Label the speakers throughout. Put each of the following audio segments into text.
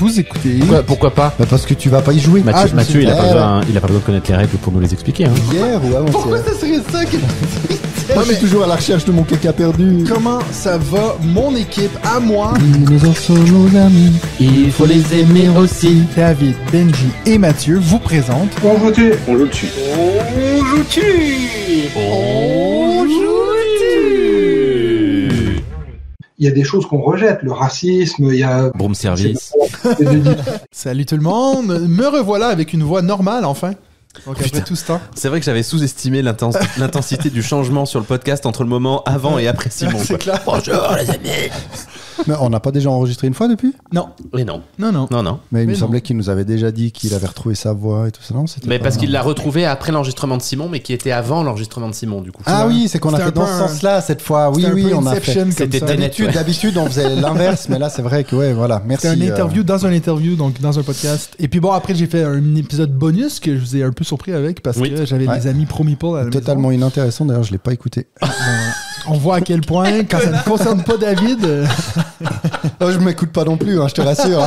Speaker 1: Vous écoutez...
Speaker 2: Pourquoi pas?
Speaker 3: Bah parce que tu vas pas y jouer.
Speaker 2: Mathieu, il a pas besoin de connaître les règles pour nous les expliquer. Hein.
Speaker 3: Hier ou avant-hier.
Speaker 1: Pourquoi ça serait ça que...
Speaker 3: Moi, je suis toujours à la recherche de mon caca perdu.
Speaker 1: Comment ça va, mon équipe, à moi?
Speaker 3: Dinosaures sont nos amis.
Speaker 2: Il faut les aimer aussi.
Speaker 1: David, Benji et Mathieu vous présentent...
Speaker 4: On joue dessus. On joue dessus.
Speaker 1: On joue dessus. On joue dessus.
Speaker 4: Il y a des choses qu'on rejette, le racisme, il y a...
Speaker 2: Broom service.
Speaker 1: Salut tout le monde, me revoilà avec une voix normale enfin. Donc après tout ce temps.
Speaker 2: C'est vrai que j'avais sous-estimé l'intensité du changement sur le podcast entre le moment avant et après Simon.
Speaker 1: C'est clair.
Speaker 2: Bonjour les amis.
Speaker 3: Mais on n'a pas déjà enregistré une fois depuis?
Speaker 1: Non.
Speaker 2: Oui, non.
Speaker 1: Non.
Speaker 3: Mais il me
Speaker 1: non.
Speaker 3: semblait qu'il nous avait déjà dit qu'il avait retrouvé sa voix et tout ça. Non, c'était
Speaker 2: Mais
Speaker 3: pas...
Speaker 2: parce qu'il l'a retrouvé après l'enregistrement de Simon, mais qui était avant l'enregistrement de Simon, du coup.
Speaker 3: Ah oui, c'est qu'on a
Speaker 1: C'était
Speaker 3: fait
Speaker 1: un
Speaker 3: dans
Speaker 1: peu
Speaker 3: ce sens-là cette fois. Oui,
Speaker 1: C'était un peu
Speaker 3: on a
Speaker 1: Inception
Speaker 3: fait.
Speaker 1: comme
Speaker 2: C'était
Speaker 1: ça.
Speaker 2: Tenet.
Speaker 3: D'habitude, on faisait l'inverse, mais là, c'est vrai que, ouais, voilà. Merci.
Speaker 1: C'était un interview dans un interview, donc dans un podcast. Et puis bon, après, j'ai fait un épisode bonus que je vous ai un peu surpris avec parce
Speaker 2: Oui.
Speaker 1: que j'avais des amis pro-meeple à la
Speaker 3: Totalement inintéressant, d'ailleurs, je l'ai pas écouté.
Speaker 1: maison. On voit à quel point, quand ça ne concerne pas David...
Speaker 3: Oh, je m'écoute pas non plus, hein, je te rassure.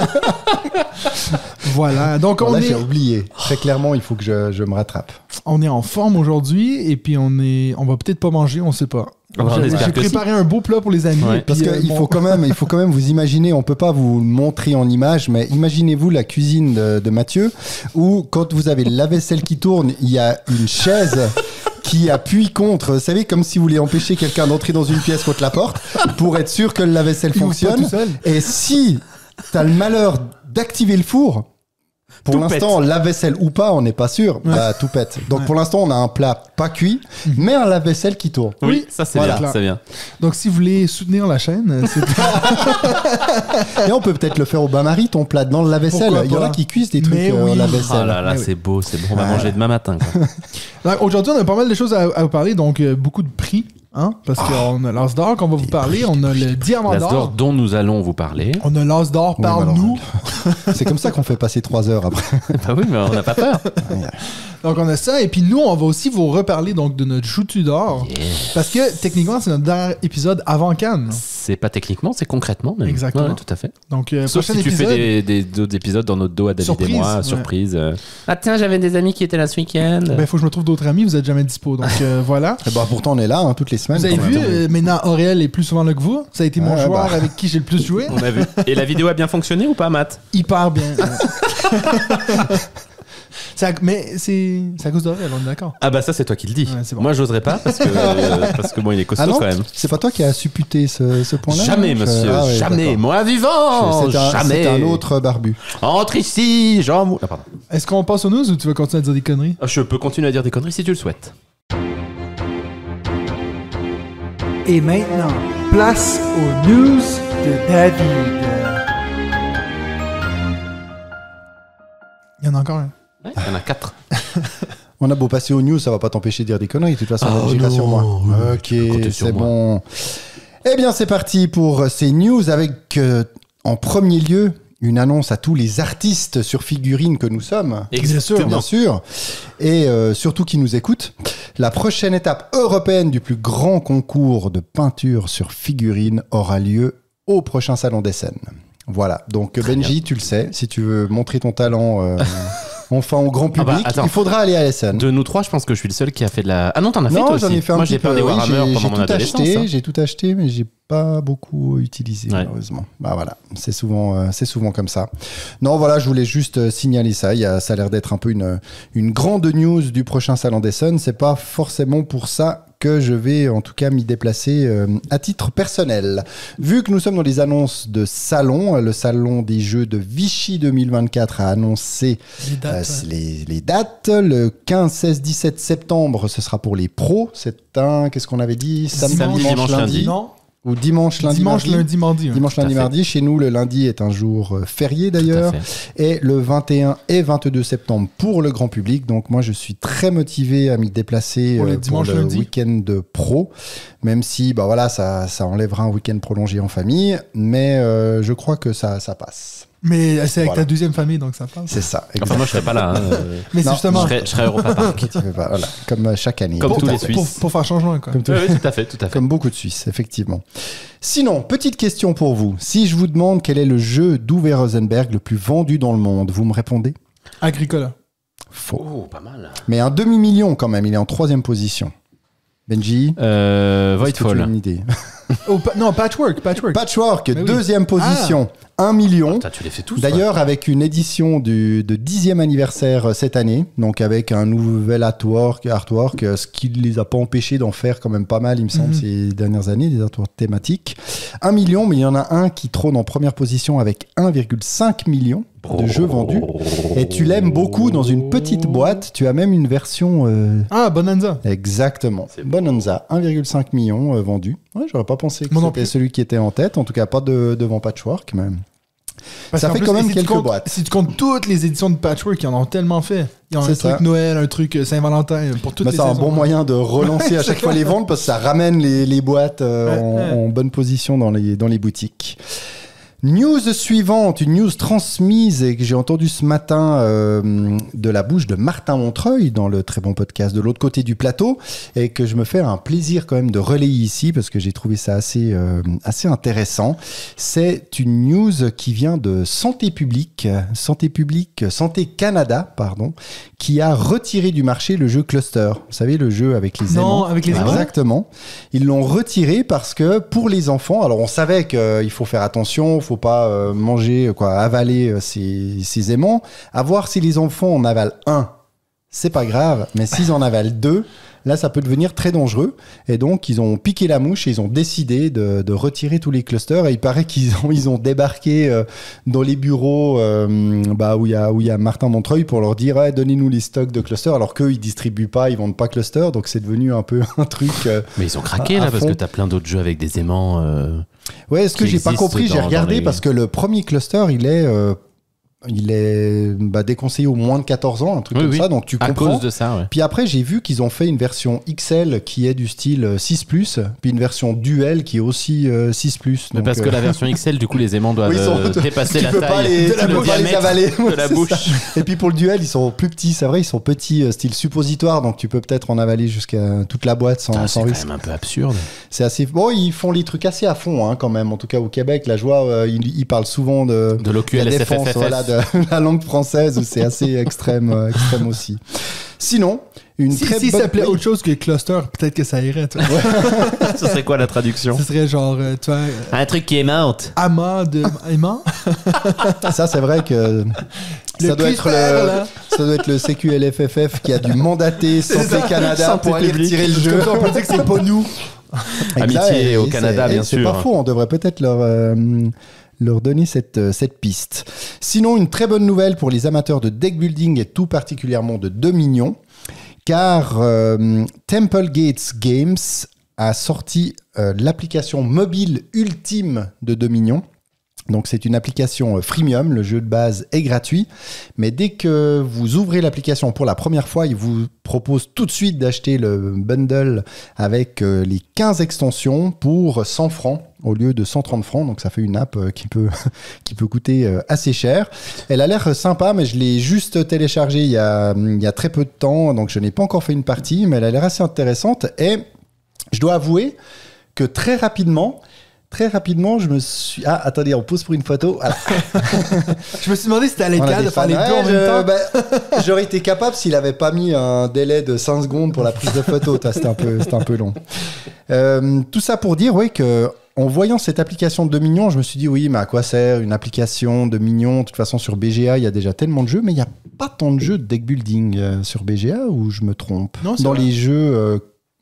Speaker 1: Voilà, donc
Speaker 3: Bon, là, j'ai oublié. Très clairement, il faut que je me rattrape.
Speaker 1: on est en forme aujourd'hui et puis on va peut-être pas manger, on sait pas.
Speaker 2: On espère
Speaker 1: J'ai
Speaker 2: que
Speaker 1: préparé un beau plat pour les amis.
Speaker 2: Ouais.
Speaker 1: et puis,
Speaker 3: Parce qu'il
Speaker 1: bon,
Speaker 3: faut quand même vous imaginer, on peut pas vous le montrer en image, mais imaginez-vous la cuisine de Mathieu, où quand vous avez le lave-vaisselle qui tourne, il y a une chaise qui appuie contre, vous savez, comme si vous voulez empêcher quelqu'un d'entrer dans une pièce contre la porte, pour être sûr que le lave-vaisselle
Speaker 1: il ouvre pas
Speaker 3: fonctionne.
Speaker 1: tout seul.
Speaker 3: Et si t'as le malheur d'activer le four, pour
Speaker 2: Tout
Speaker 3: l'instant, lave-vaisselle ou pas, on n'est pas sûr, bah tout pète. Donc pour l'instant, on a un plat pas cuit, mais un lave-vaisselle qui tourne.
Speaker 2: Oui, ça c'est
Speaker 3: Voilà.
Speaker 2: bien, c'est bien.
Speaker 1: Donc si vous voulez soutenir la chaîne, c'est
Speaker 3: Et on peut peut-être le faire au bain-marie, ton plat dans le lave-vaisselle.
Speaker 1: Pourquoi
Speaker 3: Il y en a
Speaker 1: pas.
Speaker 3: qui cuisent des trucs
Speaker 1: Mais oui.
Speaker 3: au
Speaker 2: Oh
Speaker 3: lave-vaisselle.
Speaker 2: là là,
Speaker 1: Mais oui.
Speaker 2: c'est beau. On va manger demain matin. Quoi.
Speaker 1: Donc, aujourd'hui, on a pas mal de choses à vous parler, donc beaucoup de prix, hein, parce qu'on a l'As d'or qu'on va vous parler, on a le diamant
Speaker 2: L'As d'or
Speaker 1: d'or,
Speaker 2: dont nous allons vous parler.
Speaker 1: on a l'As d'or,
Speaker 3: Oui,
Speaker 1: parle-nous.
Speaker 3: C'est comme ça qu'on fait passer 3 heures après.
Speaker 2: Bah oui, mais on n'a pas peur.
Speaker 1: Donc on a ça, et puis nous, on va aussi vous reparler donc de notre Joutu d'or, parce que techniquement, c'est notre dernier épisode avant Cannes.
Speaker 2: C'est pas techniquement, c'est concrètement. Même.
Speaker 1: Exactement.
Speaker 2: Ouais, tout à fait.
Speaker 1: Donc
Speaker 2: Sauf
Speaker 1: prochain
Speaker 2: si tu
Speaker 1: épisode,
Speaker 2: fais d'autres épisodes dans notre dos à David
Speaker 1: Surprise,
Speaker 2: et moi,
Speaker 1: ouais.
Speaker 2: surprise. Ah tiens, j'avais des amis qui étaient là ce week-end.
Speaker 1: ben, faut que je me trouve d'autres amis, vous êtes jamais dispo, donc voilà.
Speaker 3: Et bah, pourtant, on est là hein, toutes les semaines.
Speaker 1: Vous avez
Speaker 3: quand
Speaker 1: vu,
Speaker 3: même.
Speaker 1: maintenant Aurel est plus souvent là que vous. Ça a été mon
Speaker 3: Ouais,
Speaker 1: joueur
Speaker 3: bah.
Speaker 1: avec qui j'ai le plus joué.
Speaker 2: On a vu. Et la vidéo a bien fonctionné ou pas, Matt?
Speaker 1: Hyper bien. Mais c'est à cause d'Aurel, on est d'accord.
Speaker 2: Ah bah ça c'est toi qui le dis.
Speaker 1: Ouais, c'est bon.
Speaker 2: Moi j'oserais pas parce que bon il est costaud
Speaker 3: Ah non,
Speaker 2: quand même.
Speaker 3: c'est pas toi qui as supputé ce point-là?
Speaker 2: Jamais
Speaker 3: non
Speaker 2: monsieur,
Speaker 3: Ah ouais,
Speaker 2: jamais.
Speaker 3: d'accord.
Speaker 2: Moi vivant, jamais.
Speaker 3: C'est un autre barbu.
Speaker 2: Entre ici, Jean Mou... Ah pardon.
Speaker 1: Est-ce qu'on passe aux news ou tu vas continuer à dire des conneries?
Speaker 2: Je peux continuer à dire des conneries si tu le souhaites.
Speaker 5: Et maintenant, place aux news de David.
Speaker 1: Il y en a encore un.
Speaker 2: Ouais, il y en a 4.
Speaker 3: On a beau passer aux news, ça va pas t'empêcher de dire des conneries. De toute façon,
Speaker 2: Oh
Speaker 3: j'irai
Speaker 2: non,
Speaker 3: sur moi.
Speaker 2: oui,
Speaker 3: Ok,
Speaker 2: tu peux compter sur
Speaker 3: c'est
Speaker 2: moi.
Speaker 3: bon. Eh bien, c'est parti pour ces news avec, en premier lieu, une annonce à tous les artistes sur figurines que nous sommes.
Speaker 2: Exactement.
Speaker 3: Bien sûr. Et surtout qui nous écoutent. La prochaine étape européenne du plus grand concours de peinture sur figurines aura lieu au prochain Salon des Scènes. Voilà. Donc, Benji, tu le sais, si tu veux montrer ton talent enfin au grand
Speaker 2: Ah bah,
Speaker 3: public,
Speaker 2: attends.
Speaker 3: il faudra aller à l'Essen.
Speaker 2: De nous trois, je pense que je suis le seul qui a fait de la... Ah non, t'en as fait toi
Speaker 3: Non,
Speaker 2: aussi.
Speaker 3: j'en ai fait un
Speaker 2: Moi
Speaker 3: petit
Speaker 2: j'ai
Speaker 3: peu.
Speaker 2: peint des
Speaker 3: Oui,
Speaker 2: Warhammer pendant mon adolescence. hein.
Speaker 3: J'ai tout acheté, mais j'ai pas beaucoup utilisé,
Speaker 2: Ouais.
Speaker 3: malheureusement. Bah voilà, c'est souvent comme ça. Non, voilà, je voulais juste signaler ça. Ça a l'air d'être un peu une grande news du prochain Salon d'Essen. C'est pas forcément pour ça que je vais en tout cas m'y déplacer à titre personnel. Vu que nous sommes dans les annonces de salon, le salon des jeux de Vichy 2024 a annoncé
Speaker 1: Les dates.
Speaker 3: les dates. Le 15, 16, 17 septembre, ce sera pour les pros. C'est qu'est-ce qu'on avait dit?
Speaker 2: Samedi, dimanche, lundi.
Speaker 1: Non.
Speaker 3: Ou dimanche, lundi,
Speaker 1: Dimanche,
Speaker 3: mardi.
Speaker 1: lundi, mardi. ouais.
Speaker 3: Dimanche,
Speaker 2: Tout à
Speaker 3: lundi,
Speaker 2: fait.
Speaker 3: mardi. Chez nous, le lundi est un jour férié d'ailleurs.
Speaker 2: Tout à fait.
Speaker 3: Et le 21 et 22 septembre pour le grand public. Donc moi, je suis très motivé à m'y déplacer
Speaker 1: Pour les
Speaker 3: pour
Speaker 1: dimanches,
Speaker 3: le
Speaker 1: lundi.
Speaker 3: week-end de pro. Même si, bah voilà, ça enlèvera un week-end prolongé en famille. Mais je crois que ça passe.
Speaker 1: Mais c'est avec
Speaker 3: Voilà.
Speaker 1: ta deuxième famille, donc ça passe.
Speaker 3: C'est ça.
Speaker 2: Enfin, moi, je serais pas là.
Speaker 1: Mais c'est
Speaker 3: Non,
Speaker 1: justement
Speaker 2: Je serais Europa Park.
Speaker 3: Tu fais pas, voilà, comme chaque année.
Speaker 2: Comme
Speaker 3: Tout
Speaker 2: tous
Speaker 3: à
Speaker 2: les
Speaker 3: fait.
Speaker 2: Suisses.
Speaker 1: pour faire changement, quoi.
Speaker 3: Comme, tout-
Speaker 2: Oui, tout à fait, tout à fait.
Speaker 3: comme beaucoup de Suisses, effectivement. Sinon, petite question pour vous. Si je vous demande quel est le jeu d'Uwe Rosenberg le plus vendu dans le monde, vous me répondez?
Speaker 1: Agricola.
Speaker 3: Faux.
Speaker 2: Oh, pas mal.
Speaker 3: Mais un demi-million quand même, il est en 3e position. Benji, est-ce que tu as
Speaker 2: Voidfall.
Speaker 3: une idée?
Speaker 1: Non, Patchwork.
Speaker 3: Patchwork,
Speaker 1: Mais oui.
Speaker 3: 2e position, 1 million.
Speaker 2: Putain, tu les fais tous.
Speaker 3: D'ailleurs, avec une édition de 10e anniversaire cette année, donc avec un nouvel artwork, ce qui ne les a pas empêchés d'en faire quand même pas mal, il me semble, ces dernières années, des artworks thématiques. 1 million, mais il y en a un qui trône en première position avec 1,5 million de jeux vendus. Et tu l'aimes beaucoup dans une petite boîte, tu as même une version...
Speaker 1: Ah, Bonanza.
Speaker 3: Exactement.
Speaker 2: C'est beau.
Speaker 3: Bonanza, 1,5 million vendus. Ouais, j'aurais pas pensé que
Speaker 1: Moi non
Speaker 3: c'était
Speaker 1: plus.
Speaker 3: celui qui était en tête, en tout cas pas devant Patchwork, mais...
Speaker 1: Parce
Speaker 3: Ça
Speaker 1: qu'en
Speaker 3: fait
Speaker 1: plus,
Speaker 3: quand même
Speaker 1: si tu
Speaker 3: quelques
Speaker 1: comptes-
Speaker 3: boîtes.
Speaker 1: Si tu comptes toutes les éditions de Patchwork, ils en ont tellement fait. Ils ont un
Speaker 3: C'est
Speaker 1: truc
Speaker 3: ça.
Speaker 1: Noël, un truc Saint-Valentin, pour toutes
Speaker 3: Bah,
Speaker 1: les
Speaker 3: c'est un
Speaker 1: saisons.
Speaker 3: bon moyen de relancer à chaque fois les ventes parce que ça ramène les boîtes en bonne position dans les boutiques. News suivante, une news transmise et que j'ai entendue ce matin de la bouche de Martin Montreuil dans le très bon podcast de l'autre côté du plateau et que je me fais un plaisir quand même de relayer ici parce que j'ai trouvé ça assez intéressant. C'est une news qui vient de Santé Canada, pardon, qui a retiré du marché le jeu Cluster. Vous savez, le jeu avec les aimants.
Speaker 1: Non, avec les aimants.
Speaker 3: Exactement. Ils l'ont retiré parce que pour les enfants, alors on savait qu'il faut faire attention, faut pas avaler ces aimants. À voir si les enfants en avalent un, c'est pas grave, mais s'ils en avalent deux, là ça peut devenir très dangereux. Et donc ils ont piqué la mouche et ils ont décidé de retirer tous les clusters. Et il paraît qu'ils ont débarqué dans les bureaux où il y a Martin Montreuil pour leur dire donnez-nous les stocks de clusters, alors qu'eux ils distribuent pas, ils vendent pas clusters, donc c'est devenu un peu un truc.
Speaker 2: Mais ils ont craqué
Speaker 3: à
Speaker 2: là parce
Speaker 3: fond.
Speaker 2: que t'as plein d'autres jeux avec des aimants.
Speaker 3: Ouais, ce que
Speaker 2: qui
Speaker 3: j'ai pas
Speaker 2: existe
Speaker 3: compris, j'ai
Speaker 2: dans
Speaker 3: regardé
Speaker 2: les-
Speaker 3: parce que le premier cluster, il est déconseillé aux moins de 14 ans, un truc
Speaker 2: Oui,
Speaker 3: comme
Speaker 2: oui.
Speaker 3: ça, donc tu
Speaker 2: À
Speaker 3: comprends.
Speaker 2: cause de ça, ouais.
Speaker 3: Puis après, j'ai vu qu'ils ont fait une version XL qui est du style 6+, puis une version Duel qui est aussi 6+.
Speaker 2: Mais
Speaker 3: Donc,
Speaker 2: parce que la version XL, du coup, les aimants doivent
Speaker 3: oui, ils sont-
Speaker 2: dépasser
Speaker 3: tu
Speaker 2: la
Speaker 3: peux pas
Speaker 2: taille.
Speaker 3: tu peux pas les avaler.
Speaker 2: de la
Speaker 3: C'est
Speaker 2: bouche.
Speaker 3: ça. Et puis pour le Duel, ils sont plus petits, c'est vrai, ils sont petits, style suppositoire, donc tu peux peut-être en avaler jusqu'à toute la boîte sans,
Speaker 2: Putain, c'est
Speaker 3: sans
Speaker 2: quand
Speaker 3: risque.
Speaker 2: même un peu absurde.
Speaker 3: C'est assez... Bon, ils font les trucs assez à fond, hein, quand même, en tout cas au Québec. Là, je vois, ils parlent souvent de
Speaker 2: De
Speaker 3: la défense,
Speaker 2: l'OQLSFFF.
Speaker 3: voilà, de la langue française, où c'est assez extrême aussi. Sinon, une
Speaker 1: Si
Speaker 3: très
Speaker 1: ça
Speaker 3: bonne...
Speaker 1: s'appelait
Speaker 3: Oui.
Speaker 1: autre chose que Cluster, peut-être que ça irait. Tu vois.
Speaker 2: Ce serait quoi la traduction?
Speaker 1: Ce serait genre, tu vois,
Speaker 2: Un truc qui est morte.
Speaker 1: amas de aimant.
Speaker 3: Ça, c'est vrai que ça doit, être
Speaker 1: là.
Speaker 3: ça doit être le CQLFFF qui a dû mandater Santé
Speaker 1: ça.
Speaker 3: Canada
Speaker 2: Santé
Speaker 3: pour aller
Speaker 2: publique.
Speaker 3: retirer le jeu.
Speaker 1: Comme ça, on peut dire que c'est pas nous.
Speaker 2: Amitié
Speaker 3: Et
Speaker 2: au
Speaker 3: c'est-
Speaker 2: Canada, bien
Speaker 3: c'est
Speaker 2: sûr.
Speaker 3: pas faux, on devrait peut-être leur donner cette piste. Sinon, une très bonne nouvelle pour les amateurs de deck building et tout particulièrement de Dominion, car Temple Gates Games a sorti l'application mobile ultime de Dominion. Donc c'est une application freemium, le jeu de base est gratuit, mais dès que vous ouvrez l'application pour la première fois, il vous propose tout de suite d'acheter le bundle avec les 15 extensions pour 100 francs au lieu de 130 francs, donc ça fait une app qui peut coûter assez cher. Elle a l'air sympa, mais je l'ai juste téléchargée il y a très peu de temps, donc je n'ai pas encore fait une partie, mais elle a l'air assez intéressante, et je dois avouer que très rapidement, je me suis... Ah, attendez, on pose pour une photo. Voilà.
Speaker 1: Je me suis demandé si t'allais
Speaker 3: On a
Speaker 1: capable
Speaker 3: des
Speaker 1: de faire les
Speaker 3: fans.
Speaker 1: deux en
Speaker 3: Ouais,
Speaker 1: même temps.
Speaker 3: j'aurais été capable s'il avait pas mis un délai de 5 secondes pour la prise de photo. C'était un peu long. Tout ça pour dire, oui, que en voyant cette application de Dominion, je me suis dit, oui, mais à quoi sert une application de Dominion? De toute façon, sur BGA, il y a déjà tellement de jeux, mais il n'y a pas tant de jeux de deck building sur BGA, ou je me trompe?
Speaker 1: Non, c'est
Speaker 3: dans
Speaker 1: vrai.
Speaker 3: les jeux...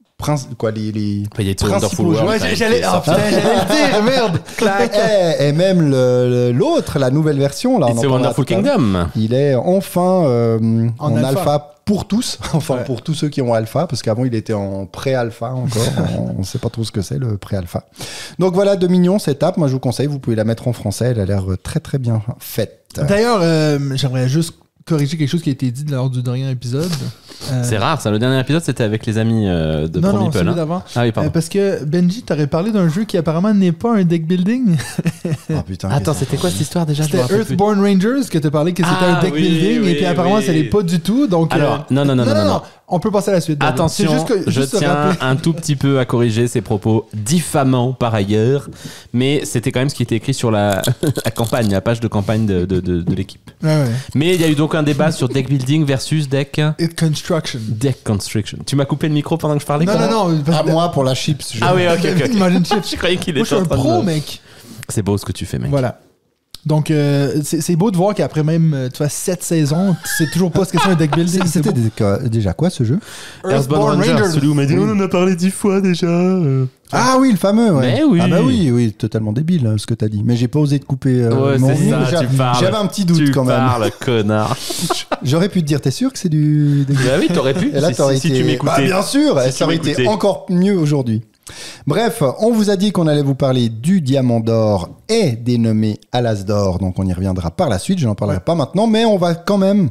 Speaker 3: les
Speaker 2: Il y a
Speaker 3: principaux
Speaker 2: Wonderful
Speaker 3: jeux.
Speaker 2: World.
Speaker 1: Ouais,
Speaker 2: quand même,
Speaker 1: j'allais
Speaker 2: qui est sorti.
Speaker 1: le dire, merde. Clac.
Speaker 3: et même l'autre, la nouvelle version, là, on
Speaker 2: It's
Speaker 3: en
Speaker 2: a
Speaker 3: parlera
Speaker 2: Wonderful
Speaker 3: tout à l'heure.
Speaker 2: Kingdom.
Speaker 3: Il est enfin en
Speaker 1: alpha.
Speaker 3: alpha pour tous, enfin
Speaker 1: Ouais.
Speaker 3: pour tous ceux qui ont alpha, parce qu'avant il était en pré-alpha encore, on ne sait pas trop ce que c'est le pré-alpha. Donc voilà, Dominion, cette app, moi je vous conseille, vous pouvez la mettre en français, elle a l'air très très bien faite.
Speaker 1: D'ailleurs, j'aimerais juste corriger quelque chose qui a été dit lors du dernier épisode.
Speaker 2: C'est rare, ça. Le dernier épisode, c'était avec les amis de
Speaker 1: Non,
Speaker 2: Pro
Speaker 1: non,
Speaker 2: Meeple,
Speaker 1: celui
Speaker 2: hein.
Speaker 1: d'avant.
Speaker 2: Ah oui, pardon.
Speaker 1: Parce que Benji, t'aurais parlé d'un jeu qui apparemment n'est pas un deck building.
Speaker 3: Ah putain.
Speaker 2: Attends,
Speaker 3: qu'est-ce que
Speaker 2: c'était quoi cette histoire déjà? Je me
Speaker 1: C'était
Speaker 2: rappelle plus.
Speaker 1: Earthbound Rangers que t'as parlé que c'était
Speaker 2: Ah,
Speaker 1: un deck
Speaker 2: oui,
Speaker 1: building
Speaker 2: oui,
Speaker 1: et puis apparemment
Speaker 2: oui.
Speaker 1: ça l'est pas du tout. Donc,
Speaker 2: Alors, non.
Speaker 1: On peut passer à la suite. David.
Speaker 2: Attention,
Speaker 1: C'est juste que-
Speaker 2: je
Speaker 1: juste se
Speaker 2: tiens
Speaker 1: rappeler.
Speaker 2: un tout petit peu à corriger ces propos diffamants par ailleurs, mais c'était quand même ce qui était écrit sur la, la campagne, la page de campagne de l'équipe.
Speaker 1: Ouais.
Speaker 2: Mais il y a eu donc un débat sur deck building versus deck construction. Tu m'as coupé le micro pendant que je parlais?
Speaker 1: Non,
Speaker 2: quoi
Speaker 1: non.
Speaker 3: À moi pour la chips.
Speaker 2: Ah oui, ok.
Speaker 1: Imagine chips.
Speaker 2: Je croyais qu'il
Speaker 1: Moi,
Speaker 2: était
Speaker 1: je suis
Speaker 2: en
Speaker 1: un
Speaker 2: train
Speaker 1: pro,
Speaker 2: de...
Speaker 1: mec.
Speaker 2: C'est beau ce que tu fais, mec.
Speaker 1: Voilà. Donc, c'est beau de voir qu'après même, tu vois, 7 saisons, c'est toujours pas ce que c'est un deck building. C'est
Speaker 3: C'était
Speaker 1: beau.
Speaker 3: déjà quoi ce jeu?
Speaker 2: Earthbound Rangers, celui où on m'a dit,
Speaker 3: Oui.
Speaker 2: on en a parlé 10 fois déjà.
Speaker 3: Ah oui, le fameux, ouais.
Speaker 2: Mais oui.
Speaker 3: Ah bah oui, totalement débile ce que t'as dit. Mais j'ai pas osé te couper.
Speaker 2: Ouais,
Speaker 3: mon
Speaker 2: c'est
Speaker 3: micro.
Speaker 2: ça, tu parles.
Speaker 3: J'avais un petit doute
Speaker 2: Tu
Speaker 3: quand même.
Speaker 2: parles, connard.
Speaker 3: J'aurais pu te dire, t'es sûr que c'est du.
Speaker 2: Bah oui, t'aurais pu.
Speaker 3: Et là, t'aurais
Speaker 2: si
Speaker 3: été.
Speaker 2: tu m'écoutais.
Speaker 3: Bah, bien sûr,
Speaker 2: Si
Speaker 3: ça
Speaker 2: tu
Speaker 3: aurait été
Speaker 2: m'écoutais.
Speaker 3: encore mieux aujourd'hui. Bref, on vous a dit qu'on allait vous parler du diamant d'or et des nommés à l'as d'or, donc on y reviendra par la suite, je n'en parlerai pas maintenant, mais on va quand même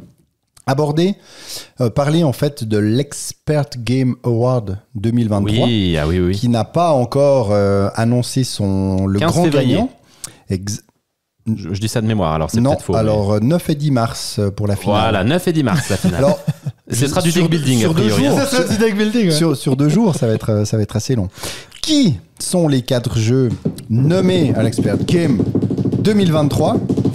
Speaker 3: parler en fait de l'Expert Game Award 2023,
Speaker 2: Oui, ah oui.
Speaker 3: qui n'a pas encore annoncé le
Speaker 2: 15
Speaker 3: grand
Speaker 2: février.
Speaker 3: gagnant.
Speaker 2: Je dis ça de mémoire, alors c'est
Speaker 3: Non,
Speaker 2: peut-être faux.
Speaker 3: alors 9 et 10 mars pour la
Speaker 2: mais...
Speaker 3: finale.
Speaker 2: Voilà, 9 et 10 mars la finale.
Speaker 3: Alors,
Speaker 2: Ce sera du
Speaker 3: sur-
Speaker 2: deck building,
Speaker 3: sur
Speaker 2: a
Speaker 3: deux
Speaker 2: priori.
Speaker 3: jours.
Speaker 1: Ça sera du deck building, ouais.
Speaker 3: Sur 2 jours, ça va être assez long. Qui sont les 4 jeux nommés à l'Expert Game 2023?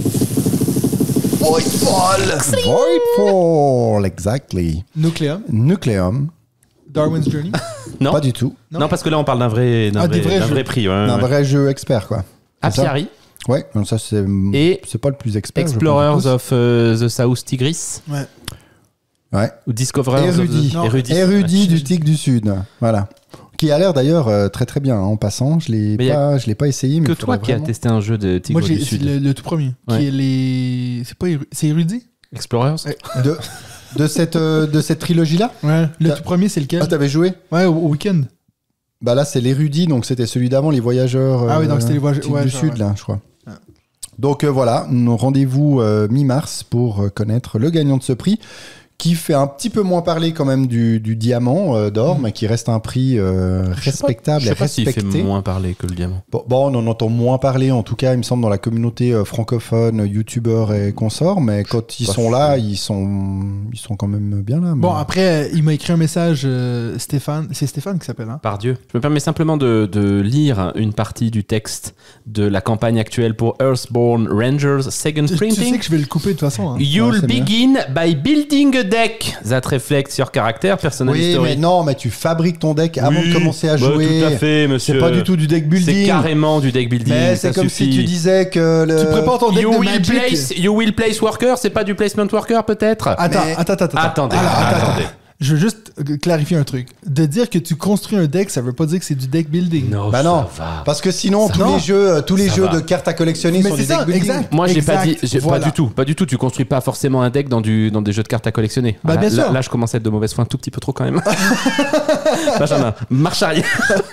Speaker 3: Voidfall, exactly. Nucleum,
Speaker 1: Darwin's Journey.
Speaker 2: Non,
Speaker 3: pas du tout.
Speaker 2: non, parce que là on parle d'un vrai,
Speaker 1: des vrais jeux.
Speaker 2: prix. Ouais,
Speaker 3: Un
Speaker 2: ouais.
Speaker 3: vrai jeu expert, quoi. C'est ça
Speaker 2: Apiari
Speaker 3: Ouais, donc ça
Speaker 2: Et
Speaker 3: c'est pas le plus expert. je
Speaker 2: Explorers
Speaker 3: pense,
Speaker 2: of the South Tigris
Speaker 1: Ouais.
Speaker 3: Ouais.
Speaker 2: ou Discoverers
Speaker 3: Érudit.
Speaker 2: of the...
Speaker 1: Non,
Speaker 3: Érudit du Tigre du Sud. Voilà. Qui a l'air d'ailleurs très très bien, hein, en passant. Je
Speaker 2: Mais y
Speaker 3: je l'ai pas essayé, mais
Speaker 2: Que
Speaker 3: il faudrait
Speaker 2: toi qui as
Speaker 3: vraiment-
Speaker 2: testé un jeu de Tigre
Speaker 1: Moi,
Speaker 2: du
Speaker 1: c'est
Speaker 2: Sud.
Speaker 1: le tout premier.
Speaker 2: Ouais.
Speaker 1: Qui est les. C'est pas c'est érudit?
Speaker 2: Explorers
Speaker 3: de cette trilogie-là.
Speaker 1: Ouais. Le
Speaker 3: T'as-
Speaker 1: tout premier, c'est lequel?
Speaker 3: Ah, t'avais joué?
Speaker 1: Ouais, au week-end.
Speaker 3: Bah là, c'est l'érudit, donc c'était celui d'avant, les voyageurs.
Speaker 1: Ah oui, donc c'était les voyageurs-
Speaker 3: Tigre
Speaker 1: ouais,
Speaker 3: du
Speaker 1: genre,
Speaker 3: Sud,
Speaker 1: ouais.
Speaker 3: là, je crois.
Speaker 1: Ah.
Speaker 3: Donc voilà, rendez-vous mi-mars pour connaître le gagnant de ce prix, qui fait un petit peu moins parler quand même du diamant d'or, mais qui reste un prix respectable
Speaker 2: Je
Speaker 3: et
Speaker 2: sais pas s'il fait
Speaker 3: respecté.
Speaker 2: moins parler que le diamant.
Speaker 3: Bon, on en entend moins parler, en tout cas, il me semble, dans la communauté francophone, youtubeurs et consorts, mais quand ils
Speaker 2: Pas
Speaker 3: sont
Speaker 2: sûr.
Speaker 3: là, ils sont quand même bien là.
Speaker 1: Bon,
Speaker 3: mais-
Speaker 1: après, il m'a écrit un message, Stéphane. C'est Stéphane qui s'appelle, hein?
Speaker 2: Par Dieu. Je me permets simplement de lire une partie du texte de la campagne actuelle pour Earthbound Rangers Second
Speaker 1: Tu sais
Speaker 2: Printing.
Speaker 1: que je vais le couper de toute façon. Hein.
Speaker 2: You'll
Speaker 3: Ouais, c'est bien.
Speaker 2: begin by building a deck that reflects your character, personal
Speaker 3: Oui,
Speaker 2: history.
Speaker 3: mais non, mais tu fabriques ton deck avant
Speaker 2: Oui,
Speaker 3: de commencer à
Speaker 2: bah,
Speaker 3: jouer.
Speaker 2: Tout à fait, monsieur.
Speaker 3: C'est pas du tout du deck building.
Speaker 2: C'est carrément du deck building.
Speaker 3: Mais
Speaker 2: ça
Speaker 3: c'est comme
Speaker 2: suffit.
Speaker 3: si tu disais que le...
Speaker 1: Tu prépares ton deck
Speaker 2: You
Speaker 1: de
Speaker 2: will,
Speaker 1: Magic.
Speaker 2: you will place worker, c'est pas du placement worker peut-être?
Speaker 1: Attends,
Speaker 3: Mais-
Speaker 1: attends.
Speaker 2: Attendez,
Speaker 1: Alors,
Speaker 2: attendez.
Speaker 1: Je veux juste clarifier un truc. De dire que tu construis un deck, ça veut pas dire que c'est du deck building.
Speaker 2: Non,
Speaker 3: Bah non,
Speaker 2: ça va.
Speaker 3: parce que sinon
Speaker 1: Ça
Speaker 3: tous
Speaker 1: va.
Speaker 3: les
Speaker 2: Ça
Speaker 3: jeux
Speaker 2: va.
Speaker 3: de cartes à collectionner
Speaker 1: Mais
Speaker 3: sont
Speaker 1: c'est
Speaker 3: du
Speaker 1: ça,
Speaker 3: deck building.
Speaker 1: exact.
Speaker 2: Moi, j'ai pas dit,
Speaker 1: Exact,
Speaker 2: pas
Speaker 1: voilà.
Speaker 2: du tout. Tu construis pas forcément un deck dans des jeux de cartes à collectionner.
Speaker 1: Bah, bien sûr.
Speaker 2: Là, je commence à être de mauvaise foi un tout petit peu trop quand même. Benjamin, marche arrière.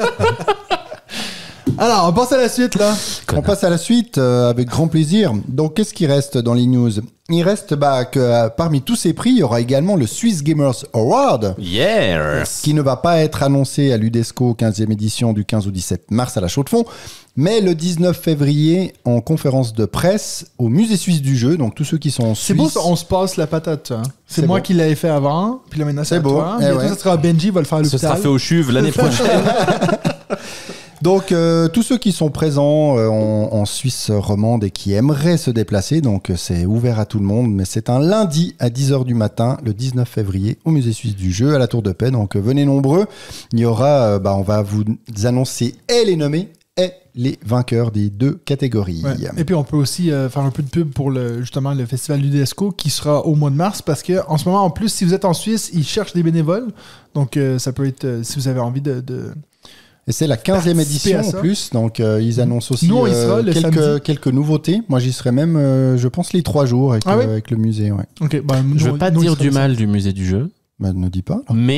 Speaker 1: Alors, on passe à la suite, là.
Speaker 3: On passe à la suite avec grand plaisir. Donc qu'est-ce qui reste dans les news? Il reste que parmi tous ces prix, il y aura également le Swiss Gamers Award,
Speaker 2: Yes.
Speaker 3: qui ne va pas être annoncé à l'UDESCO 15e édition du 15 au 17 mars à la Chaux-de-Fonds, mais le 19 février en conférence de presse au Musée Suisse du Jeu. Donc tous ceux qui sont en
Speaker 1: C'est beau,
Speaker 3: Suisse,
Speaker 1: ça, on se passe la patate, ça, hein. C'est
Speaker 3: C'est
Speaker 1: moi
Speaker 3: beau.
Speaker 1: qui l'avais fait avant, puis là maintenant
Speaker 3: C'est
Speaker 1: à
Speaker 3: beau,
Speaker 1: toi.
Speaker 3: eh
Speaker 1: Bientôt,
Speaker 3: ouais.
Speaker 1: ça sera Benji, va le faire à
Speaker 2: Ce
Speaker 1: l'hôpital.
Speaker 2: sera fait au CHUV l'année prochaine.
Speaker 3: Donc tous ceux qui sont présents en Suisse romande et qui aimeraient se déplacer, donc c'est ouvert à tout le monde, mais c'est un lundi à 10h du matin, le 19 février, au Musée Suisse du Jeu, à la Tour de Paix. Donc venez nombreux. Il y aura, on va vous annoncer et les nommés et les vainqueurs des 2 catégories.
Speaker 1: Ouais. Et puis on peut aussi faire un peu de pub pour justement le festival l'UDESCO qui sera au mois de mars parce que en ce moment en plus si vous êtes en Suisse ils cherchent des bénévoles donc ça peut être si vous avez envie de
Speaker 3: Et c'est la 15e édition
Speaker 1: à
Speaker 3: en
Speaker 1: ça.
Speaker 3: plus, donc ils annoncent aussi
Speaker 1: Nous, on y sera le samedi.
Speaker 3: quelques nouveautés. Moi j'y serai même, je pense, les 3 jours avec,
Speaker 1: Ah oui
Speaker 3: avec le musée. Ouais.
Speaker 1: ok bah,
Speaker 2: Je veux pas
Speaker 1: nous,
Speaker 2: dire
Speaker 1: il sera
Speaker 2: du
Speaker 1: aussi.
Speaker 2: mal du musée du jeu,
Speaker 3: Bah, ne dis pas. alors.
Speaker 2: mais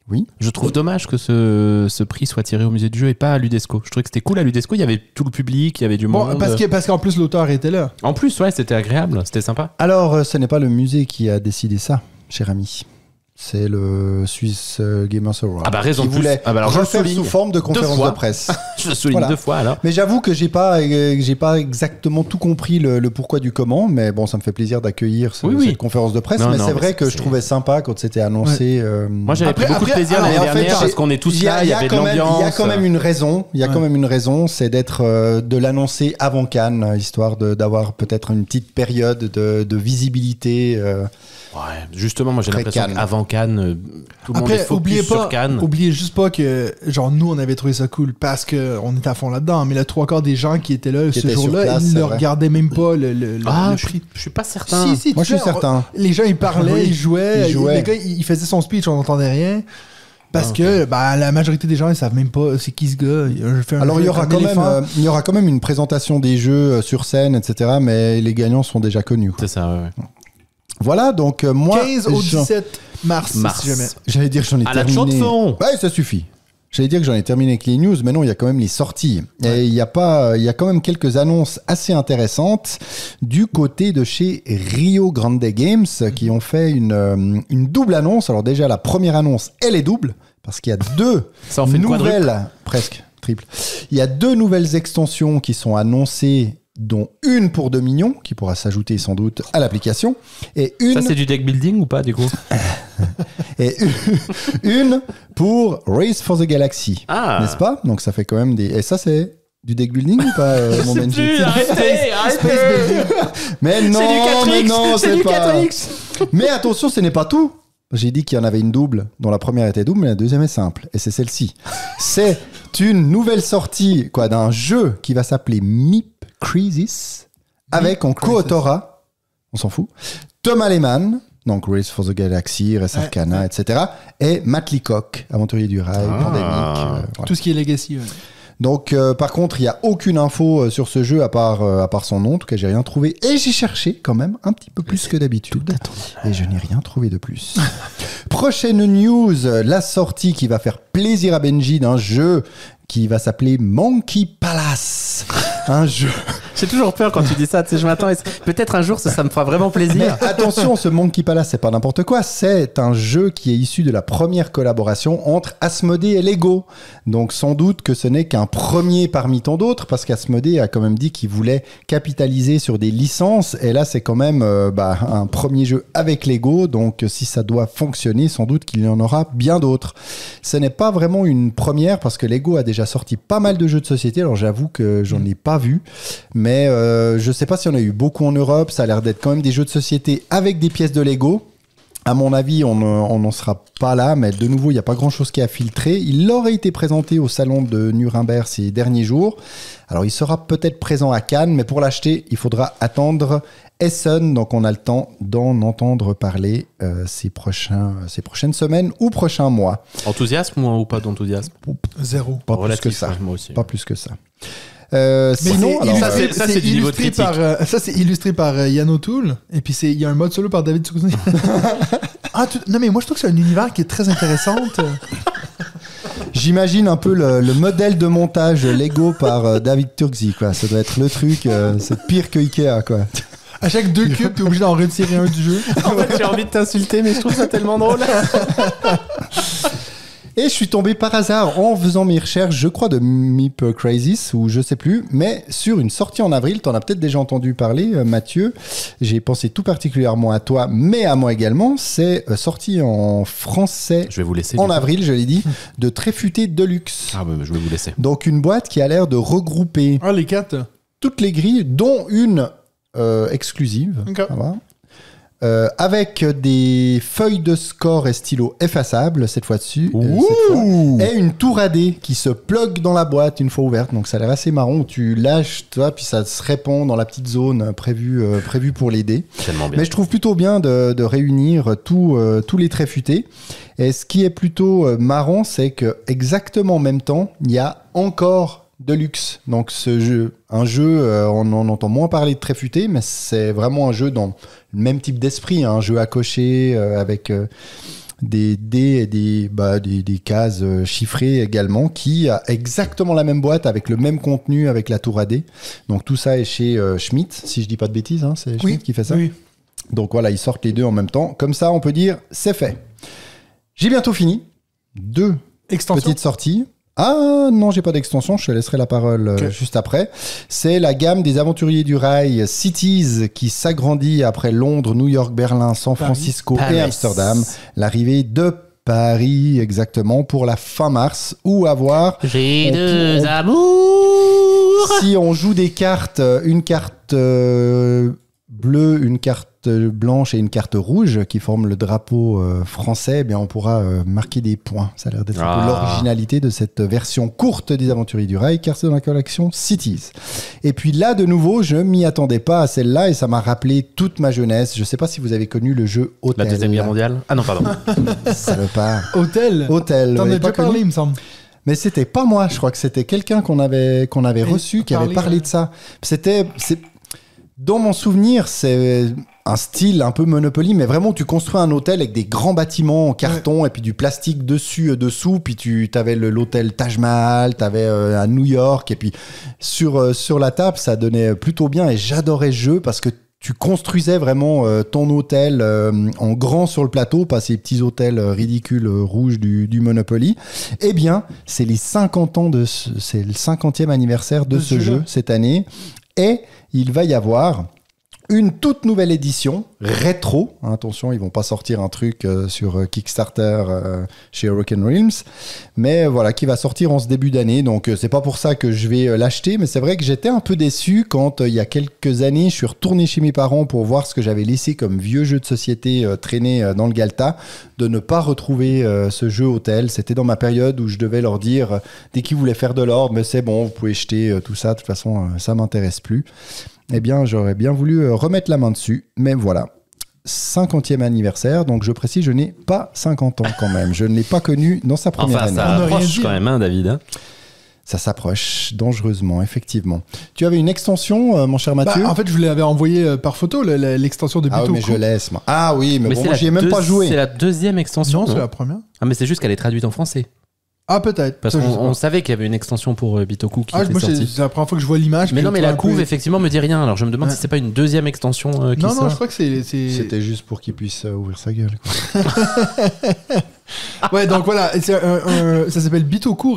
Speaker 3: Oui.
Speaker 2: Je trouve dommage que ce prix soit tiré au musée du jeu et pas à l'UDESCO. Je trouvais que c'était cool à l'UDESCO, il y avait tout le public, il y avait du monde.
Speaker 1: Parce qu'en plus, l'auteur était là.
Speaker 2: En plus, ouais, c'était agréable, c'était sympa.
Speaker 3: Alors, ce n'est pas le musée qui a décidé ça, cher ami. C'est le Swiss Gamers Award.
Speaker 2: Ah bah raison
Speaker 3: qui
Speaker 2: de plus.
Speaker 3: voulait
Speaker 2: Ah bah alors je le
Speaker 3: refaire
Speaker 2: souligne
Speaker 3: sous forme de conférence
Speaker 2: fois.
Speaker 3: de presse.
Speaker 2: Je le souligne
Speaker 3: Voilà.
Speaker 2: 2 fois alors.
Speaker 3: Mais j'avoue que j'ai pas exactement tout compris le pourquoi du comment, mais bon, ça me fait plaisir d'accueillir cette conférence de presse.
Speaker 2: Non,
Speaker 3: mais
Speaker 2: non,
Speaker 3: c'est
Speaker 2: mais
Speaker 3: vrai que je trouvais sympa quand c'était annoncé.
Speaker 2: Moi j'avais pris beaucoup de plaisir
Speaker 3: alors,
Speaker 2: l'année
Speaker 3: en fait,
Speaker 2: dernière parce qu'on est tous là, il y avait de l'ambiance.
Speaker 3: Il y a quand même une raison. Il y a quand même une raison, c'est d'être de l'annoncer avant Cannes, histoire d'avoir peut-être une petite période de visibilité.
Speaker 2: Ouais, justement, moi j'ai
Speaker 3: Après
Speaker 2: l'impression
Speaker 3: Cannes.
Speaker 2: qu'avant Cannes, tout le monde est focus sur Cannes.
Speaker 1: Oubliez juste pas que, genre, nous, on avait trouvé ça cool parce qu'on était à fond là-dedans, mais le 3/4 des gens qui étaient là
Speaker 3: Qui
Speaker 1: ce
Speaker 3: étaient sur
Speaker 1: jour-là,
Speaker 3: place,
Speaker 1: ils
Speaker 3: c'est
Speaker 1: ne
Speaker 3: vrai.
Speaker 1: regardaient même pas le prix.
Speaker 2: Je suis pas certain.
Speaker 1: Si,
Speaker 3: Moi,
Speaker 1: tu
Speaker 3: je suis
Speaker 1: sais,
Speaker 3: certain.
Speaker 1: Les gens, ils parlaient,
Speaker 3: Oui,
Speaker 1: ils jouaient.
Speaker 3: ils jouaient.
Speaker 1: Le gars, il faisait son speech, on n'entendait rien. Parce que la majorité des gens, ils savent même pas c'est qui ce gars. Je fais un
Speaker 3: Alors
Speaker 1: jeu
Speaker 3: il y aura
Speaker 1: avec un éléphant.
Speaker 3: il y aura quand même une présentation des jeux sur scène, etc. Mais les gagnants sont déjà connus.
Speaker 2: C'est ça, ouais.
Speaker 3: Voilà, donc moi,
Speaker 1: 15 au 17 mars, si jamais.
Speaker 3: j'allais dire que j'en ai
Speaker 2: À la
Speaker 3: terminé.
Speaker 2: chaude fond.
Speaker 3: Ouais, ça suffit. J'allais dire que j'en ai terminé avec les news, mais non, il y a quand même les sorties. Et il y a quand même quelques annonces assez intéressantes du côté de chez Rio Grande Games qui ont fait une double annonce. Alors déjà, la première annonce, elle est double parce qu'il y a deux
Speaker 2: Ça en fait une
Speaker 3: nouvelles, presque triple. Il y a 2 nouvelles extensions qui sont annoncées, dont une pour Dominion, qui pourra s'ajouter sans doute à l'application, et une
Speaker 2: Ça c'est du deck building ou pas du coup?
Speaker 3: et une pour Race for the Galaxy.
Speaker 2: Ah.
Speaker 3: N'est-ce pas? Donc ça fait quand même des... Et ça, c'est du deck building ou pas, mon Benji?
Speaker 2: Arrêtez.
Speaker 3: Mais non, mais non, c'est
Speaker 2: du
Speaker 3: pas...
Speaker 2: 4X.
Speaker 3: Mais attention, ce n'est pas tout. J'ai dit qu'il y en avait une double, dont la première était double, mais la deuxième est simple. Et c'est celle-ci. C'est une nouvelle sortie d'un jeu qui va s'appeler Meep Crisis, avec en co-autorat, on s'en fout, Thomas Lehmann, donc Race for the Galaxy, Res Arcana, etc. Et Matt Leacock, aventurier du rail, pandémique. Voilà.
Speaker 1: Tout ce qui est Legacy. Ouais.
Speaker 3: Donc, par contre, il n'y a aucune info sur ce jeu à part son nom. En tout cas, j'ai rien trouvé. Et j'ai cherché quand même un petit peu plus que d'habitude. Et je n'ai rien trouvé de plus. Prochaine news, la sortie qui va faire plaisir à Benji d'un jeu qui va s'appeler Monkey Palace. Un jeu.
Speaker 2: J'ai toujours peur quand tu dis ça, tu sais, je m'attends. Peut-être un jour ça me fera vraiment
Speaker 3: Mais
Speaker 2: plaisir.
Speaker 3: attention, ce Monkey Palace, c'est pas n'importe quoi. C'est un jeu qui est issu de la première collaboration entre Asmodée et Lego. Donc sans doute que ce n'est qu'un premier parmi tant d'autres, parce qu'Asmodée a quand même dit qu'il voulait capitaliser sur des licences. Et là, c'est quand même un premier jeu avec Lego. Donc si ça doit fonctionner, sans doute qu'il y en aura bien d'autres. Ce n'est pas vraiment une première, parce que Lego a déjà sorti pas mal de jeux de société. Alors j'avoue que j'en ai pas vu. Mais je sais pas si on a eu beaucoup en Europe. Ça a l'air d'être quand même des jeux de société avec des pièces de Lego. À mon avis, on n'en sera pas là, mais de nouveau, il n'y a pas grand-chose qui a filtré. Il aurait été présenté au salon de Nuremberg ces derniers jours. Alors, il sera peut-être présent à Cannes, mais pour l'acheter, il faudra attendre Essen. Donc, on a le temps d'en entendre parler ces prochaines semaines ou prochains mois.
Speaker 2: Enthousiasme ou pas d'enthousiasme?
Speaker 1: Zéro.
Speaker 3: Pas plus que
Speaker 2: Relatif,
Speaker 3: ça.
Speaker 2: moi aussi.
Speaker 3: Pas plus que ça.
Speaker 1: Mais
Speaker 3: Sinon, alors,
Speaker 2: ça, c'est du niveau de critique.
Speaker 1: Ça, c'est illustré par Yann O'Toole. Et puis, il y a un mode solo par David Turczi. Non, mais moi, je trouve que c'est un univers qui est très intéressant.
Speaker 3: j'imagine un peu le modèle de montage Lego par David Turczi, quoi. Ça doit être le truc, c'est pire que Ikea, quoi.
Speaker 1: À chaque 2 cubes, t'es obligé d'en retirer un du jeu.
Speaker 2: En fait, j'ai envie de t'insulter, mais je trouve ça tellement drôle.
Speaker 3: Et je suis tombé par hasard en faisant mes recherches, je crois, de Meep Crisis, ou je sais plus, mais sur une sortie en avril. T'en as peut-être déjà entendu parler, Mathieu. J'ai pensé tout particulièrement à toi, mais à moi également. C'est sorti en français
Speaker 2: Je vais vous laisser.
Speaker 3: en avril, je l'ai dit, de Tréfuté Deluxe.
Speaker 2: Ah, bah, je vais vous laisser.
Speaker 3: Donc une boîte qui a l'air de regrouper
Speaker 1: Ah, les 4.
Speaker 3: toutes les grilles, dont une exclusive.
Speaker 1: Ok.
Speaker 3: Ça va. Avec des feuilles de score et stylos effaçables cette fois-ci, et une tour AD qui se plug dans la boîte une fois ouverte. Donc ça a l'air assez marrant, où tu lâches, toi, puis ça se répand dans la petite zone prévue pour les dés.
Speaker 2: Tellement bien.
Speaker 3: Mais je trouve plutôt bien de réunir tous les traits futés. Et ce qui est plutôt marrant, c'est que exactement en même temps, il y a encore Deluxe. Donc ce jeu, on en entend moins parler de Tréfuté, mais c'est vraiment un jeu dans le même type d'esprit, hein, un jeu à cocher avec des dés et des cases chiffrées également, qui a exactement la même boîte avec le même contenu avec la tour à dés. Donc tout ça est chez Schmitt, si je dis pas de bêtises, hein, c'est Schmitt qui fait ça.
Speaker 1: Oui.
Speaker 3: Donc voilà, ils sortent les deux en même temps. Comme ça, on peut dire c'est fait. J'ai bientôt fini. 2
Speaker 1: Extension.
Speaker 3: petites sorties. Ah non, j'ai pas d'extension, je te laisserai la parole juste après. C'est la gamme des aventuriers du rail Cities qui s'agrandit après Londres, New York, Berlin, San Francisco et Amsterdam. L'arrivée de Paris, exactement, pour la fin mars, où avoir...
Speaker 2: J'ai deux amours.
Speaker 3: Si on joue des cartes, une carte bleue, une carte blanche et une carte rouge qui forment le drapeau français, eh bien on pourra marquer des points. Ça a l'air d'être un peu l'originalité de cette version courte des Aventuriers du Rail, car c'est dans la collection Cities. Et puis là, de nouveau, je m'y attendais pas à celle-là et ça m'a rappelé toute ma jeunesse. Je sais pas si vous avez connu le jeu Hôtel.
Speaker 2: La Deuxième Guerre mondiale. Ah non, pardon.
Speaker 3: Salopard.
Speaker 1: Hôtel.
Speaker 3: Hôtel.
Speaker 1: T'en
Speaker 3: ouais,
Speaker 1: as
Speaker 3: pas
Speaker 1: déjà parlé,
Speaker 3: connu.
Speaker 1: il me semble.
Speaker 3: Mais c'était pas moi, je crois que c'était quelqu'un qu'on avait reçu, qui avait parlé de ça. Dans mon souvenir, c'est un style un peu Monopoly, mais vraiment, tu construis un hôtel avec des grands bâtiments en carton et puis du plastique dessus, dessous. Puis tu avais l'hôtel Taj Mahal, tu avais à New York. Et puis sur la table, ça donnait plutôt bien. Et j'adorais ce jeu parce que tu construisais vraiment ton hôtel en grand sur le plateau, pas ces petits hôtels ridicules rouges du Monopoly. Eh bien, c'est les 50 ans c'est le 50e anniversaire de ce jeu cette année. Et il va y avoir une toute nouvelle édition rétro. Attention, ils vont pas sortir un truc sur Kickstarter chez Hurricane Realms, mais voilà, qui va sortir en ce début d'année. Donc c'est pas pour ça que je vais l'acheter, mais c'est vrai que j'étais un peu déçu quand il y a quelques années, je suis retourné chez mes parents pour voir ce que j'avais laissé comme vieux jeu de société traîné dans le Galta, de ne pas retrouver ce jeu hôtel. C'était dans ma période où je devais leur dire dès qu'ils voulaient faire de l'ordre, mais c'est bon, vous pouvez jeter tout ça. De toute façon, ça m'intéresse plus. Eh bien, j'aurais bien voulu remettre la main dessus, mais voilà. 50e anniversaire, donc je précise, je n'ai pas 50 ans quand même. Je ne l'ai pas connu dans sa première année.
Speaker 2: Ça approche quand même, hein, David. Hein.
Speaker 3: Ça s'approche dangereusement, effectivement. Tu avais une extension, mon cher Mathieu ?
Speaker 1: En fait, je vous l'avais envoyé par photo, l'extension de Bito.
Speaker 3: Ah oui, mais je laisse, moi. Ah oui, mais bon, moi,
Speaker 2: j'y
Speaker 3: ai même pas joué.
Speaker 2: C'est la deuxième extension.
Speaker 1: Non, c'est la première.
Speaker 2: Ah, mais c'est juste qu'elle est traduite en français.
Speaker 1: Ah, peut-être.
Speaker 2: Parce qu'on savait qu'il y avait une extension pour Bitoku qui était sortie.
Speaker 1: C'est la première fois que je vois l'image.
Speaker 2: Mais non, mais la couve, effectivement, me dit rien. Alors je me demande si c'est pas une deuxième extension qui sort.
Speaker 1: Non, je crois que c'est...
Speaker 3: C'était juste pour qu'il puisse ouvrir sa gueule, quoi.
Speaker 1: Ouais, donc voilà, ça s'appelle Bitoku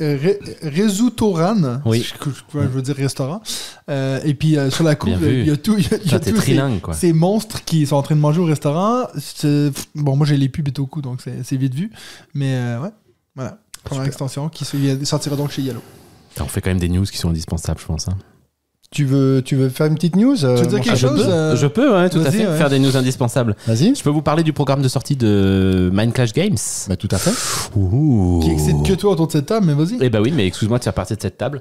Speaker 1: Rezutoran.
Speaker 2: Oui.
Speaker 1: Je veux dire restaurant. Et puis sur la couve, il y a tout. Il y a
Speaker 2: t'es
Speaker 1: tous
Speaker 2: trilingue, quoi.
Speaker 1: ces monstres qui sont en train de manger au restaurant. Bon, moi, j'ai les plus Bitoku, donc c'est vite vu. Mais ouais, voilà. Première extension qui sortira donc chez Yellow.
Speaker 2: On fait quand même des news qui sont indispensables, je pense. Hein.
Speaker 3: Tu veux faire une petite news ?
Speaker 1: Tu veux dire quelque chose
Speaker 2: Je peux, ouais, tout à fait.
Speaker 1: Ouais.
Speaker 2: Faire des news indispensables.
Speaker 3: Vas-y.
Speaker 2: Je peux vous parler du programme de sortie de Mind Clash Games.
Speaker 3: Bah, tout à fait.
Speaker 2: Ouh.
Speaker 1: Qui excite que toi autour de cette table, mais vas-y.
Speaker 2: Eh bah oui, mais excuse-moi de faire partie de cette table.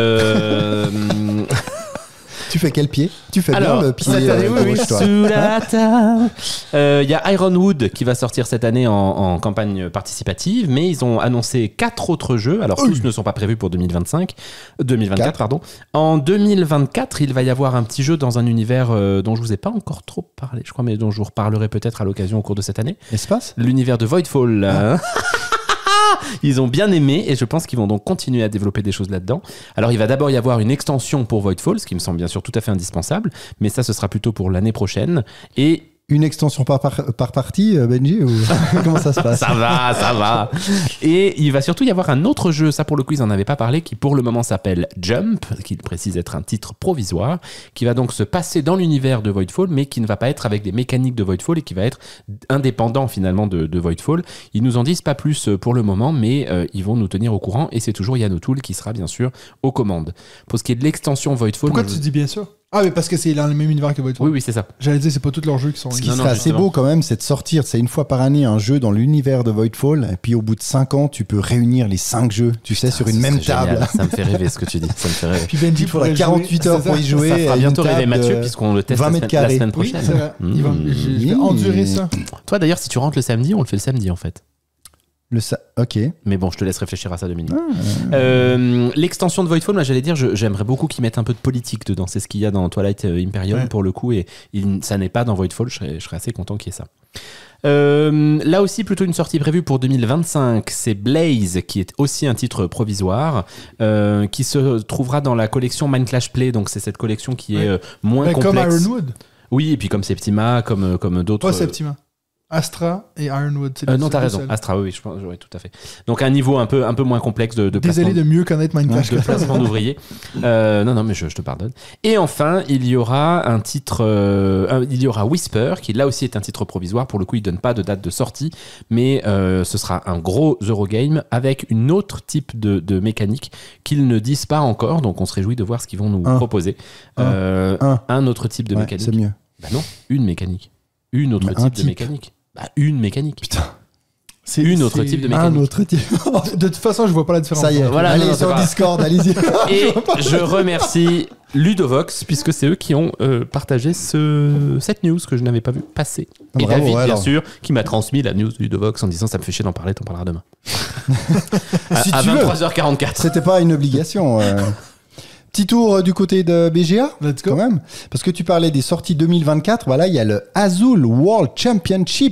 Speaker 3: Tu fais quel pied ? Tu fais bien le pied gauche, toi.
Speaker 2: Sous la table. Il y a Ironwood qui va sortir cette année en campagne participative, mais ils ont annoncé 4 autres jeux. Alors tous ne sont pas prévus pour 2024, pardon. En 2024, il va y avoir un petit jeu dans un univers dont je vous ai pas encore trop parlé, je crois, mais dont je vous reparlerai peut-être à l'occasion au cours de cette année.
Speaker 3: Espace ?
Speaker 2: L'univers de Voidfall. Ils ont bien aimé et je pense qu'ils vont donc continuer à développer des choses là-dedans. Alors il va d'abord y avoir une extension pour Voidfall, ce qui me semble bien sûr tout à fait indispensable, mais ça ce sera plutôt pour l'année prochaine. Et
Speaker 3: une extension par partie, Benji, ou comment ça se passe ?
Speaker 2: Ça va. Et il va surtout y avoir un autre jeu, ça pour le coup ils en avaient pas parlé, qui pour le moment s'appelle Jump, qui précise être un titre provisoire, qui va donc se passer dans l'univers de Voidfall, mais qui ne va pas être avec des mécaniques de Voidfall et qui va être indépendant finalement de Voidfall. Ils nous en disent pas plus pour le moment, mais ils vont nous tenir au courant et c'est toujours Yann O'Toole qui sera bien sûr aux commandes. Pour ce qui est de l'extension Voidfall...
Speaker 1: Pourquoi tu dis bien sûr ? Ah, mais parce que c'est dans le même univers que Voidfall.
Speaker 2: Oui, c'est ça.
Speaker 1: J'allais dire, c'est pas tous leurs jeux qui sont...
Speaker 3: Ce qui serait assez beau quand même, c'est de sortir, c'est une fois par année un jeu dans l'univers de Voidfall, et puis au bout de 5 ans, tu peux réunir les 5 jeux, tu sais, sur une même table.
Speaker 2: Génial. Ça me fait rêver ce que tu dis. Ça me fait rêver.
Speaker 1: Puis Benji,
Speaker 3: il faudra 48 heures pour y jouer.
Speaker 2: Ça fera bientôt rêver Mathieu,
Speaker 3: de
Speaker 2: puisqu'on le teste
Speaker 3: 20 mètres
Speaker 2: la
Speaker 3: carrés.
Speaker 2: semaine
Speaker 1: Oui,
Speaker 2: prochaine.
Speaker 1: c'est vrai. Je vais endurer ça.
Speaker 2: Toi d'ailleurs, si tu rentres le samedi, on le fait le samedi en fait.
Speaker 3: Ok.
Speaker 2: Mais bon, je te laisse réfléchir à ça, Dominique. L'extension de Voidfall, moi j'allais dire, j'aimerais beaucoup qu'ils mettent un peu de politique dedans. C'est ce qu'il y a dans Twilight Imperium pour le coup, et ça n'est pas dans Voidfall. Je serais assez content qu'il y ait ça. Là aussi, plutôt une sortie prévue pour 2025. C'est Blaze, qui est aussi un titre provisoire, qui se trouvera dans la collection Mind Clash Play. Donc c'est cette collection qui est moins
Speaker 1: Ben,
Speaker 2: complexe.
Speaker 1: comme Ironwood.
Speaker 2: Oui, et puis comme Septima, comme d'autres.
Speaker 1: Pas Septima. Astra et Ironwood. c'est
Speaker 2: Non,
Speaker 1: les
Speaker 2: t'as raison.
Speaker 1: seuls.
Speaker 2: Astra, oui, je pense, oui, tout à fait. Donc un niveau un peu moins complexe de
Speaker 1: Désolé
Speaker 2: placement,
Speaker 1: de mieux connaître Minecraft
Speaker 2: de
Speaker 1: que toi.
Speaker 2: placement d'ouvriers. Non, mais je te pardonne. Et enfin, il y aura un titre, il y aura Whisper, qui là aussi est un titre provisoire. Pour le coup, il donne pas de date de sortie, mais ce sera un gros Eurogame avec une autre type de mécanique qu'ils ne disent pas encore. Donc on se réjouit de voir ce qu'ils vont nous proposer. Un autre type de
Speaker 3: Ouais,
Speaker 2: mécanique.
Speaker 3: c'est mieux.
Speaker 2: Bah non, une mécanique. Une autre
Speaker 3: Mais un
Speaker 2: type de
Speaker 3: type.
Speaker 2: mécanique. Bah, une mécanique.
Speaker 3: Putain.
Speaker 1: C'est
Speaker 2: Une autre type de mécanique.
Speaker 3: Un autre type.
Speaker 1: De toute façon, je vois pas la différence.
Speaker 3: Ça y est,
Speaker 2: Voilà,
Speaker 3: allez
Speaker 2: non, c'est
Speaker 3: sur
Speaker 2: pas-
Speaker 3: Discord, allez-y.
Speaker 2: Et je remercie Ludovox, puisque c'est eux qui ont partagé cette news que je n'avais pas vu passer. Et
Speaker 3: Bravo,
Speaker 2: David,
Speaker 3: ouais,
Speaker 2: bien
Speaker 3: alors.
Speaker 2: sûr, qui m'a transmis la news de Ludovox en disant ça me fait chier d'en parler, t'en parleras demain.
Speaker 3: Si
Speaker 2: à
Speaker 3: tu veux.
Speaker 2: 23h44.
Speaker 3: C'était pas une obligation. Petit tour du côté de BGA,
Speaker 1: Let's go.
Speaker 3: quand même. Parce que tu parlais des sorties 2024. Voilà, il y a le Azul World Championship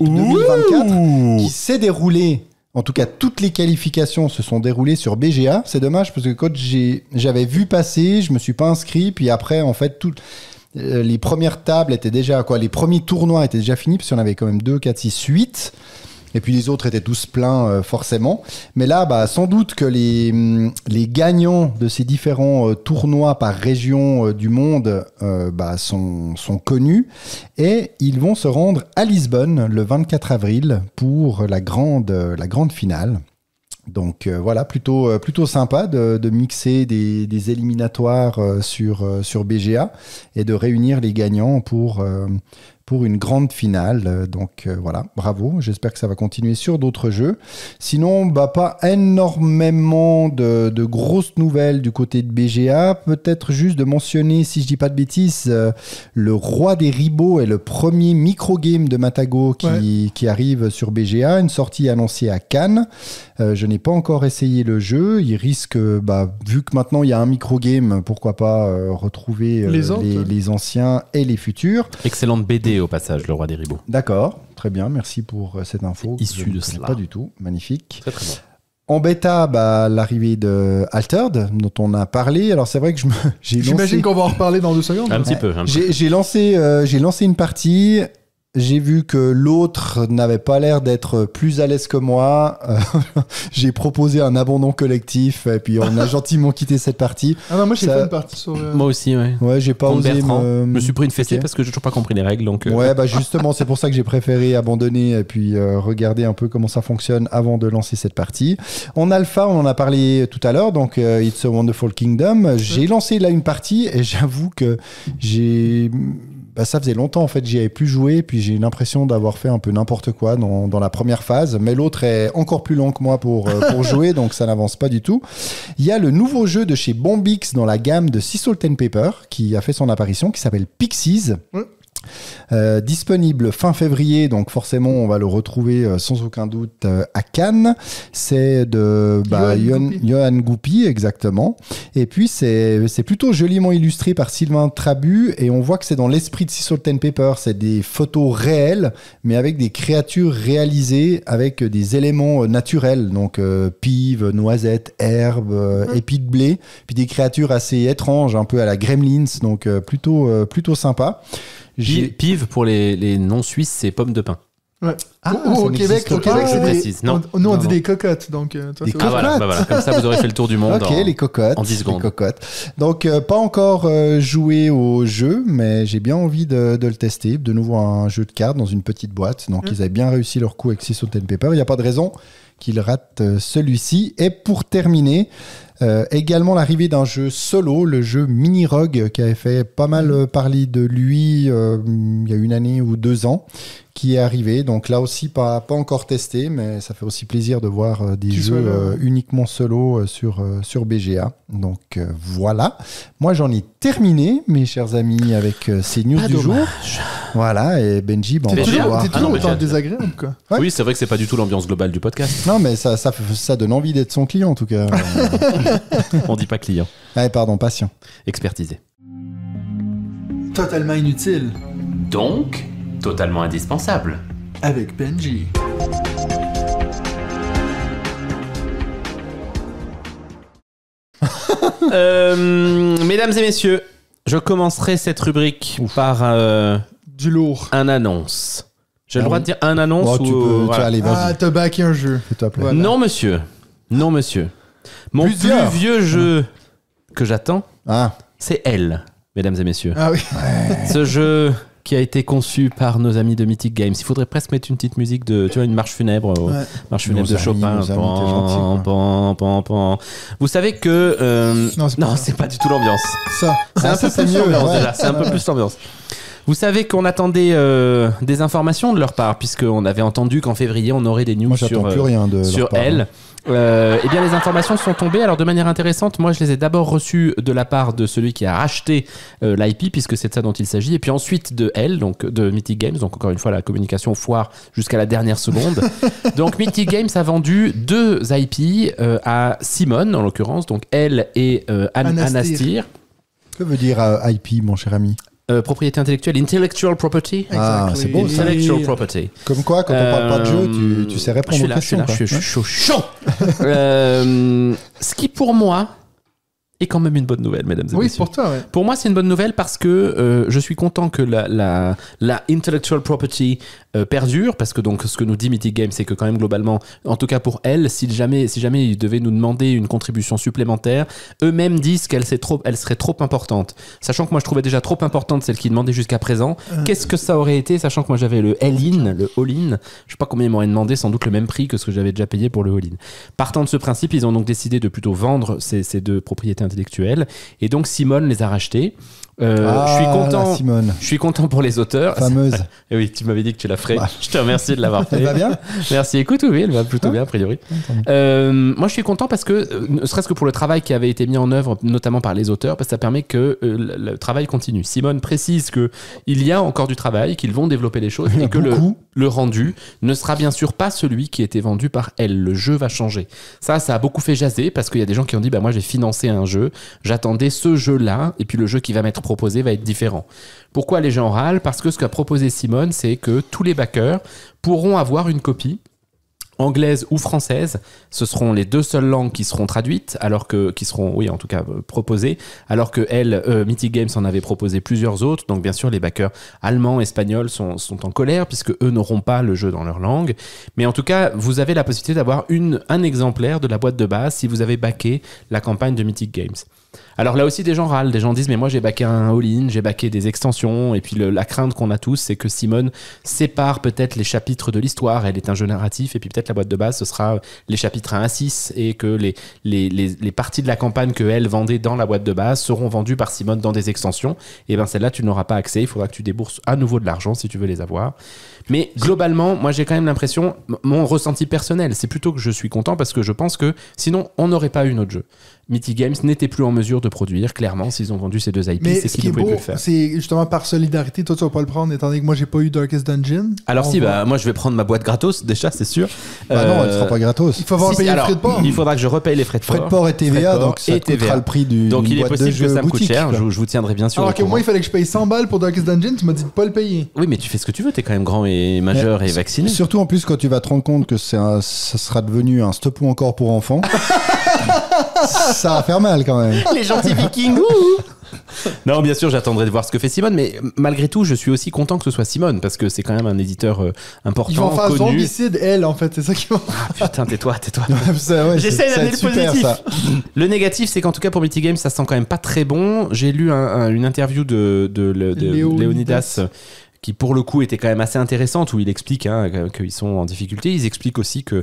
Speaker 3: 2024 qui s'est déroulé. En tout cas, toutes les qualifications se sont déroulées sur BGA. C'est dommage parce que quand j'avais vu passer, je me suis pas inscrit. Puis après, en fait, les premières tables étaient déjà, les premiers tournois étaient déjà finis. Parce qu'il y en avait quand même 2, 4, 6, 8. Et puis les autres étaient tous pleins, forcément. Mais là, sans doute que les gagnants de ces différents tournois par région du monde sont connus. Et ils vont se rendre à Lisbonne le 24 avril pour la grande finale. Donc voilà, plutôt sympa de mixer des éliminatoires sur BGA et de réunir les gagnants pour une grande finale. Donc voilà, bravo. J'espère que ça va continuer sur d'autres jeux. Sinon, pas énormément de grosses nouvelles du côté de BGA. Peut-être juste de mentionner, si je dis pas de bêtises, le Roi des Ribauds est le premier micro-game de Matago qui arrive sur BGA. Une sortie annoncée à Cannes. Je n'ai pas encore essayé le jeu. Il risque, vu que maintenant il y a un micro-game, pourquoi pas retrouver les anciens et les futurs.
Speaker 2: Excellente BD au passage, le Roi des Ribauds.
Speaker 3: D'accord, très bien, merci pour cette info.
Speaker 2: Issu
Speaker 3: Je ne
Speaker 2: de
Speaker 3: connais
Speaker 2: cela.
Speaker 3: Pas du tout, magnifique.
Speaker 2: Très très bon.
Speaker 3: En bêta, l'arrivée de Altered, dont on a parlé. Alors c'est vrai que j'ai
Speaker 1: J'imagine
Speaker 3: lancé...
Speaker 1: qu'on va en reparler dans 2 secondes.
Speaker 2: Un petit peu.
Speaker 3: J'ai lancé une partie. J'ai vu que l'autre n'avait pas l'air d'être plus à l'aise que moi. J'ai proposé un abandon collectif et puis on a gentiment quitté cette partie.
Speaker 1: Ah non, moi j'ai
Speaker 3: Ça-
Speaker 1: fait une partie sur.
Speaker 2: Moi aussi, ouais.
Speaker 3: Ouais, j'ai pas
Speaker 2: Contre
Speaker 3: osé
Speaker 2: Bertrand, je me suis pris une fessée
Speaker 3: Ok.
Speaker 2: parce que j'ai toujours pas compris les règles. Donc,
Speaker 3: Ouais, justement, c'est pour ça que j'ai préféré abandonner et puis regarder un peu comment ça fonctionne avant de lancer cette partie. En alpha, on en a parlé tout à l'heure, donc It's a Wonderful Kingdom. J'ai lancé là une partie et j'avoue que ça faisait longtemps en fait, j'y avais plus joué, puis j'ai l'impression d'avoir fait un peu n'importe quoi dans la première phase, mais l'autre est encore plus long que moi pour jouer, donc ça n'avance pas du tout. Il y a le nouveau jeu de chez Bombix dans la gamme de Sea Salt and Pepper qui a fait son apparition, qui s'appelle Pixies.
Speaker 1: Ouais.
Speaker 3: Disponible fin février, donc forcément on va le retrouver sans aucun doute à Cannes. C'est de Johan Goupy, exactement. Et puis c'est plutôt joliment illustré par Sylvain Trabu et on voit que c'est dans l'esprit de Sea Salt and Pepper. C'est des photos réelles mais avec des créatures réalisées avec des éléments naturels, donc pives, noisettes, herbes, épis de blé, puis des créatures assez étranges, un peu à la Gremlins, donc plutôt sympa.
Speaker 2: Pive pour les non-suisses, c'est pomme de pin.
Speaker 1: Ouais.
Speaker 3: Ah,
Speaker 1: au
Speaker 3: ça
Speaker 1: Québec,
Speaker 3: n'existe pas.
Speaker 1: c'est
Speaker 2: Je
Speaker 1: des.
Speaker 2: précise, non.
Speaker 1: Nous, on
Speaker 3: Non,
Speaker 1: dit
Speaker 3: non.
Speaker 1: des cocottes. Donc, toi,
Speaker 3: Des
Speaker 1: c'est
Speaker 2: Ah
Speaker 1: autre
Speaker 2: voilà, voilà, comme ça vous aurez fait le tour du monde.
Speaker 3: Ok, les cocottes.
Speaker 2: en 10 secondes.
Speaker 3: Les cocottes. Donc, pas encore joué au jeu, mais j'ai bien envie de le tester. De nouveau, un jeu de cartes dans une petite boîte. Donc, ils avaient bien réussi leur coup avec Sea Salt and Pepper. Il n'y a pas de raison qu'ils ratent celui-ci. Et pour terminer, également l'arrivée d'un jeu solo, le jeu Mini Rogue, qui avait fait pas mal parler de lui il y a 1 année ou 2 ans, qui est arrivé. Donc là aussi, pas encore testé, mais ça fait aussi plaisir de voir des
Speaker 1: Tu
Speaker 3: jeux
Speaker 1: sois là.
Speaker 3: uniquement solo sur BGA. Donc voilà. Moi, j'en ai terminé, mes chers amis, avec ces news
Speaker 2: Pas
Speaker 3: du jour.
Speaker 2: dommage.
Speaker 3: Voilà, et Benji, on
Speaker 1: T'es
Speaker 3: va
Speaker 2: BGA.
Speaker 3: voir.
Speaker 1: toujours
Speaker 2: Ah non,
Speaker 1: autant
Speaker 2: BGA.
Speaker 1: désagréable, quoi.
Speaker 3: Ouais.
Speaker 2: Oui, c'est vrai que c'est pas du tout l'ambiance globale du podcast.
Speaker 3: Non, mais ça donne envie d'être son client, en tout cas.
Speaker 2: On dit pas client.
Speaker 3: Allez, pardon, patient.
Speaker 2: Expertisé.
Speaker 5: Totalement inutile.
Speaker 2: Donc, totalement indispensable.
Speaker 5: avec Benji.
Speaker 2: Mesdames et messieurs, je commencerai cette rubrique par
Speaker 1: Du lourd.
Speaker 2: un annonce. J'ai le droit de dire un annonce
Speaker 3: Oh,
Speaker 2: ou...
Speaker 3: tu peux,
Speaker 2: voilà.
Speaker 3: allez, vas-y.
Speaker 1: Ah, t'as backé un jeu.
Speaker 3: Fais-toi plaisir.
Speaker 1: Voilà.
Speaker 2: Non, monsieur. Non, monsieur. Mon
Speaker 3: Plusieurs.
Speaker 2: plus vieux jeu que j'attends,
Speaker 3: Ah,
Speaker 2: c'est Elle, mesdames et messieurs.
Speaker 1: Ah oui.
Speaker 2: Ce jeu qui a été conçu par nos amis de Mythic Games. Il faudrait presque mettre une petite musique de, tu vois, une marche funèbre,
Speaker 1: Ouais.
Speaker 2: marche funèbre
Speaker 3: Nos
Speaker 2: de
Speaker 3: amis,
Speaker 2: Chopin.
Speaker 3: nos amis, t'es gentil, quoi.
Speaker 2: Pan, pan, pan. Vous savez que
Speaker 1: Non, c'est pas
Speaker 2: non,
Speaker 1: ça.
Speaker 2: c'est pas du tout l'ambiance.
Speaker 1: Ça.
Speaker 2: C'est
Speaker 3: Ah,
Speaker 2: un
Speaker 3: ça,
Speaker 2: peu
Speaker 3: c'est
Speaker 2: plus
Speaker 3: mieux,
Speaker 2: l'ambiance
Speaker 3: ouais.
Speaker 2: déjà. C'est un peu plus l'ambiance. Vous savez qu'on attendait des informations de leur part, puisqu'on avait entendu qu'en février on aurait des news
Speaker 3: moi, j'attends
Speaker 2: sur
Speaker 3: plus rien de
Speaker 2: sur
Speaker 3: leur part.
Speaker 2: Elle. Eh bien, les informations sont tombées. Alors, de manière intéressante, moi, je les ai d'abord reçues de la part de celui qui a racheté l'IP, puisque c'est de ça dont il s'agit, et puis ensuite de Elle, donc de Mythic Games. Donc, encore une fois, la communication foire jusqu'à la dernière seconde. Donc, Mythic Games a vendu 2 IP à Simone, en l'occurrence, donc Elle et
Speaker 1: Anastir.
Speaker 2: Anastir.
Speaker 3: Que veut dire IP, mon cher ami?
Speaker 2: Propriété intellectuelle, intellectual property.
Speaker 3: Ah, c'est beau, ça.
Speaker 2: Intellectual property.
Speaker 3: Comme quoi, quand on parle pas de jeu, tu sais répondre aux questions.
Speaker 2: je suis
Speaker 3: quoi.
Speaker 2: chaud. Ce qui pour moi est quand même une bonne nouvelle, mesdames et
Speaker 1: Oui, c'est
Speaker 2: messieurs.
Speaker 1: pour toi, ouais.
Speaker 2: Pour moi, c'est une bonne nouvelle parce que je suis content que la intellectual property perdure, parce que donc ce que nous dit Mythic Games, c'est que quand même globalement, en tout cas pour Elle, si jamais ils devaient nous demander une contribution supplémentaire, eux-mêmes disent elle serait trop importante. Sachant que moi je trouvais déjà trop importante celle qu'ils demandaient jusqu'à présent. Qu'est-ce que ça aurait été, sachant que moi j'avais le All-in, le All-in, je sais pas combien ils m'auraient demandé, sans doute le même prix que ce que j'avais déjà payé pour le All-in. Partant de ce principe, ils ont donc décidé de plutôt vendre ces 2 propriétés intellectuelles, et donc Simone les a rachetés. Je suis content.
Speaker 3: Simone,
Speaker 2: Je suis content pour les auteurs.
Speaker 3: fameuse.
Speaker 2: Et oui, tu m'avais dit que tu la ferais.
Speaker 3: Bah.
Speaker 2: Je te remercie de l'avoir fait.
Speaker 3: Elle va bien?
Speaker 2: Merci. Écoute, oui, elle va plutôt bien, a priori. Moi, je suis content parce que, ne serait-ce que pour le travail qui avait été mis en œuvre, notamment par les auteurs, parce que ça permet que le travail continue. Simone précise qu'il y a encore du travail, qu'ils vont développer les choses, et que le rendu ne sera bien sûr pas celui qui était vendu par Elle. Le jeu va changer. Ça a beaucoup fait jaser, parce qu'il y a des gens qui ont dit, bah, moi, j'ai financé un jeu, j'attendais ce jeu-là, et puis le jeu qui va m'être proposé va être différent. Pourquoi les gens râlent? Parce que ce qu'a proposé Simone, c'est que tous les backers pourront avoir une copie anglaise ou française. Ce seront les 2 seules langues qui seront traduites, qui seront, oui, en tout cas, proposées, alors que Mythic Games en avait proposé plusieurs autres. Donc, bien sûr, les backers allemands, espagnols sont en colère, puisque eux n'auront pas le jeu dans leur langue. Mais en tout cas, vous avez la possibilité d'avoir un exemplaire de la boîte de base si vous avez backé la campagne de Mythic Games. Alors là aussi, des gens râlent, des gens disent mais moi j'ai backé un all-in, j'ai backé des extensions, et puis la crainte qu'on a tous, c'est que Simone sépare peut-être les chapitres de l'histoire. Elle est un jeu narratif, et puis peut-être la boîte de base ce sera les chapitres 1 à 6, et que les parties de la campagne que elle vendait dans la boîte de base seront vendues par Simone dans des extensions. Et bien celle-là tu n'auras pas accès, il faudra que tu débourses à nouveau de l'argent si tu veux les avoir. Mais globalement, moi j'ai quand même l'impression, mon ressenti personnel, c'est plutôt que je suis content, parce que je pense que sinon on n'aurait pas eu notre jeu. Mythic Games n'était plus en mesure de produire, clairement, s'ils ont vendu ces 2 IP,
Speaker 1: Mais
Speaker 2: c'est
Speaker 1: ce
Speaker 2: qu'ils
Speaker 1: qui est
Speaker 2: ne pouvaient
Speaker 1: beau,
Speaker 2: plus le faire.
Speaker 1: c'est justement par solidarité, toi tu vas pas le prendre, étant donné que moi j'ai pas eu Darkest Dungeon.
Speaker 2: Alors
Speaker 1: On
Speaker 2: si,
Speaker 1: va-
Speaker 2: moi je vais prendre ma boîte gratos, déjà, c'est sûr.
Speaker 3: Bah non, elle sera pas gratos.
Speaker 1: Il faut avoir
Speaker 2: Si,
Speaker 1: payé
Speaker 2: alors,
Speaker 1: les frais de port.
Speaker 2: il faudra que je repaye les frais de port.
Speaker 3: Frais de port et TVA,
Speaker 2: Frais de port
Speaker 3: donc ça
Speaker 2: et
Speaker 3: te coûtera
Speaker 2: TVA.
Speaker 3: le prix d'une
Speaker 2: Donc il est
Speaker 3: boîte de
Speaker 2: possible que
Speaker 3: jeux
Speaker 2: ça me coûte
Speaker 3: boutique,
Speaker 2: cher,
Speaker 3: quoi.
Speaker 2: je vous tiendrai bien sûr
Speaker 1: Alors
Speaker 2: au
Speaker 1: que moi
Speaker 2: courant.
Speaker 1: il fallait que je paye 100 balles pour Darkest Dungeon, tu m'as dit de pas le payer.
Speaker 2: Oui, mais tu fais ce que tu veux, t'es quand même grand et majeur et vacciné.
Speaker 3: Surtout en plus quand tu vas te rendre compte que ça sera devenu un stop ou encore pour enfants. Ça va faire mal quand même.
Speaker 2: Les gentils vikings. Non, bien sûr, j'attendrai de voir ce que fait Simone, mais malgré tout, je suis aussi content que ce soit Simone, parce que c'est quand même un éditeur important,
Speaker 1: Ils vont faire
Speaker 2: connu.
Speaker 1: zombicide, elle, en fait, c'est ça qu'ils vont.
Speaker 2: Ah putain, tais-toi.
Speaker 3: ça
Speaker 2: J'essaie
Speaker 3: va
Speaker 2: d'amener
Speaker 3: être
Speaker 2: le
Speaker 3: super,
Speaker 2: positif.
Speaker 3: ça.
Speaker 2: Le négatif, c'est qu'en tout cas pour Mythic Games, ça sent quand même pas très bon. J'ai lu une interview de Léonidas qui pour le coup était quand même assez intéressante, où il explique qu'ils sont en difficulté. Ils expliquent aussi que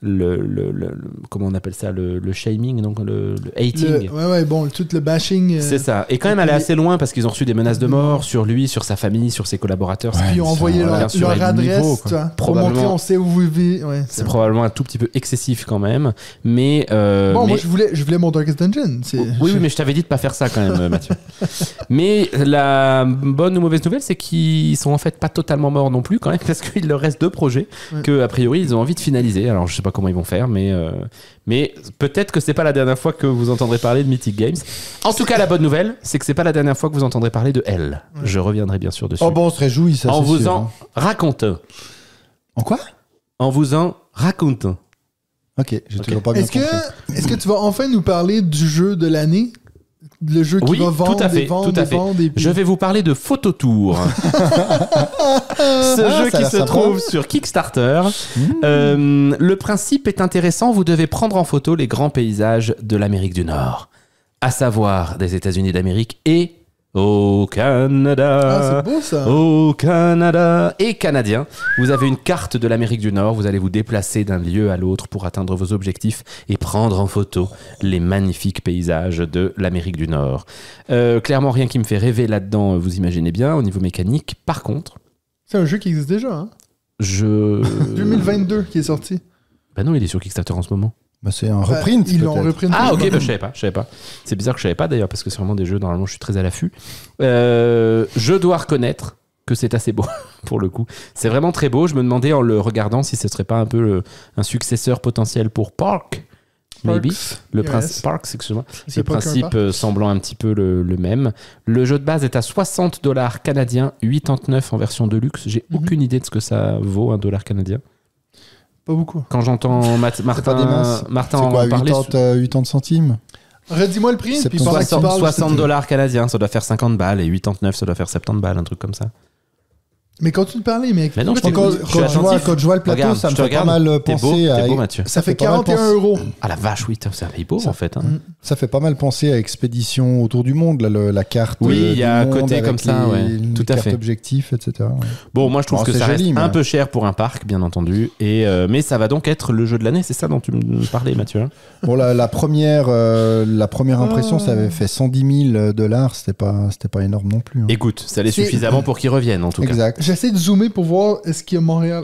Speaker 2: comment on appelle ça, le shaming, donc le hating.
Speaker 1: Ouais, bon, tout le bashing.
Speaker 2: C'est ça. Et quand même aller assez loin, parce qu'ils ont reçu des menaces de mort sur lui, sur sa famille, sur ses collaborateurs.
Speaker 3: Ouais,
Speaker 1: Puis ils ont envoyé
Speaker 3: ça,
Speaker 1: leur,
Speaker 2: bien sûr,
Speaker 1: leur
Speaker 2: et le
Speaker 1: adresse,
Speaker 2: niveau, quoi.
Speaker 1: tu vois, pour
Speaker 2: Probablement.
Speaker 1: montrer on sait où vous vivez. Ouais,
Speaker 2: C'est probablement un tout petit peu excessif quand même. Mais,
Speaker 1: Bon,
Speaker 2: mais-
Speaker 1: moi je voulais mon Darkest Dungeon.
Speaker 2: Oui, mais je t'avais dit de pas faire ça quand même, Mathieu. Mais la bonne ou mauvaise nouvelle, c'est qu'ils sont en fait pas totalement morts non plus quand même, parce qu'il leur reste 2 projets
Speaker 1: Ouais.
Speaker 2: que a priori ils ont envie de finaliser. Alors je sais pas comment ils vont faire, mais peut-être que c'est pas la dernière fois que vous entendrez parler de Mythic Games. En tout cas, la bonne nouvelle, c'est que c'est pas la dernière fois que vous entendrez parler de Elle. Je reviendrai bien sûr dessus.
Speaker 3: Oh bon, on se réjouit, ça
Speaker 2: en
Speaker 3: c'est
Speaker 2: vous
Speaker 3: sûr,
Speaker 2: en
Speaker 3: hein.
Speaker 2: racontant.
Speaker 3: En quoi?
Speaker 2: En vous en racontant.
Speaker 3: Ok, j'ai toujours pas bien compris.
Speaker 1: Est-ce que tu vas enfin nous parler du jeu de l'année? Le jeu qui
Speaker 2: Oui,
Speaker 1: va vendre
Speaker 2: tout à fait,
Speaker 1: et vendre
Speaker 2: tout à
Speaker 1: et
Speaker 2: fait.
Speaker 1: vendre et puis-
Speaker 2: Je vais vous parler de Phototour. Ce jeu
Speaker 3: ça a
Speaker 2: qui
Speaker 3: l'air
Speaker 2: se
Speaker 3: sympa.
Speaker 2: trouve sur Kickstarter. Le principe est intéressant. Vous devez prendre en photo les grands paysages de l'Amérique du Nord, à savoir des États-Unis d'Amérique et au Canada.
Speaker 1: Ah, c'est beau ça.
Speaker 2: Au Canada et canadien, vous avez une carte de l'Amérique du Nord. Vous allez vous déplacer d'un lieu à l'autre pour atteindre vos objectifs et prendre en photo les magnifiques paysages de l'Amérique du Nord. Clairement, rien qui me fait rêver là-dedans, vous imaginez bien, au niveau mécanique. Par contre,
Speaker 1: C'est un jeu qui existe déjà. Hein? 2022 qui est sorti.
Speaker 2: Bah non, il est sur Kickstarter en ce moment.
Speaker 3: Bah, c'est un reprint.
Speaker 1: Ils l'ont
Speaker 3: peut-être.
Speaker 1: reprint.
Speaker 2: Ah ok, bah, je savais pas. C'est bizarre que je savais pas d'ailleurs parce que c'est vraiment des jeux, normalement je suis très à l'affût. Je dois reconnaître que c'est assez beau pour le coup. C'est vraiment très beau. Je me demandais en le regardant si ce serait pas un peu un successeur potentiel pour Park. Maybe. Le principe, Parks, excuse-moi. Le principe semblant un petit peu le même. Le jeu de base est à $60 canadiens, 89 en version de luxe. J'ai aucune idée de ce que ça vaut, $1 canadien.
Speaker 1: Pas beaucoup.
Speaker 2: Quand j'entends Martin
Speaker 3: C'est quoi,
Speaker 2: en parler...
Speaker 3: 80 centimes?
Speaker 1: Redis-moi le prix.
Speaker 3: C'est
Speaker 1: Puis pendant que tu parles,
Speaker 2: $60 canadiens, ça doit faire 50 balles, et 89, ça doit faire 70 balles, un truc comme ça.
Speaker 1: Mais quand tu me parlais, mec.
Speaker 2: Mais non, je
Speaker 3: Quand
Speaker 2: t'écoute. Je suis attentif.
Speaker 3: je vois le plateau,
Speaker 2: Regarde,
Speaker 3: ça me
Speaker 2: je te
Speaker 3: fait pas
Speaker 2: regarde.
Speaker 3: mal
Speaker 2: T'es beau,
Speaker 3: penser
Speaker 2: t'es
Speaker 3: à...
Speaker 2: beau, Mathieu.
Speaker 1: Ça fait
Speaker 3: fait pas mal
Speaker 1: 41 €.
Speaker 2: Ah la vache, oui, c'est un pays beau en fait. Hein.
Speaker 3: Ça fait pas mal penser à Expédition autour du monde, là, la carte.
Speaker 2: Oui, il y a un
Speaker 3: du monde
Speaker 2: côté
Speaker 3: avec
Speaker 2: comme ça, ouais. Tout à
Speaker 3: cartes
Speaker 2: fait.
Speaker 3: objectifs, etc. Ouais.
Speaker 2: Bon, moi je trouve
Speaker 3: Bon,
Speaker 2: que
Speaker 3: c'est
Speaker 2: ça
Speaker 3: joli,
Speaker 2: reste
Speaker 3: mais-
Speaker 2: un peu cher pour un parc, bien entendu. Mais ça va donc être le jeu de l'année, c'est ça dont tu me parlais, Mathieu. Hein.
Speaker 3: Bon, la première impression, ça avait fait $110 000. C'était pas énorme non plus. Hein.
Speaker 2: Écoute, ça l'est
Speaker 1: C'est-
Speaker 2: suffisamment pour qu'ils reviennent en tout cas.
Speaker 3: Exact.
Speaker 1: J'essaie de zoomer pour voir est-ce qu'il y a Montréal.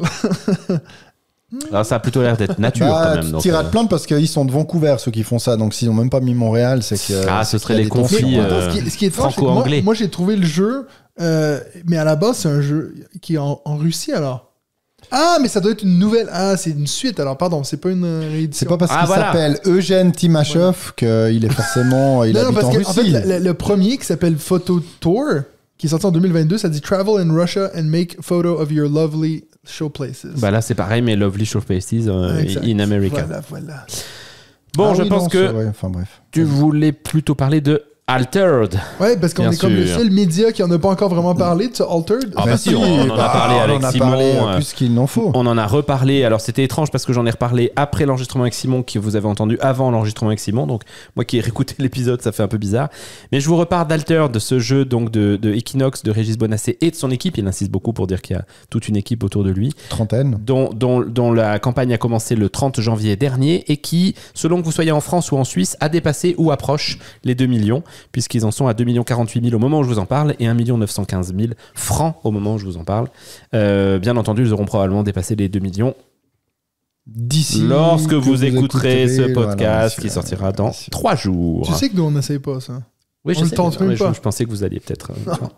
Speaker 2: Alors ça a plutôt l'air d'être nature quand même.
Speaker 3: Tu
Speaker 2: Donc,
Speaker 3: t'iras de plaindre parce qu'ils sont de Vancouver, ceux qui font ça. Donc, s'ils n'ont même pas mis Montréal, c'est que.
Speaker 2: Ah, ce
Speaker 3: c'est
Speaker 2: serait
Speaker 3: qu'il y a
Speaker 2: les
Speaker 3: des
Speaker 2: conflits,
Speaker 3: tensions.
Speaker 1: Attends, ce qui est étrange, c'est que
Speaker 2: franco-anglais.
Speaker 1: moi j'ai trouvé le jeu, mais à la base c'est un jeu qui est en Russie alors. Ah, mais ça doit être une nouvelle. Ah, c'est une suite alors, pardon, c'est pas une réédition.
Speaker 3: C'est pas parce
Speaker 2: Ah,
Speaker 3: qu'il
Speaker 2: voilà.
Speaker 3: s'appelle Eugène Timashov qu'il est forcément. Il
Speaker 1: Non,
Speaker 3: habite
Speaker 1: parce
Speaker 3: en
Speaker 1: que
Speaker 3: Russie.
Speaker 1: en fait, le premier qui s'appelle Photo Tour, qui est sorti en 2022, ça dit Travel in Russia and make photo of your lovely show places.
Speaker 2: Bah là c'est pareil, mais Lovely Show Places
Speaker 1: Exact.
Speaker 2: in America.
Speaker 1: Voilà.
Speaker 2: Bon,
Speaker 3: Ah
Speaker 2: je
Speaker 3: oui,
Speaker 2: pense
Speaker 3: non,
Speaker 2: que
Speaker 3: c'est vrai. Enfin, bref.
Speaker 2: tu voulais plutôt parler de Altered.
Speaker 1: Ouais, parce qu'on
Speaker 2: Bien
Speaker 1: est comme le
Speaker 2: sûr.
Speaker 1: seul média qui en a pas encore vraiment parlé de ce Altered.
Speaker 2: Ah bah si, on en a parlé
Speaker 3: on
Speaker 2: avec
Speaker 3: en a
Speaker 2: Simon.
Speaker 3: parlé plus qu'il n'en faut.
Speaker 2: On en a reparlé. Alors c'était étrange parce que j'en ai reparlé après l'enregistrement avec Simon, que vous avez entendu avant l'enregistrement avec Simon. Donc moi qui ai réécouté l'épisode, ça fait un peu bizarre. Mais je vous reparle d'Alter, de ce jeu donc de Equinox, de Régis Bonassé et de son équipe. Il insiste beaucoup pour dire qu'il y a toute une équipe autour de lui,
Speaker 3: Trentaine.
Speaker 2: dont la campagne a commencé le 30 janvier dernier et qui, selon que vous soyez en France ou en Suisse, a dépassé ou approche les 2 millions, puisqu'ils en sont à 2 048 000 au moment où je vous en parle et 1 915 000 francs au moment où je vous en parle. Bien entendu, ils auront probablement dépassé les 2 millions
Speaker 3: D'ici.
Speaker 2: lorsque
Speaker 3: que
Speaker 2: vous écouterez ce
Speaker 3: voilà,
Speaker 2: podcast
Speaker 3: c'est-
Speaker 2: qui sortira dans
Speaker 3: c'est-
Speaker 2: 3 jours.
Speaker 1: Tu sais que nous on n'essaye pas ça.
Speaker 2: Oui,
Speaker 1: on le tente même pas.
Speaker 2: Je pensais que vous alliez peut-être.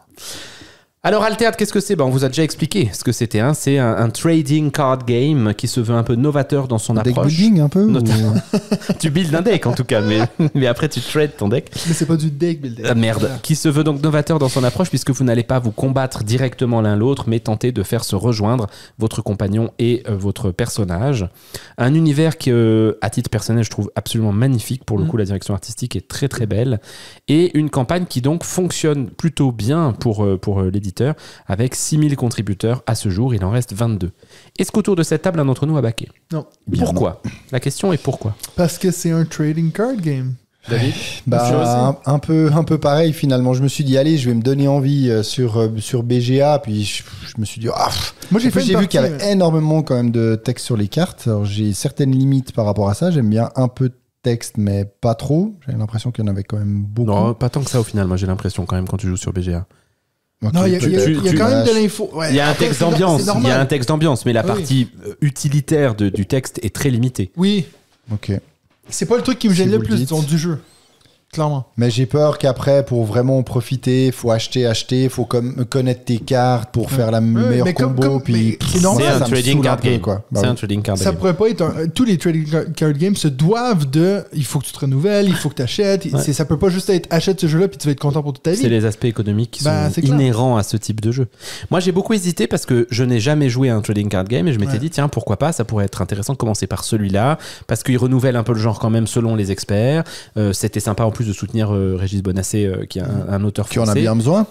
Speaker 2: Alors, Altered, qu'est-ce que c'est? On vous a déjà expliqué ce que c'était. Hein. C'est un trading card game qui se veut un peu novateur dans son
Speaker 3: Deck
Speaker 2: approche.
Speaker 3: building un peu ou-
Speaker 2: Tu builds un deck en tout cas, mais après tu trades ton deck.
Speaker 1: Mais c'est pas du deck building.
Speaker 2: Ah, merde. Qui se veut donc novateur dans son approche puisque vous n'allez pas vous combattre directement l'un l'autre, mais tenter de faire se rejoindre votre compagnon et votre personnage. Un univers qui, à titre personnel, je trouve absolument magnifique. Pour le coup, la direction artistique est très très belle. Et une campagne qui donc fonctionne plutôt bien pour l'éditeur, avec 6000 contributeurs à ce jour. Il en reste 22. Est-ce qu'autour de cette table, un d'entre nous a baqué?
Speaker 1: Non.
Speaker 3: Bien
Speaker 2: Pourquoi? La question est pourquoi?
Speaker 1: Parce que c'est un trading card game.
Speaker 2: David?
Speaker 3: Bah, un peu pareil finalement. Je me suis dit, allez, je vais me donner envie sur BGA. Puis je me suis dit,
Speaker 1: Moi j'ai fait
Speaker 3: j'ai
Speaker 1: une
Speaker 3: vu qu'il y
Speaker 1: partie,
Speaker 3: avait énormément quand même de texte sur les cartes. Alors, j'ai certaines limites par rapport à ça. J'aime bien un peu de texte, mais pas trop. J'avais l'impression qu'il y en avait quand même beaucoup.
Speaker 2: Non, pas tant que ça au final, moi j'ai l'impression quand même quand tu joues sur BGA.
Speaker 3: Ok,
Speaker 1: Non, il y a
Speaker 3: peut-être.
Speaker 1: quand même de l'info. Ouais,
Speaker 2: Il y a un
Speaker 1: après,
Speaker 2: texte
Speaker 1: c'est
Speaker 2: d'ambiance,
Speaker 1: c'est
Speaker 2: il y a
Speaker 1: normal.
Speaker 2: un texte d'ambiance, mais la
Speaker 1: Oui.
Speaker 2: partie utilitaire du texte est très limitée.
Speaker 1: Oui,
Speaker 3: Ok.
Speaker 1: c'est pas le truc qui me
Speaker 3: Si
Speaker 1: gêne le
Speaker 3: vous le
Speaker 1: plus
Speaker 3: dites.
Speaker 1: disons, du jeu. Clairement.
Speaker 3: Mais j'ai peur qu'après, pour vraiment profiter, faut acheter, faut connaître tes cartes pour faire le meilleur
Speaker 1: mais
Speaker 3: combo. Puis
Speaker 1: c'est normal.
Speaker 2: C'est un
Speaker 3: ça me
Speaker 2: trading
Speaker 3: saoule
Speaker 2: card game.
Speaker 3: quoi. Bah
Speaker 2: C'est
Speaker 3: oui.
Speaker 2: un trading card
Speaker 1: Ça
Speaker 2: game.
Speaker 1: pourrait pas être tous les trading card games se doivent de il faut que tu te renouvelles, il faut que tu achètes.
Speaker 2: Ouais.
Speaker 1: Ça peut pas juste être achète ce jeu-là puis tu vas être content pour toute ta vie.
Speaker 2: C'est les aspects économiques qui
Speaker 1: Bah,
Speaker 2: sont
Speaker 1: c'est clair.
Speaker 2: inhérents à ce type de jeu. Moi, j'ai beaucoup hésité parce que je n'ai jamais joué à un trading card game et je m'étais
Speaker 1: Ouais.
Speaker 2: dit, tiens, pourquoi pas, ça pourrait être intéressant de commencer par celui-là parce qu'il renouvelle un peu le genre quand même selon les experts. C'était sympa en plus de soutenir Régis Bonassé, qui est un auteur
Speaker 3: Tu en
Speaker 2: français.
Speaker 3: as bien besoin?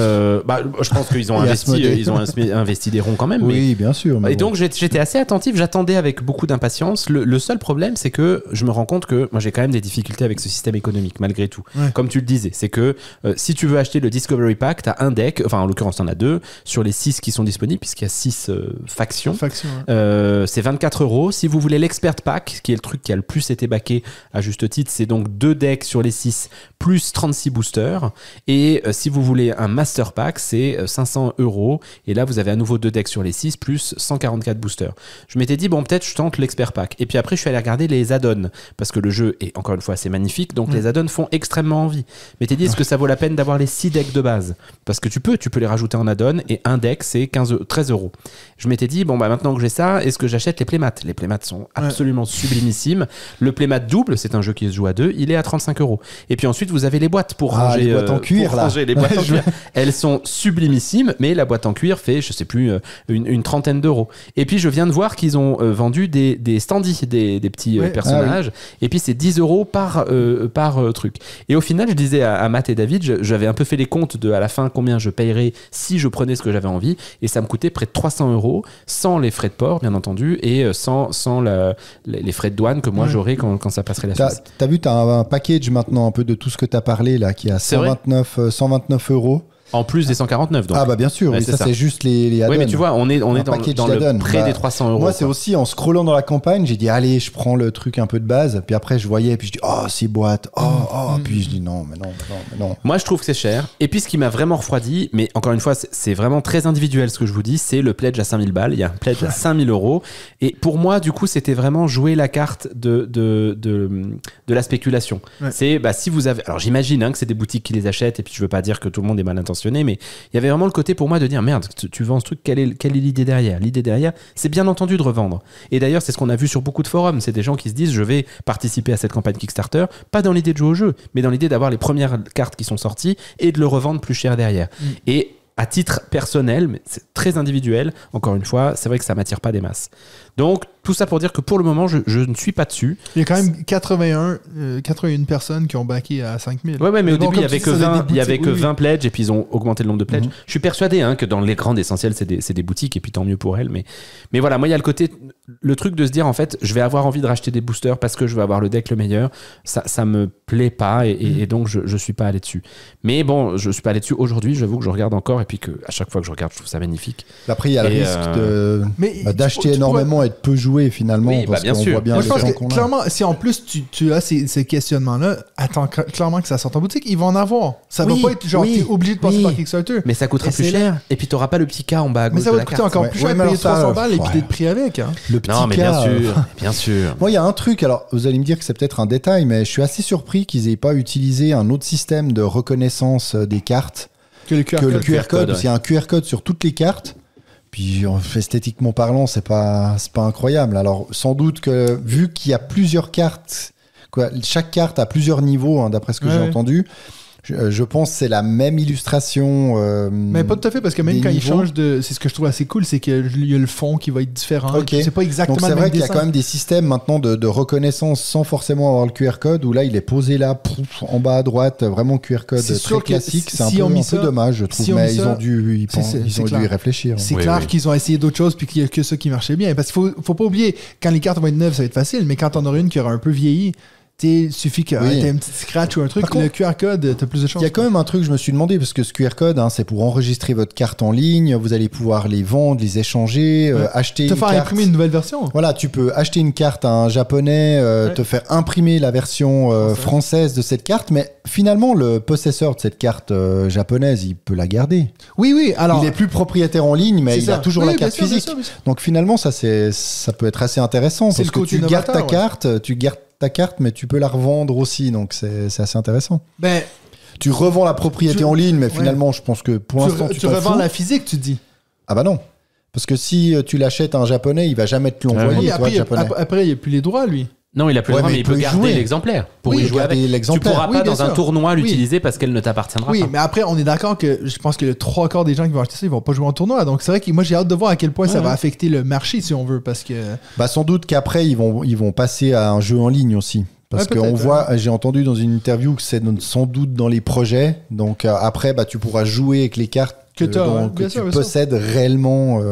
Speaker 2: Je pense qu'ils ont
Speaker 3: Et
Speaker 2: investi,
Speaker 3: Asmodée.
Speaker 2: ils ont investi des ronds quand même. mais-
Speaker 3: Oui, bien sûr. mais
Speaker 2: Et
Speaker 3: bon.
Speaker 2: donc j'étais assez attentif, j'attendais avec beaucoup d'impatience. Le seul problème, c'est que je me rends compte que moi j'ai quand même des difficultés avec ce système économique malgré tout.
Speaker 1: Ouais.
Speaker 2: Comme tu le disais, c'est que si tu veux acheter le Discovery Pack, t'as un deck, enfin en l'occurrence t'en as 2 sur les 6 qui sont disponibles puisqu'il y a 6 factions.
Speaker 1: Faction, hein.
Speaker 2: C'est 24 €. Si vous voulez l'Expert Pack, qui est le truc qui a le plus été backé à juste titre, c'est donc 2 decks sur les 6 plus 36 boosters. Et si vous voulez un Master Pack, c'est 500 €. Et là, vous avez à nouveau 2 decks sur les 6 plus 144 boosters. Je m'étais dit, bon, peut-être je tente l'Expert Pack. Et puis après, je suis allé regarder les add-ons parce que le jeu est encore une fois assez magnifique. Donc les add-ons font extrêmement envie. Mais t'es dit, est-ce que ça vaut la peine d'avoir les 6 decks de base? Parce que tu peux les rajouter en add-on et un deck, c'est 13 €. Je m'étais dit, bon, bah maintenant que j'ai ça, est-ce que j'achète les playmats? Les playmats sont absolument sublimissimes. Le playmat double, c'est un jeu qui se joue à 2, il est à 35 €. Et puis ensuite, vous avez les boîtes pour ranger.
Speaker 3: Les boîtes en cuir,
Speaker 2: pour
Speaker 3: là.
Speaker 2: ranger les boîtes en cuir. Elles sont sublimissimes, mais la boîte en cuir fait, je sais plus, une trentaine d'euros. Et puis, je viens de voir qu'ils ont vendu des standees, des petits personnages. Et puis, c'est 10 € par truc. Et au final, je disais à Matt et David, j'avais un peu fait les comptes de à la fin combien je payerais si je prenais ce que j'avais envie. Et ça me coûtait près de 300 €, sans les frais de port, bien entendu, et sans les frais de douane que moi j'aurais quand ça passerait la Suisse.
Speaker 3: T'as vu, t'as un package maintenant un peu de tout ce que t'as parlé là, qui est à
Speaker 2: C'est vrai
Speaker 3: 129 €.
Speaker 2: En plus des 149, donc.
Speaker 3: Ah bah bien sûr,
Speaker 2: Ouais,
Speaker 3: oui,
Speaker 2: c'est
Speaker 3: ça
Speaker 2: ça.
Speaker 3: c'est juste les add-ons.
Speaker 2: Oui, mais tu vois, on est dans
Speaker 3: package
Speaker 2: le
Speaker 3: d'add-ons.
Speaker 2: près
Speaker 3: Bah,
Speaker 2: des 300 €.
Speaker 3: Moi, c'est
Speaker 2: quoi.
Speaker 3: aussi en scrollant dans la campagne, j'ai dit allez, je prends le truc un peu de base. Puis après, je voyais, puis je dis oh, 6 boîtes, puis je dis non.
Speaker 2: Moi, je trouve que c'est cher. Et puis, ce qui m'a vraiment refroidi, mais encore une fois, c'est vraiment très individuel ce que je vous dis, c'est le pledge à 5000 balles. Il y a un pledge à 5000 €. Et pour moi, du coup, c'était vraiment jouer la carte de la spéculation.
Speaker 1: Ouais.
Speaker 2: C'est, si vous avez. Alors, j'imagine que c'est des boutiques qui les achètent, et puis je veux pas dire que tout le monde est mal intentionné, mais il y avait vraiment le côté pour moi de dire merde, tu vends ce truc, quelle est l'idée derrière? L'idée derrière, c'est bien entendu de revendre. Et d'ailleurs, c'est ce qu'on a vu sur beaucoup de forums. C'est des gens qui se disent je vais participer à cette campagne Kickstarter, pas dans l'idée de jouer au jeu, mais dans l'idée d'avoir les premières cartes qui sont sorties et de le revendre plus cher derrière. Et à titre personnel, mais c'est très individuel, encore une fois, c'est vrai que ça m'attire pas des masses. Donc, tout ça pour dire que pour le moment, je ne suis pas dessus.
Speaker 1: Il y a quand même 81 personnes qui ont backé à 5000.
Speaker 2: Ouais, mais au
Speaker 1: bon,
Speaker 2: début, il y
Speaker 1: comme
Speaker 2: avait
Speaker 1: tu
Speaker 2: que
Speaker 1: dis, ça doit
Speaker 2: 20,
Speaker 1: être des
Speaker 2: il y avait
Speaker 1: boutiques,
Speaker 2: que
Speaker 1: oui,
Speaker 2: 20 pledges et puis ils ont augmenté le nombre de pledges. Je suis persuadé que dans les grandes essentiels, c'est des boutiques et puis tant mieux pour elles. Mais voilà, moi, il y a le truc de se dire en fait, je vais avoir envie de racheter des boosters parce que je veux avoir le deck le meilleur. Ça me plaît pas et donc je suis pas allé dessus. Mais bon, je suis pas allé dessus aujourd'hui. J'avoue que je regarde encore et puis que à chaque fois que je regarde, je trouve ça magnifique.
Speaker 3: Après, il y a le
Speaker 2: Et,
Speaker 3: risque d'acheter
Speaker 1: tu
Speaker 3: énormément et de peu jouer finalement.
Speaker 2: Oui,
Speaker 3: parce
Speaker 2: bien
Speaker 3: qu'on
Speaker 2: sûr.
Speaker 3: voit bien
Speaker 1: Moi,
Speaker 3: les
Speaker 1: je pense
Speaker 3: gens
Speaker 1: que
Speaker 3: qu'on a.
Speaker 1: clairement, si en plus tu as ces questionnements-là, attends clairement que ça sorte en boutique, ils vont en avoir. Ça
Speaker 2: Oui,
Speaker 1: va pas être genre,
Speaker 2: oui,
Speaker 1: t'es obligé de passer
Speaker 2: oui.
Speaker 1: par Kickstarter.
Speaker 2: Mais ça coûtera
Speaker 1: Et
Speaker 2: plus
Speaker 1: c'est
Speaker 2: cher. Et puis t'auras pas le petit cas en bas à
Speaker 1: Mais
Speaker 2: gauche
Speaker 1: ça
Speaker 2: de
Speaker 1: va
Speaker 2: la
Speaker 1: te coûter
Speaker 2: carte.
Speaker 1: encore
Speaker 3: Ouais.
Speaker 1: plus cher
Speaker 3: Ouais,
Speaker 1: de
Speaker 3: mais
Speaker 1: payer
Speaker 3: alors ça,
Speaker 1: 300 balles et puis
Speaker 3: ouais.
Speaker 1: d'être pris avec. Hein.
Speaker 3: Le petit
Speaker 2: Non, mais
Speaker 3: cas,
Speaker 2: bien sûr, bien sûr.
Speaker 3: Moi, il y a un truc, alors vous allez me dire que c'est peut-être un détail, mais je suis assez surpris qu'ils aient pas utilisé un autre système de reconnaissance des cartes
Speaker 1: Que le QR
Speaker 3: que le
Speaker 1: code.
Speaker 3: QR code,
Speaker 2: ouais.
Speaker 3: parce qu'il y a un QR code sur toutes les cartes. Puis esthétiquement parlant, c'est pas incroyable. Alors sans doute que vu qu'il y a plusieurs cartes, chaque carte a plusieurs niveaux, d'après ce que j'ai
Speaker 1: Ouais.
Speaker 3: entendu. Je pense que c'est la même illustration.
Speaker 1: Mais pas tout à fait, parce que même
Speaker 3: des
Speaker 1: quand ils
Speaker 3: niveaux.
Speaker 1: changent de. C'est ce que je trouve assez cool, c'est qu'il y a le fond qui va être différent.
Speaker 3: Ok.
Speaker 1: C'est pas exactement
Speaker 3: Donc c'est
Speaker 1: le même
Speaker 3: vrai qu'il y a
Speaker 1: dessin.
Speaker 3: quand même des systèmes maintenant de reconnaissance sans forcément avoir le QR code, où là il est posé là, en bas à droite, vraiment QR code
Speaker 1: C'est
Speaker 3: très
Speaker 1: sûr que
Speaker 3: classique. C'est
Speaker 1: si
Speaker 3: un
Speaker 1: on
Speaker 3: peu
Speaker 1: mit ça-
Speaker 3: dommage, je trouve.
Speaker 1: si on
Speaker 3: Mais
Speaker 1: mit
Speaker 3: ils
Speaker 1: ça-
Speaker 3: ont dû
Speaker 1: c'est
Speaker 3: y
Speaker 1: clair.
Speaker 3: réfléchir.
Speaker 1: C'est
Speaker 2: Oui,
Speaker 1: clair
Speaker 2: oui.
Speaker 1: qu'ils ont essayé d'autres choses puis qu'il y a que ça qui marchait bien. Parce qu'il faut pas oublier, quand les cartes vont être neuves, ça va être facile, mais quand on aura une qui aura un peu vieilli, il suffit que
Speaker 3: Oui.
Speaker 1: t'aies un petit scratch ou un truc,
Speaker 3: Par contre,
Speaker 1: le QR code, t'as plus de chances.
Speaker 3: Il y a quand même un truc que je me suis demandé, parce que ce QR code, c'est pour enregistrer votre carte en ligne, vous allez pouvoir les vendre, les échanger,
Speaker 1: Ouais.
Speaker 3: acheter
Speaker 1: te
Speaker 3: une
Speaker 1: faire
Speaker 3: carte.
Speaker 1: imprimer une nouvelle version.
Speaker 3: Voilà, tu peux acheter une carte à un japonais,
Speaker 1: Ouais.
Speaker 3: te faire imprimer la version française de cette carte, mais finalement, le possesseur de cette carte japonaise, il peut la garder.
Speaker 1: Oui, alors.
Speaker 3: Il est plus propriétaire en ligne, mais
Speaker 1: c'est
Speaker 3: il
Speaker 1: ça.
Speaker 3: a toujours
Speaker 1: Oui,
Speaker 3: la
Speaker 1: bien
Speaker 3: carte
Speaker 1: sûr, bien
Speaker 3: physique.
Speaker 1: sûr, bien sûr.
Speaker 3: Donc finalement, ça peut être assez intéressant,
Speaker 1: C'est
Speaker 3: parce
Speaker 1: le
Speaker 3: que
Speaker 1: côté
Speaker 3: tu gardes ta
Speaker 1: novateur, ouais.
Speaker 3: carte, tu gardes ta carte, mais tu peux la revendre aussi, donc c'est assez intéressant.
Speaker 1: Ben,
Speaker 3: Tu revends la propriété en ligne, mais finalement, je pense que pour l'instant,
Speaker 1: tu
Speaker 3: t'en
Speaker 1: revends
Speaker 3: fous.
Speaker 1: la physique, tu dis.
Speaker 3: Ah bah non. Parce que si tu l'achètes à un japonais, il va jamais te l'envoyer,
Speaker 1: Oui,
Speaker 3: toi,
Speaker 1: après,
Speaker 3: le japonais.
Speaker 1: après, il n'y a plus les droits, lui.
Speaker 2: Non, il a plus le
Speaker 3: Ouais,
Speaker 2: droit,
Speaker 3: mais
Speaker 2: mais
Speaker 3: il
Speaker 2: il peut
Speaker 3: peut y
Speaker 2: garder
Speaker 3: jouer.
Speaker 2: l'exemplaire. Pour
Speaker 3: Oui,
Speaker 2: y jouer
Speaker 3: garder
Speaker 2: avec. Tu
Speaker 3: l'exemplaire.
Speaker 2: pourras
Speaker 1: Oui,
Speaker 2: pas
Speaker 1: bien
Speaker 2: dans un
Speaker 1: sûr.
Speaker 2: tournoi
Speaker 1: Oui.
Speaker 2: l'utiliser parce qu'elle ne t'appartiendra
Speaker 1: Oui,
Speaker 2: pas.
Speaker 1: mais après, on est d'accord que je pense que le 3/4 des gens qui vont acheter ça, ils vont pas jouer en tournoi. Donc, c'est vrai que moi, j'ai hâte de voir à quel point ça va affecter le marché, si on veut, parce que...
Speaker 3: Bah sans doute qu'après ils vont passer à un jeu en ligne aussi. Parce
Speaker 1: Ouais,
Speaker 3: qu'on
Speaker 1: peut-être,
Speaker 3: voit, j'ai entendu dans une interview que c'est sans doute dans les projets. Donc après, bah, tu pourras jouer avec les cartes
Speaker 1: Que t'as, ouais,
Speaker 3: que
Speaker 1: bien
Speaker 3: tu
Speaker 1: sûr, bien sûr.
Speaker 3: possèdes réellement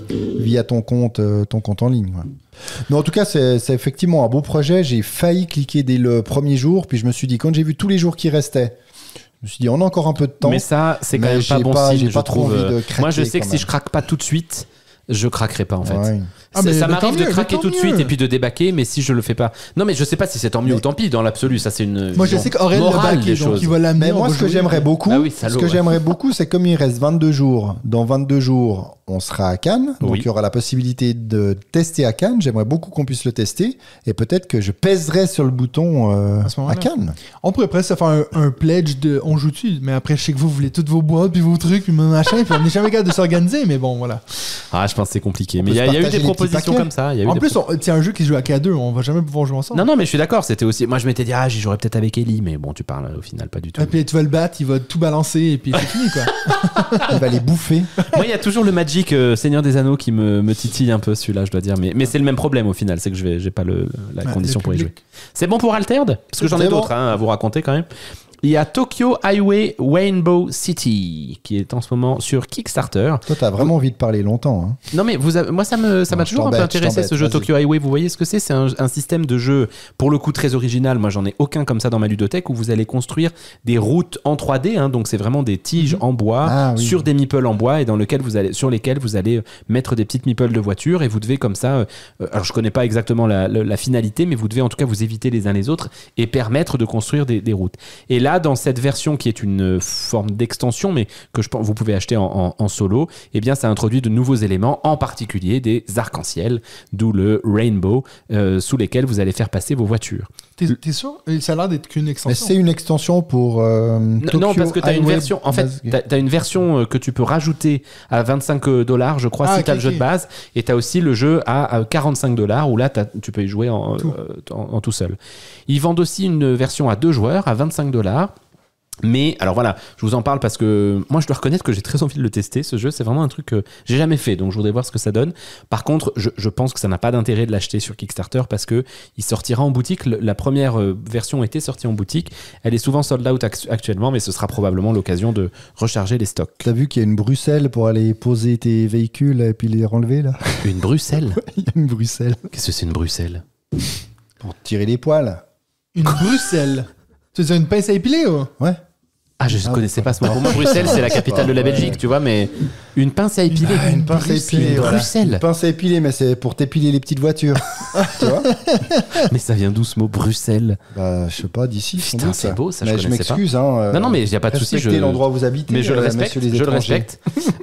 Speaker 3: via ton compte en ligne. Ouais. Mais en tout cas, c'est effectivement un beau projet. J'ai failli cliquer dès le premier jour. Puis je me suis dit, quand j'ai vu tous les jours qui restaient, je me suis dit, on a encore un peu de temps.
Speaker 2: Mais ça, c'est quand
Speaker 3: Mais
Speaker 2: même pas
Speaker 3: j'ai
Speaker 2: bon
Speaker 3: pas-
Speaker 2: signe,
Speaker 3: j'ai
Speaker 2: je
Speaker 3: pas trop
Speaker 2: trouve.
Speaker 3: envie de craquer
Speaker 2: Moi, je sais que
Speaker 3: quand
Speaker 2: si
Speaker 3: même.
Speaker 2: je craque pas tout de suite, je craquerai pas en fait.
Speaker 3: Ouais.
Speaker 1: Ah, mais
Speaker 2: ça
Speaker 1: tant
Speaker 2: m'arrive de
Speaker 1: mieux,
Speaker 2: craquer
Speaker 1: tant
Speaker 2: tout de suite
Speaker 1: mieux.
Speaker 2: et puis de débaquer, mais si je le fais pas. Non, mais je sais pas si c'est tant mieux ou tant pis dans l'absolu. Ça, c'est une.
Speaker 1: Moi, je
Speaker 2: vision
Speaker 1: sais qu'Aurel l'a
Speaker 2: morale
Speaker 1: backé,
Speaker 2: des
Speaker 1: donc
Speaker 2: choses.
Speaker 1: il va l'amener.
Speaker 3: Mais
Speaker 1: on
Speaker 3: moi,
Speaker 1: va
Speaker 3: ce que
Speaker 1: jouer.
Speaker 3: j'aimerais beaucoup,
Speaker 2: Ah oui, salaud,
Speaker 3: ce que
Speaker 2: ouais.
Speaker 3: j'aimerais beaucoup, c'est comme il reste 22 jours. Dans 22 jours, on sera à Cannes. Donc,
Speaker 2: Oui.
Speaker 3: il y aura la possibilité de tester à Cannes. J'aimerais beaucoup qu'on puisse le tester. Et peut-être que je pèserai sur le bouton
Speaker 1: À ce
Speaker 3: à
Speaker 1: moment-là.
Speaker 3: Cannes.
Speaker 1: On pourrait presque faire un pledge de on joue dessus, mais après, je sais que vous voulez toutes vos boîtes, puis vos trucs, puis mon machin, puis on n'est jamais capable de s'organiser, mais bon, voilà.
Speaker 2: Ah, je pense que c'est compliqué.
Speaker 3: On
Speaker 2: Mais
Speaker 3: peut
Speaker 2: il y a
Speaker 3: se
Speaker 2: eu
Speaker 3: partager
Speaker 2: des
Speaker 3: les petits
Speaker 2: propositions
Speaker 3: paquets.
Speaker 2: comme ça. Il y a eu
Speaker 1: En
Speaker 2: des
Speaker 1: plus, c'est un jeu qui se joue à K2, on va jamais pouvoir jouer ensemble.
Speaker 2: Non, non, mais je suis d'accord. C'était aussi. Moi, je m'étais dit, j'y jouerais peut-être avec Ellie, mais bon, tu parles au final pas du tout.
Speaker 1: Et puis tu vas le battre, il va tout balancer, et puis c'est fini, quoi.
Speaker 3: Il va les bouffer.
Speaker 2: Moi, il y a toujours le Magic Seigneur des Anneaux qui me titille un peu, celui-là, je dois dire. Mais c'est le même problème au final, c'est que j'ai pas la
Speaker 1: Ouais,
Speaker 2: condition
Speaker 1: le
Speaker 2: pour y jouer.
Speaker 1: public.
Speaker 2: C'est bon pour Altered? Parce que j'en ai
Speaker 3: C'est
Speaker 2: d'autres
Speaker 3: bon.
Speaker 2: à vous raconter quand même. Il y a Tokyo Highway Rainbow City qui est en ce moment sur Kickstarter.
Speaker 3: Toi, t'as vraiment envie de parler longtemps. Hein.
Speaker 2: Non mais moi ça m'a
Speaker 3: Non,
Speaker 2: toujours
Speaker 3: je
Speaker 2: un peu
Speaker 3: t'embête,
Speaker 2: intéressé ce jeu
Speaker 3: vas-y.
Speaker 2: Tokyo Highway. Vous voyez ce que c'est? C'est un système de jeu pour le coup très original. Moi j'en ai aucun comme ça dans ma ludothèque où vous allez construire des routes en 3D. Hein, donc c'est vraiment des tiges en bois
Speaker 3: Ah, oui.
Speaker 2: sur des meeples en bois et sur lesquels vous allez mettre des petites meeples de voitures et vous devez comme ça. Alors je connais pas exactement la finalité, mais vous devez en tout cas vous éviter les uns les autres et permettre de construire des routes. Et là dans cette version qui est une forme d'extension, mais que je pense vous pouvez acheter en solo, eh bien ça introduit de nouveaux éléments, en particulier des arcs-en-ciel, d'où le rainbow, sous lesquels vous allez faire passer vos voitures.
Speaker 1: T'es sûr? Ça a l'air d'être qu'une
Speaker 3: Mais
Speaker 1: extension.
Speaker 3: c'est une extension pour.
Speaker 2: Non, parce que tu as une version. En fait, t'as une version que tu peux rajouter à $25, je crois,
Speaker 1: Ah,
Speaker 2: si
Speaker 1: ok,
Speaker 2: tu as le jeu
Speaker 1: ok.
Speaker 2: de base. Et tu as aussi le jeu à $45 où là, tu peux y jouer en tout seul. Ils vendent aussi une version à 2 joueurs à $25. Mais alors voilà, je vous en parle parce que moi je dois reconnaître que j'ai très envie de le tester. Ce jeu, c'est vraiment un truc que j'ai jamais fait, donc je voudrais voir ce que ça donne. Par contre, je pense que ça n'a pas d'intérêt de l'acheter sur Kickstarter parce que il sortira en boutique. La première version était sortie en boutique. Elle est souvent sold out actuellement, mais ce sera probablement l'occasion de recharger les stocks.
Speaker 3: T'as vu qu'il y a une Bruxelles pour aller poser tes véhicules et puis les renlever là?
Speaker 2: Une Bruxelles?
Speaker 3: Il y a une Bruxelles.
Speaker 2: Qu'est-ce que c'est une Bruxelles?
Speaker 3: Pour tirer les poils.
Speaker 1: Une Bruxelles. Tu veux dire une pince à épiler, ou?
Speaker 3: Ouais.
Speaker 2: Ah, je ne connaissais pas ce mot. Pour moi, Bruxelles, c'est la capitale de la Belgique, tu vois, mais une pince à épiler.
Speaker 3: Une pince à épiler.
Speaker 2: Une
Speaker 3: voilà.
Speaker 2: Bruxelles.
Speaker 3: Une pince à épiler, mais c'est pour t'épiler les petites voitures. Tu vois?
Speaker 2: Mais ça vient d'où ce mot Bruxelles?
Speaker 3: Bah, je sais pas, d'ici. sans
Speaker 2: Putain,
Speaker 3: doute.
Speaker 2: c'est beau, ça, je
Speaker 3: Mais je
Speaker 2: connaissais pas.
Speaker 3: m'excuse. Hein,
Speaker 2: Non, non, mais il n'y a pas de souci.
Speaker 3: Respectez l'endroit où vous habitez.
Speaker 2: Mais je le respecte.
Speaker 3: messieurs les
Speaker 2: Je le
Speaker 3: étrangers.
Speaker 2: respecte.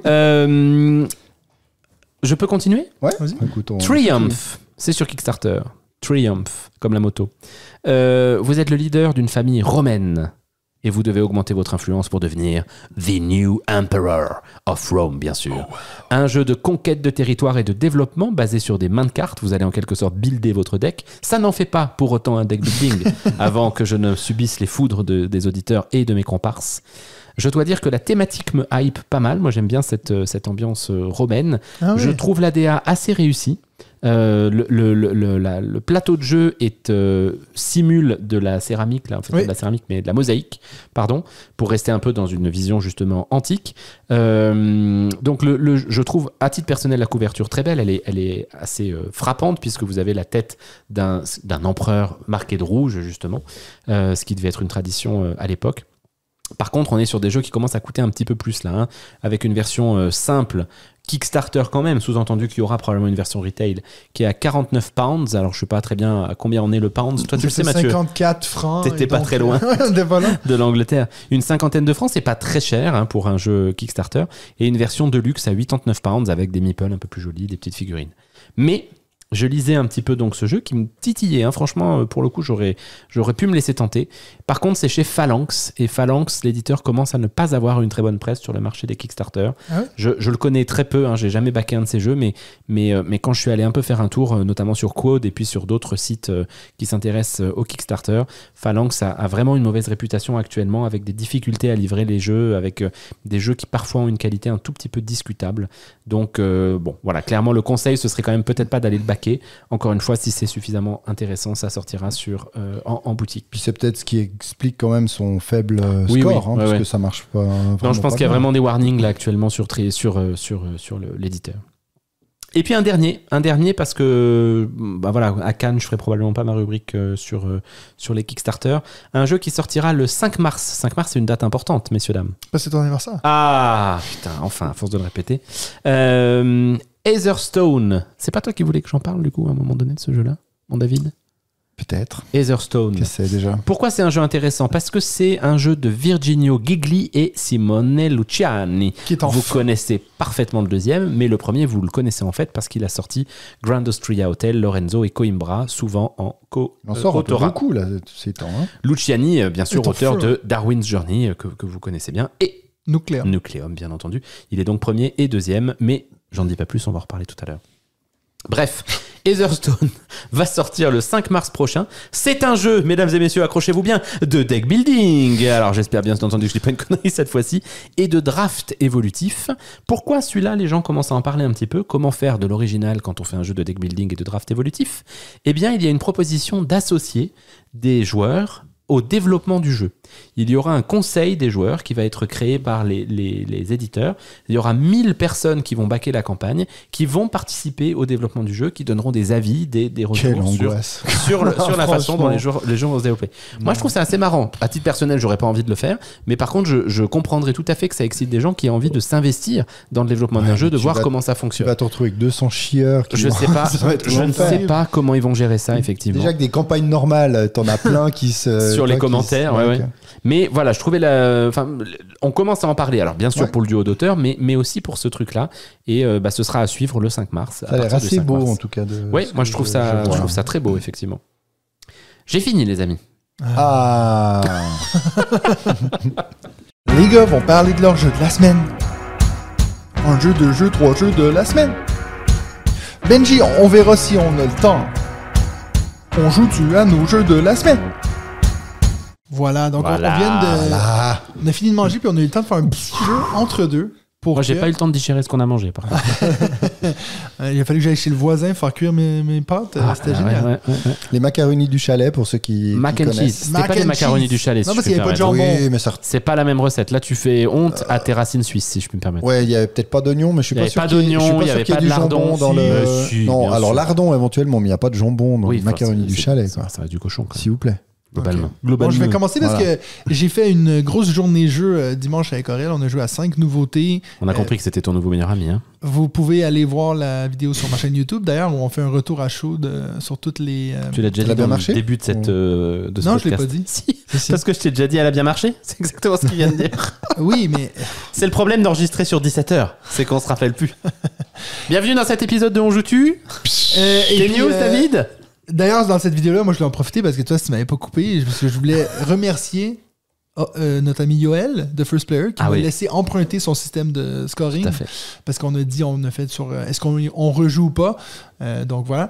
Speaker 2: Je peux continuer?
Speaker 3: Ouais,
Speaker 1: Vas-y.
Speaker 3: écoute, on-
Speaker 2: Triumph, c'est sur Kickstarter. Triumph, comme la moto. Vous êtes le leader d'une famille romaine et vous devez augmenter votre influence pour devenir The New Emperor of Rome, bien sûr. Un jeu de conquête de territoire et de développement basé sur des mains de cartes. Vous allez en quelque sorte builder votre deck. Ça n'en fait pas pour autant un deck building avant que je ne subisse les foudres des auditeurs et de mes comparses. Je dois dire que la thématique me hype pas mal. Moi, j'aime bien cette ambiance romaine.
Speaker 1: Ah oui.
Speaker 2: Je trouve l'ADA assez réussi. Le plateau de jeu simule de la céramique, là, en fait,
Speaker 1: Oui.
Speaker 2: pas de la céramique, mais de la mosaïque, pardon, pour rester un peu dans une vision justement antique. Donc, je trouve à titre personnel la couverture très belle. Elle est assez frappante puisque vous avez la tête d'un empereur marqué de rouge justement, ce qui devait être une tradition à l'époque. Par contre, on est sur des jeux qui commencent à coûter un petit peu plus là, hein, avec une version simple, Kickstarter quand même, sous-entendu qu'il y aura probablement une version retail qui est à 49 pounds. Alors je sais pas très bien à combien on est le pound. Toi tu le sais, Mathieu,
Speaker 1: 54 francs.
Speaker 2: T'étais
Speaker 1: et
Speaker 2: pas
Speaker 1: donc,
Speaker 2: très loin.
Speaker 1: on était pas loin.
Speaker 2: de l'Angleterre. Une 50aine de francs, c'est pas très cher hein, pour un jeu Kickstarter. Et une version de luxe à 89 pounds avec des meeples un peu plus jolis, des petites figurines. Mais Je lisais un petit peu donc ce jeu qui me titillait. Hein. Franchement, pour le coup, j'aurais pu me laisser tenter. Par contre, c'est chez Phalanx. Et Phalanx, l'éditeur, commence à ne pas avoir une très bonne presse sur le marché des Kickstarter.
Speaker 1: Ah ouais?
Speaker 2: Je le connais très peu. Hein. J'ai jamais backé un de ces jeux. Mais quand je suis allé un peu faire un tour, notamment sur Quod et puis sur d'autres sites qui s'intéressent au Kickstarter, Phalanx a vraiment une mauvaise réputation actuellement, avec des difficultés à livrer les jeux, avec des jeux qui parfois ont une qualité un tout petit peu discutable. Donc, bon, voilà. Clairement, le conseil, ce serait quand même peut-être pas d'aller le backer. Encore une fois, si c'est suffisamment intéressant, ça sortira en boutique.
Speaker 3: Puis c'est peut-être ce qui explique quand même son faible
Speaker 2: Oui,
Speaker 3: score,
Speaker 2: oui,
Speaker 3: parce
Speaker 2: ouais.
Speaker 3: que ça marche pas.
Speaker 2: Non, je pense qu'il y a vraiment des warnings là actuellement sur l'éditeur. Et puis un dernier parce que bah voilà, à Cannes, je ferai probablement pas ma rubrique sur les Kickstarter. Un jeu qui sortira le 5 mars. 5 mars, c'est une date importante, messieurs, dames.
Speaker 1: Parce que c'est ton anniversaire.
Speaker 2: Ah, putain, enfin, à force de le répéter. Etherstone. C'est pas toi qui voulais que j'en parle, du coup, à un moment donné, de ce jeu-là, mon David?
Speaker 3: Peut-être.
Speaker 2: Etherstone.
Speaker 3: Qu'est-ce que c'est déjà?
Speaker 2: Pourquoi c'est un jeu intéressant? Parce que c'est un jeu de Virginio Gigli et Simone Luciani.
Speaker 1: Qui est en
Speaker 2: Vous
Speaker 1: feu.
Speaker 2: connaissez parfaitement le deuxième, mais le premier, vous le connaissez en fait parce qu'il a sorti Grand Austria Hotel, Lorenzo et Coimbra, souvent en
Speaker 3: On en sort un peu
Speaker 2: co-autorat.
Speaker 3: beaucoup, là, ces temps. Hein.
Speaker 2: Luciani, bien sûr,
Speaker 1: est en
Speaker 2: auteur
Speaker 1: feu.
Speaker 2: de Darwin's Journey, que vous connaissez bien, et
Speaker 1: Nucléaire.
Speaker 2: Nucleum, bien entendu. Il est donc premier et deuxième, mais j'en dis pas plus, on va en reparler tout à l'heure. Bref, Etherstone va sortir le 5 mars prochain. C'est un jeu, mesdames et messieurs, accrochez-vous bien, de deck building. Alors j'espère bien entendu que je dis pas une connerie cette fois-ci. Et de draft évolutif. Pourquoi celui-là, les gens commencent à en parler un petit peu? Comment faire de l'original quand on fait un jeu de deck building et de draft évolutif? Eh bien, il y a une proposition d'associer des joueurs au développement du jeu. Il y aura un conseil des joueurs qui va être créé par les éditeurs. Il y aura 1000 personnes qui vont backer la campagne, qui vont participer au développement du jeu, qui donneront des avis, des
Speaker 3: Quelle
Speaker 2: retours
Speaker 3: angoisse.
Speaker 2: sur la façon dont
Speaker 3: Franchement.
Speaker 2: les jeux vont se développer. Moi, je trouve ça assez marrant. À titre personnel, j'aurais pas envie de le faire, mais par contre, je comprendrais tout à fait que ça excite des gens qui ont envie de s'investir dans le développement d'un
Speaker 3: Ouais,
Speaker 2: jeu, de
Speaker 3: tu
Speaker 2: voir
Speaker 3: vas-
Speaker 2: comment ça
Speaker 3: Tu
Speaker 2: fonctionne.
Speaker 3: vas te retrouver avec 200 chieurs. Qui
Speaker 2: Je
Speaker 3: vont-
Speaker 2: sais pas,
Speaker 3: Ça va être
Speaker 2: je ne
Speaker 3: l'enfer.
Speaker 2: sais pas comment ils vont gérer ça, effectivement.
Speaker 3: Déjà que des campagnes normales, t'en as plein qui se...
Speaker 2: Sur les
Speaker 3: qui
Speaker 2: commentaires,
Speaker 3: se-
Speaker 2: ouais. Mais voilà, je trouvais on commence à en parler. Alors bien sûr
Speaker 3: Ouais.
Speaker 2: pour le duo d'auteurs, mais aussi pour ce truc-là. Et ce sera à suivre le 5 mars.
Speaker 3: Ça a l'air assez beau, en tout cas.
Speaker 2: Oui, moi je trouve ça très beau, effectivement. J'ai fini, les amis.
Speaker 3: Ah.
Speaker 1: Les gars vont parler de leur jeu de la semaine. Un jeu, 2 jeux, 3 jeux de la semaine. Benji, on verra si on a le temps. On joue-tu à nos jeux de la semaine? Voilà, donc
Speaker 2: Voilà.
Speaker 1: on vient de...
Speaker 3: Ah.
Speaker 1: On a fini de manger, puis on a eu le temps de faire un petit jeu entre deux. Pour
Speaker 2: Moi, j'ai
Speaker 1: que-
Speaker 2: pas eu le temps de digérer ce qu'on a mangé, par contre.
Speaker 1: Il a fallu que j'aille chez le voisin faire cuire mes pâtes. C'était génial.
Speaker 2: Ouais.
Speaker 3: Les macaronis du chalet, pour ceux qui
Speaker 2: Mac and
Speaker 3: connaissent.
Speaker 2: cheese. C'était
Speaker 1: Mac
Speaker 2: pas les
Speaker 1: and
Speaker 2: macaronis
Speaker 1: cheese.
Speaker 2: du chalet.
Speaker 1: Non,
Speaker 2: si
Speaker 1: parce
Speaker 2: je
Speaker 1: qu'il y
Speaker 2: peux me
Speaker 1: avait pas de
Speaker 2: permettre.
Speaker 1: jambon.
Speaker 3: Oui, mais ça...
Speaker 2: C'est pas la même recette. Là, tu fais honte à tes racines suisses, si je peux me permettre.
Speaker 3: Ouais, il y avait peut-être pas d'oignon, mais je suis
Speaker 2: Il y
Speaker 3: pas
Speaker 2: avait
Speaker 3: sûr
Speaker 2: pas
Speaker 3: qu'il y ait-
Speaker 2: d'oignon,
Speaker 3: je suis
Speaker 2: il y
Speaker 3: sûr
Speaker 2: avait
Speaker 3: qu'il y
Speaker 2: pas
Speaker 3: ait
Speaker 2: de
Speaker 3: du jambon
Speaker 2: lardon,
Speaker 3: dans
Speaker 2: si.
Speaker 3: le...
Speaker 2: Si,
Speaker 3: non,
Speaker 2: bien
Speaker 3: alors
Speaker 2: sûr.
Speaker 3: lardon éventuellement, mais il n'y a pas de jambon dans
Speaker 2: Oui,
Speaker 3: les macaronis du chalet, quoi.
Speaker 2: Ça reste du cochon, quand même,
Speaker 3: S'il vous plaît.
Speaker 2: globalement.
Speaker 1: Bon, je vais commencer parce
Speaker 3: Voilà.
Speaker 1: que j'ai fait une grosse journée jeu dimanche avec Aurel. On a joué à 5 nouveautés.
Speaker 2: On a compris que c'était ton nouveau meilleur ami. Hein.
Speaker 1: Vous pouvez aller voir la vidéo sur ma chaîne YouTube. D'ailleurs, où on fait un retour à chaud sur toutes les...
Speaker 2: Tu l'as déjà
Speaker 3: Ça a
Speaker 2: dit
Speaker 3: bien
Speaker 2: dans
Speaker 3: marché
Speaker 2: le début de ce
Speaker 1: Non, je l'ai
Speaker 2: podcast.
Speaker 1: pas dit.
Speaker 2: Si,
Speaker 3: si.
Speaker 2: parce que je t'ai déjà dit, elle a bien marché. C'est exactement ce qu'il vient de dire.
Speaker 1: Oui, mais...
Speaker 2: C'est le problème d'enregistrer sur 17h. C'est qu'on se rappelle plus. Bienvenue dans cet épisode de On Joue-tu.
Speaker 1: et
Speaker 2: Tes
Speaker 1: puis,
Speaker 2: news, David?
Speaker 1: D'ailleurs, dans cette vidéo-là, moi, je voulais en profiter parce que toi, si tu m'avais pas coupé, parce que je voulais remercier notre ami Yoel de First Player qui
Speaker 2: Ah
Speaker 1: m'a
Speaker 2: oui.
Speaker 1: laissé emprunter son système de scoring.
Speaker 2: Tout à fait.
Speaker 1: Parce qu'on a dit, on a fait sur est-ce qu'on rejoue ou pas. Donc voilà.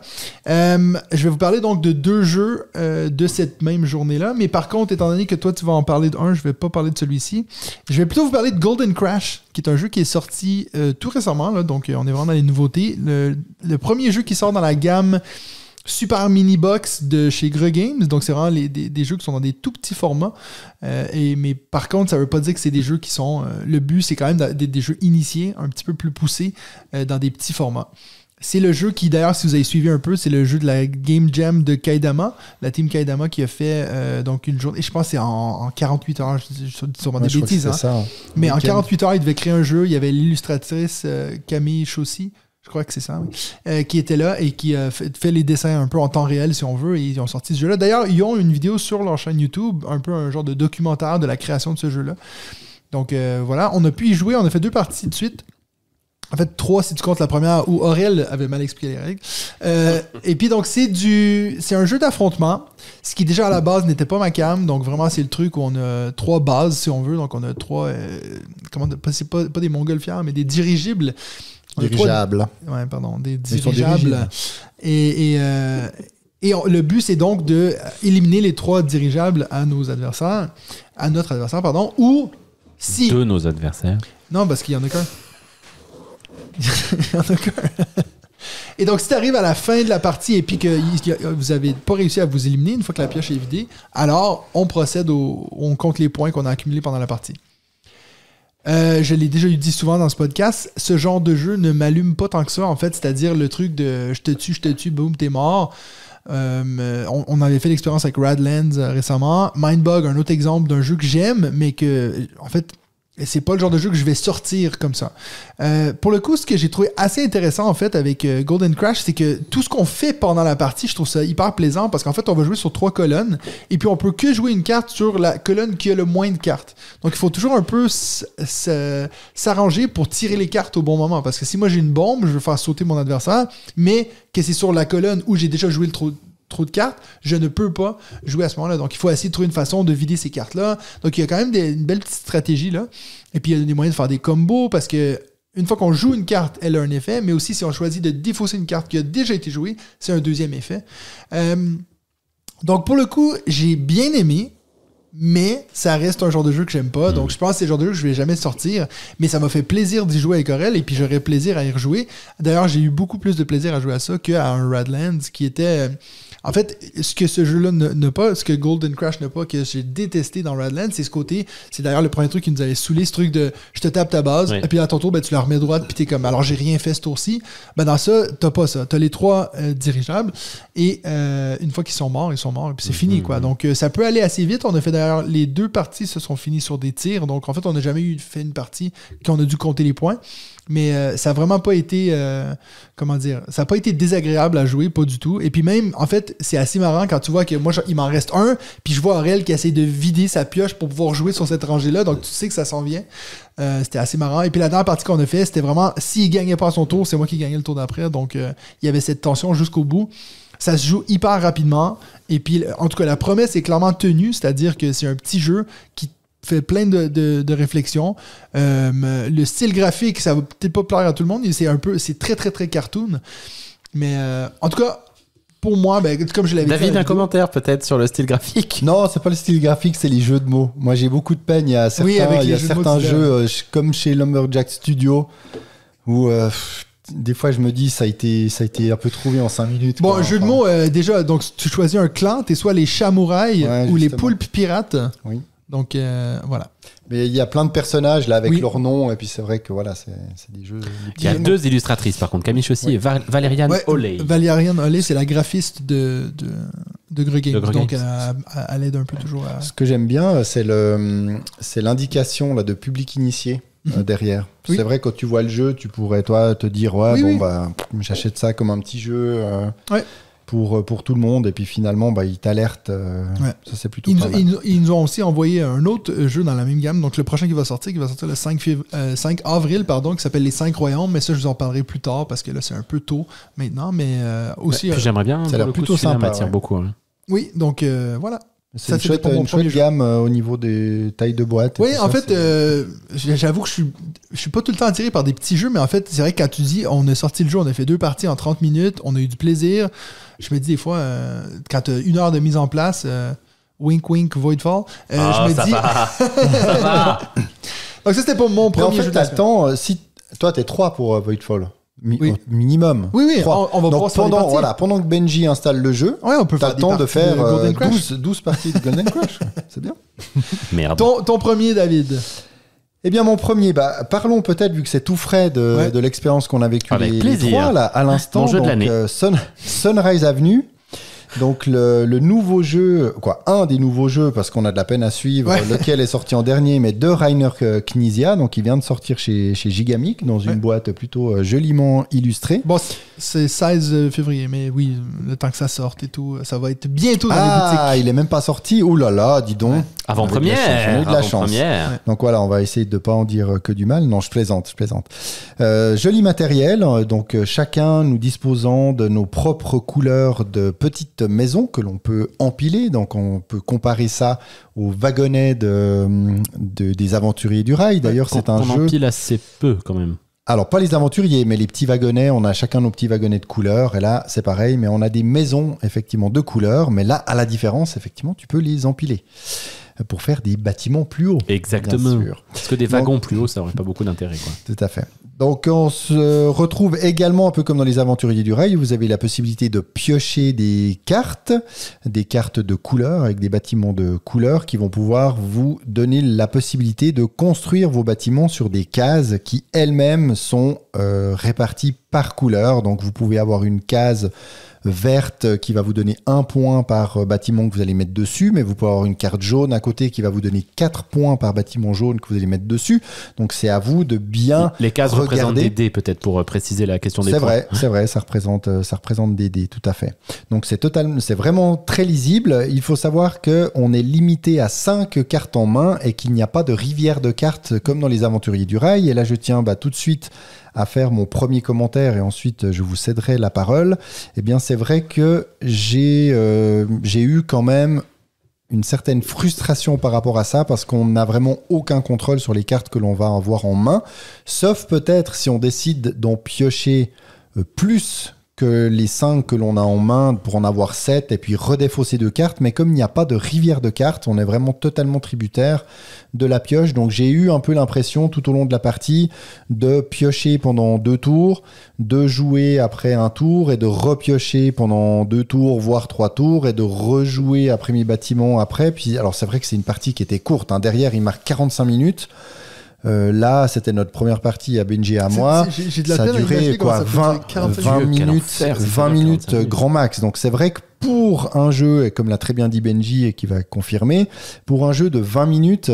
Speaker 1: Je vais vous parler donc de 2 jeux de cette même journée-là. Mais par contre, étant donné que toi, tu vas en parler d'un, je vais pas parler de celui-ci. Je vais plutôt vous parler de Golden Crash, qui est un jeu qui est sorti tout récemment. Là, donc on est vraiment dans les nouveautés. Le premier jeu qui sort dans la gamme Super Mini Box de chez Greux Games. Donc c'est vraiment des jeux qui sont dans des tout petits formats. Mais par contre, ça veut pas dire que c'est des jeux qui sont... le but, c'est quand même des jeux initiés, un petit peu plus poussés, dans des petits formats. C'est le jeu qui, d'ailleurs, si vous avez suivi un peu, c'est le jeu de la Game Jam de Kaidama, la team Kaidama qui a fait donc une journée, je pense que c'est en 48 heures, je suis sûrement des
Speaker 3: Ouais, je crois que
Speaker 1: bêtises,
Speaker 3: c'est
Speaker 1: hein.
Speaker 3: ça.
Speaker 1: Mais en
Speaker 3: Week-end.
Speaker 1: 48 heures, il devait créer un jeu, il y avait l'illustratrice Camille Chaussy, je crois que c'est ça, oui, qui était là et qui a fait les dessins un peu en temps réel, si on veut, et ils ont sorti ce jeu-là. D'ailleurs, ils ont une vidéo sur leur chaîne YouTube, un peu un genre de documentaire de la création de ce jeu-là. Donc voilà, on a pu y jouer, on a fait 2 parties de suite. En fait, 3 si tu comptes la première où Aurel avait mal expliqué les règles. Et puis donc, c'est un jeu d'affrontement, ce qui déjà à la base n'était pas ma cam. Donc vraiment, c'est le truc où on a 3 bases, si on veut. Donc on a 3, c'est pas des montgolfières, mais des dirigibles.
Speaker 3: Dirigeables.
Speaker 1: Ouais, pardon, des
Speaker 3: Ils sont
Speaker 1: dirigeables. Et le but, c'est donc de éliminer les 3 dirigeables à notre adversaire, ou si...
Speaker 2: De nos adversaires.
Speaker 1: Non, parce qu'il y en a qu'un. Il y en a qu'un. Et donc, si tu arrives à la fin de la partie et puis que vous n'avez pas réussi à vous éliminer une fois que la pioche est vidée, alors on procède on compte les points qu'on a accumulés pendant la partie. Je l'ai déjà dit souvent dans ce podcast, ce genre de jeu ne m'allume pas tant que ça, en fait, c'est-à-dire le truc de je te tue, boum, t'es mort. On avait fait l'expérience avec Radlands récemment. Mindbug, un autre exemple d'un jeu que j'aime, mais que, en fait, c'est pas le genre de jeu que je vais sortir comme ça. Pour le coup, ce que j'ai trouvé assez intéressant en fait avec Golden Crash, c'est que tout ce qu'on fait pendant la partie, je trouve ça hyper plaisant parce qu'en fait, on va jouer sur 3 colonnes et puis on peut que jouer une carte sur la colonne qui a le moins de cartes. Donc, il faut toujours un peu s'arranger pour tirer les cartes au bon moment parce que si moi j'ai une bombe, je veux faire sauter mon adversaire, mais que c'est sur la colonne où j'ai déjà joué trop de cartes, je ne peux pas jouer à ce moment-là. Donc, il faut essayer de trouver une façon de vider ces cartes-là. Donc, il y a quand même une belle petite stratégie là. Et puis, il y a des moyens de faire des combos parce que une fois qu'on joue une carte, elle a un effet, mais aussi si on choisit de défausser une carte qui a déjà été jouée, c'est un deuxième effet. Donc, pour le coup, j'ai bien aimé, mais ça reste un genre de jeu que j'aime pas. Donc, je pense que c'est le genre de jeu que je vais jamais sortir, mais ça m'a fait plaisir d'y jouer avec Aurel et puis j'aurais plaisir à y rejouer. D'ailleurs, j'ai eu beaucoup plus de plaisir à jouer à ça qu'à un Radlands qui était... En fait, ce que ce jeu-là n'a pas, ce que Golden Crash n'a pas, que j'ai détesté dans Radlands, c'est ce côté, c'est d'ailleurs le premier truc qui nous avait saoulé, ce truc de je te tape ta base, et puis à ton tour, ben, tu la remets droite, puis t'es comme, alors j'ai rien fait ce tour-ci. Ben, dans ça, t'as pas ça. T'as les 3 dirigeables, et une fois qu'ils sont morts, et puis c'est fini, quoi. Donc, ça peut aller assez vite. On a fait d'ailleurs, les 2 parties se sont finies sur des tirs, donc en fait, on n'a jamais fait une partie qu'on a dû compter les points. Mais ça n'a vraiment pas été, ça n'a pas été désagréable à jouer, pas du tout. Et puis même, en fait, c'est assez marrant quand tu vois que moi, il m'en reste un, puis je vois Aurel qui essaie de vider sa pioche pour pouvoir jouer sur cette rangée-là, donc tu sais que ça s'en vient. C'était assez marrant. Et puis la dernière partie qu'on a fait, c'était vraiment, s'il gagnait pas à son tour, c'est moi qui gagnais le tour d'après, donc il y avait cette tension jusqu'au bout. Ça se joue hyper rapidement, et puis en tout cas, la promesse est clairement tenue, c'est-à-dire que c'est un petit jeu qui fait plein de réflexions. Le style graphique, ça va peut-être pas plaire à tout le monde. C'est très, très, très cartoon. Mais en tout cas, pour moi, comme je l'avais dit...
Speaker 2: David, un commentaire peut-être sur le style graphique?
Speaker 3: Non, c'est pas le style graphique, c'est les jeux de mots. Moi, j'ai beaucoup de peine. Il y a certains jeux comme chez Lumberjack Studio, où... des fois, je me dis, ça a été un peu trouvé en 5 minutes.
Speaker 1: Bon, un jeu de mots, déjà, donc tu choisis un clan, t'es soit les chamouraïs ou les poulpes pirates.
Speaker 3: Oui.
Speaker 1: Donc, voilà.
Speaker 3: Mais il y a plein de personnages là avec leur nom, et puis c'est vrai que voilà, c'est des jeux.
Speaker 2: Il y a 2 illustratrices par contre, Camille Chaussy et Valériane Oley.
Speaker 1: Valériane Oley, c'est la graphiste de Greux Games. Donc, elle aide un peu toujours à...
Speaker 3: Ce que j'aime bien, c'est l'indication là, de public initié. Derrière. Oui. C'est vrai, quand tu vois le jeu, tu pourrais toi te dire j'achète ça comme un petit jeu pour tout le monde, et puis finalement il t'alerte. Ça, c'est plutôt pas mal.
Speaker 1: Ils nous ont aussi envoyé un autre jeu dans la même gamme, donc le prochain qui va sortir le 5 avril, qui s'appelle Les 5 Royaumes, mais ça je vous en parlerai plus tard parce que là c'est un peu tôt maintenant, mais aussi
Speaker 2: j'aimerais bien,
Speaker 3: ça a l'air plutôt sympa,
Speaker 2: m'attire beaucoup. Hein.
Speaker 1: Oui, donc voilà.
Speaker 3: C'est une chouette gamme au niveau des tailles de boîte.
Speaker 1: Oui, en fait, j'avoue que je suis pas tout le temps attiré par des petits jeux, mais en fait, c'est vrai que quand tu dis, on a sorti le jeu, on a fait 2 parties en 30 minutes, on a eu du plaisir. Je me dis des fois, quand tu as 1 heure de mise en place, wink wink Voidfall, je me dis...
Speaker 2: Ça va.
Speaker 1: Donc ça, c'était pour mon premier jeu.
Speaker 3: En fait, t'attends, si toi, t'es 3 pour Voidfall. Minimum.
Speaker 1: Oui, on va
Speaker 3: donc pendant que Benji installe le jeu,
Speaker 1: on peut
Speaker 3: t'as le temps de faire 12 parties de Golden Crash. C'est bien.
Speaker 2: Merde.
Speaker 1: Ton premier, David.
Speaker 3: Eh bien, mon premier, parlons peut-être, vu que c'est tout frais de l'expérience qu'on a vécue les 3 là, à l'instant.
Speaker 2: Mon jeu de l'année.
Speaker 3: Sunrise Avenue. Donc le nouveau jeu, un des nouveaux jeux, parce qu'on a de la peine à suivre, lequel est sorti en dernier, mais de Rainer Knizia, donc il vient de sortir chez Gigamic, dans une boîte plutôt joliment illustrée.
Speaker 1: Bon, c'est 16 février, mais oui, le temps que ça sorte et tout, ça va être bientôt dans les boutiques.
Speaker 3: Ah, il est même pas sorti. Ouh là là, dis donc.
Speaker 2: Avant-première.
Speaker 3: On a eu de la chance.
Speaker 2: Avant-première.
Speaker 3: Donc voilà, on va essayer de ne pas en dire que du mal. Non, je plaisante. Joli matériel. Donc chacun nous disposant de nos propres couleurs de petites maisons que l'on peut empiler. Donc on peut comparer ça aux wagonnets des aventuriers du rail. D'ailleurs, c'est un jeu...
Speaker 2: On empile assez peu quand même.
Speaker 3: Alors, pas les aventuriers, mais les petits wagonnets. On a chacun nos petits wagonnets de couleurs. Et là, c'est pareil, mais on a des maisons, effectivement, de couleurs. Mais là, à la différence, effectivement, tu peux les empiler pour faire des bâtiments plus hauts.
Speaker 2: Exactement.
Speaker 3: Bien sûr.
Speaker 2: Parce que des wagons plus hauts, ça n'aurait pas beaucoup d'intérêt, quoi.
Speaker 3: Tout à fait. Donc, on se retrouve également, un peu comme dans les aventuriers du rail, vous avez la possibilité de piocher des cartes de couleurs, avec des bâtiments de couleurs qui vont pouvoir vous donner la possibilité de construire vos bâtiments sur des cases qui elles-mêmes sont réparties par couleur. Donc, vous pouvez avoir une case verte qui va vous donner 1 point par bâtiment que vous allez mettre dessus, mais vous pouvez avoir une carte jaune à côté qui va vous donner 4 points par bâtiment jaune que vous allez mettre dessus. Donc c'est à vous de bien
Speaker 2: les cases
Speaker 3: regarder.
Speaker 2: Représentent des dés, peut-être, pour préciser la question des points.
Speaker 3: C'est vrai, ça représente des dés, tout à fait. Donc c'est vraiment très lisible. Il faut savoir qu'on est limité à 5 cartes en main et qu'il n'y a pas de rivière de cartes comme dans les aventuriers du rail. Et là, je tiens tout de suite à faire mon premier commentaire et ensuite je vous céderai la parole. Eh bien, c'est vrai que j'ai eu quand même une certaine frustration par rapport à ça parce qu'on n'a vraiment aucun contrôle sur les cartes que l'on va avoir en main, sauf peut-être si on décide d'en piocher plus que les 5 que l'on a en main pour en avoir 7 et puis redéfausser 2 cartes. Mais comme il n'y a pas de rivière de cartes, on est vraiment totalement tributaire de la pioche. Donc j'ai eu un peu l'impression tout au long de la partie de piocher pendant 2 tours, de jouer après un tour et de repiocher pendant 2 tours, voire 3 tours et de rejouer après mes bâtiments après. Puis, alors c'est vrai que c'est une partie qui était courte, hein. Derrière, il marque 45 minutes. Là, c'était notre première partie à Benji et à moi.
Speaker 1: J'ai de la
Speaker 3: ça a
Speaker 1: peine à
Speaker 3: duré
Speaker 1: imaginer comment ça peut durer
Speaker 3: 20 minutes,
Speaker 2: enfer,
Speaker 3: 20 minutes grand max. Donc c'est vrai que pour un jeu, et comme l'a très bien dit Benji et qui va confirmer, pour un jeu de 20 minutes,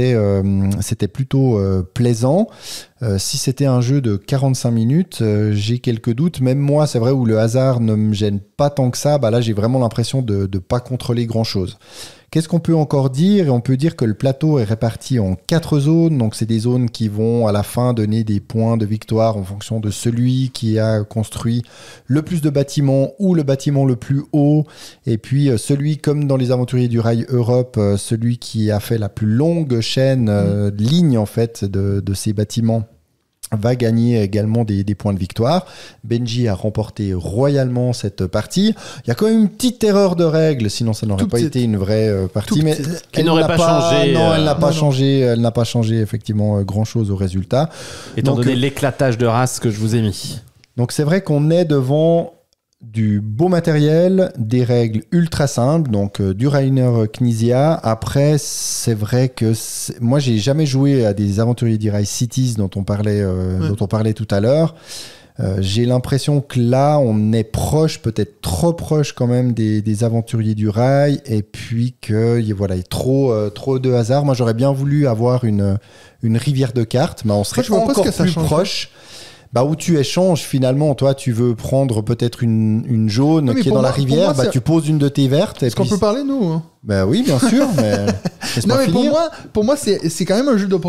Speaker 3: c'était plutôt plaisant. Si c'était un jeu de 45 minutes, j'ai quelques doutes. Même moi, c'est vrai, où le hasard ne me gêne pas tant que ça, là j'ai vraiment l'impression de ne pas contrôler grand-chose. Qu'est-ce qu'on peut encore dire? On peut dire que le plateau est réparti en 4 zones. Donc, c'est des zones qui vont à la fin donner des points de victoire en fonction de celui qui a construit le plus de bâtiments ou le bâtiment le plus haut. Et puis, celui, comme dans les aventuriers du rail Europe, celui qui a fait la plus longue chaîne, ligne en fait, de ces bâtiments, va gagner également des points de victoire. Benji a remporté royalement cette partie. Il y a quand même une petite erreur de règle, sinon ça n'aurait pas été une vraie partie. Mais
Speaker 2: elle n'aurait pas changé.
Speaker 3: Non, elle n'a pas changé. Elle n'a pas changé effectivement grand-chose au résultat.
Speaker 2: Étant donné l'éclatage de race que je vous ai mis.
Speaker 3: Donc c'est vrai qu'on est devant du beau matériel, des règles ultra simples, donc du Rainer Knizia. Après, c'est vrai que moi, j'ai jamais joué à des aventuriers du rail Cities dont on parlait tout à l'heure. J'ai l'impression que là, on est proche, peut-être trop proche quand même des aventuriers du rail, et puis qu'il y a trop de hasard. Moi, j'aurais bien voulu avoir une rivière de cartes, mais on serait encore plus proche. Où tu échanges finalement, toi tu veux prendre peut-être une jaune qui est dans la rivière, tu poses une de tes vertes.
Speaker 1: Est-ce qu'on peut parler nous hein?
Speaker 3: Oui, bien sûr, mais
Speaker 1: non, mais pour moi c'est quand même un jeu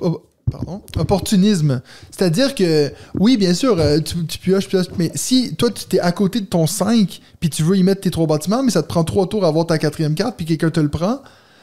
Speaker 1: opportunisme. C'est-à-dire que, oui, bien sûr, tu pioches, mais si toi, tu es à côté de ton 5, puis tu veux y mettre tes 3 bâtiments, mais ça te prend 3 tours à avoir ta 4e carte, puis quelqu'un te le prend,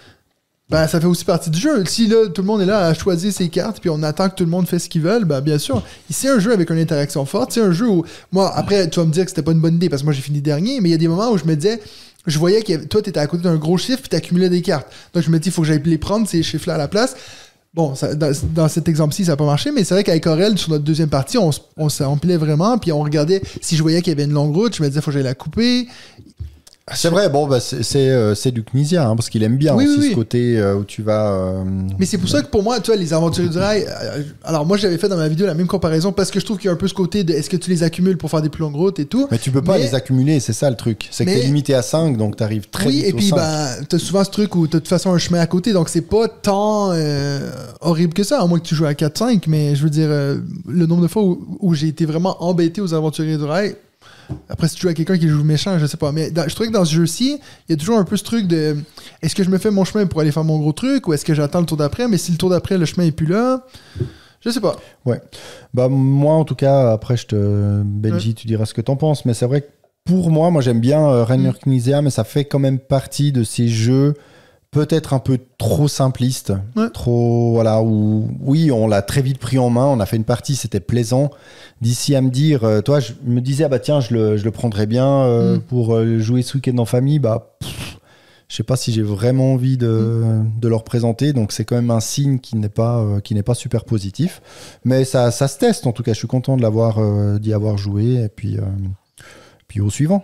Speaker 1: ça fait aussi partie du jeu. Si là, tout le monde est là à choisir ses cartes, puis on attend que tout le monde fait ce qu'ils veulent, bien sûr. C'est un jeu avec une interaction forte. C'est un jeu où, moi, après, tu vas me dire que c'était pas une bonne idée, parce que moi, j'ai fini dernier, mais il y a des moments où je me disais, je voyais que toi, t'étais à côté d'un gros chiffre, puis t'accumulais des cartes. Donc, je me dis, il faut que j'aille les prendre, ces chiffres-là à la place. Bon, dans cet exemple-ci, ça n'a pas marché, mais c'est vrai qu'avec Aurel, sur notre deuxième partie, on s'empilait vraiment, puis on regardait, si je voyais qu'il y avait une longue route, je me disais, il faut que j'aille la couper.
Speaker 3: C'est vrai, bon, bah, c'est du Knizia, parce qu'il aime bien
Speaker 1: Oui,
Speaker 3: aussi
Speaker 1: oui,
Speaker 3: ce
Speaker 1: oui.
Speaker 3: côté où tu vas.
Speaker 1: Mais c'est pour ça que pour moi, tu vois, les aventuriers du rail. Alors moi, j'avais fait dans ma vidéo la même comparaison parce que je trouve qu'il y a un peu ce côté de est-ce que tu les accumules pour faire des plus longues routes et tout.
Speaker 3: Mais tu peux pas
Speaker 1: Mais-
Speaker 3: les accumuler, c'est ça le truc. C'est que t'es limité à 5, donc t'arrives très
Speaker 1: Oui,
Speaker 3: vite
Speaker 1: et
Speaker 3: au
Speaker 1: puis
Speaker 3: 5.
Speaker 1: t'as souvent ce truc où t'as de toute façon un chemin à côté, donc c'est pas tant horrible que ça, à moins que tu joues à 4-5, mais je veux dire, le nombre de fois où j'ai été vraiment embêté aux aventuriers du rail. Après, si tu joues à quelqu'un qui joue méchant, je sais pas. Mais je trouve que dans ce jeu-ci, il y a toujours un peu ce truc de est-ce que je me fais mon chemin pour aller faire mon gros truc ou est-ce que j'attends le tour d'après? Mais si le tour d'après, le chemin est plus là, je sais pas.
Speaker 3: Ouais. Bah, moi, en tout cas, après, Benji, tu diras ce que t'en penses, mais c'est vrai que pour moi j'aime bien Reignier Knizia, mais ça fait quand même partie de ces jeux peut-être un peu trop simplistes.
Speaker 1: Ouais.
Speaker 3: Trop, voilà, où, oui, on l'a très vite pris en main, on a fait une partie, c'était plaisant. D'ici à me dire, toi, je me disais, ah bah tiens, je le prendrais bien pour jouer ce week-end en famille, bah, je sais pas si j'ai vraiment envie de leur présenter, donc c'est quand même un signe qui n'est pas super positif. Mais ça se teste, en tout cas, je suis content de d'y avoir joué, et puis au suivant.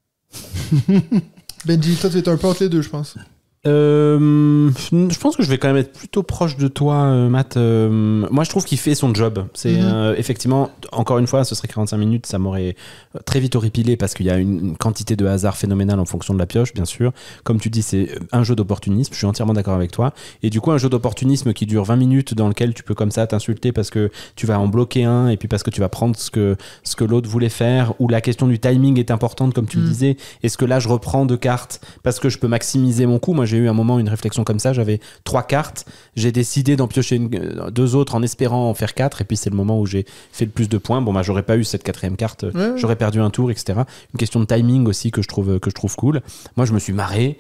Speaker 1: Benji, toi, tu es un peu entre les deux, je pense.
Speaker 2: Je pense que je vais quand même être plutôt proche de toi, Matt. Moi, je trouve qu'il fait son job. C'est effectivement, encore une fois, ce serait 45 minutes, ça m'aurait très vite horripilé parce qu'il y a une quantité de hasard phénoménale en fonction de la pioche, bien sûr. Comme tu dis, c'est un jeu d'opportunisme. Je suis entièrement d'accord avec toi. Et du coup, un jeu d'opportunisme qui dure 20 minutes dans lequel tu peux comme ça t'insulter parce que tu vas en bloquer un et puis parce que tu vas prendre ce que l'autre voulait faire, ou la question du timing est importante, comme tu le disais. Est-ce que là, je reprends 2 cartes parce que je peux maximiser mon coup? Moi, j'ai eu un moment une réflexion comme ça, j'avais 3 cartes, j'ai décidé d'en piocher 2 autres en espérant en faire 4, et puis c'est le moment où j'ai fait le plus de points. Bon, bah j'aurais pas eu cette 4e carte, j'aurais perdu un tour, etc. Une question de timing aussi que je trouve cool. Moi, je me suis marré,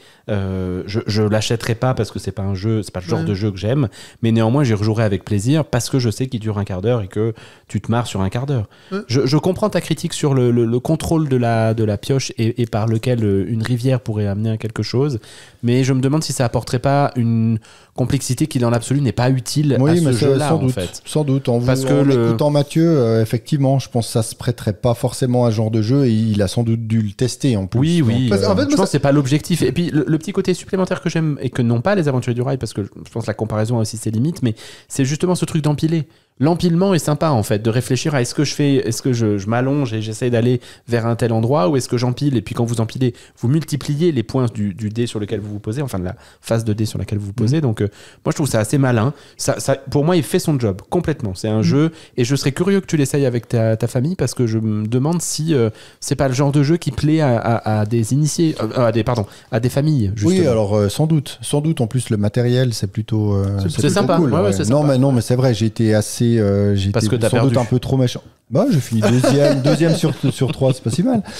Speaker 2: je l'achèterai pas parce que c'est pas un jeu, c'est pas le genre de jeu que j'aime, mais néanmoins j'y rejouerai avec plaisir parce que je sais qu'il dure un quart d'heure et que tu te marres sur un quart d'heure. Je comprends ta critique sur le contrôle de la pioche et par lequel une rivière pourrait amener à quelque chose, mais je me demande si ça apporterait pas une complexité qui dans l'absolu n'est pas utile à ce jeu-là, en fait.
Speaker 3: Sans doute. En
Speaker 2: que
Speaker 3: écoutant Mathieu, effectivement, je pense que ça se prêterait pas forcément à ce genre de jeu, et il a sans doute dû le tester en plus.
Speaker 2: Oui.
Speaker 1: En fait,
Speaker 2: je pense que c'est pas l'objectif. Et puis le petit côté supplémentaire que j'aime et que n'ont pas les aventuriers du rail, parce que je pense que la comparaison a aussi ses limites, mais c'est justement ce truc d'empiler. L'empilement est sympa, en fait, de réfléchir à est-ce que je m'allonge et j'essaye d'aller vers un tel endroit, ou est-ce que j'empile, et puis quand vous empilez, vous multipliez les points du dé sur lequel vous vous posez, enfin de la phase de dé sur laquelle vous vous posez. Donc moi je trouve ça assez malin. Ça, pour moi, il fait son job complètement. C'est un jeu, et je serais curieux que tu l'essayes avec ta famille, parce que je me demande si c'est pas le genre de jeu qui plaît à des initiés, à des familles, justement.
Speaker 3: Oui, alors sans doute. En plus, le matériel, c'est plutôt
Speaker 2: c'est sympa.
Speaker 3: Cool,
Speaker 2: ouais, c'est sympa.
Speaker 3: Non, mais c'est vrai, j'ai été
Speaker 2: parce que t'as
Speaker 3: sans
Speaker 2: perdu.
Speaker 3: doute un peu trop méchant. Bah, j'ai fini deuxième sur 3, c'est pas si mal.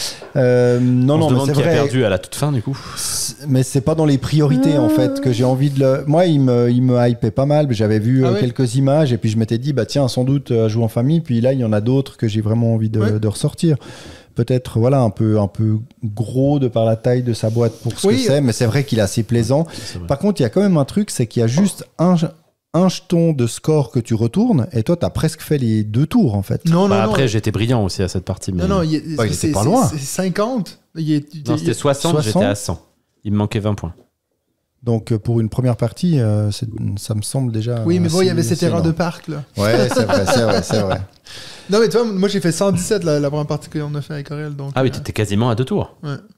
Speaker 2: On se demande
Speaker 3: mais c'est
Speaker 2: qui a
Speaker 3: vrai.
Speaker 2: perdu à la toute fin, du coup.
Speaker 3: Mais c'est pas dans les priorités, en fait, que j'ai envie de le. Moi, il me hypait pas mal. J'avais vu quelques images, et puis je m'étais dit, bah tiens, sans doute à jouer en famille. Puis là, il y en a d'autres que j'ai vraiment envie de ressortir. Peut-être, voilà, un peu gros de par la taille de sa boîte pour ce que c'est, mais c'est vrai qu'il est assez plaisant. Par contre, il y a quand même un truc, c'est qu'il y a juste un jeton de score que tu retournes, et toi, t'as presque fait les 2 tours, en fait.
Speaker 1: Non.
Speaker 2: Après, j'étais brillant aussi à cette partie. Mais...
Speaker 1: Non,
Speaker 3: il était pas loin.
Speaker 1: C'est 50.
Speaker 2: Non, c'était 60, j'étais à 100. Il me manquait 20 points.
Speaker 3: Donc, pour une première partie, ça me semble déjà.
Speaker 1: Oui, mais bon, il y avait cette erreur de parc, là.
Speaker 3: Ouais, c'est vrai.
Speaker 1: Non, mais tu vois, moi j'ai fait 117 la première partie qu'on a fait avec Aurel. Donc,
Speaker 2: oui, t'étais quasiment à 2 tours.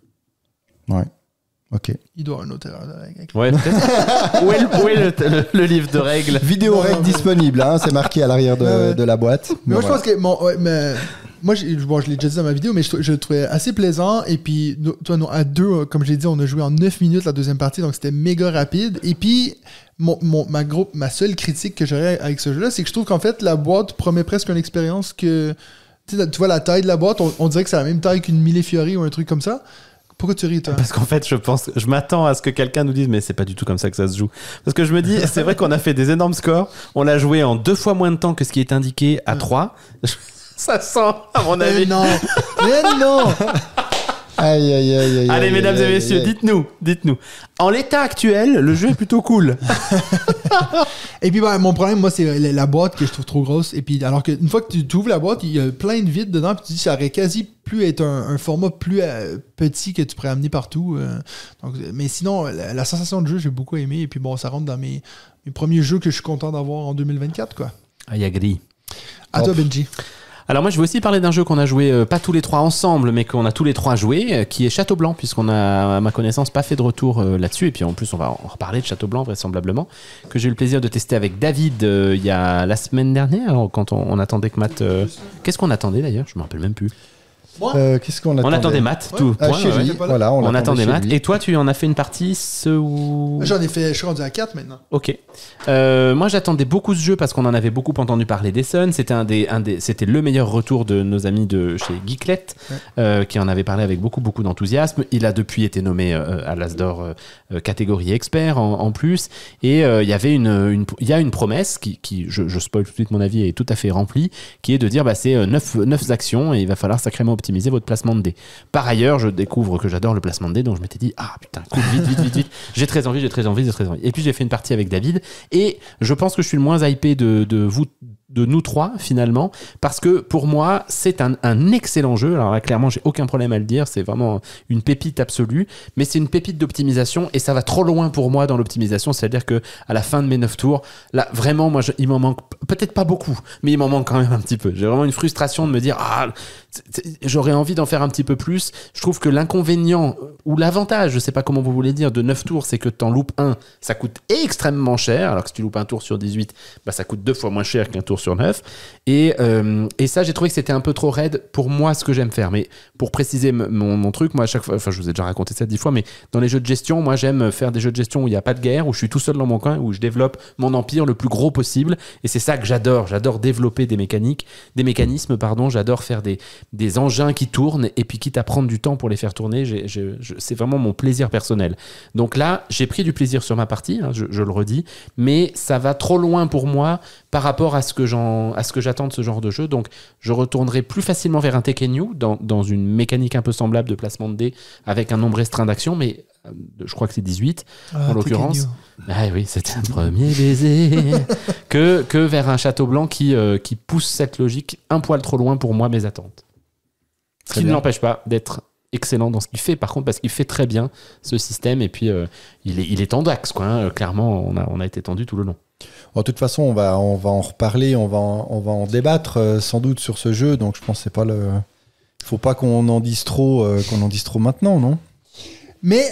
Speaker 3: Ouais. Ok.
Speaker 1: Il doit avoir une autre erreur de règle.
Speaker 2: Ouais, peut-être. Où est le livre de règles?
Speaker 3: Vidéo règle disponible, hein, c'est marqué à l'arrière de la boîte.
Speaker 1: Mais moi, je pense que. Moi, je l'ai déjà dit dans ma vidéo, mais je le trouvais assez plaisant. Et puis, toi, à 2, comme j'ai dit, on a joué en 9 minutes la deuxième partie, donc c'était méga rapide. Et puis, ma seule critique que j'aurais avec ce jeu-là, c'est que je trouve qu'en fait, la boîte promet presque une expérience que. Tu vois, la taille de la boîte, on dirait que c'est la même taille qu'une Millefiori ou un truc comme ça. Pourquoi tu ris, toi?
Speaker 2: Parce qu'en fait, je m'attends à ce que quelqu'un nous dise, mais c'est pas du tout comme ça que ça se joue. Parce que je me dis, c'est vrai qu'on a fait des énormes scores, on l'a joué en 2 fois moins de temps que ce qui est indiqué à 3. Ça sent, à mon avis.
Speaker 1: Mais non!
Speaker 3: Aïe, aïe, aïe, aïe.
Speaker 2: Allez,
Speaker 3: aïe,
Speaker 2: mesdames
Speaker 3: aïe,
Speaker 2: et messieurs,
Speaker 3: aïe.
Speaker 2: dites-nous. En l'état actuel, le jeu est plutôt cool.
Speaker 1: Et puis, mon problème, moi, c'est la boîte que je trouve trop grosse. Et puis, alors qu'une fois que tu ouvres la boîte, il y a plein de vides dedans. Puis tu dis, ça aurait quasi pu être un format plus petit que tu pourrais amener partout. Donc, mais sinon, la sensation de jeu, j'ai beaucoup aimé. Et puis, bon, ça rentre dans mes premiers jeux que je suis content d'avoir en 2024, quoi.
Speaker 2: I agree.
Speaker 1: À toi, Benji.
Speaker 2: Alors moi je vais aussi parler d'un jeu qu'on a joué pas tous les trois ensemble mais qu'on a tous les trois joué qui est Château Blanc puisqu'on a à ma connaissance pas fait de retour là-dessus et puis en plus on va en reparler de Château Blanc vraisemblablement que j'ai eu le plaisir de tester avec David il y a la semaine dernière quand on attendait que Matt qu'est-ce qu'on attendait d'ailleurs je me rappelle même plus.
Speaker 3: Qu'est-ce qu'on attendait?
Speaker 2: On attendait Matt
Speaker 1: Ouais.
Speaker 2: tout
Speaker 3: Chez lui, voilà,
Speaker 2: on
Speaker 3: l'attendait
Speaker 2: attendait
Speaker 3: chez
Speaker 2: Matt
Speaker 3: lui.
Speaker 2: et toi tu en as fait une partie
Speaker 1: J'en ai fait, je suis rendu à 4 maintenant.
Speaker 2: Ok. Moi, j'attendais beaucoup ce jeu parce qu'on en avait beaucoup entendu parler d'Essonne. C'était c'était le meilleur retour de nos amis de chez Geeklet, qui en avait parlé avec beaucoup d'enthousiasme. Il a depuis été nommé à l'As d'Or catégorie expert en plus. Et il y avait il y a une promesse qui je spoil tout de suite mon avis, est tout à fait remplie, qui est de dire c'est 9 actions et il va falloir sacrément optimiser votre placement de dés. Par ailleurs, je découvre que j'adore le placement de dés, donc je m'étais dit ah putain, cool, vite. J'ai très envie. Et puis j'ai fait une partie avec David et je pense que je suis le moins hypé de nous trois finalement parce que pour moi c'est un excellent jeu. Alors là clairement j'ai aucun problème à le dire, c'est vraiment une pépite absolue, mais c'est une pépite d'optimisation et ça va trop loin pour moi dans l'optimisation, c'est-à-dire que à la fin de mes 9 tours là vraiment moi il m'en manque peut-être pas beaucoup mais il m'en manque quand même un petit peu. J'ai vraiment une frustration de me dire j'aurais envie d'en faire un petit peu plus. Je trouve que l'inconvénient ou l'avantage, je sais pas comment vous voulez dire, de 9 tours, c'est que t'en loupes un, ça coûte extrêmement cher, alors que si tu loupes un tour sur 18, ça coûte 2 fois moins cher qu'un tour sur 9. Et ça, j'ai trouvé que c'était un peu trop raide pour moi, ce que j'aime faire. Mais pour préciser mon truc, moi, à chaque fois, enfin, je vous ai déjà raconté ça 10 fois, mais dans les jeux de gestion, moi, j'aime faire des jeux de gestion où il n'y a pas de guerre, où je suis tout seul dans mon coin, où je développe mon empire le plus gros possible. Et c'est ça que j'adore. J'adore développer des mécanismes, j'adore faire des engins qui tournent et puis quitte à prendre du temps pour les faire tourner, c'est vraiment mon plaisir personnel. Donc là, j'ai pris du plaisir sur ma partie, je le redis, mais ça va trop loin pour moi par rapport à ce que j'attends de ce genre de jeu. Donc je retournerai plus facilement vers un Tekken New dans une mécanique un peu semblable de placement de dés avec un nombre restreint d'actions, mais je crois que c'est 18 en l'occurrence. Ah oui, c'était un premier baiser. que vers un Château Blanc qui pousse cette logique un poil trop loin pour moi, mes attentes. Ce qui ne l'empêche pas d'être excellent dans ce qu'il fait, par contre, parce qu'il fait très bien ce système, et puis il est tendax, quoi. Clairement, on a été tendu tout le long.
Speaker 3: Bon, de toute façon, on va en reparler, on va en débattre sans doute sur ce jeu, donc je pense que c'est pas le... Faut pas qu'on en dise trop maintenant, non?
Speaker 1: Mais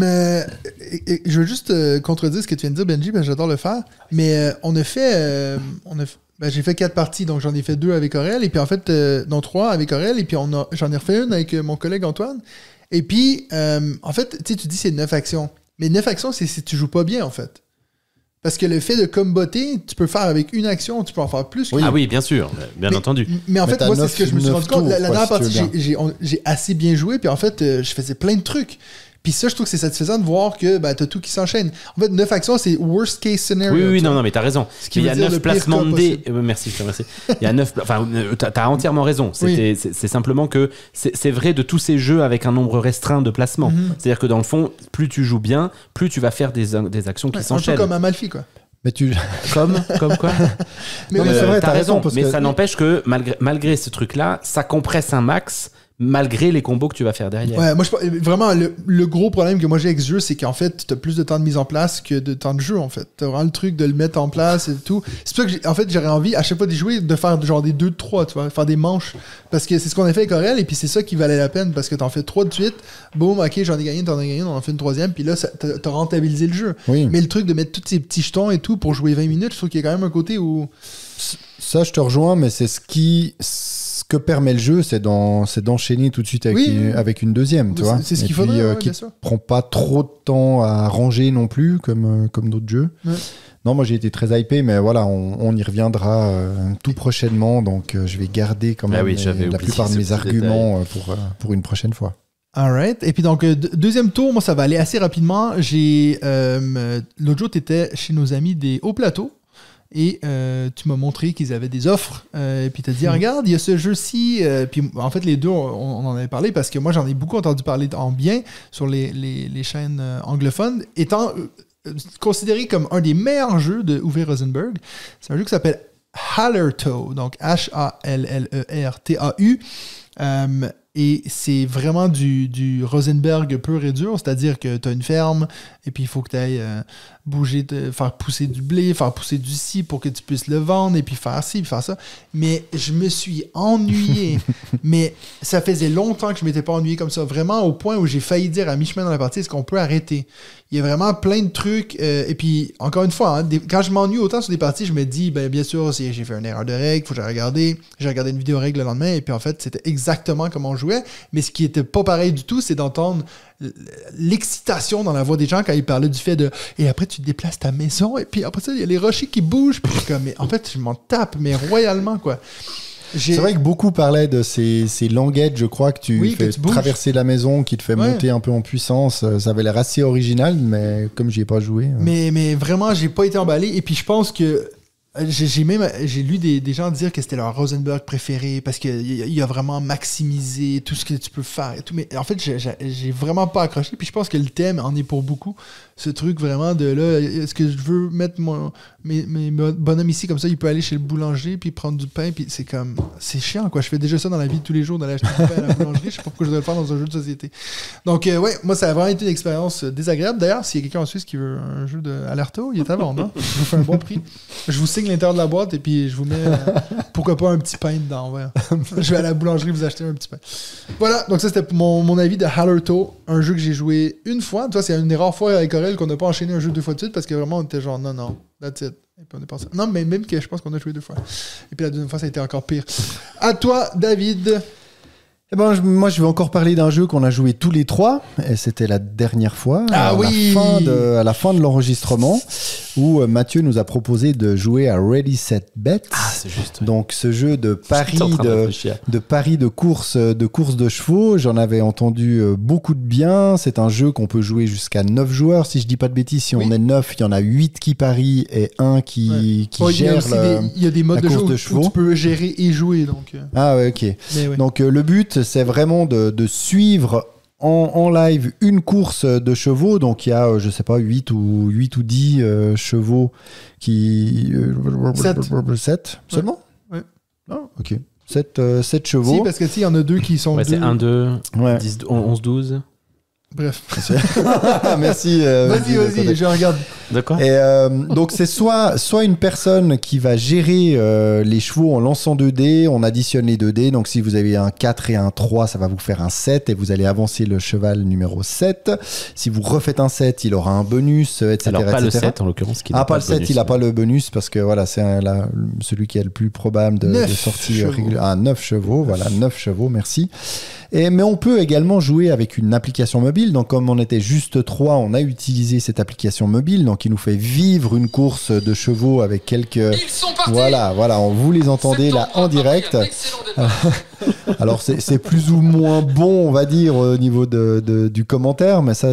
Speaker 1: je veux juste contredire ce que tu viens de dire, Benji, parce que j'adore le faire. Mais j'ai fait 4 parties, donc j'en ai fait 2 avec Aurel, et puis en fait, non 3 avec Aurel, et puis j'en ai refait une avec mon collègue Antoine. Et puis, en fait, tu dis c'est 9 actions. Mais 9 actions, c'est si tu joues pas bien, en fait. Parce que le fait de comboter, tu peux faire avec une action, tu peux en faire plus.
Speaker 2: Oui. Ah oui, bien sûr, bien entendu.
Speaker 1: Mais en fait, moi, c'est ce que je me suis rendu compte. La dernière partie, j'ai assez bien joué, puis en fait, je faisais plein de trucs. Puis ça, je trouve que c'est satisfaisant de voir que t'as tout qui s'enchaîne. En fait, 9 actions, c'est worst case scenario.
Speaker 2: Oui, non, mais t'as raison. Il y a 9 placements de dés. Merci, je te remercie. Il y a 9. Enfin, t'as entièrement raison. C'est simplement que c'est vrai de tous ces jeux avec un nombre restreint de placements. C'est-à-dire que dans le fond, plus tu joues bien, plus tu vas faire des actions qui s'enchaînent.
Speaker 1: Un peu comme Amalfi, quoi.
Speaker 3: Mais
Speaker 2: comme quoi?
Speaker 3: Mais c'est vrai, t'as raison.
Speaker 2: Mais ça n'empêche que malgré ce truc-là, ça compresse un max. Malgré les combos que tu vas faire derrière.
Speaker 1: Ouais, moi, vraiment, le gros problème que moi j'ai avec ce jeu, c'est qu'en fait, tu as plus de temps de mise en place que de temps de jeu, en fait. Tu as vraiment le truc de le mettre en place et tout. C'est pour ça que, en fait, j'aurais envie, à chaque fois d'y jouer, de faire genre des 2-3, tu vois, faire des manches. Parce que c'est ce qu'on a fait avec Aurel, et puis c'est ça qui valait la peine, parce que t'en fais 3 de suite, boum, ok, j'en ai gagné, t'en as gagné, on en fait une 3e, puis là, t'as rentabilisé le jeu. Oui. Mais le truc de mettre tous ces petits jetons et tout pour jouer 20 minutes, je trouve qu'il y a quand même un côté où...
Speaker 3: Ça, je te rejoins, mais c'est ce que permet le jeu, c'est d'enchaîner tout de suite avec une deuxième, tu vois.
Speaker 1: C'est ce qu'il faudrait,
Speaker 3: qui prend pas trop de temps à ranger non plus, comme d'autres jeux. Ouais. Non, moi j'ai été très hypé, mais voilà, on y reviendra tout prochainement, donc je vais garder quand même la plupart de mes arguments pour une prochaine fois.
Speaker 1: Alright. Et puis donc, deuxième tour, moi ça va aller assez rapidement. L'autre jour, t'étais chez nos amis des Hauts Plateaux. et tu m'as montré qu'ils avaient des offres. Et puis tu as dit, regarde, il y a ce jeu-ci. Puis en fait, les deux, on en avait parlé parce que moi, j'en ai beaucoup entendu parler en bien sur les chaînes anglophones, étant considéré comme un des meilleurs jeux de Uwe Rosenberg. C'est un jeu qui s'appelle Hallertau, donc Hallertau. Et c'est vraiment du Rosenberg pur et dur, c'est-à-dire que tu as une ferme et puis il faut que tu ailles bouger, faire pousser du blé, faire pousser du scie pour que tu puisses le vendre et puis faire ci, puis faire ça. Mais je me suis ennuyé. Mais ça faisait longtemps que je ne m'étais pas ennuyé comme ça. Vraiment au point où j'ai failli dire à mi-chemin dans la partie, est-ce qu'on peut arrêter? Il y a vraiment plein de trucs. Et puis, encore une fois, hein, quand je m'ennuie autant sur des parties, je me dis, ben, bien sûr, si j'ai fait une erreur de règle, il faut que j'ai regardé. J'ai regardé une vidéo règle le lendemain et puis en fait, c'était exactement comment on jouait. Mais ce qui était pas pareil du tout, c'est d'entendre l'excitation dans la voix des gens quand ils parlaient du fait de et après tu déplaces ta maison et puis après ça il y a les rochers qui bougent puis comme mais en fait je m'en tape mais royalement quoi.
Speaker 3: C'est vrai que beaucoup parlaient de ces languettes, je crois, que tu fais traverser la maison, qui te fait monter un peu en puissance. Ça avait l'air assez original, mais comme j'y ai pas joué.
Speaker 1: Mais vraiment, j'ai pas été emballé. Et puis je pense que j'ai lu des gens dire que c'était leur Rosenberg préféré parce qu'il a vraiment maximisé tout ce que tu peux faire et tout. Mais en fait, j'ai vraiment pas accroché. Puis je pense que le thème en est pour beaucoup. Ce truc vraiment de là, est-ce que je veux mettre mes bonhommes ici comme ça, il peut aller chez le boulanger puis prendre du pain. Puis c'est chiant quoi. Je fais déjà ça dans la vie de tous les jours d'aller acheter du pain à la boulangerie. Je sais pas pourquoi je dois le faire dans un jeu de société. Donc ouais, moi ça a vraiment été une expérience désagréable. D'ailleurs, s'il y a quelqu'un en Suisse qui veut un jeu de Hallertau, il est à vendre. Hein? Je vous fais un bon prix. Je vous signe l'intérieur de la boîte et puis je vous mets pourquoi pas un petit pain dedans. Ouais. Je vais à la boulangerie vous acheter un petit pain. Voilà, donc ça c'était mon avis de Hallertau, un jeu que j'ai joué une fois. Toi, c'est une des rares fois avec Aurel qu'on n'a pas enchaîné un jeu 2 fois de suite parce que vraiment on était genre non, that's it. Et puis on est passé. Non, mais même que je pense qu'on a joué 2 fois. Et puis la deuxième fois, ça a été encore pire. À toi, David.
Speaker 3: Eh ben, moi, je vais encore parler d'un jeu qu'on a joué tous les trois, et c'était la dernière fois, à la fin de l'enregistrement, où Mathieu nous a proposé de jouer à Ready Set Bet.
Speaker 2: Ah, c'est juste.
Speaker 3: Donc, ce jeu de paris de course de chevaux, j'en avais entendu beaucoup de bien. C'est un jeu qu'on peut jouer jusqu'à 9 joueurs, si je dis pas de bêtises. Si on est 9, il y en a 8 qui parient et 1 qui gère
Speaker 1: il y a des modes de jeu où tu peux gérer et jouer. Donc.
Speaker 3: Ah ouais, ok.
Speaker 1: Oui.
Speaker 3: Donc, le but, c'est vraiment de suivre en live une course de chevaux. Donc il y a, je sais pas, 8 ou 10 chevaux qui... 7 seulement?
Speaker 1: Ouais.
Speaker 3: Ah, ok. 7 chevaux.
Speaker 1: Si, parce que il y en a 2 qui sont...
Speaker 2: Ouais, c'est 1, 2, 10, 11, 12...
Speaker 1: Bref.
Speaker 3: Merci.
Speaker 1: Vas-y, je regarde.
Speaker 2: D'accord.
Speaker 3: Et donc c'est soit une personne qui va gérer les chevaux en lançant 2 dés, on additionne les 2 dés, donc si vous avez un 4 et un 3, ça va vous faire un 7 et vous allez avancer le cheval numéro 7. Si vous refaites un 7, il aura un bonus, etc.
Speaker 2: Alors pas le 7 en l'occurrence.
Speaker 3: Pas le 7, il n'a pas le bonus parce que voilà, c'est celui qui est le plus probable de sortir régulièrement. 9 chevaux, voilà, 9 chevaux, merci. Mais on peut également jouer avec une application mobile. Donc, comme on était juste 3, on a utilisé cette application mobile. Donc, qui nous fait vivre une course de chevaux avec quelques...
Speaker 6: Ils sont partis.
Speaker 3: Voilà, vous les entendez là en direct. Alors, c'est plus ou moins bon, on va dire, au niveau du commentaire, mais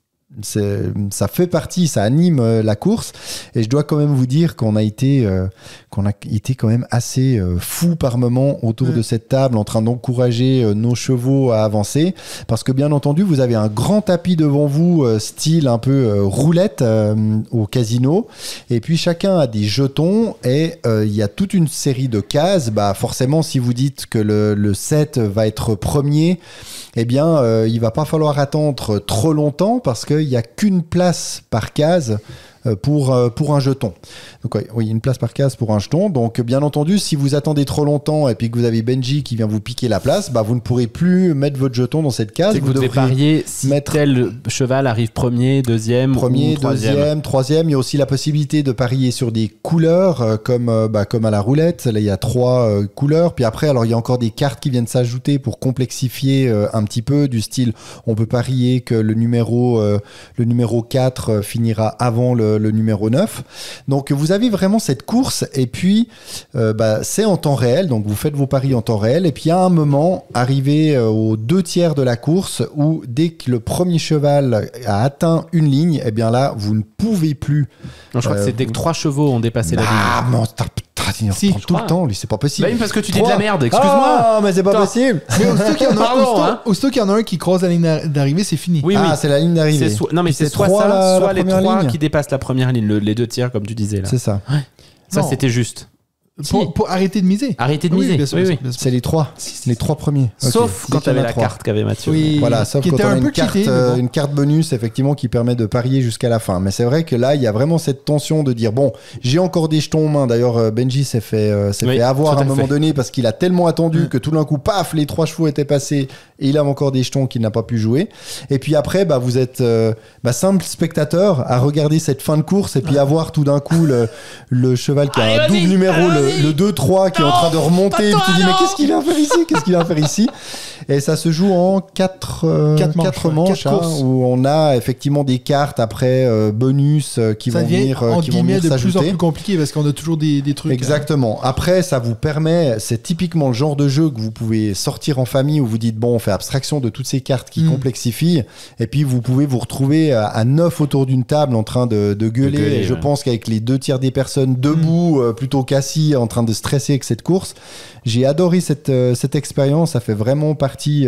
Speaker 3: ça fait partie, ça anime la course. Et je dois quand même vous dire qu'on a été quand même assez fou par moment autour de cette table, en train d'encourager nos chevaux à avancer, parce que bien entendu vous avez un grand tapis devant vous, style un peu roulette au casino, et puis chacun a des jetons et il y a toute une série de cases. Bah forcément, si vous dites que le 7 va être premier, eh bien il va pas falloir attendre trop longtemps parce qu'il n'y a qu'une place par case pour un jeton. Donc oui, une place par case pour un jeton. Donc bien entendu, si vous attendez trop longtemps et puis que vous avez Benji qui vient vous piquer la place, bah vous ne pourrez plus mettre votre jeton dans cette case.
Speaker 2: Vous devez parier si tel cheval arrive premier, deuxième,
Speaker 3: troisième. Il y a aussi la possibilité de parier sur des couleurs comme à la roulette. Là, il y a 3 couleurs. Puis après, alors il y a encore des cartes qui viennent s'ajouter pour complexifier un petit peu, du style on peut parier que le numéro 4 finira avant le le numéro 9. Donc vous avez vraiment cette course et puis c'est en temps réel, donc vous faites vos paris en temps réel et puis il y a un moment arrivé aux 2/3 de la course où dès que le premier cheval a atteint une ligne, et bien là vous ne pouvez plus.
Speaker 2: Non, je crois que c'est dès que 3 chevaux ont dépassé la ligne.
Speaker 3: Ah, mais il
Speaker 1: Si,
Speaker 3: reprend tout le temps, lui, c'est pas possible.
Speaker 2: Bah oui, parce que tu dis de la merde, excuse-moi.
Speaker 3: Ah, mais c'est pas
Speaker 2: Attends.
Speaker 3: possible.
Speaker 1: Mais aussitôt qu'il y en a,
Speaker 2: Pardon, hein.
Speaker 1: aussitôt qu'il y en a un qui croise la ligne d'arrivée, c'est fini.
Speaker 2: Oui,
Speaker 3: Ah, c'est la ligne d'arrivée.
Speaker 2: Non, mais
Speaker 3: Puis
Speaker 2: c'est soit
Speaker 3: trois,
Speaker 2: ça, soit
Speaker 3: la
Speaker 2: les
Speaker 3: première
Speaker 2: 3
Speaker 3: ligne.
Speaker 2: qui dépassent la première ligne, les 2/3 comme tu disais là.
Speaker 3: C'est ça.
Speaker 2: Ça,
Speaker 1: Non.
Speaker 2: c'était juste.
Speaker 1: Pour arrêter de miser.
Speaker 2: Arrêtez de
Speaker 1: Oui,
Speaker 2: miser.
Speaker 1: bien sûr,
Speaker 2: Oui,
Speaker 1: bien
Speaker 2: oui.
Speaker 1: sûr, bien sûr.
Speaker 3: C'est les 3 premiers.
Speaker 2: Sauf
Speaker 3: Ok.
Speaker 2: quand
Speaker 3: Dès
Speaker 2: tu avais
Speaker 3: qu'il y en a
Speaker 2: la
Speaker 3: 3.
Speaker 2: carte qu'avait Mathieu.
Speaker 1: Oui.
Speaker 3: Voilà, sauf
Speaker 1: Qui
Speaker 3: quand
Speaker 1: était
Speaker 3: on a
Speaker 1: un
Speaker 3: une
Speaker 1: peu
Speaker 3: carte,
Speaker 1: cheaté, mais bon.
Speaker 3: une carte bonus, effectivement, qui permet de parier jusqu'à la fin. Mais c'est vrai que là, il y a vraiment cette tension de dire, bon, j'ai encore des jetons en main. D'ailleurs, Benji s'est fait
Speaker 2: Oui,
Speaker 3: avoir
Speaker 2: tout
Speaker 3: à
Speaker 2: à
Speaker 3: un moment
Speaker 2: fait.
Speaker 3: donné parce qu'il a tellement attendu que tout d'un coup, paf, les 3 chevaux étaient passés et il a encore des jetons qu'il n'a pas pu jouer. Et puis après, vous êtes simple spectateur à regarder cette fin de course et puis à voir tout d'un coup le cheval qui a un double numéro, le 2-3 qui est en train de remonter. Et puis tu dis, mais qu'est-ce qu'il vient faire ici? Qu'est-ce qu'il vient faire ici? Et ça se joue en 4 manches,
Speaker 1: quatre courses.
Speaker 3: où on a effectivement des cartes après bonus qui
Speaker 1: Ça
Speaker 3: vont
Speaker 1: devient,
Speaker 3: venir,
Speaker 1: entre
Speaker 3: qui vont
Speaker 1: guillemets,
Speaker 3: venir
Speaker 1: de plus en
Speaker 3: s'ajouter.
Speaker 1: plus compliqué parce qu'on a toujours des trucs.
Speaker 3: Exactement. Après, ça vous permet, c'est typiquement le genre de jeu que vous pouvez sortir en famille où vous dites, bon, on fait abstraction de toutes ces cartes qui complexifient, et puis vous pouvez vous retrouver à 9 autour d'une table en train de gueuler. Et je pense qu'avec les 2/3 des personnes debout, plutôt qu'assis, en train de stresser avec cette course, j'ai adoré cette expérience. Ça fait vraiment partie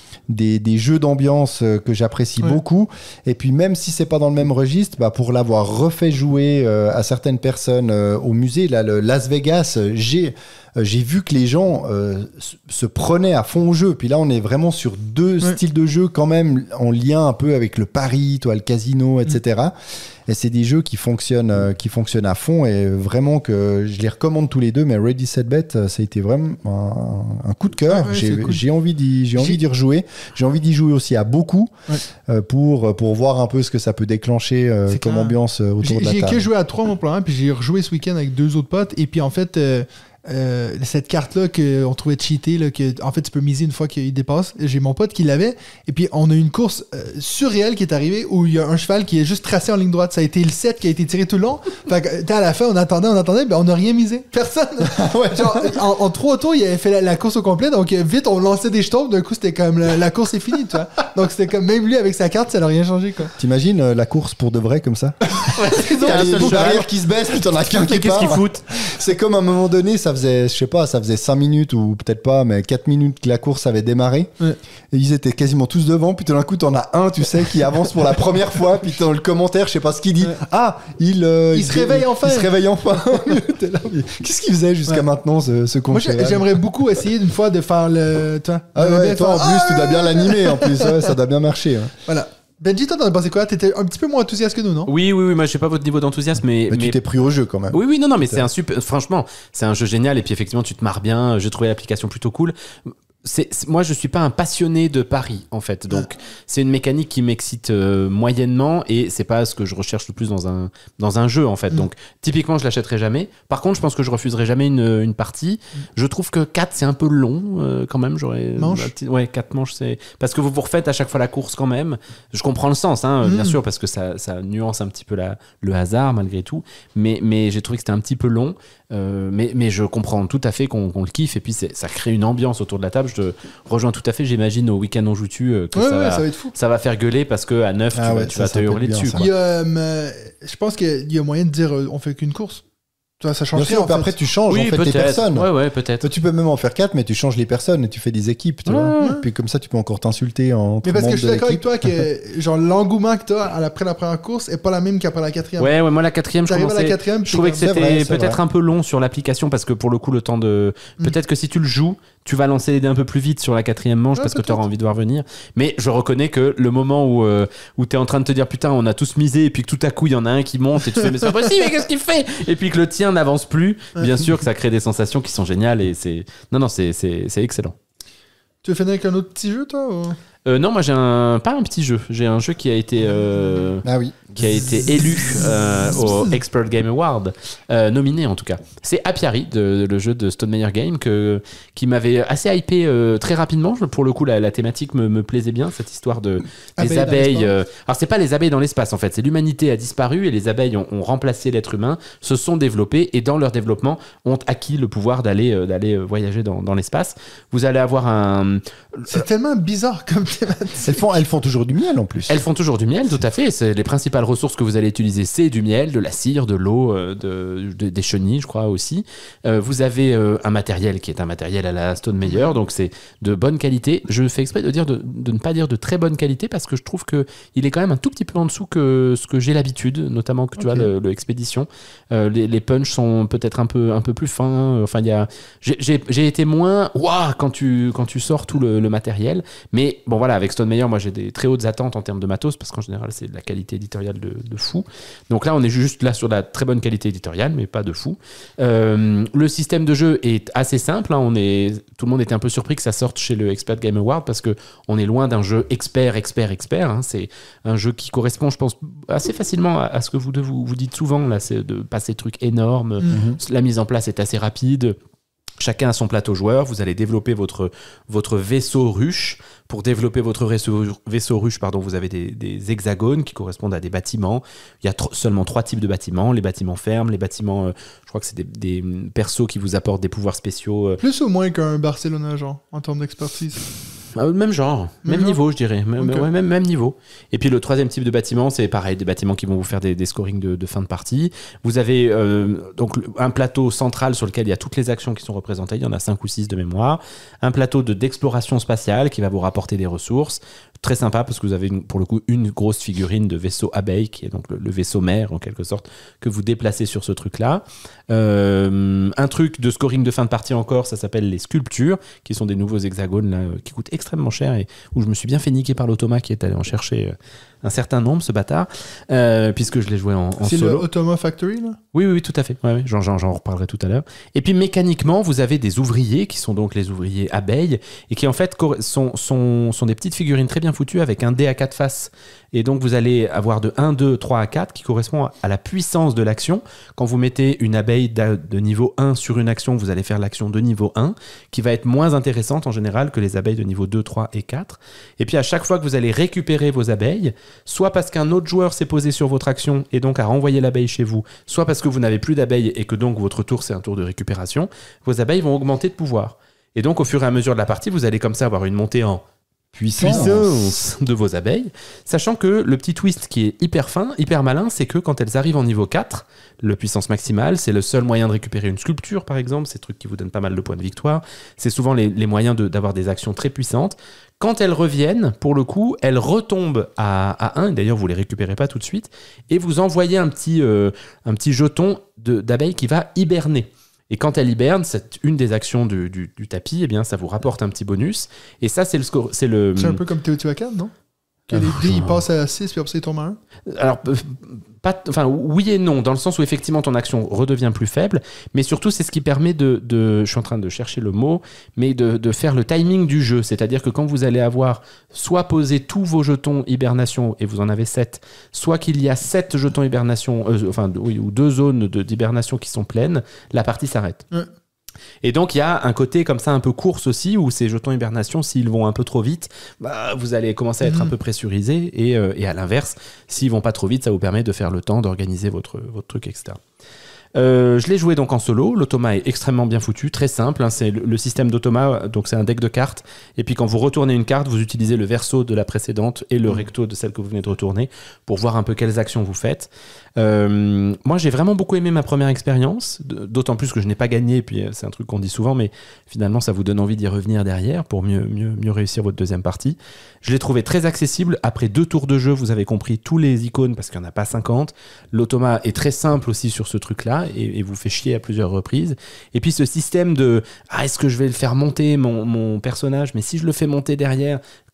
Speaker 3: des jeux d'ambiance que j'apprécie beaucoup. Et puis même si c'est pas dans le même registre, pour l'avoir refait jouer à certaines personnes au musée, là, le Las Vegas, j'ai vu que les gens se prenaient à fond au jeu. Puis là, on est vraiment sur 2 styles de jeu quand même en lien un peu avec le pari, le casino, etc. Et c'est des jeux qui fonctionnent à fond et vraiment que je les recommande tous les deux. Mais Ready Set Bet, ça a été vraiment un coup de cœur.
Speaker 1: Ouais, c'est cool.
Speaker 3: J'ai envie d'y rejouer. J'ai envie d'y jouer aussi à beaucoup pour voir un peu ce que ça peut déclencher
Speaker 1: C'est
Speaker 3: comme
Speaker 1: clair.
Speaker 3: ambiance autour de la
Speaker 1: J'ai que
Speaker 3: table.
Speaker 1: joué à 3 mon plan 1, puis j'ai rejoué ce week-end avec 2 autres potes. Et puis en fait, cette carte-là qu'on trouvait cheatée, là, que en fait tu peux miser une fois qu'il dépasse, j'ai mon pote qui l'avait. Et puis on a eu une course surréelle qui est arrivée où il y a un cheval qui est juste tracé en ligne droite. Ça a été le 7 qui a été tiré tout le long. Fait que à la fin, on attendait, on n'a rien misé. Personne. Genre, en 3 tours, il avait fait la course au complet. Donc vite, on lançait des jetons. D'un coup, c'était comme la course est finie, tu vois. Donc c'était comme même lui avec sa carte, ça n'a rien changé, quoi.
Speaker 3: T'imagines la course pour de vrai comme ça? T'as les deux barrières qui se baissent, puis t'en as qu'un qui
Speaker 2: Qu'est-ce
Speaker 3: part.
Speaker 2: qu'ils foutent?
Speaker 3: C'est comme à un moment donné, ça faisait 5 minutes ou peut-être pas, mais 4 minutes que la course avait démarré.
Speaker 1: Ouais.
Speaker 3: Et ils étaient quasiment tous devant, puis tout d'un coup, t'en as un, tu sais, qui avance pour la première fois, puis dans le commentaire, je sais pas ce qu'il dit.
Speaker 1: Ouais.
Speaker 3: Ah, il
Speaker 1: se réveille enfin.
Speaker 3: Il se réveille enfin. T'es là, mais qu'est-ce qu'il faisait jusqu'à maintenant, ce con
Speaker 1: Moi,
Speaker 3: cheval?
Speaker 1: j'aimerais beaucoup essayer d'une fois de faire le. Toi,
Speaker 3: Ah
Speaker 1: j'aimerais
Speaker 3: ouais,
Speaker 1: bien
Speaker 3: toi en
Speaker 1: faire-
Speaker 3: plus, tu dois bien l'animer en plus, ouais, ça doit bien marcher. Hein.
Speaker 1: Voilà. Benji, toi, t'en as pensé quoi? T'étais un petit peu moins enthousiaste que nous, non?
Speaker 2: Oui, moi je sais pas votre niveau d'enthousiasme, mais
Speaker 3: Mais tu t'es pris au jeu quand même.
Speaker 2: oui, non, mais c'est un super. Franchement, c'est un jeu génial et puis effectivement, tu te marres bien. J'ai trouvé l'application plutôt cool. Moi, je suis pas un passionné de paris en fait, donc c'est une mécanique qui m'excite moyennement et c'est pas ce que je recherche le plus dans un jeu en fait. Donc typiquement, je l'achèterai jamais. Par contre, je pense que je refuserai jamais une partie. Je trouve que 4 c'est un peu long quand même.
Speaker 1: Manches.
Speaker 2: Ouais, 4 manches, c'est parce que vous refaites à chaque fois la course quand même. Je comprends le sens, bien sûr, parce que ça nuance un petit peu le hasard malgré tout. Mais j'ai trouvé que c'était un petit peu long. Mais je comprends tout à fait qu'on le kiffe et puis ça crée une ambiance autour de la table. Je te rejoins tout à fait. J'imagine au week-end on joue-tu que
Speaker 1: Ouais,
Speaker 2: ça
Speaker 1: ça va être fou.
Speaker 2: ça va faire gueuler parce que à 9
Speaker 3: Ah ouais,
Speaker 2: tu vas
Speaker 3: ça
Speaker 2: te
Speaker 3: peut
Speaker 2: hurler
Speaker 3: être bien,
Speaker 2: dessus.
Speaker 3: ça.
Speaker 2: quoi.
Speaker 1: Il y a, je pense qu'il y a moyen de dire on fait qu'une course. Ça change
Speaker 3: Bien
Speaker 1: rien,
Speaker 3: sûr,
Speaker 1: en
Speaker 3: puis
Speaker 1: fait.
Speaker 3: après tu changes
Speaker 2: Oui,
Speaker 3: en fait les
Speaker 2: peut-être.
Speaker 3: personnes.
Speaker 2: Ouais, peut-être.
Speaker 3: Tu peux même en faire 4, mais tu changes les personnes et tu fais des équipes, tu vois. Puis comme ça, tu peux encore t'insulter entre
Speaker 1: Mais parce que
Speaker 3: membres
Speaker 1: je suis
Speaker 3: de
Speaker 1: d'accord avec
Speaker 3: l'équipe.
Speaker 1: toi que genre l'engouement que t'as après la première course est pas la même qu'après la 4e.
Speaker 2: Ouais, moi la 4e, je
Speaker 1: T'arrives à la
Speaker 2: commençais.
Speaker 1: 4e,
Speaker 2: Je trouvais que
Speaker 3: C'est
Speaker 2: c'était
Speaker 3: vrai, c'est
Speaker 2: peut-être
Speaker 3: vrai.
Speaker 2: un peu long sur l'application parce que pour le coup, le temps de. Peut-être que si tu le joues, tu vas lancer les dés un peu plus vite sur la 4e manche
Speaker 1: Ouais,
Speaker 2: parce que tu auras
Speaker 1: peut-être.
Speaker 2: envie de voir venir. Mais je reconnais que le moment où tu es en train de te dire putain, on a tous misé et puis que tout à coup, il y en a un qui monte et tu fais mais c'est pas possible, mais qu'est-ce qu'il fait? Et puis que le tien n'avance plus, bien sûr que ça crée des sensations qui sont géniales et c'est. Non, c'est excellent.
Speaker 1: Tu veux finir avec un autre petit jeu, toi ou...
Speaker 2: Non, moi j'ai pas un petit jeu, j'ai un jeu qui a été
Speaker 3: Ah oui.
Speaker 2: qui a été élu au Expert Game Award, nominé en tout cas. C'est Apiary, le jeu de Stone Meyer Game, qui m'avait assez hypé très rapidement. Pour le coup, la thématique me plaisait bien, cette histoire des abeilles. Alors, c'est pas les abeilles dans l'espace en fait, c'est l'humanité a disparu et les abeilles ont remplacé l'être humain, se sont développées et dans leur développement ont acquis le pouvoir d'aller voyager dans l'espace. Vous allez avoir un.
Speaker 1: C'est tellement bizarre comme thématique.
Speaker 3: Elles font toujours du miel en plus.
Speaker 2: Elles font toujours du miel, tout à fait. C'est les principales ressources que vous allez utiliser, c'est du miel, de la cire, de l'eau, des chenilles, je crois aussi. Vous avez un matériel qui est un matériel à la Stone Meyer, donc c'est de bonne qualité. Je fais exprès de ne pas dire de très bonne qualité parce que je trouve que il est quand même un tout petit peu en dessous que ce que j'ai l'habitude, notamment que tu vois le Expédition. Les punchs sont peut-être un peu plus fins. Enfin, j'ai été moins quand tu sors tout le matériel. Mais bon voilà, avec Stone Meyer, moi j'ai des très hautes attentes en termes de matos parce qu'en général c'est de la qualité éditoriale de fou. Donc là on est juste là sur la très bonne qualité éditoriale, mais pas de fou. Le système de jeu est assez simple. Hein. Tout le monde était un peu surpris que ça sorte chez le Expert Game Award parce que on est loin d'un jeu expert. Hein. C'est un jeu qui correspond, je pense, assez facilement à ce que vous dites souvent là, c'est de passer des trucs énormes. La mise en place est assez rapide. Chacun a son plateau joueur. Vous allez développer votre vaisseau ruche. Pour développer votre vaisseau ruche, vous avez des hexagones qui correspondent à des bâtiments. Il y a seulement 3 types de bâtiments. Les bâtiments fermes, les bâtiments, je crois que c'est des persos qui vous apportent des pouvoirs spéciaux.
Speaker 1: Plus ou moins qu'un Barcelona, genre, en termes d'expertise.
Speaker 2: Même genre, même niveau, je dirais. Même niveau. Et puis le 3e type de bâtiment, c'est pareil, des bâtiments qui vont vous faire des scorings de fin de partie. Vous avez donc un plateau central sur lequel il y a toutes les actions qui sont représentées. Il y en a 5 ou 6 de mémoire. Un plateau d'exploration spatiale qui va vous rapporter des ressources. Très sympa parce que vous avez pour le coup une grosse figurine de vaisseau abeille qui est donc le vaisseau mère en quelque sorte que vous déplacez sur ce truc-là. Un truc de scoring de fin de partie encore, ça s'appelle les sculptures qui sont des nouveaux hexagones là, qui coûtent extrêmement cher et où je me suis bien fait niquer par l'Automa qui est allé en chercher un certain nombre, ce bâtard, puisque je l'ai joué en solo.
Speaker 1: C'est le Automa Factory, là ?
Speaker 2: Oui, tout à fait. Ouais, j'en reparlerai tout à l'heure. Et puis, mécaniquement, vous avez des ouvriers, qui sont donc les ouvriers abeilles, et qui, en fait, sont des petites figurines très bien foutues avec un dé à 4 faces. Et donc, vous allez avoir de 1, 2, 3 à 4, qui correspond à la puissance de l'action. Quand vous mettez une abeille de niveau 1 sur une action, vous allez faire l'action de niveau 1, qui va être moins intéressante, en général, que les abeilles de niveau 2, 3 et 4. Et puis, à chaque fois que vous allez récupérer vos abeilles, soit parce qu'un autre joueur s'est posé sur votre action et donc a renvoyé l'abeille chez vous, soit parce que vous n'avez plus d'abeilles et que donc votre tour c'est un tour de récupération, vos abeilles vont augmenter de pouvoir. Et donc au fur et à mesure de la partie, vous allez comme ça avoir une montée en puissance de vos abeilles, sachant que le petit twist qui est hyper fin, hyper malin, c'est que quand elles arrivent en niveau 4, le puissance maximale, c'est le seul moyen de récupérer une sculpture par exemple, ces trucs qui vous donnent pas mal de points de victoire, c'est souvent les moyens d'avoir des actions très puissantes. Quand elles reviennent, pour le coup, elles retombent à 1, d'ailleurs vous les récupérez pas tout de suite, et vous envoyez un petit jeton d'abeille qui va hiberner. Et quand elle hiberne, c'est une des actions du tapis, eh bien ça vous rapporte un petit bonus, et ça c'est le score. C'est
Speaker 1: un peu comme Teotihuacan, non ? Que les dés ils passent à 6 puis après ça ils tombent à 1.
Speaker 2: Alors, oui et non, dans le sens où effectivement ton action redevient plus faible, mais surtout c'est ce qui permet je suis en train de chercher le mot, mais de faire le timing du jeu. C'est-à-dire que quand vous allez avoir soit posé tous vos jetons hibernation, et vous en avez 7, soit qu'il y a 7 jetons hibernation, ou 2 zones d'hibernation qui sont pleines, la partie s'arrête. Ouais. Et donc il y a un côté comme ça un peu course aussi où ces jetons hibernation, s'ils vont un peu trop vite, vous allez commencer à être un peu pressurisé et à l'inverse, s'ils vont pas trop vite, ça vous permet de faire le temps d'organiser votre truc, etc. Je l'ai joué donc en solo. L'Automa est extrêmement bien foutu, très simple, hein, c'est le système d'Automa, donc c'est un deck de cartes, et puis quand vous retournez une carte, vous utilisez le verso de la précédente et le recto de celle que vous venez de retourner pour voir un peu quelles actions vous faites. Moi j'ai vraiment beaucoup aimé ma première expérience, d'autant plus que je n'ai pas gagné, et puis c'est un truc qu'on dit souvent, mais finalement ça vous donne envie d'y revenir derrière pour mieux réussir votre deuxième partie. Je l'ai trouvé très accessible. Après 2 tours de jeu, vous avez compris tous les icônes parce qu'il n'y en a pas 50. L'Automa est très simple aussi sur ce truc-là et vous fait chier à plusieurs reprises. Et puis ce système de est-ce que je vais le faire monter mon personnage, mais si je le fais monter derrière,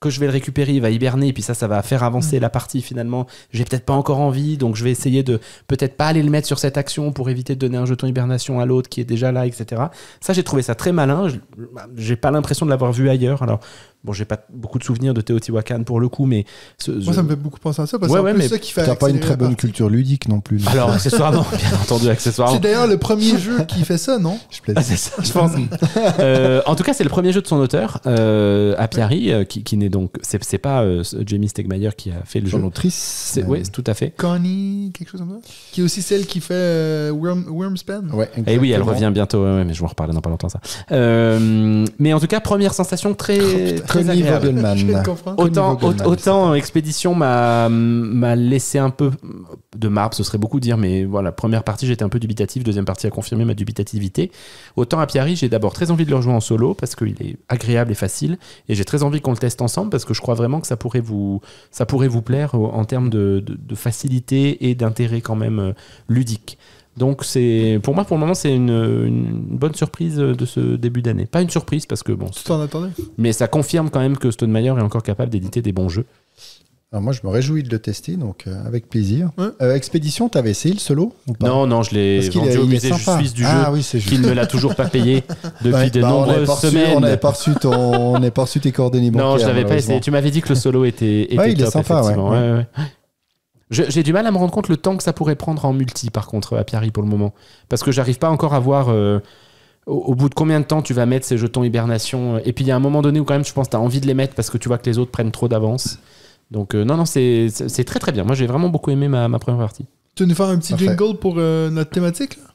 Speaker 2: que je vais le récupérer, il va hiberner, et puis ça va faire avancer la partie finalement. J'ai peut-être pas encore envie, donc je vais essayer de peut-être pas aller le mettre sur cette action pour éviter de donner un jeton hibernation à l'autre qui est déjà là, etc. Ça, j'ai trouvé ça très malin. J'ai pas l'impression de l'avoir vu ailleurs. Alors, bon, j'ai pas beaucoup de souvenirs de Teotihuacan pour le coup, mais...
Speaker 1: Moi, ça me fait beaucoup penser à ça, parce que
Speaker 2: Ouais,
Speaker 1: c'est un
Speaker 2: mais
Speaker 1: peu ça qui fait
Speaker 3: T'as pas une
Speaker 1: accélérer
Speaker 3: très
Speaker 1: la
Speaker 3: bonne
Speaker 1: partie.
Speaker 3: culture ludique non plus.
Speaker 2: Alors, accessoirement, bien entendu, accessoirement.
Speaker 1: C'est d'ailleurs le premier jeu qui fait ça, non?
Speaker 3: Je plaisante.
Speaker 2: Ah, c'est ça, je pense. En tout cas, c'est le premier jeu de son auteur, Apiari, qui n'est donc... C'est pas Jamie Stegmaier qui a fait le jeu.
Speaker 3: L'autrice.
Speaker 2: Oui, tout à fait.
Speaker 1: Connie, quelque chose comme ça? Qui est aussi celle qui fait Wormspan.
Speaker 3: Ouais,
Speaker 2: Et oui, elle
Speaker 3: exactement.
Speaker 2: revient bientôt, ouais, mais je vais en reparler dans pas longtemps, ça. Mais en tout cas, première sensation très
Speaker 3: Connie
Speaker 2: agréable.
Speaker 3: Vogelman.
Speaker 1: Je viens de comprendre.
Speaker 2: Autant Expédition m'a laissé un peu de marbre, ce serait beaucoup dire, mais voilà, première partie j'étais un peu dubitatif, deuxième partie a confirmé ma dubitativité. Autant Apiari, j'ai d'abord très envie de le rejouer en solo parce qu'il est agréable et facile, et j'ai très envie qu'on le teste ensemble parce que je crois vraiment que ça pourrait vous plaire en termes de facilité et d'intérêt quand même ludique. Donc pour moi pour le moment c'est une bonne surprise de ce début d'année. Pas une surprise parce que bon,
Speaker 1: Tu t'en attendais?
Speaker 2: mais ça confirme quand même que Stonemaier est encore capable d'éditer des bons jeux.
Speaker 3: Alors moi, je me réjouis de le tester, donc avec plaisir.
Speaker 1: Ouais.
Speaker 3: Expédition, t'avais essayé le solo ou pas?
Speaker 2: Non, je l'ai
Speaker 3: Parce qu'il
Speaker 2: vendu
Speaker 3: est-
Speaker 2: au
Speaker 3: il est
Speaker 2: musée
Speaker 3: sympa.
Speaker 2: suisse du
Speaker 3: Ah
Speaker 2: jeu,
Speaker 3: oui, c'est juste.
Speaker 2: qui ne me l'a toujours pas payé depuis
Speaker 3: Ouais,
Speaker 2: de
Speaker 3: bah,
Speaker 2: nombreuses semaines.
Speaker 3: On n'avait pas reçu tes coordonnées bancaires.
Speaker 2: Non, je l'avais pas
Speaker 3: malheureusement.
Speaker 2: essayé. Tu m'avais dit que le solo était
Speaker 3: Ouais, il est
Speaker 2: top,
Speaker 3: sympa,
Speaker 2: effectivement.
Speaker 3: ouais.
Speaker 2: Ouais. J'ai du mal à me rendre compte le temps que ça pourrait prendre en multi, par contre, à Piari pour le moment. Parce que j'arrive pas encore à voir au bout de combien de temps tu vas mettre ces jetons hibernation. Et puis il y a un moment donné où quand même, je pense que tu as envie de les mettre parce que tu vois que les autres prennent trop d'avance. Donc non, c'est très très bien. Moi, j'ai vraiment beaucoup aimé ma première partie.
Speaker 1: Tu veux nous faire un petit
Speaker 3: Parfait.
Speaker 1: jingle pour notre thématique, là?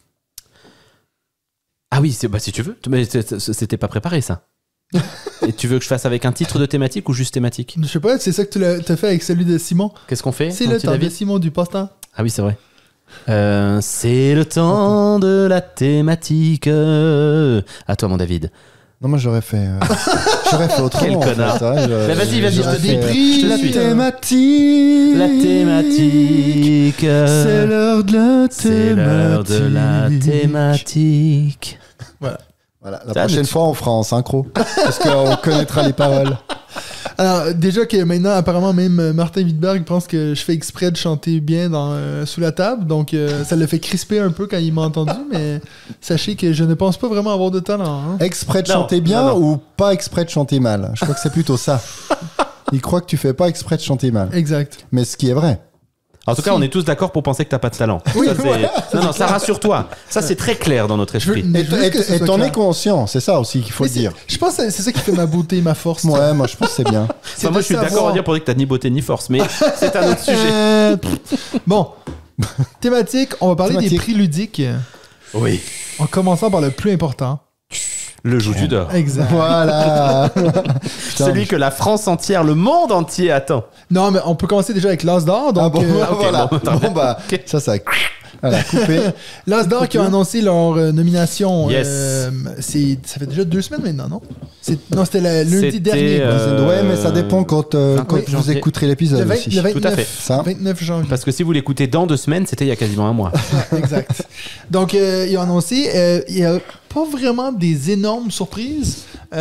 Speaker 2: Ah oui, si tu veux. Mais c'était pas préparé, ça. Et tu veux que je fasse avec un titre de thématique ou juste thématique?
Speaker 1: Je sais pas, c'est ça que tu t'as fait avec celui de Simon.
Speaker 2: Qu'est-ce qu'on fait?
Speaker 1: C'est
Speaker 2: mon
Speaker 1: le
Speaker 2: petit
Speaker 1: temps de
Speaker 2: David
Speaker 1: Simon du passe-temps.
Speaker 2: Ah oui, c'est vrai. C'est le temps de la thématique. À toi, mon David.
Speaker 3: Non, moi j'aurais fait autrement.
Speaker 2: Quel
Speaker 3: en fait,
Speaker 2: connard.
Speaker 3: hein.
Speaker 2: Mais vas-y, je
Speaker 3: J'aurais
Speaker 2: te
Speaker 3: fait,
Speaker 1: déprie,
Speaker 2: je te
Speaker 3: la
Speaker 2: suis.
Speaker 3: thématique.
Speaker 2: La thématique.
Speaker 3: C'est l'heure de la thématique.
Speaker 2: C'est l'heure de la thématique.
Speaker 3: Voilà, la
Speaker 2: Ça,
Speaker 3: prochaine
Speaker 2: mais
Speaker 3: fois on fera en synchro. Parce qu'on connaîtra les paroles.
Speaker 1: Alors, déjà que maintenant, apparemment, même Martin Wittberg pense que je fais exprès de chanter bien sous la table. Donc, ça le fait crisper un peu quand il m'a entendu. Mais sachez que je ne pense pas vraiment avoir de talent. Hein.
Speaker 3: Exprès de
Speaker 2: Non,
Speaker 3: chanter bien
Speaker 2: non.
Speaker 3: ou pas exprès de chanter mal? Je crois que c'est plutôt ça. Il croit que tu fais pas exprès de chanter mal.
Speaker 1: Exact.
Speaker 3: Mais ce qui est vrai.
Speaker 2: En tout cas, on est tous d'accord pour penser que t'as pas de talent.
Speaker 1: Oui,
Speaker 2: Ça, c'est-
Speaker 1: voilà.
Speaker 2: Non, ça rassure-toi. Ça, c'est très clair dans notre esprit.
Speaker 1: Mais je veux juste que ce
Speaker 3: Et
Speaker 1: soit
Speaker 3: t'en
Speaker 1: clair.
Speaker 3: es conscient, c'est ça aussi qu'il faut
Speaker 1: Mais
Speaker 3: le dire.
Speaker 1: Je pense que c'est ça qui fait ma beauté et ma force.
Speaker 3: Ouais, moi je pense que c'est bien.
Speaker 1: C'est
Speaker 2: Enfin, moi,
Speaker 1: de
Speaker 2: je suis
Speaker 1: savoir-
Speaker 2: d'accord à dire pour dire que t'as ni beauté ni force, mais c'est un autre sujet.
Speaker 1: Bon. Thématique, on va parler des
Speaker 3: Thématique.
Speaker 1: prix ludiques.
Speaker 2: Oui.
Speaker 1: En commençant par le plus important.
Speaker 2: Le joue du d'or.
Speaker 1: Exact.
Speaker 3: Voilà.
Speaker 2: Celui que la France entière, le monde entier attend.
Speaker 1: Non, mais on peut commencer déjà avec l'As d'or.
Speaker 3: Ah
Speaker 1: Donc,
Speaker 3: bon,
Speaker 2: ok,
Speaker 3: voilà.
Speaker 2: bon,
Speaker 3: Bon, bah,
Speaker 2: Ok.
Speaker 3: ça. Voilà, coupé.
Speaker 1: l'As d'or qui ont annoncé leur nomination.
Speaker 2: Yes.
Speaker 1: Ça fait déjà 2 semaines maintenant, non? Non, c'était le lundi
Speaker 2: C'était,
Speaker 1: dernier.
Speaker 3: Ouais, mais ça dépend quand vous
Speaker 2: janvier.
Speaker 3: écouterez
Speaker 1: Le,
Speaker 3: l'épisode
Speaker 1: 20
Speaker 3: aussi.
Speaker 1: le 29,
Speaker 2: Tout à fait.
Speaker 3: Ça.
Speaker 1: 29 janvier.
Speaker 2: Parce que si vous l'écoutez dans 2 semaines, c'était il y a quasiment un mois.
Speaker 1: Exact. Donc, ils ont annoncé, il n'y a pas vraiment des énormes surprises.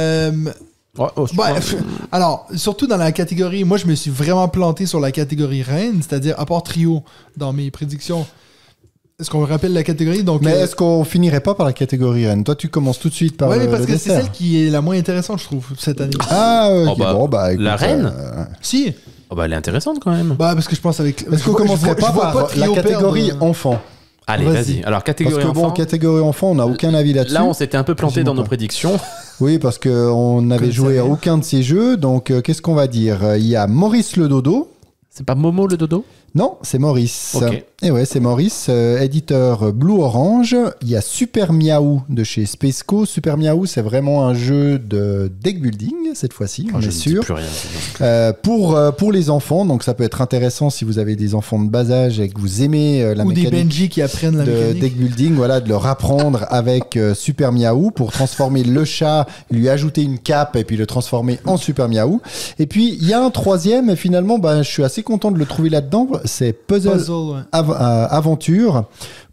Speaker 1: Alors, surtout dans la catégorie, moi je me suis vraiment planté sur la catégorie reine, c'est-à-dire à part trio dans mes prédictions. Est-ce qu'on rappelle la catégorie? Donc,
Speaker 3: Mais est-ce qu'on finirait pas par la catégorie reine? Toi, tu commences tout de suite par
Speaker 1: ouais, mais
Speaker 3: le
Speaker 1: parce que c'est
Speaker 3: dessert.
Speaker 1: celle qui est la moins intéressante, je trouve, cette année.
Speaker 3: Ah, ok.
Speaker 2: Oh, bah,
Speaker 3: bon, bah, écoute,
Speaker 2: la reine
Speaker 1: Si,
Speaker 2: Oh bah, elle est intéressante quand même.
Speaker 1: bah parce que je pense avec.
Speaker 3: Est-ce qu'on commencerait pas par la catégorie
Speaker 1: perdre.
Speaker 3: enfant?
Speaker 2: Allez,
Speaker 1: vas-y.
Speaker 2: vas-y. Alors,
Speaker 3: Parce
Speaker 2: catégorie
Speaker 3: que bon,
Speaker 2: enfant.
Speaker 3: catégorie enfant, on n'a aucun avis là-dessus.
Speaker 2: Là, on s'était un peu planté
Speaker 3: Quasiment
Speaker 2: dans nos
Speaker 3: pas.
Speaker 2: prédictions.
Speaker 3: Oui, parce qu'on n'avait
Speaker 1: Comme
Speaker 3: joué
Speaker 1: ça,
Speaker 3: à
Speaker 1: hein.
Speaker 3: aucun de ces jeux. Donc, qu'est-ce qu'on va dire? Il y a Maurice le Dodo.
Speaker 2: C'est pas Momo le dodo?
Speaker 3: Non, c'est Maurice.
Speaker 2: Ok.
Speaker 3: Et ouais, c'est Maurice, éditeur Blue Orange. Il y a Super Miaou de chez Spaceco. Super Miaou, c'est vraiment un jeu de deck building cette fois-ci, on
Speaker 2: Je
Speaker 3: est
Speaker 2: ne dis
Speaker 3: sûr.
Speaker 2: plus rien.
Speaker 3: Pour les enfants, donc ça peut être intéressant si vous avez des enfants de bas âge et que vous aimez la
Speaker 1: Ou des
Speaker 3: mécanique
Speaker 1: Benji qui apprennent la
Speaker 3: de
Speaker 1: mécanique.
Speaker 3: deck building, voilà, de leur apprendre avec Super Miaou pour transformer le chat, lui ajouter une cape et puis le transformer en Super Miaou. Et puis il y a un troisième et finalement je suis assez content de le trouver là-dedans, c'est Puzzle
Speaker 1: Puzzle, ouais.
Speaker 3: Aventure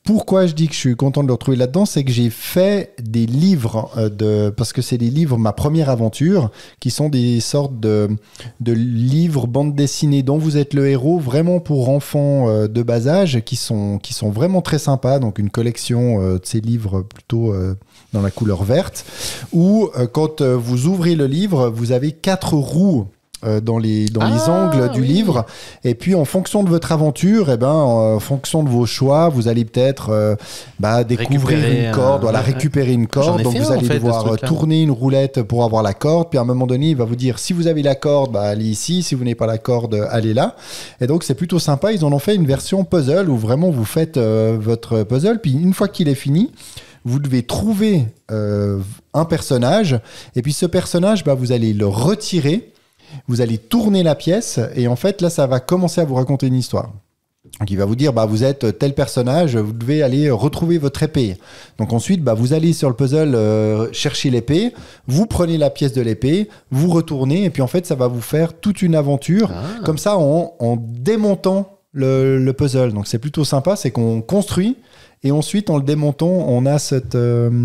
Speaker 3: Pourquoi je dis que je suis content de le retrouver là-dedans, c'est que j'ai fait des livres, parce que c'est des livres, ma première aventure, qui sont des sortes de livres, bandes dessinées dont vous êtes le héros, vraiment pour enfants de bas âge, qui sont vraiment très sympas. Donc une collection de ces livres plutôt dans la couleur verte, où quand vous ouvrez le livre, vous avez 4 roues dans les angles du livre, et puis en fonction de votre aventure, en fonction de vos choix, vous allez peut-être découvrir une corde, récupérer une corde, donc vous allez devoir tourner une roulette pour avoir la corde, puis à un moment donné il va vous dire si vous avez la corde, allez ici, si vous n'avez pas la corde, allez là, et donc c'est plutôt sympa. Ils en ont fait une version puzzle où vraiment vous faites votre puzzle, puis une fois qu'il est fini, vous devez trouver un personnage, et puis ce personnage, vous allez le retirer. Vous allez tourner la pièce et en fait, là, ça va commencer à vous raconter une histoire. Donc, il va vous dire, vous êtes tel personnage, vous devez aller retrouver votre épée. Donc ensuite, vous allez sur le puzzle chercher l'épée, vous prenez la pièce de l'épée, vous retournez et puis en fait, ça va vous faire toute une aventure comme ça en démontant le puzzle. Donc c'est plutôt sympa, c'est qu'on construit. Et ensuite, en le démontant, on a cette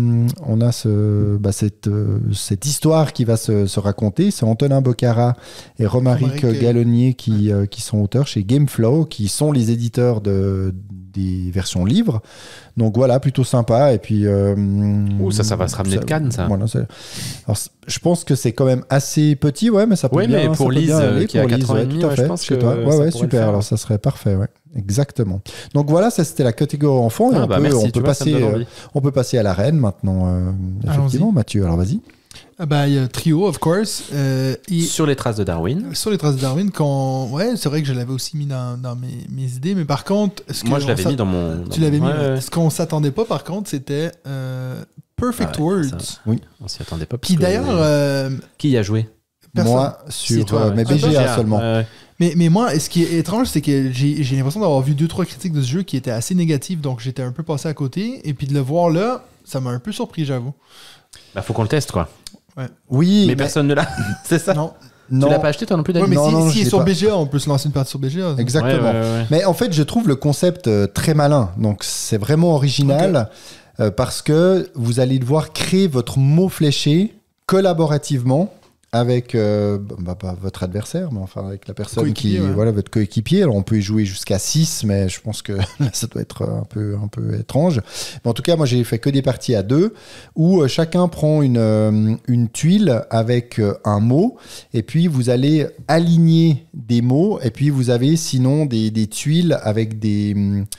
Speaker 3: histoire qui va se raconter. C'est Antonin Bocara et Romaric Gallonnier qui sont auteurs chez Gameflow, qui sont les éditeurs des versions livres. Donc voilà, plutôt sympa. Et puis,
Speaker 2: ça va se ramener de Cannes, ça.
Speaker 3: Voilà, alors, je pense que c'est quand même assez petit, mais ça peut bien.
Speaker 2: Mais pour Lise, qui a 4 ans et demi, je pense que
Speaker 3: toi. Ouais, super. Alors ça serait parfait, ouais. Exactement. Donc voilà, ça c'était la catégorie enfant. On peut passer à l'arène maintenant. Effectivement, Mathieu. Alors vas-y.
Speaker 1: Il y a Trio, of course.
Speaker 2: Sur les traces de Darwin.
Speaker 1: Sur les traces de Darwin, c'est vrai que je l'avais aussi mis dans mes idées, mais par contre...
Speaker 2: Moi, je l'avais mis dans mon...
Speaker 1: Tu l'avais mis. Ce qu'on s'attendait pas, par contre, c'était Perfect Words.
Speaker 3: Oui.
Speaker 2: On s'y attendait pas.
Speaker 1: Qui d'ailleurs...
Speaker 2: Qui y a joué?
Speaker 1: Personne.
Speaker 3: Moi, sur mes BGA seulement.
Speaker 1: Mais moi, ce qui est étrange, c'est que j'ai l'impression d'avoir vu 2-3 critiques de ce jeu qui étaient assez négatives, donc j'étais un peu passé à côté, et puis de le voir là, ça m'a un peu surpris, j'avoue.
Speaker 2: Faut qu'on le teste, quoi.
Speaker 1: Ouais.
Speaker 3: Oui,
Speaker 2: mais personne ne l'a. C'est ça?
Speaker 1: Non.
Speaker 2: Tu l'as pas acheté, toi non plus, David?
Speaker 1: Mais si est sur BGA, on peut se lancer une partie sur BGA.
Speaker 3: Exactement. Ouais. Mais en fait, je trouve le concept très malin. Donc, c'est vraiment original parce que vous allez devoir créer votre mot fléché collaborativement avec votre adversaire, mais enfin avec la personne votre coéquipier. Alors on peut y jouer jusqu'à 6, mais je pense que là, ça doit être un peu étrange. Mais en tout cas, moi j'ai fait que des parties à 2 où chacun prend une tuile avec un mot, et puis vous allez aligner des mots, et puis vous avez sinon des tuiles avec des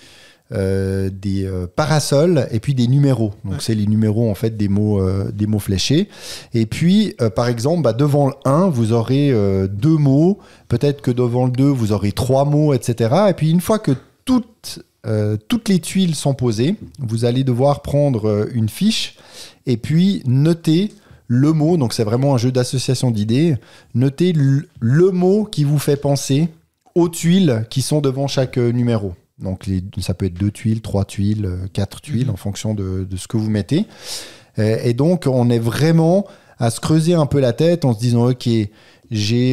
Speaker 3: parasols et puis des numéros. Donc c'est les numéros en fait des mots fléchés. Et puis par exemple devant le 1 vous aurez 2 mots, peut-être que devant le 2 vous aurez 3 mots, etc. Et puis une fois que toutes les tuiles sont posées, vous allez devoir prendre une fiche et puis noter le mot. Donc c'est vraiment un jeu d'association d'idées. Notez le mot qui vous fait penser aux tuiles qui sont devant chaque numéro. Donc ça peut être 2 tuiles, 3 tuiles, 4 tuiles en fonction de ce que vous mettez. Et donc on est vraiment à se creuser un peu la tête en se disant ok, j'ai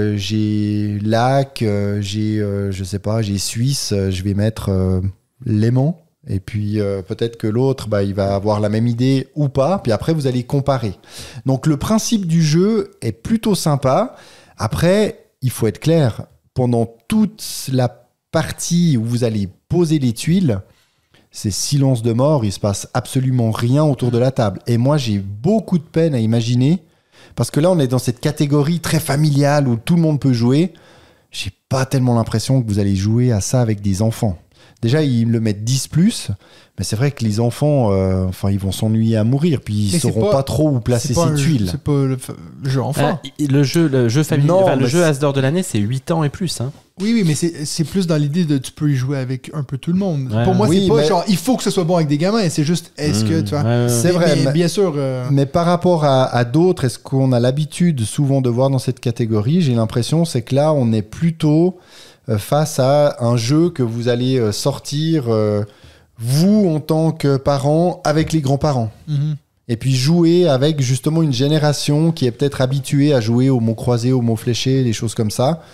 Speaker 3: lac, j'ai Suisse, je vais mettre Léman. Et puis peut-être que l'autre il va avoir la même idée ou pas. Puis après vous allez comparer. Donc le principe du jeu est plutôt sympa. Après il faut être clair, pendant toute la partie où vous allez poser les tuiles, c'est silence de mort, il se passe absolument rien autour de la table. Et moi, j'ai beaucoup de peine à imaginer, parce que là, on est dans cette catégorie très familiale où tout le monde peut jouer. J'ai pas tellement l'impression que vous allez jouer à ça avec des enfants. Déjà, ils le mettent 10+, mais c'est vrai que les enfants, ils vont s'ennuyer à mourir, puis ils sauront pas trop où placer ces tuiles.
Speaker 1: C'est pas le jeu enfant.
Speaker 2: Le jeu familial, le jeu As d'or de l'année, c'est 8 ans et plus. Hein.
Speaker 1: Oui, mais c'est plus dans l'idée de tu peux y jouer avec un peu tout le monde. Pour moi, c'est pas genre il faut que ce soit bon avec des gamins, c'est juste est-ce que tu vois.
Speaker 3: C'est vrai,
Speaker 1: mais bien sûr.
Speaker 3: Mais par rapport à d'autres, est-ce qu'on a l'habitude souvent de voir dans cette catégorie? J'ai l'impression c'est que là, on est plutôt face à un jeu que vous allez sortir vous en tant que parent avec les grands-parents. Et puis jouer avec justement une génération qui est peut-être habituée à jouer aux mots croisés, aux mots fléchés, des choses comme ça.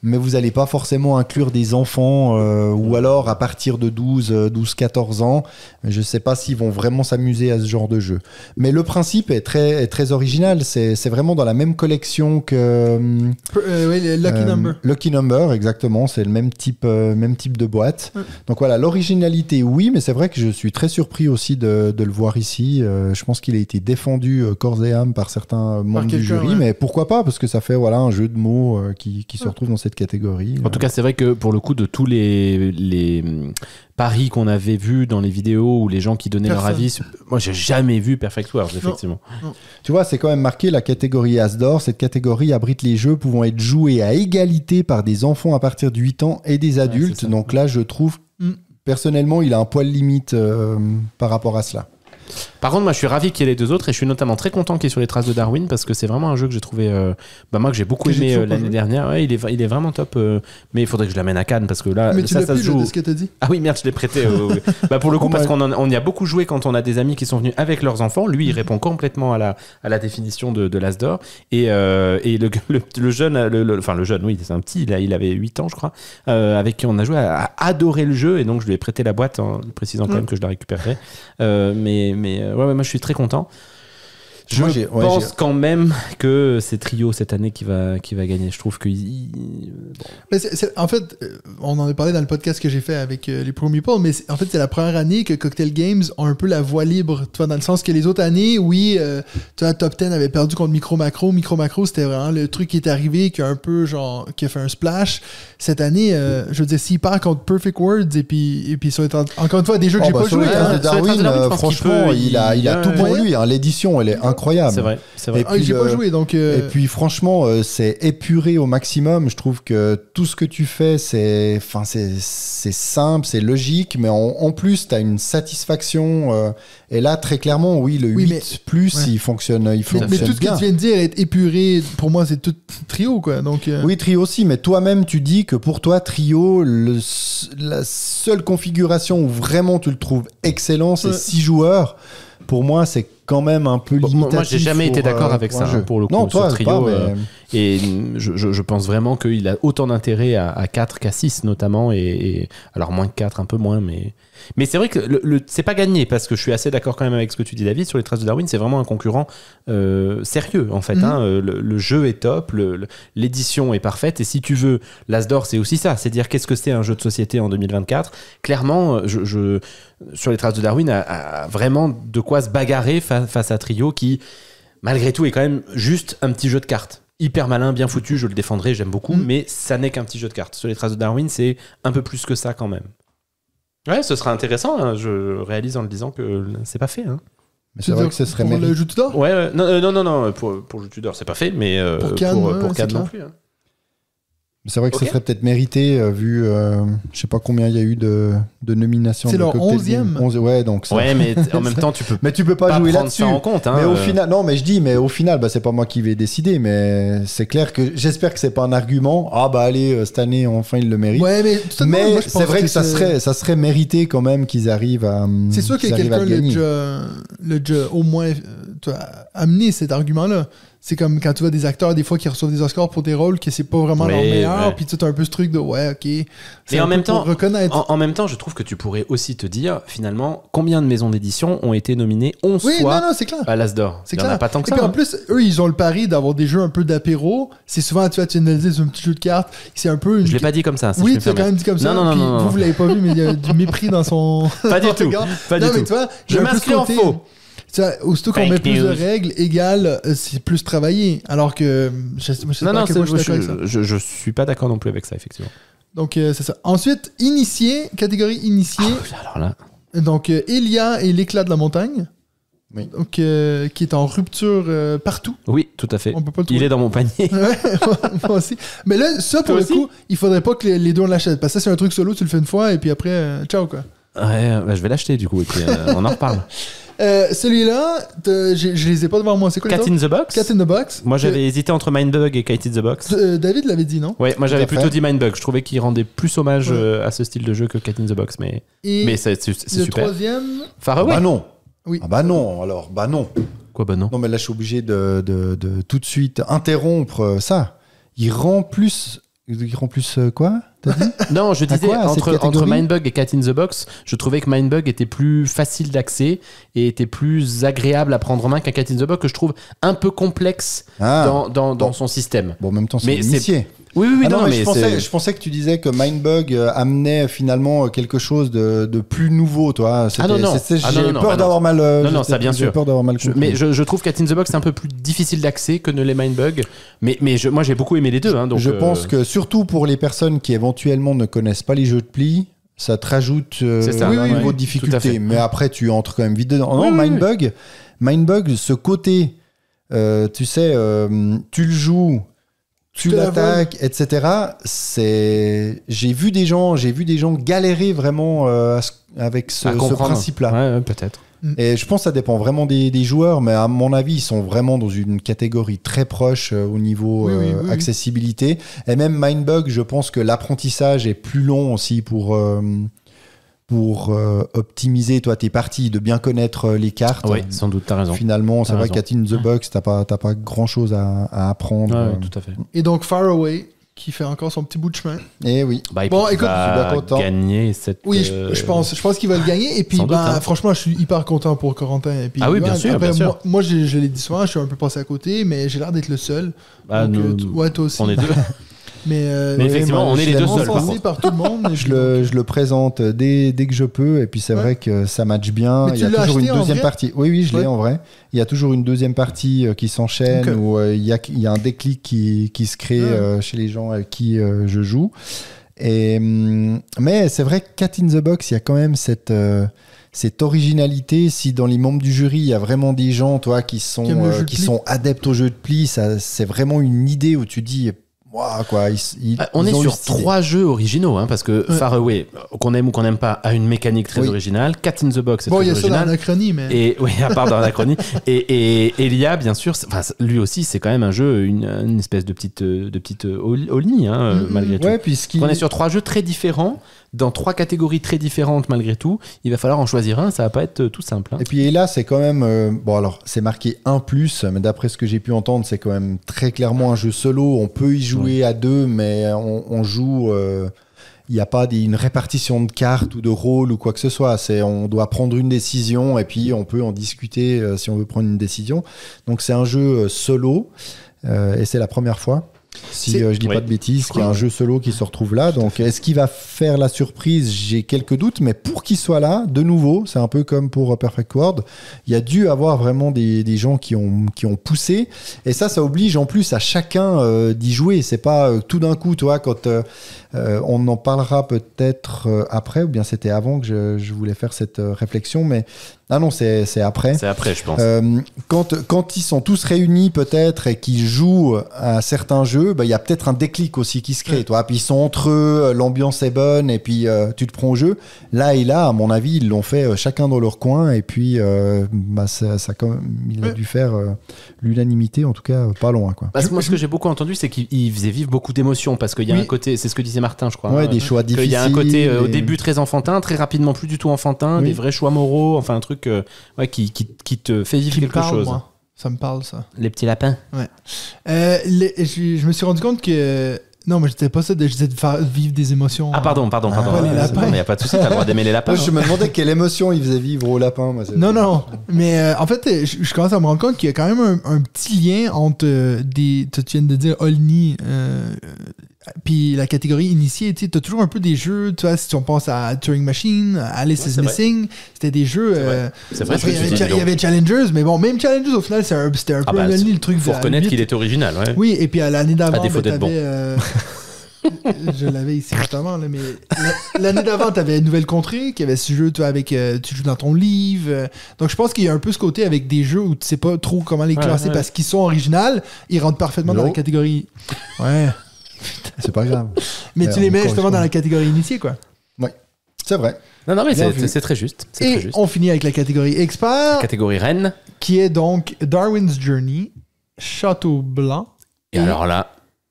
Speaker 3: mais vous n'allez pas forcément inclure des enfants ou alors à partir de 12-14 ans. Je ne sais pas s'ils vont vraiment s'amuser à ce genre de jeu. Mais le principe est très original. C'est vraiment dans la même collection que
Speaker 1: oui, Lucky Number.
Speaker 3: Lucky Number, exactement. C'est le même type de boîte. Donc voilà, l'originalité, oui, mais c'est vrai que je suis très surpris aussi de le voir ici. Je pense qu'il a été défendu corps et âme par certains membres du jury, mais pourquoi pas, parce que ça fait un jeu de mots qui se retrouve dans cette catégorie.
Speaker 2: En tout cas, c'est vrai que pour le coup, de tous les paris qu'on avait vus dans les vidéos ou les gens qui donnaient leur avis, moi, j'ai jamais vu Perfect World, effectivement.
Speaker 1: Non.
Speaker 3: Tu vois, c'est quand même marqué la catégorie As d'or. Cette catégorie abrite les jeux pouvant être joués à égalité par des enfants à partir de 8 ans et des adultes. Donc là, je trouve, personnellement, il a un poil limite par rapport à cela.
Speaker 2: Par contre, moi, je suis ravi qu'il y ait les deux autres et je suis notamment très content qu'il est sur les traces de Darwin parce que c'est vraiment un jeu que j'ai trouvé, moi que j'ai beaucoup aimé l'année dernière. Ouais, il est vraiment top. Mais il faudrait que je l'amène à Cannes parce que là,
Speaker 1: mais
Speaker 2: ça se joue.
Speaker 1: De ce que t'as dit.
Speaker 2: Ah oui, merde, je l'ai prêté. Pour le coup, parce qu'on y a beaucoup joué quand on a des amis qui sont venus avec leurs enfants. Lui, il répond complètement à la définition de l'As d'or. Et le jeune, le jeune, oui, c'est un petit, il avait 8 ans, je crois, avec qui on a joué, a adoré le jeu et donc je lui ai prêté la boîte en précisant quand même que je la récupérerai. Mais moi je suis très content. Je pense quand même que c'est Trio cette année qui va gagner. Je trouve que
Speaker 1: mais en fait, on en a parlé dans le podcast que j'ai fait avec les Pro Meeple, mais en fait c'est la première année que Cocktail Games ont un peu la voie libre, tu vois, dans le sens que les autres années, oui, tu vois, Top 10 avait perdu contre Micro Macro. Micro Macro, c'était vraiment le truc qui est arrivé, qui a un peu qui a fait un splash. Cette année, je veux dire, s'il part contre Perfect Words et puis encore une fois des jeux que j'ai pas joué.
Speaker 3: Darwin, franchement, il a tout pour lui. L'édition, elle est incroyable.
Speaker 2: C'est vrai.
Speaker 3: Et puis,
Speaker 1: j'ai pas joué, donc.
Speaker 3: Et puis franchement, c'est épuré au maximum. Je trouve que tout ce que tu fais, c'est simple, c'est logique, mais en plus, tu as une satisfaction. Et là, très clairement, oui, le 8 plus, il fonctionne bien.
Speaker 1: Mais tout ce que tu viens de dire est épuré. Pour moi, c'est tout Trio, quoi. Donc,
Speaker 3: oui, Trio aussi, mais toi-même, tu dis que pour toi, Trio, la seule configuration où vraiment tu le trouves excellent, c'est 6 joueurs. Pour moi, c'est quand même un peu limitatif.
Speaker 2: Moi, j'ai jamais été d'accord avec ça, pour le coup.
Speaker 3: Non, toi,
Speaker 2: Trio,
Speaker 3: pas, mais...
Speaker 2: Et je pense vraiment qu'il a autant d'intérêt à 4 qu'à 6, notamment. Et alors, moins que 4, un peu moins, mais c'est vrai que c'est pas gagné, parce que je suis assez d'accord quand même avec ce que tu dis, David. Sur les traces de Darwin, c'est vraiment un concurrent sérieux, en fait. Le jeu est top, l'édition est parfaite. Et si tu veux, l'As d'or, c'est aussi ça. C'est dire qu'est-ce que c'est un jeu de société en 2024. Clairement, sur les traces de Darwin, a vraiment de quoi se bagarrer face à Trio, qui, malgré tout, est quand même juste un petit jeu de cartes. Hyper malin, bien foutu, je le défendrai, j'aime beaucoup, mais ça n'est qu'un petit jeu de cartes. Sur les traces de Darwin, c'est un peu plus que ça quand même. Ouais, ce sera intéressant, hein. Je réalise en le disant que c'est pas fait. Hein.
Speaker 3: Mais c'est vrai que ce serait
Speaker 1: pour le jeu Tudor.
Speaker 2: Ouais, non, pour le jeu Tudor, c'est pas fait, mais pour Cannes non plus. Hein.
Speaker 3: C'est vrai que ce serait peut-être mérité, vu, je sais pas combien il y a eu de nominations.
Speaker 1: C'est leur 11e.
Speaker 3: Ouais, donc ça...
Speaker 2: ouais, mais en même temps, tu peux
Speaker 3: mais tu peux pas jouer là-dessus.
Speaker 2: Ça en compte. Hein,
Speaker 3: mais au final, non, mais je dis, mais au final, c'est pas moi qui vais décider, mais c'est clair que j'espère que c'est pas un argument. Ah allez, cette année, enfin, ils le méritent.
Speaker 1: Ouais, mais moi,
Speaker 3: c'est vrai que ça serait mérité quand même qu'ils arrivent à.
Speaker 1: C'est sûr que quelqu'un l'a déjà au moins amené cet argument-là. C'est comme quand tu vois des acteurs, des fois, qui reçoivent des Oscars pour des rôles que c'est pas vraiment leur meilleur, puis tu as un peu ce truc de ok.
Speaker 2: Et en même temps,
Speaker 1: reconnaître.
Speaker 2: En même temps, je trouve que tu pourrais aussi te dire, finalement, combien de maisons d'édition ont été nominées 11 fois
Speaker 1: c'est clair.
Speaker 2: à l'As d'or.
Speaker 1: C'est
Speaker 2: clair. Il n'y en a pas tant que
Speaker 1: ça. Et puis en plus, eux, ils ont le pari d'avoir des jeux un peu d'apéro. C'est souvent, tu viens de le dire, c'est un petit jeu de cartes. C'est un peu.
Speaker 2: Je l'ai pas dit comme ça. Si
Speaker 1: oui, tu l'as quand même dit comme ça. Non. Vous l'avez pas vu, mais il y a du mépris dans son.
Speaker 2: Pas du tout. Pas du tout.
Speaker 1: Mais tu vois,
Speaker 2: je m'inscris en faux.
Speaker 1: Aussitôt qu'on met plus de règles égales, c'est plus travaillé. Alors que
Speaker 2: je suis pas d'accord non plus avec ça, effectivement.
Speaker 1: Donc c'est ça. Ensuite, catégorie initié.
Speaker 2: Alors là.
Speaker 1: Donc Elia et l'éclat de la montagne.
Speaker 3: Oui.
Speaker 1: Donc qui est en rupture partout.
Speaker 2: Oui, tout à fait.
Speaker 1: On peut pas le
Speaker 2: Il est dans mon panier.
Speaker 1: Moi aussi. Mais là, ça pour le coup, il faudrait pas que les deux on l'achètent. Parce que ça, c'est un truc solo, tu le fais une fois et puis après, ciao quoi.
Speaker 2: Ouais, je vais l'acheter du coup et puis on en reparle.
Speaker 1: Celui-là, je les ai pas devant moi. C'est quoi
Speaker 2: Cat in the Box.
Speaker 1: Cat in the Box.
Speaker 2: Moi, j'avais hésité entre Mindbug et Cat in the Box.
Speaker 1: David l'avait dit, non?
Speaker 2: Ouais, moi j'avais plutôt dit Mindbug. Je trouvais qu'il rendait plus hommage à ce style de jeu que Cat in the Box, mais c'est super.
Speaker 1: Le troisième.
Speaker 2: Far Away.
Speaker 3: Bah non.
Speaker 1: Oui.
Speaker 3: Ah bah non. Alors bah non.
Speaker 2: Quoi bah non?
Speaker 3: Non mais là je suis obligé de tout de suite interrompre ça. Il rend plus diront plus quoi t'as dit
Speaker 2: Non, je disais,
Speaker 3: quoi, cette
Speaker 2: entre
Speaker 3: catégorie
Speaker 2: Mindbug et Cat in the Box, je trouvais que Mindbug était plus facile d'accès et était plus agréable à prendre en main qu'un Cat in the Box que je trouve un peu complexe dans son système.
Speaker 3: Bon, en même temps, c'est
Speaker 2: Mais
Speaker 3: initié.
Speaker 2: Oui,
Speaker 3: non,
Speaker 2: mais
Speaker 3: je pensais que tu disais que Mindbug amenait finalement quelque chose de plus nouveau, toi.
Speaker 2: Ah non,
Speaker 3: J'ai peur d'avoir mal.
Speaker 2: Non, ça bien sûr.
Speaker 3: J'ai peur d'avoir mal compris.
Speaker 2: Mais je trouve Cat in the Box un peu plus difficile d'accès que ne l'est Mindbug. Mais moi, j'ai beaucoup aimé les deux. Hein, donc,
Speaker 3: je pense que surtout pour les personnes qui éventuellement ne connaissent pas les jeux de pli, ça te rajoute un niveau de difficulté. Mais après, tu entres quand même vite dedans. Non, Mindbug, ce côté, tu sais, tu le joues. Tu l'attaques, etc. J'ai vu des gens galérer vraiment avec ce principe-là.
Speaker 2: Ouais, peut-être.
Speaker 3: Et je pense que ça dépend vraiment des joueurs, mais à mon avis, ils sont vraiment dans une catégorie très proche au niveau accessibilité. Et même Mindbug, je pense que l'apprentissage est plus long aussi pour optimiser tes parties, de bien connaître les cartes.
Speaker 2: Oui, sans doute, t'as raison.
Speaker 3: Finalement, c'est vrai qu'à Cat in the Box, t'as pas grand chose à apprendre.
Speaker 2: Ouais, tout à fait.
Speaker 1: Et donc Far Away, qui fait encore son petit bout de chemin.
Speaker 3: Et oui.
Speaker 1: Bon, écoute,
Speaker 3: je suis bien content.
Speaker 2: Gagner cette.
Speaker 1: Oui, je pense qu'il va le gagner. Et puis,
Speaker 2: doute, hein.
Speaker 1: franchement, je suis hyper content pour Corentin. Et puis,
Speaker 2: oui, bien sûr.
Speaker 1: Après,
Speaker 2: bien sûr.
Speaker 1: Moi, je l'ai dit souvent, je suis un peu passé à côté, mais j'ai l'air d'être le seul. Donc, toi aussi.
Speaker 2: On est deux.
Speaker 1: Mais
Speaker 2: effectivement, on est les deux seuls.
Speaker 1: Par tout le monde.
Speaker 3: Je le présente dès que je peux, et puis c'est vrai que ça match bien.
Speaker 1: Mais
Speaker 3: il y a toujours une deuxième partie. Oui, je l'ai en vrai. Il y a toujours une deuxième partie qui s'enchaîne, où il y a un déclic qui se crée chez les gens avec qui je joue. Mais c'est vrai que Cat in the Box, il y a quand même cette originalité. Si dans les membres du jury, il y a vraiment des gens qui sont adeptes au jeu de pli, c'est vraiment une idée où tu dis... Wow, quoi,
Speaker 2: on est sur 3 jeux originaux, hein, parce que Far Away, qu'on aime ou qu'on n'aime pas, a une mécanique très originale. Cat in the Box est très original. Bon, il y a ça dans
Speaker 1: l'Anachronie, mais...
Speaker 2: Et, oui, à part dans l'Anachronie. et Elia, bien sûr, lui aussi, c'est quand même un jeu, une espèce de petite all-knee, malgré tout.
Speaker 3: Ouais,
Speaker 2: on est sur 3 jeux très différents, dans 3 catégories très différentes malgré tout. Il va falloir en choisir un, ça va pas être tout simple. Hein.
Speaker 3: Et puis là, c'est quand même... bon, alors, c'est marqué 1+, mais d'après ce que j'ai pu entendre, c'est quand même très clairement un jeu solo. On peut y jouer à 2, mais on joue... il n'y a pas une répartition de cartes ou de rôles ou quoi que ce soit. On doit prendre une décision et puis on peut en discuter si on veut prendre une décision. Donc, c'est un jeu solo et c'est la première fois. Si je dis pas de bêtises, qu'il y a un jeu solo qui se retrouve là. Donc, est-ce qu'il va faire la surprise? J'ai quelques doutes, mais pour qu'il soit là, de nouveau, c'est un peu comme pour Perfect World, il y a dû avoir vraiment des gens qui ont poussé. Et ça oblige en plus à chacun d'y jouer. C'est pas tout d'un coup, quand on en parlera peut-être après, ou bien c'était avant que je voulais faire cette réflexion, mais ah non, c'est après.
Speaker 2: C'est après, je pense.
Speaker 3: Quand ils sont tous réunis peut-être et qu'ils jouent à certains jeux, il y a peut-être un déclic aussi qui se crée. Puis ils sont entre eux, l'ambiance est bonne et puis tu te prends au jeu. Là, à mon avis, ils l'ont fait chacun dans leur coin et puis ça quand même, il a dû faire l'unanimité, en tout cas pas loin. Quoi.
Speaker 2: Moi, ce que j'ai beaucoup entendu, c'est qu'il faisait vivre beaucoup d'émotions parce qu'il y a un côté, c'est ce que disait Martin, je crois.
Speaker 3: Ouais, des choix difficiles.
Speaker 2: Il y a un côté au début très enfantin, très rapidement plus du tout enfantin, des vrais choix moraux, enfin un truc qui te fait vivre quelque chose.
Speaker 1: Moi. Ça me parle, ça.
Speaker 2: Les petits lapins.
Speaker 1: Ouais. Je me suis rendu compte que... Non, mais je disais pas ça, je disais de faire vivre des émotions.
Speaker 2: Ah, pardon.
Speaker 1: Les lapins.
Speaker 2: Il n'y a pas de souci, t'as le droit d'aimer les lapins.
Speaker 3: Moi, je me demandais quelle émotion il faisait vivre au lapin. Moi,
Speaker 1: non. Mais en fait, je commence à me rendre compte qu'il y a quand même un petit lien entre tu viens de dire Olni, puis la catégorie initiée. Tu as toujours un peu des jeux, tu vois, si on pense à Turing Machine, Alice is Missing, c'était des jeux...
Speaker 2: C'est vrai.
Speaker 1: Il y avait Challengers, mais bon, même Challengers, au final, c'était un peu Olni, le truc.
Speaker 2: Faut reconnaître qu'il était original, ouais.
Speaker 1: Oui, et puis à l'année d'avant,
Speaker 2: t'avais...
Speaker 1: je l'avais ici justement, mais l'année d'avant, tu avais Nouvelle Contrée, qui avait ce jeu, toi, avec tu joues dans ton livre. Donc, je pense qu'il y a un peu ce côté avec des jeux où tu sais pas trop comment les classer parce qu'ils sont originaux, ils rentrent parfaitement dans la catégorie. Ouais.
Speaker 3: C'est pas grave.
Speaker 1: Mais tu les mets justement dans la catégorie initiée, quoi.
Speaker 3: Oui, c'est vrai.
Speaker 2: Non, mais c'est très juste.
Speaker 1: On finit avec la catégorie expert.
Speaker 2: Catégorie reine.
Speaker 1: Qui est donc Darwin's Journey, Château Blanc.
Speaker 2: Et alors là,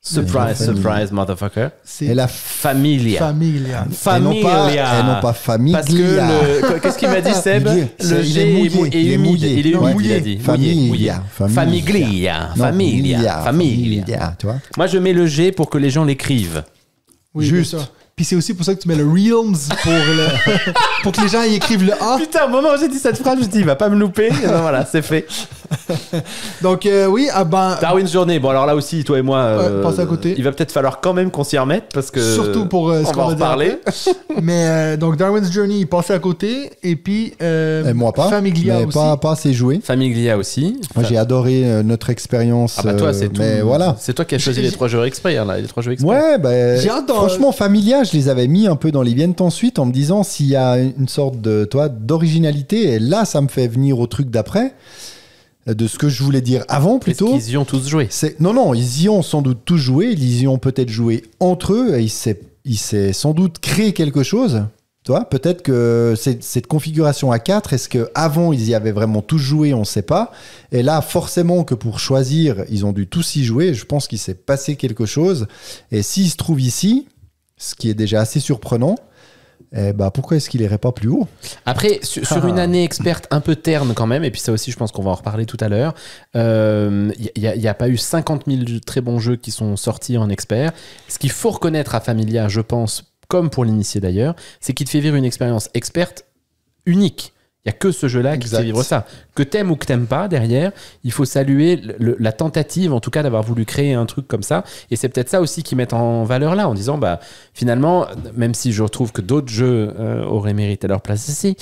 Speaker 2: Surprise,
Speaker 3: Family.
Speaker 2: surprise, motherfucker.
Speaker 1: C'est
Speaker 3: Et la
Speaker 2: Familia.
Speaker 1: Familia.
Speaker 3: et non pas Familia.
Speaker 2: Parce que qu'est-ce qu'il m'a dit Seb?
Speaker 3: Mouillé.
Speaker 2: Le
Speaker 3: Il
Speaker 2: G
Speaker 3: est mouillé.
Speaker 2: est
Speaker 3: Il est
Speaker 2: humide.
Speaker 3: mouillé.
Speaker 2: Il est
Speaker 3: Ouais.
Speaker 2: humide, il a dit.
Speaker 3: Familia.
Speaker 2: Famiglia.
Speaker 3: Non,
Speaker 2: Familia.
Speaker 3: tu vois.
Speaker 2: Moi, je mets le G pour que les gens l'écrivent.
Speaker 1: Oui,
Speaker 3: Juste.
Speaker 1: bien sûr. Puis c'est aussi pour ça que tu mets le Realms pour que les gens y écrivent le A.
Speaker 2: Putain, au moment où j'ai dit cette phrase, je me dis, il va pas me louper. Et ben voilà, c'est fait.
Speaker 1: Donc oui,
Speaker 2: Darwin's Journée. Bon, alors là aussi, toi et moi,
Speaker 1: Ouais, passe à côté.
Speaker 2: il va peut-être falloir quand même qu'on s'y remette parce que.
Speaker 1: surtout pour ce
Speaker 2: on
Speaker 1: qu'on
Speaker 2: va en
Speaker 1: va dire
Speaker 2: reparler.
Speaker 1: après. Mais donc Darwin's Journey, il passait à côté. Et puis
Speaker 3: Et moi pas.
Speaker 1: Famiglia
Speaker 3: Mais
Speaker 1: aussi.
Speaker 3: pas assez joué.
Speaker 2: Famiglia aussi.
Speaker 3: Moi, j'ai adoré notre expérience.
Speaker 2: Ah bah toi, c'est tout.
Speaker 3: Mais voilà.
Speaker 2: C'est toi qui as choisi les 3 jeux exprès, là, les 3 jeux exprès.
Speaker 3: Ouais, bah,
Speaker 1: J'ai hâte d'en-
Speaker 3: franchement, Familia, je les avais mis un peu dans les viennes ensuite en me disant s'il y a une sorte de, d'originalité. Et là, ça me fait venir au truc d'après, de ce que je voulais dire avant
Speaker 2: Est-ce
Speaker 3: plutôt.
Speaker 2: qu'ils y ont tous joué?
Speaker 3: Non, ils y ont sans doute tous joué. Ils y ont peut-être joué entre eux. Et il s'est sans doute créé quelque chose. Tu vois, peut-être que cette configuration à 4, est-ce qu'avant ils y avaient vraiment tous joué, on ne sait pas. Et là, forcément que pour choisir, ils ont dû tous y jouer. Je pense qu'il s'est passé quelque chose. Et s'il se trouve ici, ce qui est déjà assez surprenant, eh ben, pourquoi est-ce qu'il irait pas plus haut?
Speaker 2: Après, sur une année experte un peu terne quand même, et puis ça aussi, je pense qu'on va en reparler tout à l'heure, il n'y a pas eu 50 000 très bons jeux qui sont sortis en expert. Ce qu'il faut reconnaître à Familia, je pense, comme pour l'initié d'ailleurs, c'est qu'il te fait vivre une expérience experte unique. Il n'y a que ce jeu-là qui te
Speaker 3: Exact.
Speaker 2: fait vivre ça. Que t'aimes ou que t'aimes pas, derrière, il faut saluer la tentative, en tout cas, d'avoir voulu créer un truc comme ça. Et c'est peut-être ça aussi qu'ils mettent en valeur là, en disant, bah, finalement, même si je trouve que d'autres jeux auraient mérité leur place ici,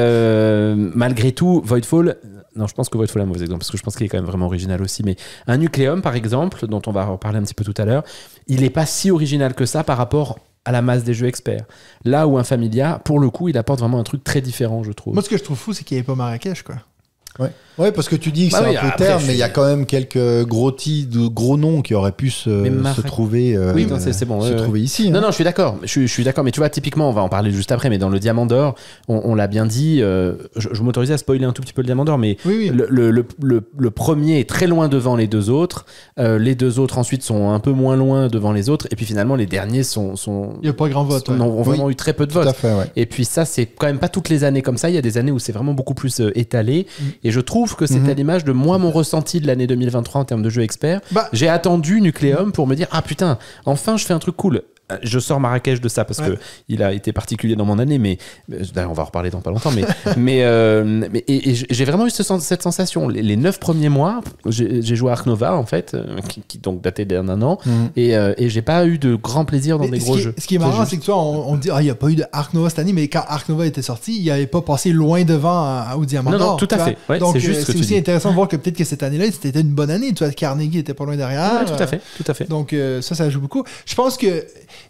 Speaker 2: malgré tout, Voidfall... Non, je pense que Voidfall est un mauvais exemple, parce que je pense qu'il est quand même vraiment original aussi. Mais un Nucleum, par exemple, dont on va reparler un petit peu tout à l'heure, il n'est pas si original que ça par rapport à la masse des jeux experts. Là où un Familia, pour le coup, il apporte vraiment un truc très différent, je trouve.
Speaker 1: Moi, ce que je trouve fou, c'est qu'il n'y avait pas Marrakech, quoi.
Speaker 3: Ouais, parce que tu dis que
Speaker 2: Bah
Speaker 3: c'est
Speaker 2: oui,
Speaker 3: un peu
Speaker 2: après,
Speaker 3: terne,
Speaker 2: je
Speaker 3: mais il y a
Speaker 2: suis-
Speaker 3: quand même quelques gros noms qui auraient pu
Speaker 2: Mais
Speaker 3: se trouver,
Speaker 2: Oui, non, c'est bon,
Speaker 3: se
Speaker 2: ouais,
Speaker 3: trouver ici.
Speaker 2: Non,
Speaker 3: hein.
Speaker 2: non, je suis d'accord. Je suis d'accord. Mais tu vois, typiquement, on va en parler juste après, mais dans le Diamant d'Or, on l'a bien dit, je m'autorisais à spoiler un tout petit peu le Diamant d'Or, mais
Speaker 1: Oui.
Speaker 2: le premier est très loin devant les deux autres. Les deux autres, ensuite, sont un peu moins loin devant les autres. Et puis finalement, les derniers ont
Speaker 1: Il n'y a pas grand vote. Ouais.
Speaker 2: ont vraiment eu très peu de
Speaker 3: Tout
Speaker 2: votes.
Speaker 3: à fait, ouais.
Speaker 2: Et puis ça, c'est quand même pas toutes les années comme ça. Il y a des années où c'est vraiment beaucoup plus étalé. Et je trouve que c'est à l'image de moi, mon ressenti de l'année 2023 en termes de jeux experts.
Speaker 1: Bah-
Speaker 2: J'ai attendu Nucleum pour me dire, ah putain, enfin je fais un truc cool. Je sors Marrakech de ça parce que il a été particulier dans mon année, mais d'ailleurs on va en reparler dans pas longtemps. Mais j'ai vraiment eu cette sensation. Les 9 premiers mois, j'ai joué à Ark Nova en fait, qui donc datait d'un an, et j'ai pas eu de grand plaisir dans
Speaker 1: Mais
Speaker 2: des gros jeux.
Speaker 1: Ce qui est marrant, c'est que tu vois, on dit, il n'y a pas eu de Ark Nova cette année, mais quand Ark Nova était sorti, il n'avait pas passé loin devant au Diamant
Speaker 2: Non,
Speaker 1: d'Or.
Speaker 2: tout à
Speaker 1: tu
Speaker 2: fait.
Speaker 1: vois.
Speaker 2: Ouais,
Speaker 1: Donc,
Speaker 2: c'est juste ce que
Speaker 1: c'est
Speaker 2: tu
Speaker 1: aussi
Speaker 2: dis.
Speaker 1: intéressant de voir que peut-être que cette année-là, c'était une bonne année. Tu vois, Carnegie était pas loin derrière.
Speaker 2: Ouais, tout à fait, tout à fait.
Speaker 1: Donc, ça joue beaucoup. Je pense que,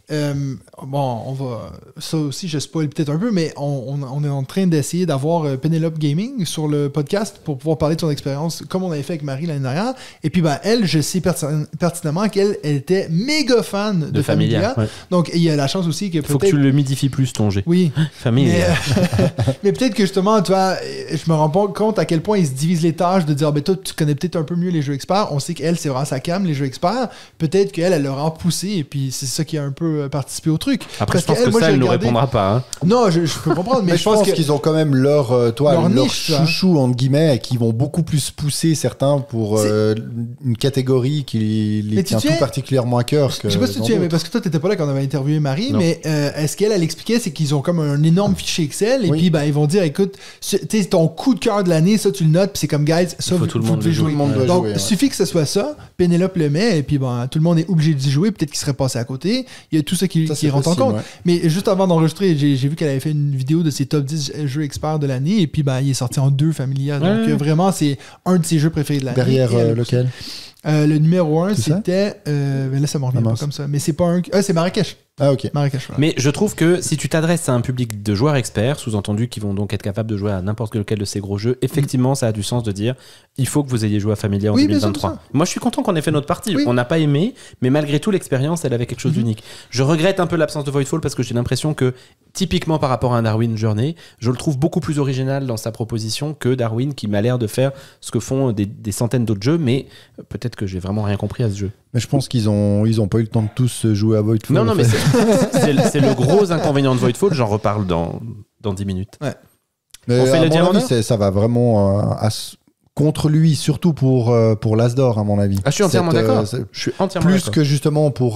Speaker 1: bon, on va. Ça aussi, je spoil peut-être un peu, mais on est en train d'essayer d'avoir Penelope Gaming sur le podcast pour pouvoir parler de son expérience, comme on avait fait avec Marie l'année dernière. Et puis, ben, elle, je sais pertinemment qu'elle était méga fan de Familia.
Speaker 2: Ouais.
Speaker 1: Donc, il y a la chance aussi que
Speaker 2: Faut que
Speaker 1: peut-être.
Speaker 2: tu le midifies plus ton jet.
Speaker 1: Oui.
Speaker 2: Familia.
Speaker 1: Mais peut-être que justement, tu vois, je me rends pas compte à quel point ils se divisent les tâches de dire, ben toi, tu connais peut-être un peu mieux les jeux experts. On sait qu'elle, c'est vraiment sa cam, les jeux experts. Peut-être qu'elle, elle leur a poussé et puis c'est ça qui a un peu participé au truc.
Speaker 2: Après,
Speaker 1: Parce
Speaker 2: je pense
Speaker 1: qu'elle,
Speaker 2: que
Speaker 1: moi,
Speaker 2: ça,
Speaker 1: j'ai
Speaker 2: elle ne
Speaker 1: regardé-
Speaker 2: répondra pas. Hein.
Speaker 1: Non, je peux comprendre, mais
Speaker 3: Mais je pense
Speaker 1: que.
Speaker 3: qu'ils ont quand même leur
Speaker 1: Leur niche, tu vois.
Speaker 3: chouchou entre guillemets et qui vont beaucoup plus pousser certains pour une catégorie qui
Speaker 1: Mais
Speaker 3: les
Speaker 1: tu
Speaker 3: tient
Speaker 1: te
Speaker 3: tout
Speaker 1: souviens-
Speaker 3: particulièrement à cœur.
Speaker 1: Je sais pas si tu sais, mais parce que toi, t'étais pas là quand on avait interviewé Marie,
Speaker 2: Non.
Speaker 1: mais est-ce qu'elle, elle expliquait, c'est qu'ils ont comme un énorme fichier Excel, et
Speaker 3: Oui.
Speaker 1: puis ben, ils vont dire, écoute, tu sais, ton coup de cœur de l'année, ça, tu le notes, puis c'est comme, guys, ça,
Speaker 2: faut tout le monde
Speaker 1: devez
Speaker 2: le
Speaker 1: jouer.
Speaker 3: Tout le monde doit
Speaker 1: Donc,
Speaker 3: jouer, ouais.
Speaker 1: suffit que ce soit ça, Pénélope le met, et puis ben, tout le monde est obligé d'y jouer, peut-être qu'il serait passé à côté. Il y a tout ça qui
Speaker 3: Ça, c'est
Speaker 1: rentre en
Speaker 3: possible,
Speaker 1: compte.
Speaker 3: ouais.
Speaker 1: Mais juste avant d'enregistrer, j'ai vu qu'elle avait fait une vidéo de ses top 10 jeux experts de l'année, et puis ben, il est sorti en 2 Familia. Donc,
Speaker 2: Ouais.
Speaker 1: Vraiment, c'est un de ses jeux préférés de l'année.
Speaker 3: Derrière
Speaker 1: Et elle aussi.
Speaker 3: lequel
Speaker 1: Le numéro 1,
Speaker 3: C'est ça?
Speaker 1: c'était. Mais là, ça m'en revient
Speaker 3: Ah,
Speaker 1: pas
Speaker 3: mince.
Speaker 1: comme ça. Mais c'est pas un. C'est Marrakech.
Speaker 3: Ah ok.
Speaker 1: Marrakech, voilà.
Speaker 2: Mais je trouve que si tu t'adresses à un public de joueurs experts, sous-entendu qui vont donc être capables de jouer à n'importe lequel de ces gros jeux, effectivement, ça a du sens de dire il faut que vous ayez joué à Familia en
Speaker 1: Oui, bien sûr,
Speaker 2: 2023.
Speaker 1: bien sûr.
Speaker 2: Moi, je suis content qu'on ait fait notre partie.
Speaker 1: Oui.
Speaker 2: On n'a pas aimé, mais malgré tout, l'expérience, elle avait quelque chose d'unique. Je regrette un peu l'absence de Voidfall parce que j'ai l'impression que, typiquement par rapport à un Darwin Journey, je le trouve beaucoup plus original dans sa proposition que Darwin qui m'a l'air de faire ce que font des centaines d'autres jeux, mais peut-être que j'ai vraiment rien compris à ce jeu.
Speaker 3: Mais je pense qu'ils ont pas eu le temps de tous jouer à Voidfall.
Speaker 2: Non,
Speaker 3: en
Speaker 2: mais
Speaker 3: fait.
Speaker 2: c'est le gros inconvénient de Voidfall. J'en reparle dans 10 minutes.
Speaker 3: Mais
Speaker 2: On fait
Speaker 3: à
Speaker 2: le
Speaker 3: mon
Speaker 2: Diamant
Speaker 3: avis, ça va vraiment contre lui, surtout pour l'Asdor, à mon avis.
Speaker 2: Ah, je suis entièrement d'accord. Je suis entièrement
Speaker 3: Plus
Speaker 2: d'accord.
Speaker 3: que justement pour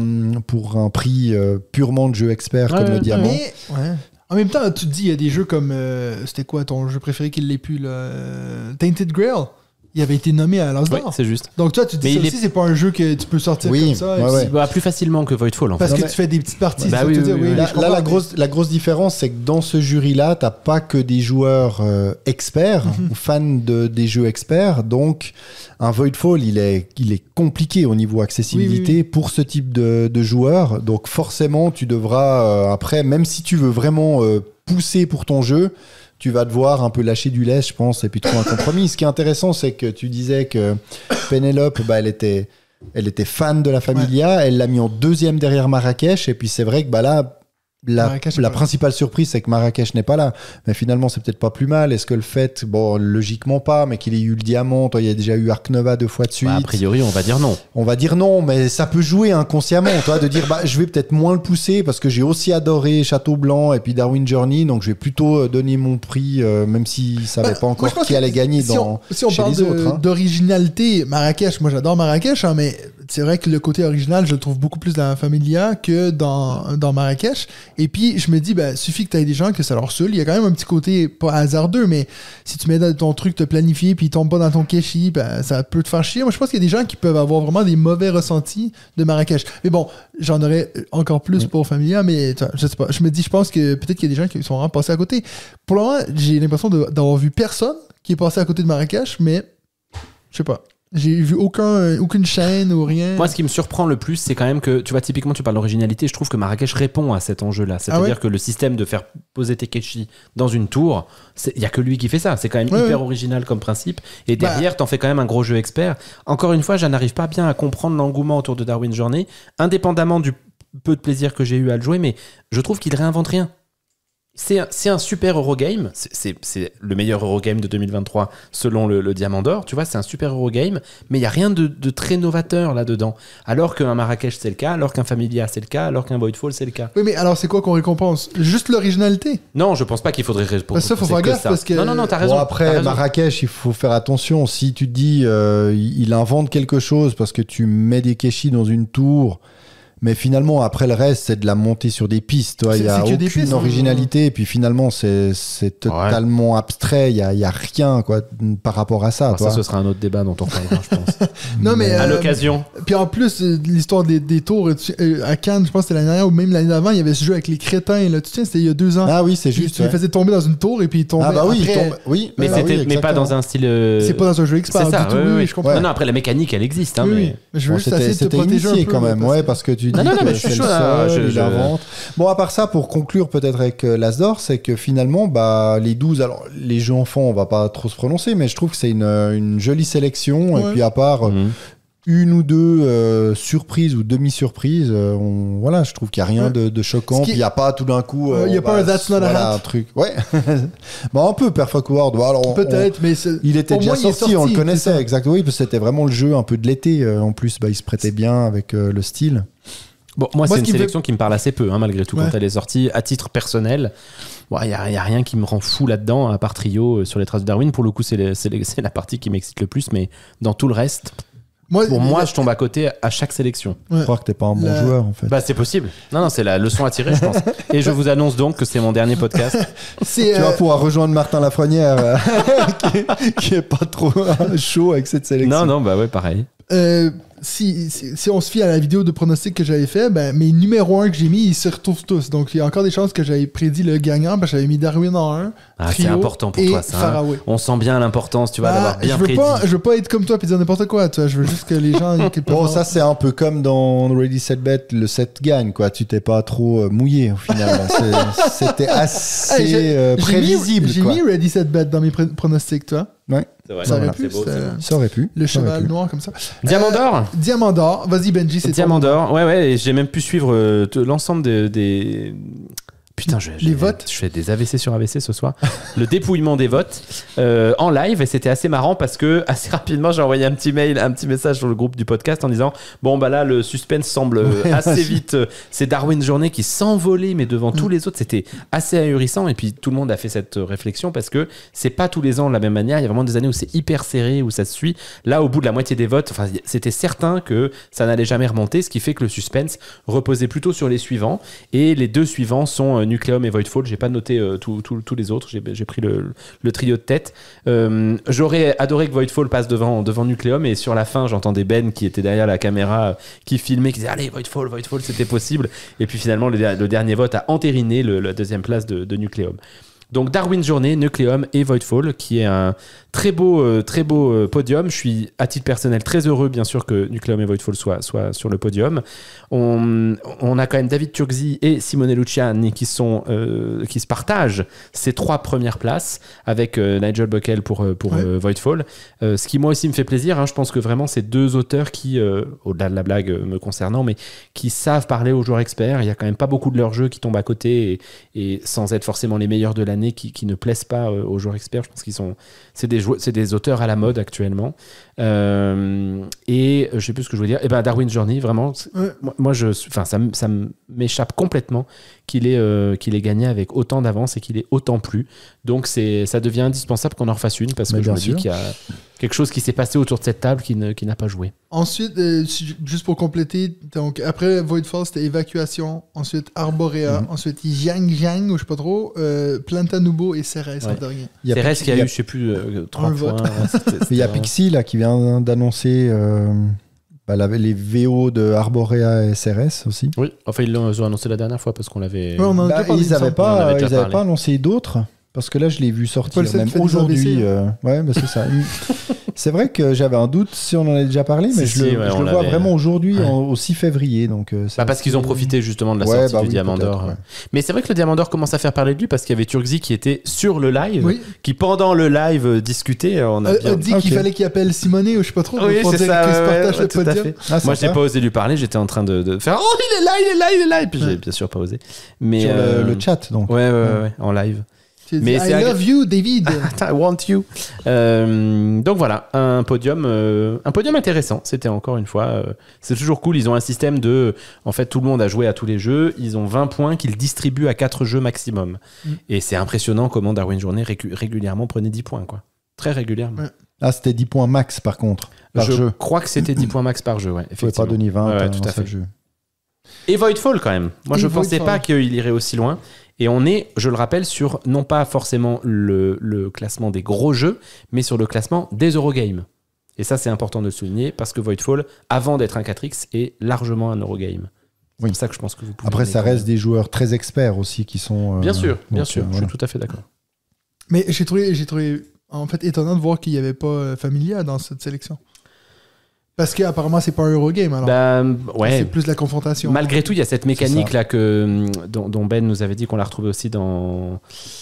Speaker 3: un prix purement de jeu expert comme le Diamant.
Speaker 1: Mais, en même temps, tu te dis, il y a des jeux comme. C'était quoi ton jeu préféré qui l'est plus, là Tainted Grail. Il avait été nommé à l'As
Speaker 2: Oui,
Speaker 1: d'Or.
Speaker 2: c'est juste.
Speaker 1: Donc toi, tu te dis
Speaker 2: Mais
Speaker 1: ça
Speaker 2: il
Speaker 1: aussi, c'est pas un jeu que tu peux sortir comme ça. et puis-
Speaker 2: Plus facilement que Voidfall, en fait.
Speaker 1: Parce que tu fais des petites parties.
Speaker 2: Bah
Speaker 1: c'est
Speaker 2: oui,
Speaker 1: ça que tu
Speaker 2: oui,
Speaker 1: dis,
Speaker 2: oui.
Speaker 3: Là,
Speaker 1: je comprends, mais-
Speaker 3: la grosse différence, c'est que dans ce jury-là, t'as pas que des joueurs experts ou fans des jeux experts. Donc, un Voidfall, il est compliqué au niveau accessibilité pour ce type de joueurs. Donc, forcément, tu devras, après, même si tu veux vraiment pousser pour ton jeu, tu vas devoir un peu lâcher du lest, je pense, et puis trouver un compromis. Ce qui est intéressant, c'est que tu disais que Pénélope, elle était fan de la Familia, elle l'a mis en deuxième derrière Marrakech, et puis c'est vrai que là,
Speaker 1: Marrakech est
Speaker 3: la
Speaker 1: pas
Speaker 3: principale surprise, c'est que Marrakech n'est pas là. Mais finalement, c'est peut-être pas plus mal. Est-ce que le fait, bon, logiquement pas, mais qu'il ait eu le Diamant, toi, il y a déjà eu Ark Nova 2 fois de suite.
Speaker 2: A priori, on va dire non.
Speaker 3: On va dire non, mais ça peut jouer inconsciemment, toi, de dire, je vais peut-être moins le pousser parce que j'ai aussi adoré Château Blanc et puis Darwin Journey, donc je vais plutôt donner mon prix, même s'il savait pas
Speaker 1: moi,
Speaker 3: encore
Speaker 1: je pense
Speaker 3: qui
Speaker 1: que
Speaker 3: allait gagner
Speaker 1: si on
Speaker 3: chez
Speaker 1: parle
Speaker 3: les autres. Hein.
Speaker 1: d'originalité, Marrakech, moi j'adore Marrakech, mais c'est vrai que le côté original, je le trouve beaucoup plus dans la Familia que dans Marrakech. Et puis, je me dis, suffit que tu aies des gens que ça leur saoule. Il y a quand même un petit côté, pas hasardeux, mais si tu mets dans ton truc, te planifier, puis il tombe pas dans ton keshi, ça peut te faire chier. Moi, je pense qu'il y a des gens qui peuvent avoir vraiment des mauvais ressentis de Marrakech. Mais bon, j'en aurais encore plus pour Familia, mais je sais pas. Je me dis, je pense que peut-être qu'il y a des gens qui sont vraiment passés à côté. Pour le moment, j'ai l'impression d'avoir vu personne qui est passé à côté de Marrakech, mais je sais pas. J'ai vu aucune chaîne ou rien.
Speaker 2: Moi, ce qui me surprend le plus, c'est quand même que, tu vois, typiquement, tu parles d'originalité, je trouve que Marrakech répond à cet enjeu-là. C'est-à-dire que le système de faire poser tes keshi dans une tour, il n'y a que lui qui fait ça. C'est quand même hyper original comme principe. Et derrière, t'en fais quand même un gros jeu expert. Encore une fois, je n'arrive pas bien à comprendre l'engouement autour de Darwin Journey, indépendamment du peu de plaisir que j'ai eu à le jouer, mais je trouve qu'il réinvente rien. C'est un super Eurogame, c'est le meilleur Eurogame de 2023 selon le Diamant d'Or, tu vois, c'est un super Eurogame, mais il n'y a rien de très novateur là-dedans. Alors qu'un Marrakech c'est le cas, alors qu'un Familia c'est le cas, alors qu'un Voidfall c'est le cas.
Speaker 1: Oui, mais alors c'est quoi qu'on récompense? Juste l'originalité?
Speaker 2: Non, je pense pas qu'il faudrait récompenser
Speaker 1: ça, faut faire gaffe parce que...
Speaker 2: Non, t'as raison.
Speaker 3: Bon, après, Marrakech, il faut faire attention. Si tu te dis, il invente quelque chose parce que tu mets des keshi dans une tour... Mais finalement, après le reste, c'est de la montée sur des pistes. Il n'y a aucune originalité. Et puis finalement, c'est totalement abstrait. Il n'y a rien par rapport à ça.
Speaker 2: Alors ça, ce sera un autre débat dont on parlera, je pense.
Speaker 1: Non, mais
Speaker 2: à l'occasion.
Speaker 1: Puis en plus, l'histoire des tours à Cannes, je pense que c'était l'année dernière ou même l'année d'avant, il y avait ce jeu avec les crétins. Là, tu sais, c'était il y a 2 ans.
Speaker 3: Ah oui, c'est juste.
Speaker 1: Tu les faisais tomber dans une tour et puis ils tombaient.
Speaker 3: Ah bah oui,
Speaker 1: après...
Speaker 2: mais pas dans un style.
Speaker 1: C'est pas dans un jeu expert du tout. Oui, je comprends.
Speaker 2: Non, après, la mécanique, elle existe.
Speaker 1: Oui. Je veux juste essayer de te protéger un peu.
Speaker 3: Quand même, parce que tu dis
Speaker 2: mais je suis chaud.
Speaker 3: il invente. Bon, à part ça, pour conclure peut-être avec l'Asdor, c'est que finalement, les 12, alors les jeux enfants, on va pas trop se prononcer, mais je trouve que c'est une jolie sélection. Et puis à part une ou deux surprises ou demi-surprises, je trouve qu'il n'y a rien de choquant. Puis il n'y a pas tout d'un coup.
Speaker 1: Il n'y a pas un That's Not a Hat.
Speaker 3: Un truc. Ouais. Un peu Perfect World.
Speaker 1: Peut-être, mais
Speaker 3: il était déjà sorti, on le connaissait, exactement. Oui, parce que c'était vraiment le jeu un peu de l'été. En plus, il se prêtait bien avec le style.
Speaker 2: Bon, moi c'est une sélection qui me parle assez peu, malgré tout, quand elle est sortie. À titre personnel, il n'y a rien qui me rend fou là-dedans, à part Trio sur les traces de Darwin. Pour le coup, c'est la partie qui m'excite le plus, mais dans tout le reste, pour moi, je tombe à côté à chaque sélection.
Speaker 3: Je crois que t'es pas un bon joueur, en fait.
Speaker 2: C'est possible. Non, c'est la leçon à tirer, je pense. Et je vous annonce donc que c'est mon dernier podcast.
Speaker 3: Tu vas pouvoir rejoindre Martin Lafrenière, qui est pas trop chaud avec cette sélection.
Speaker 2: Non, pareil.
Speaker 1: Si on se fie à la vidéo de pronostic que j'avais fait, mes numéros 1 que j'ai mis, ils se retrouvent tous. Donc, il y a encore des chances que j'avais prédit le gagnant, parce que j'avais mis Darwin en 1.
Speaker 2: C'est important pour toi, ça.
Speaker 1: Faraway.
Speaker 2: On sent bien l'importance, tu vois, d'avoir bien prédit.
Speaker 1: Je veux pas être comme toi et dire n'importe quoi, tu vois. Je veux juste que les gens...
Speaker 3: Bon, ça, c'est un peu comme dans Ready Set Bet, le 7 gagne, quoi. Tu t'es pas trop mouillé, au final. C'était assez prévisible,
Speaker 1: J'ai mis Ready Set Bet dans mes pronostics, toi.
Speaker 3: Ouais.
Speaker 1: Ça aurait pu. Le cheval noir comme ça.
Speaker 2: Diamant d'or.
Speaker 1: Diamant d'or. Vas-y, Benji, c'est
Speaker 2: Diamant d'or. Ouais. Et j'ai même pu suivre l'ensemble des Putain,
Speaker 1: Les votes.
Speaker 2: je fais des AVC sur AVC ce soir. Le dépouillement des votes en live, et c'était assez marrant parce que assez rapidement j'ai envoyé un petit message sur le groupe du podcast en disant bon bah là le suspense semble assez vite. C'est Darwin Journée qui s'envolait mais devant tous les autres, c'était assez ahurissant. Et puis tout le monde a fait cette réflexion parce que c'est pas tous les ans de la même manière. Il y a vraiment des années où c'est hyper serré, où ça se suit. Là, au bout de la moitié des votes, enfin c'était certain que ça n'allait jamais remonter, ce qui fait que le suspense reposait plutôt sur les suivants. Et les deux suivants sont Nucleum et Voidfall. J'ai pas noté tous les autres. J'ai pris le trio de tête. J'aurais adoré que Voidfall passe devant Nucleum, et sur la fin, j'entendais Ben qui était derrière la caméra, qui filmait, qui disait allez Voidfall, c'était possible. Et puis finalement, le dernier vote a entériné la deuxième place de Nucleum. Donc Darwin Journée, Nucleum et Voidfall, qui est un très beau podium. Je suis à titre personnel très heureux, bien sûr, que Nucleum et Voidfall soient sur le podium. On a quand même David Turkzy et Simone Luciani qui se partagent ces 3 premières places avec Nigel Buckle pour Voidfall. Ce qui moi aussi me fait plaisir. Hein. Je pense que vraiment ces 2 auteurs qui, au-delà de la blague me concernant, mais qui savent parler aux joueurs experts. Il y a quand même pas beaucoup de leurs jeux qui tombent à côté et sans être forcément les meilleurs de l'année, qui ne plaisent pas aux joueurs experts. Je pense qu'ils c'est des auteurs à la mode actuellement. Et je sais plus ce que je voulais dire. Et ben Darwin Journey, vraiment, moi ça m'échappe complètement qu'il ait gagné avec autant d'avance et qu'il ait autant plu. Donc ça devient indispensable qu'on en refasse une, parce que je me dis qu'il y a quelque chose qui s'est passé autour de cette table qui n'a pas joué.
Speaker 1: Ensuite, juste pour compléter, donc après Voidfall, c'était Évacuation, ensuite Arborea, ensuite Yang, ou je sais pas trop, Plantanubo et Ceres en dernier.
Speaker 2: Ceres qui a eu, je sais plus, 3 points.
Speaker 3: Il y a Pixie là qui vient d'annoncer les VO de Arborea et CRS aussi.
Speaker 2: Oui, enfin ils l'ont annoncé la dernière fois parce qu'on l'avait.
Speaker 3: Ils n'avaient pas annoncé d'autres, parce que là je l'ai vu sortir même aujourd'hui. Ouais, c'est ça. C'est vrai que j'avais un doute si on en avait déjà parlé, mais je le vois vraiment aujourd'hui, au 6 février. Donc,
Speaker 2: parce qu'ils ont profité justement de la sortie du Diamant d'Or. Ouais. Mais c'est vrai que le Diamant d'Or commence à faire parler de lui, parce qu'il y avait Turkzy qui était sur le live, qui pendant le live discutait. On a
Speaker 1: dit qu'il fallait qu'il appelle Simone, ou je sais pas trop,
Speaker 2: oui,
Speaker 1: pour
Speaker 2: c'est
Speaker 1: dire
Speaker 2: ça,
Speaker 1: qu'il se partage le podium.
Speaker 2: Moi, j'ai pas osé lui parler, j'étais en train de faire oh, il est là, et puis j'ai bien sûr pas osé. Mais
Speaker 3: sur le chat, donc.
Speaker 2: Ouais, en live.
Speaker 1: Mais I love you, David.
Speaker 2: I want you. Donc voilà, un podium intéressant. C'était encore une fois, c'est toujours cool. Ils ont un système de, en fait, tout le monde a joué à tous les jeux. Ils ont 20 points qu'ils distribuent à 4 jeux maximum. Et c'est impressionnant comment Darwin Journée régulièrement prenait 10 points, quoi. Très régulièrement.
Speaker 3: Ah, c'était 10 points max par contre.
Speaker 2: Je crois que c'était 10 points max par jeu, ouais.
Speaker 3: Il ne pouvait pas donner 20
Speaker 2: tout à fait.
Speaker 3: Jeu.
Speaker 2: Et Voidfall quand même. Moi, je pensais pas qu'il irait aussi loin. Et on est, je le rappelle, sur non pas forcément le classement des gros jeux, mais sur le classement des Eurogames. Et ça, c'est important de le souligner, parce que Voidfall, avant d'être un 4X, est largement un Eurogame. C'est pour ça que je pense que vous pouvez...
Speaker 3: Après, ça reste des joueurs très experts aussi qui sont...
Speaker 2: Bien sûr, je suis tout à fait d'accord.
Speaker 1: Mais j'ai trouvé en fait étonnant de voir qu'il n'y avait pas Familia dans cette sélection. Parce qu'apparemment, c'est pas un Eurogame, alors. C'est plus de la confrontation.
Speaker 2: Malgré tout, il y a cette mécanique là dont Ben nous avait dit qu'on l'a retrouvée aussi dans...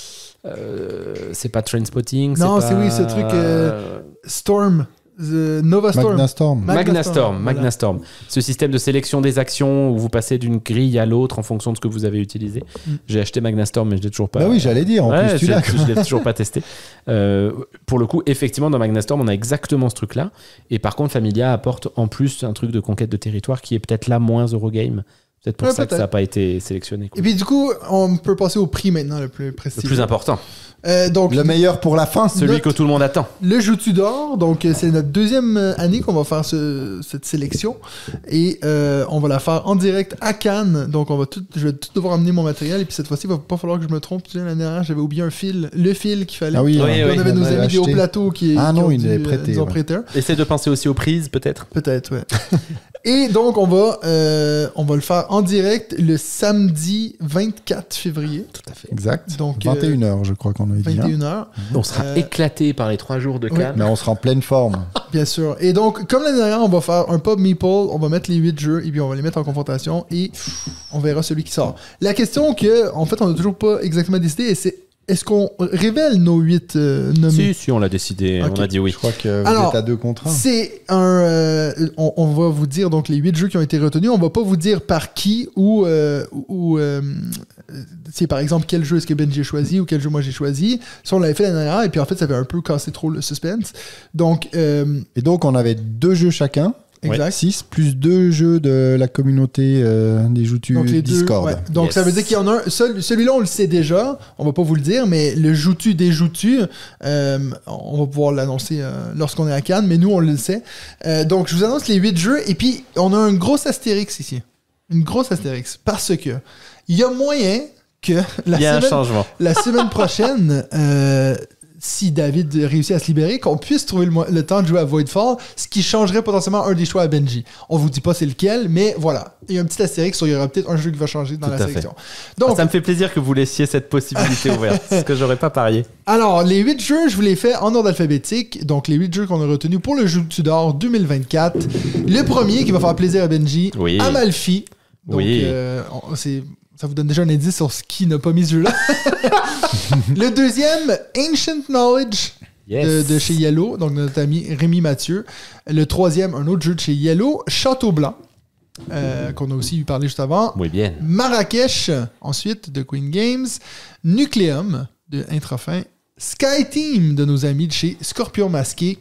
Speaker 2: c'est pas Trainspotting.
Speaker 1: Non, c'est ce truc Storm. Nova Storm.
Speaker 2: Magnastorm. Ce système de sélection des actions où vous passez d'une grille à l'autre en fonction de ce que vous avez utilisé. J'ai acheté Magnastorm, mais je l'ai toujours pas.
Speaker 3: Bah oui, j'allais dire. En plus,
Speaker 2: je l'ai toujours pas testé. Pour le coup, effectivement, dans Magnastorm, on a exactement ce truc-là. Et par contre, Familia apporte en plus un truc de conquête de territoire qui est peut-être là moins Eurogame. Peut-être pour ça que ça n'a pas été sélectionné. Quoi.
Speaker 1: Et puis du coup, on peut passer au prix maintenant le plus prestigieux.
Speaker 2: Le plus important.
Speaker 1: Donc,
Speaker 3: le meilleur pour la fin.
Speaker 2: Celui que tout le monde attend.
Speaker 1: Le Joutu d'or. Donc, c'est notre deuxième année qu'on va faire cette sélection. Et on va la faire en direct à Cannes. Donc, je vais tout devoir amener mon matériel. Et puis cette fois-ci, il va pas falloir que je me trompe. L'année dernière, j'avais oublié le fil qu'il fallait.
Speaker 3: Ah oui,
Speaker 1: on avait nos amis des hauts plateaux qui
Speaker 3: ils avaient prêté.
Speaker 2: Essaye de penser aussi aux prises, peut-être.
Speaker 1: Peut-être, ouais. Et donc, on va le faire en direct le samedi 24 février.
Speaker 2: Tout à fait.
Speaker 3: Exact. Donc, 21h, je crois qu'on a dit.
Speaker 1: 21h.
Speaker 2: On sera éclaté par les 3 jours de Cannes.
Speaker 3: Mais on sera en pleine forme.
Speaker 1: Bien sûr. Et donc, comme l'année dernière, on va faire un pub meeple. On va mettre les 8 jeux et puis on va les mettre en confrontation et on verra celui qui sort. La question que, en fait, on n'a toujours pas exactement décidé, et c'est est-ce qu'on révèle nos 8 nommés?
Speaker 2: Si, on l'a décidé.
Speaker 1: Ok.
Speaker 2: On a dit oui.
Speaker 3: Je crois que vous
Speaker 1: Alors,
Speaker 3: êtes à 2 contre 1.
Speaker 1: C'est un. On va vous dire donc les 8 jeux qui ont été retenus. On va pas vous dire par qui ou c'est par exemple quel jeu est-ce que Benji a choisi ou quel jeu moi j'ai choisi. Ça, on l'avait fait l'année dernière et puis en fait, ça avait un peu cassé trop le suspense. Donc,
Speaker 3: Et donc, on avait 2 jeux chacun.
Speaker 1: exact.
Speaker 3: 6 plus 2 jeux de la communauté des Joutus
Speaker 1: Donc les
Speaker 3: Discord.
Speaker 1: deux, ouais. Donc
Speaker 2: Yes.
Speaker 1: ça veut dire qu'il y en a un. Celui-là, on le sait déjà. On va pas vous le dire, mais le Joutu des Joutus, on va pouvoir l'annoncer lorsqu'on est à Cannes, mais nous, on le sait. Donc je vous annonce les 8 jeux et puis on a un gros astérix ici. Une grosse astérix. Parce que il y a moyen que
Speaker 2: Il y a un changement.
Speaker 1: la semaine prochaine, si David réussit à se libérer, qu'on puisse trouver le temps de jouer à Voidfall, ce qui changerait potentiellement un des choix à Benji. On vous dit pas c'est lequel, mais voilà. Il y a un petit astérix, il y aura peut-être un jeu qui va changer dans
Speaker 2: Tout
Speaker 1: la
Speaker 2: à fait.
Speaker 1: sélection. Donc,
Speaker 2: Ça me fait plaisir que vous laissiez cette possibilité ouverte. Ce que j'aurais pas parié.
Speaker 1: alors, les 8 jeux, je vous les fais en ordre alphabétique. Donc, les 8 jeux qu'on a retenus pour le jeu Tudor 2024. Le premier qui va faire plaisir à Benji,
Speaker 2: Oui.
Speaker 1: Amalfi. Donc,
Speaker 2: Oui.
Speaker 1: ça vous donne déjà un indice sur ce qui n'a pas mis ce jeu-là. Le deuxième, Ancient Knowledge
Speaker 2: Yes.
Speaker 1: de chez Yellow, donc notre ami Rémi Mathieu. Le troisième, un autre jeu de chez Yellow, Château Blanc, qu'on a aussi eu parler juste avant.
Speaker 2: Muy bien.
Speaker 1: Marrakech, ensuite, de Queen Games. Nucleum, de Intrafin. Sky Team, de nos amis de chez Scorpion Masqué.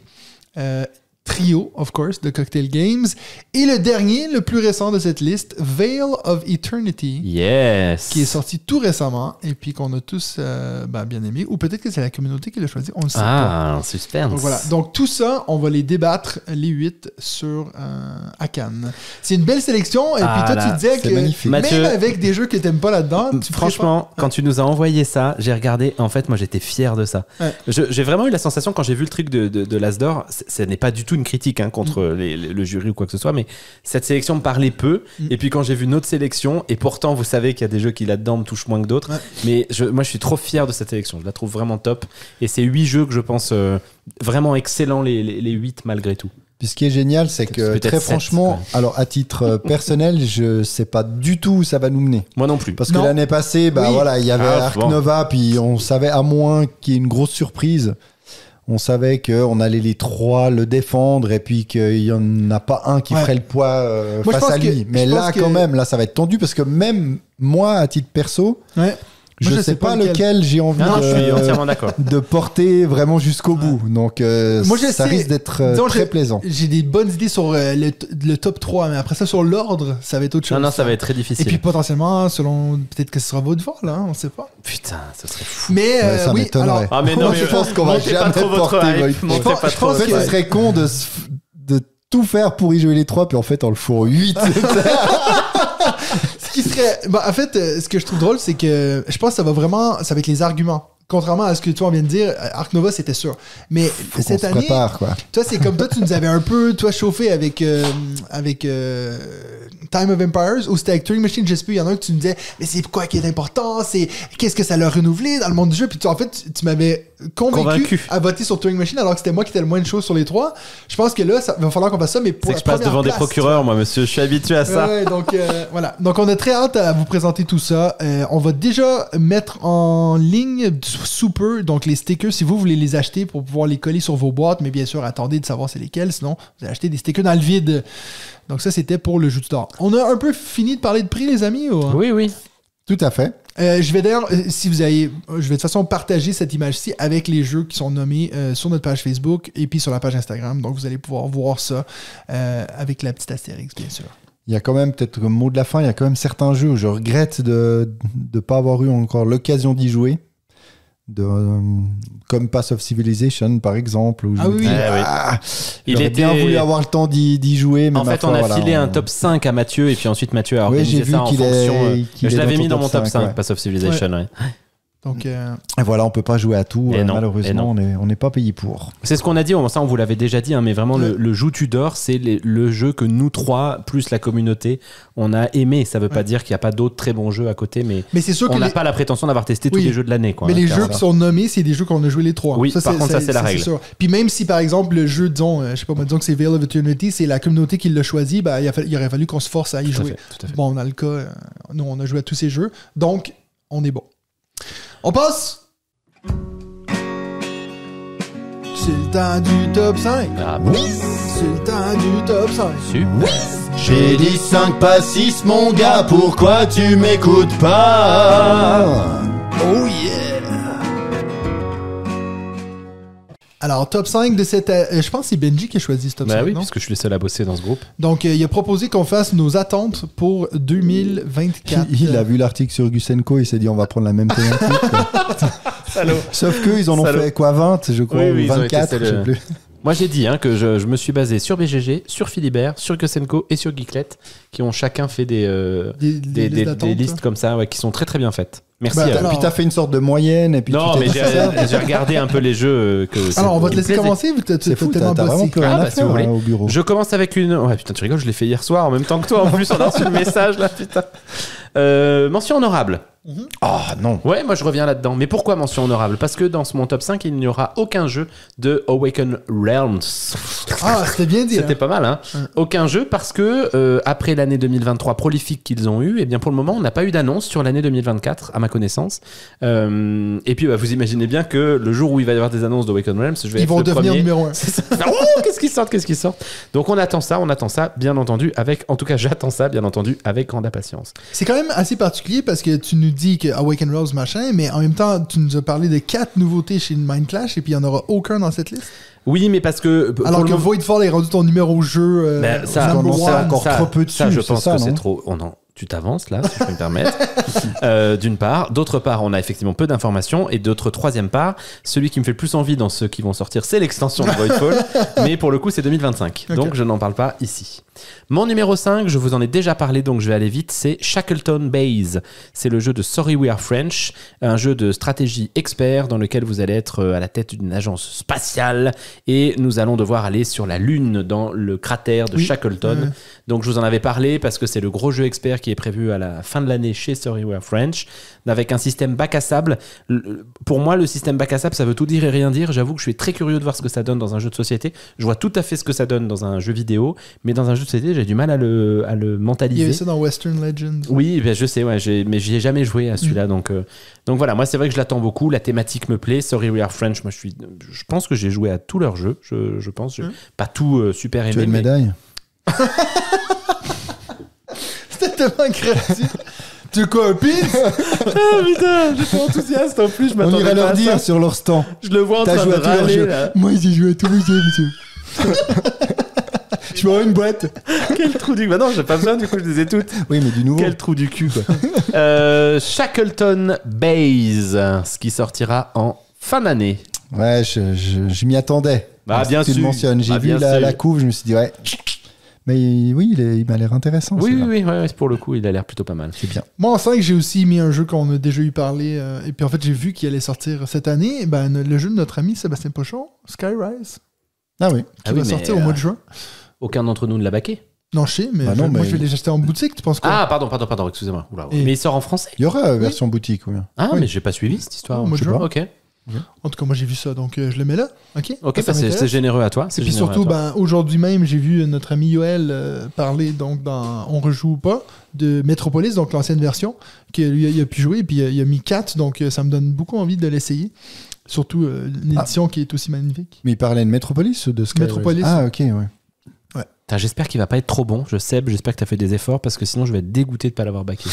Speaker 1: Trio, of course, de Cocktail Games. Et le dernier, le plus récent de cette liste, Veil of Eternity,
Speaker 2: Yes.
Speaker 1: qui est sorti tout récemment et puis qu'on a tous bien aimé. Ou peut-être que c'est la communauté qui l'a choisi, on le sait pas.
Speaker 2: Ah, un suspense.
Speaker 1: Donc voilà. Donc tout ça, on va les débattre, les 8, sur à Cannes. C'est une belle sélection. Et
Speaker 2: Ah
Speaker 1: puis toi,
Speaker 2: là,
Speaker 1: tu disais
Speaker 3: c'est
Speaker 1: que
Speaker 3: magnifique.
Speaker 2: Mathieu-
Speaker 1: même avec des jeux que t'aimes pas là-dedans, tu ferais
Speaker 2: Franchement, quand tu nous as envoyé ça, j'ai regardé. En fait, moi, j'étais fier de ça.
Speaker 1: Ouais.
Speaker 2: J'ai vraiment eu la sensation, quand j'ai vu le truc de l'Asdor, ce n'est pas du tout une critique contre le jury ou quoi que ce soit, mais cette sélection me parlait peu. Et puis quand j'ai vu notre sélection, et pourtant, vous savez qu'il y a des jeux qui là-dedans me touchent moins que d'autres,
Speaker 1: Ouais.
Speaker 2: mais moi, je suis trop fier de cette sélection. Je la trouve vraiment top. Et c'est 8 jeux que je pense vraiment excellents, les 8 malgré tout.
Speaker 3: Puis ce qui est génial, c'est que
Speaker 2: Peut-être
Speaker 3: très
Speaker 2: 7,
Speaker 3: franchement,
Speaker 2: quand
Speaker 3: alors à titre personnel, je sais pas du tout où ça va nous mener.
Speaker 2: Moi non plus.
Speaker 3: Parce que
Speaker 1: Non.
Speaker 3: l'année passée,
Speaker 1: Oui.
Speaker 3: voilà, il y avait
Speaker 2: Ah,
Speaker 3: Ark
Speaker 2: bon.
Speaker 3: Nova, puis on savait, à moins qu'il y ait une grosse surprise, on savait qu'on allait les 3 le défendre et puis qu'il n'y en a pas un qui
Speaker 1: Ouais.
Speaker 3: ferait le poids
Speaker 1: Moi, je
Speaker 3: face
Speaker 1: pense
Speaker 3: à lui.
Speaker 1: que-
Speaker 3: Mais
Speaker 1: je
Speaker 3: là,
Speaker 1: pense que-
Speaker 3: quand même, là, ça va être tendu parce que même moi, à titre perso,
Speaker 1: Ouais. Moi,
Speaker 3: je sais pas lequel j'ai envie
Speaker 2: Non, je suis entièrement d'accord.
Speaker 3: de porter vraiment jusqu'au bout. Donc,
Speaker 1: Moi, je
Speaker 3: ça
Speaker 1: sais-
Speaker 3: risque d'être
Speaker 1: disons,
Speaker 3: très plaisant.
Speaker 1: J'ai des bonnes idées sur le top 3, mais après ça, sur l'ordre, ça va être autre chose.
Speaker 2: Non, ça va être très
Speaker 1: Et
Speaker 2: difficile.
Speaker 1: puis potentiellement, selon peut-être que ce sera votre vol, hein, on sait pas.
Speaker 2: Putain, ce serait fou.
Speaker 1: Mais
Speaker 3: Ouais, ça
Speaker 1: oui,
Speaker 3: m'étonnerait.
Speaker 1: alors,
Speaker 2: Ah, mais non,
Speaker 3: Moi,
Speaker 2: mais
Speaker 3: je pense qu'on va
Speaker 2: montez pas
Speaker 3: jamais
Speaker 2: trop votre
Speaker 3: porter
Speaker 2: hype,
Speaker 3: Voidfall.
Speaker 2: montez
Speaker 1: Je pense-
Speaker 2: pas
Speaker 1: je
Speaker 2: trop
Speaker 1: pense
Speaker 3: En fait,
Speaker 1: que-
Speaker 3: ce serait con de tout faire pour y jouer les 3, puis en fait, on le fout 8.
Speaker 1: ce qui serait. En fait, ce que je trouve drôle, c'est que je pense que ça va être les arguments. Contrairement à ce que toi, on vient de dire, Ark Nova, c'était sûr. Mais
Speaker 3: Faut qu'on
Speaker 1: cette
Speaker 3: se
Speaker 1: année,
Speaker 3: prépare, quoi.
Speaker 1: toi, c'est comme toi, tu nous avais un peu, toi, chauffé avec Time of Empires, ou c'était avec Turing Machine, je sais plus, il y en a un que tu me disais, mais c'est quoi qui est important, c'est qu'est-ce que ça l'a renouvelé dans le monde du jeu, puis en fait, tu m'avais convaincu à voter sur Turing Machine, alors que c'était moi qui étais le moins de choses sur les 3. Je pense que là, il va falloir qu'on fasse ça, mais pour
Speaker 2: C'est que je passe devant des procureurs, moi, monsieur. Je suis habitué à ça.
Speaker 1: Ouais, donc voilà. Donc on a très hâte à vous présenter tout ça. On va déjà mettre en ligne sous peu donc les stickers si vous voulez les acheter pour pouvoir les coller sur vos boîtes, mais bien sûr attendez de savoir c'est lesquels, sinon vous allez acheter des stickers dans le vide. Donc ça c'était pour le jeu d'or. On a un peu fini de parler de prix les amis ou...
Speaker 2: Oui, oui.
Speaker 3: Tout à fait.
Speaker 1: Je vais d'ailleurs, si vous avez, je vais de toute façon partager cette image-ci avec les jeux qui sont nommés sur notre page Facebook et puis sur la page Instagram. Donc vous allez pouvoir voir ça avec la petite astérix, bien sûr.
Speaker 3: Il y a quand même, peut-être comme mot de la fin, il y a quand même certains jeux où je regrette de ne pas avoir eu encore l'occasion d'y jouer. Comme Pass of Civilization, par exemple. Où je
Speaker 1: Ah
Speaker 3: me
Speaker 1: oui,
Speaker 3: dis,
Speaker 1: oui.
Speaker 2: Il
Speaker 3: j'aurais bien voulu avoir le temps d'y jouer. Mais
Speaker 2: En
Speaker 3: ma
Speaker 2: fait,
Speaker 3: foi,
Speaker 2: on a
Speaker 3: voilà,
Speaker 2: filé un top 5 à Mathieu et puis ensuite Mathieu a
Speaker 3: Oui,
Speaker 2: organisé
Speaker 3: j'ai vu
Speaker 2: ça en
Speaker 3: qu'il est-
Speaker 2: fonction.
Speaker 3: qu'il
Speaker 2: Je
Speaker 3: est
Speaker 2: l'avais
Speaker 3: dans
Speaker 2: mis
Speaker 3: ton
Speaker 2: dans mon
Speaker 3: top
Speaker 2: top 5,
Speaker 3: 5,
Speaker 2: Pass of Civilization. Ouais.
Speaker 1: Donc
Speaker 3: Et voilà, on peut pas jouer à tout.
Speaker 2: Et non, et
Speaker 3: malheureusement,
Speaker 2: non.
Speaker 3: on n'est pas payé pour.
Speaker 2: C'est ce qu'on a dit, ça on vous l'avait déjà dit, hein, mais vraiment le Joue Tudor, c'est le jeu que nous trois, plus la communauté, on a aimé. Ça veut pas dire qu'il n'y a pas d'autres très bons jeux à côté, mais
Speaker 1: mais c'est sûr
Speaker 2: on
Speaker 1: que
Speaker 2: n'a pas la prétention d'avoir testé tous
Speaker 1: Oui.
Speaker 2: les jeux de l'année. Quoi,
Speaker 1: mais
Speaker 2: hein,
Speaker 1: les
Speaker 2: clairement.
Speaker 1: jeux qui sont nommés, c'est des jeux qu'on a joué les 3.
Speaker 2: Oui, par contre, ça, c'est la règle.
Speaker 1: sûr. Puis même si, par exemple, le jeu, disons, je sais pas, disons que c'est Veil of Eternity, c'est la communauté qui l'a choisi, ben, il aurait fallu qu'on se force à y
Speaker 2: Tout à
Speaker 1: jouer.
Speaker 2: fait, tout à fait.
Speaker 1: Bon, dans le cas, nous, on a joué à tous ces jeux, donc on est bon. On passe C'est le temps du top 5.
Speaker 2: Ah bon?
Speaker 1: C'est le temps du top 5.
Speaker 2: Super.
Speaker 3: J'ai dit 5 pas 6 mon gars, pourquoi tu m'écoutes pas?
Speaker 1: Oh yeah! Alors, top 5 de cette... je pense que c'est Benji qui a choisi ce top 5,
Speaker 2: Bah oui,
Speaker 1: non?
Speaker 2: puisque je suis le seul à bosser dans ce groupe.
Speaker 1: Donc, il a proposé qu'on fasse nos attentes pour 2024.
Speaker 3: Il a vu l'article sur Gusenko, il s'est dit on va prendre la même thématique.
Speaker 2: Salaud.
Speaker 3: Sauf qu'ils en ont
Speaker 2: Salaud.
Speaker 3: fait quoi, 20 je crois,
Speaker 2: Oui,
Speaker 3: ou
Speaker 2: oui, ils ont été
Speaker 3: 24, je sais
Speaker 2: celles-
Speaker 3: plus.
Speaker 2: Moi, j'ai dit que je me suis basé sur BGG, sur Philibert, sur Gusenko et sur Geeklet, qui ont chacun fait des
Speaker 1: listes d'attente,
Speaker 2: listes comme ça, ouais, qui sont très très bien faites. Merci.
Speaker 1: Bah,
Speaker 2: à eux.
Speaker 1: alors-
Speaker 3: Puis t'as fait une sorte de moyenne, et puis
Speaker 2: Non,
Speaker 3: tu
Speaker 2: mais
Speaker 3: t'es dit ça.
Speaker 2: j'ai regardé un peu les jeux que.
Speaker 1: Alors, on va te
Speaker 2: qui me
Speaker 1: laisser
Speaker 2: plaisaient.
Speaker 1: commencer, vu que
Speaker 3: C'est fou,
Speaker 1: tellement
Speaker 3: t'as vraiment
Speaker 1: bossé.
Speaker 3: plus rien
Speaker 2: Ah,
Speaker 3: à
Speaker 2: bah, si
Speaker 3: faire
Speaker 2: vous voulez.
Speaker 3: au bureau.
Speaker 2: Je commence avec une. Ouais, putain, tu rigoles, je l'ai fait hier soir en même temps que toi. En plus, on a reçu le message là, putain. Mention honorable.
Speaker 3: Ah non.
Speaker 2: Ouais, moi je reviens là-dedans. Mais pourquoi mention honorable? Parce que dans mon top 5, il n'y aura aucun jeu de Awaken Realms.
Speaker 1: Ah, c'était bien dit.
Speaker 2: C'était
Speaker 1: hein.
Speaker 2: pas mal, hein. Aucun jeu parce que après l'année 2023 prolifique qu'ils ont eu, et bien pour le moment, on n'a pas eu d'annonce sur l'année 2024, à ma connaissance. Et puis, vous imaginez bien que le jour où il va y avoir des annonces d'Awaken Realms, je vais
Speaker 1: Ils
Speaker 2: être
Speaker 1: vont
Speaker 2: le
Speaker 1: devenir
Speaker 2: premier.
Speaker 1: numéro 1.
Speaker 2: C'est ça. Oh, qu'est-ce qui sort. Donc on attend ça, bien entendu, en tout cas j'attends ça, bien entendu, avec grande impatience.
Speaker 1: C'est quand même assez particulier parce que tu nous dis que Awaken Rose machin, mais en même temps, tu nous as parlé de 4 nouveautés chez Mind Clash et puis il n'y en aura aucun dans cette liste.
Speaker 2: Oui, mais parce que pour
Speaker 1: Alors
Speaker 2: le
Speaker 1: que
Speaker 2: moment-
Speaker 1: Voidfall est rendu ton numéro jeu.
Speaker 2: Ben, ça,
Speaker 1: number
Speaker 3: commence à
Speaker 1: one.
Speaker 3: encore trop peu dessus,
Speaker 2: ça, je
Speaker 3: c'est
Speaker 2: pense
Speaker 3: ça,
Speaker 2: que
Speaker 3: non
Speaker 2: c'est trop. Oh non, tu t'avances là, si je peux me permettre. D'une part. D'autre part, on a effectivement peu d'informations. Et troisième part, celui qui me fait le plus envie dans ceux qui vont sortir, c'est l'extension de Voidfall. Mais pour le coup, c'est 2025.
Speaker 1: Ok.
Speaker 2: Donc, je n'en parle pas ici. Mon numéro 5, je vous en ai déjà parlé, donc je vais aller vite, c'est Shackleton Base. C'est le jeu de Sorry We Are French, un jeu de stratégie expert dans lequel vous allez être à la tête d'une agence spatiale et nous allons devoir aller sur la Lune dans le cratère de
Speaker 1: Oui.
Speaker 2: Shackleton.
Speaker 1: Ouais.
Speaker 2: Donc je vous en avais parlé parce que c'est le gros jeu expert qui est prévu à la fin de l'année chez Sorry We Are French, avec un système bac à sable. Pour moi, le système bac à sable, ça veut tout dire et rien dire. J'avoue que je suis très curieux de voir ce que ça donne dans un jeu de société. Je vois tout à fait ce que ça donne dans un jeu vidéo, mais dans un jeu de société, j'ai du mal à le
Speaker 1: Il y avait
Speaker 2: mentaliser.
Speaker 1: ça dans Western Legends.
Speaker 2: Oui, ben je sais, ouais, mais j'y ai jamais joué à celui-là, donc voilà, moi c'est vrai que je l'attends beaucoup, la thématique me plaît. Sorry We Are French, moi je pense que j'ai joué à tous leurs jeux, je pense, pas tout super aimé.
Speaker 3: Tu as une
Speaker 2: mais-
Speaker 3: médaille?
Speaker 1: C'était tellement créatif. Tu quoi, un pins?
Speaker 2: Ah putain, j'étais enthousiaste en plus, je
Speaker 3: On
Speaker 2: m'attendais
Speaker 3: irait
Speaker 2: pas
Speaker 3: leur
Speaker 2: à
Speaker 3: dire
Speaker 2: ça.
Speaker 3: sur leur stand.
Speaker 2: Je le vois en
Speaker 3: T'as
Speaker 2: train
Speaker 3: joué
Speaker 2: de
Speaker 3: à tous leurs
Speaker 2: râler
Speaker 3: jeux.
Speaker 2: là.
Speaker 3: Moi, j'ai joué à tous les jeux, monsieur. Je m'aurais une boîte.
Speaker 2: Quel trou du... Bah non, j'ai pas besoin, du coup je les ai toutes.
Speaker 3: Oui, mais du nouveau.
Speaker 2: Quel trou du cul quoi. Shackleton Base, ce qui sortira en fin d'année.
Speaker 3: Ouais, je m'y attendais.
Speaker 2: Bah,
Speaker 3: Parce
Speaker 2: bien
Speaker 3: que tu
Speaker 2: sûr.
Speaker 3: le mentionnes. J'ai
Speaker 2: Bah,
Speaker 3: vu
Speaker 2: bien sûr.
Speaker 3: la couve, je me suis dit, ouais. Mais oui, il m'a l'air intéressant.
Speaker 2: Oui,
Speaker 3: celui-là.
Speaker 2: ouais, pour le coup, il a l'air plutôt pas mal.
Speaker 3: C'est bien.
Speaker 1: Moi, en 5, j'ai aussi mis un jeu qu'on a déjà eu parlé. Et puis en fait, j'ai vu qu'il allait sortir cette année. Ben, le jeu de notre ami Sébastien Pochon, Skyrise,
Speaker 3: Ah oui.
Speaker 1: qui
Speaker 2: Ah oui,
Speaker 1: va
Speaker 2: mais,
Speaker 1: sortir au mois de juin.
Speaker 2: Aucun d'entre nous ne l'a baqué.
Speaker 1: Non, je sais, mais,
Speaker 3: Bah non,
Speaker 1: moi,
Speaker 3: mais-
Speaker 1: je vais les acheter en boutique. Tu penses quoi?
Speaker 2: Ah, pardon, excusez-moi. Oula,
Speaker 1: Et-
Speaker 2: mais il sort en français.
Speaker 3: Il y aura version boutique, oui.
Speaker 2: Ah,
Speaker 3: Oui.
Speaker 2: mais j'ai pas suivi cette histoire.
Speaker 1: Oh, moi,
Speaker 2: Je sais
Speaker 1: je
Speaker 2: pas.
Speaker 1: vois.
Speaker 2: Ok,
Speaker 1: En tout cas, moi, j'ai vu ça, donc je le mets là. OK?
Speaker 2: ok,
Speaker 1: Ça
Speaker 2: bah, c'est
Speaker 1: m'intéresse.
Speaker 2: généreux à toi.
Speaker 1: Et puis surtout, aujourd'hui même, j'ai vu notre ami Yoel parler donc dans On rejoue ou pas de Metropolis, donc l'ancienne version, que lui il a pu jouer, et puis il a mis 4, donc ça me donne beaucoup envie de l'essayer. Surtout une édition qui est aussi magnifique.
Speaker 3: Mais il parlait de Metropolis ou de Skyrise?
Speaker 1: Metropolis.
Speaker 3: Ah, ok, ouais.
Speaker 2: J'espère qu'il va pas être trop bon. J'espère que tu as fait des efforts parce que sinon je vais être dégoûté de pas l'avoir baqué.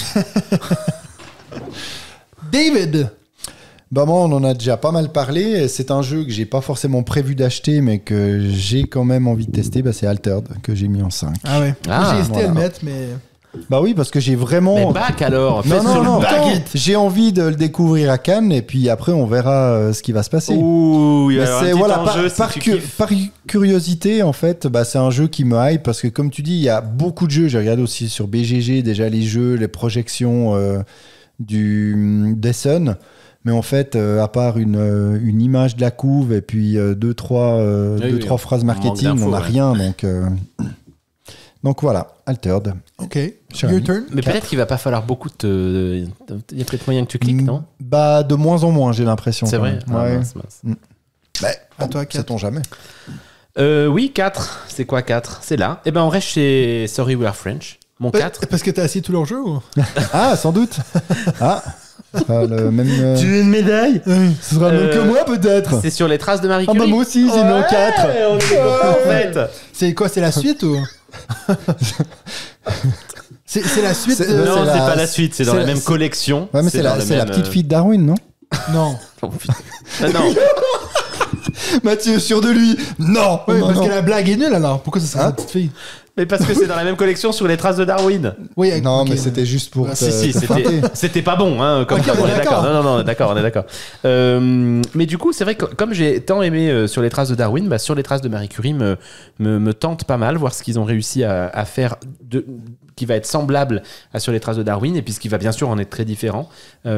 Speaker 1: David!
Speaker 3: Bah moi, on en a déjà pas mal parlé. C'est un jeu que j'ai pas forcément prévu d'acheter, mais que j'ai quand même envie de tester. Bah, c'est Altered, que j'ai mis en 5.
Speaker 1: Ah ouais.
Speaker 2: Ah,
Speaker 1: Moi, j'ai hésité à le
Speaker 3: voilà.
Speaker 1: mettre, mais...
Speaker 3: Bah oui, parce que j'ai vraiment...
Speaker 2: Mais bac alors. fais
Speaker 3: Non,
Speaker 2: sur
Speaker 3: non,
Speaker 2: le
Speaker 3: non,
Speaker 2: bac.
Speaker 3: attends, j'ai envie de le découvrir à Cannes, et puis après, on verra ce qui va se passer.
Speaker 2: Ouh, il y
Speaker 3: Mais
Speaker 2: a un
Speaker 3: c'est
Speaker 2: petit
Speaker 3: voilà,
Speaker 2: enjeu
Speaker 3: par,
Speaker 2: si tu kiffes.
Speaker 3: par curiosité en fait, bah, c'est un jeu qui me hype parce que comme tu dis, il y a beaucoup de jeux. J'ai regardé aussi sur BGG déjà les jeux, les projections des Sun. Mais en fait, à part une image de la couve et puis deux trois phrases marketing,
Speaker 2: d'infos,
Speaker 3: on n'a
Speaker 2: ouais.
Speaker 3: rien. Donc voilà, Altered.
Speaker 1: OK.
Speaker 3: Cher
Speaker 1: Your
Speaker 3: ami.
Speaker 1: turn.
Speaker 2: Mais peut-être qu'il va pas falloir beaucoup de. Il y a peut-être moyen que tu cliques, non?
Speaker 3: Bah de moins en moins, j'ai l'impression.
Speaker 2: C'est
Speaker 3: quand
Speaker 2: vrai.
Speaker 3: même.
Speaker 2: Ah,
Speaker 3: Ouais.
Speaker 2: mince, mince.
Speaker 3: Bah,
Speaker 1: À toi, 4.
Speaker 3: sait-on jamais.
Speaker 2: Oui, 4. C'est quoi 4? C'est là. Eh ben, on reste chez Sorry We Are French. Mon 4.
Speaker 1: Parce que t'as essayé tous leurs jeux ou?
Speaker 3: Ah, sans doute. Ah, Ce sera le même.
Speaker 2: Tu veux une médaille?
Speaker 3: Ce sera le même que moi, peut-être.
Speaker 2: C'est sur les traces de Marie
Speaker 3: Ah,
Speaker 2: Curie.
Speaker 3: bah, moi aussi, j'ai mis en 4.
Speaker 2: On est copains, en fait.
Speaker 1: C'est quoi, c'est la suite ou c'est la suite
Speaker 3: C'est-
Speaker 1: de...
Speaker 2: Non,
Speaker 3: c'est
Speaker 2: c'est
Speaker 3: la-
Speaker 2: pas la suite, c'est dans
Speaker 3: c'est
Speaker 2: la
Speaker 3: la-
Speaker 2: même collection.
Speaker 3: Ouais, mais c'est
Speaker 2: dans
Speaker 3: la,
Speaker 2: le
Speaker 3: c'est la
Speaker 2: même,
Speaker 3: petite fille de Darwin, non?
Speaker 1: Non.
Speaker 2: Oh, putain. Ah, non.
Speaker 3: Mathieu, sûr de lui. Non.
Speaker 1: Ouais,
Speaker 3: non,
Speaker 1: parce
Speaker 3: non.
Speaker 1: que la blague est nulle alors. Pourquoi ça serait
Speaker 3: Hein
Speaker 1: la petite fille?
Speaker 2: Mais parce que c'est dans la même collection sur les traces de Darwin.
Speaker 1: Oui,
Speaker 3: Non,
Speaker 1: ok.
Speaker 3: mais c'était juste pour.
Speaker 1: Ah,
Speaker 3: te-
Speaker 2: Si,
Speaker 3: te feinter.
Speaker 2: c'était pas bon, hein, comme
Speaker 1: Ok,
Speaker 2: ça,
Speaker 1: on
Speaker 2: on
Speaker 1: est
Speaker 2: est d'accord.
Speaker 1: d'accord.
Speaker 2: Non, on est d'accord. Mais du coup, c'est vrai que comme j'ai tant aimé sur les traces de Darwin, bah, sur les traces de Marie Curie me tente pas mal, voir ce qu'ils ont réussi à faire qui va être semblable à sur les traces de Darwin, et puis ce qui va bien sûr en être très différent.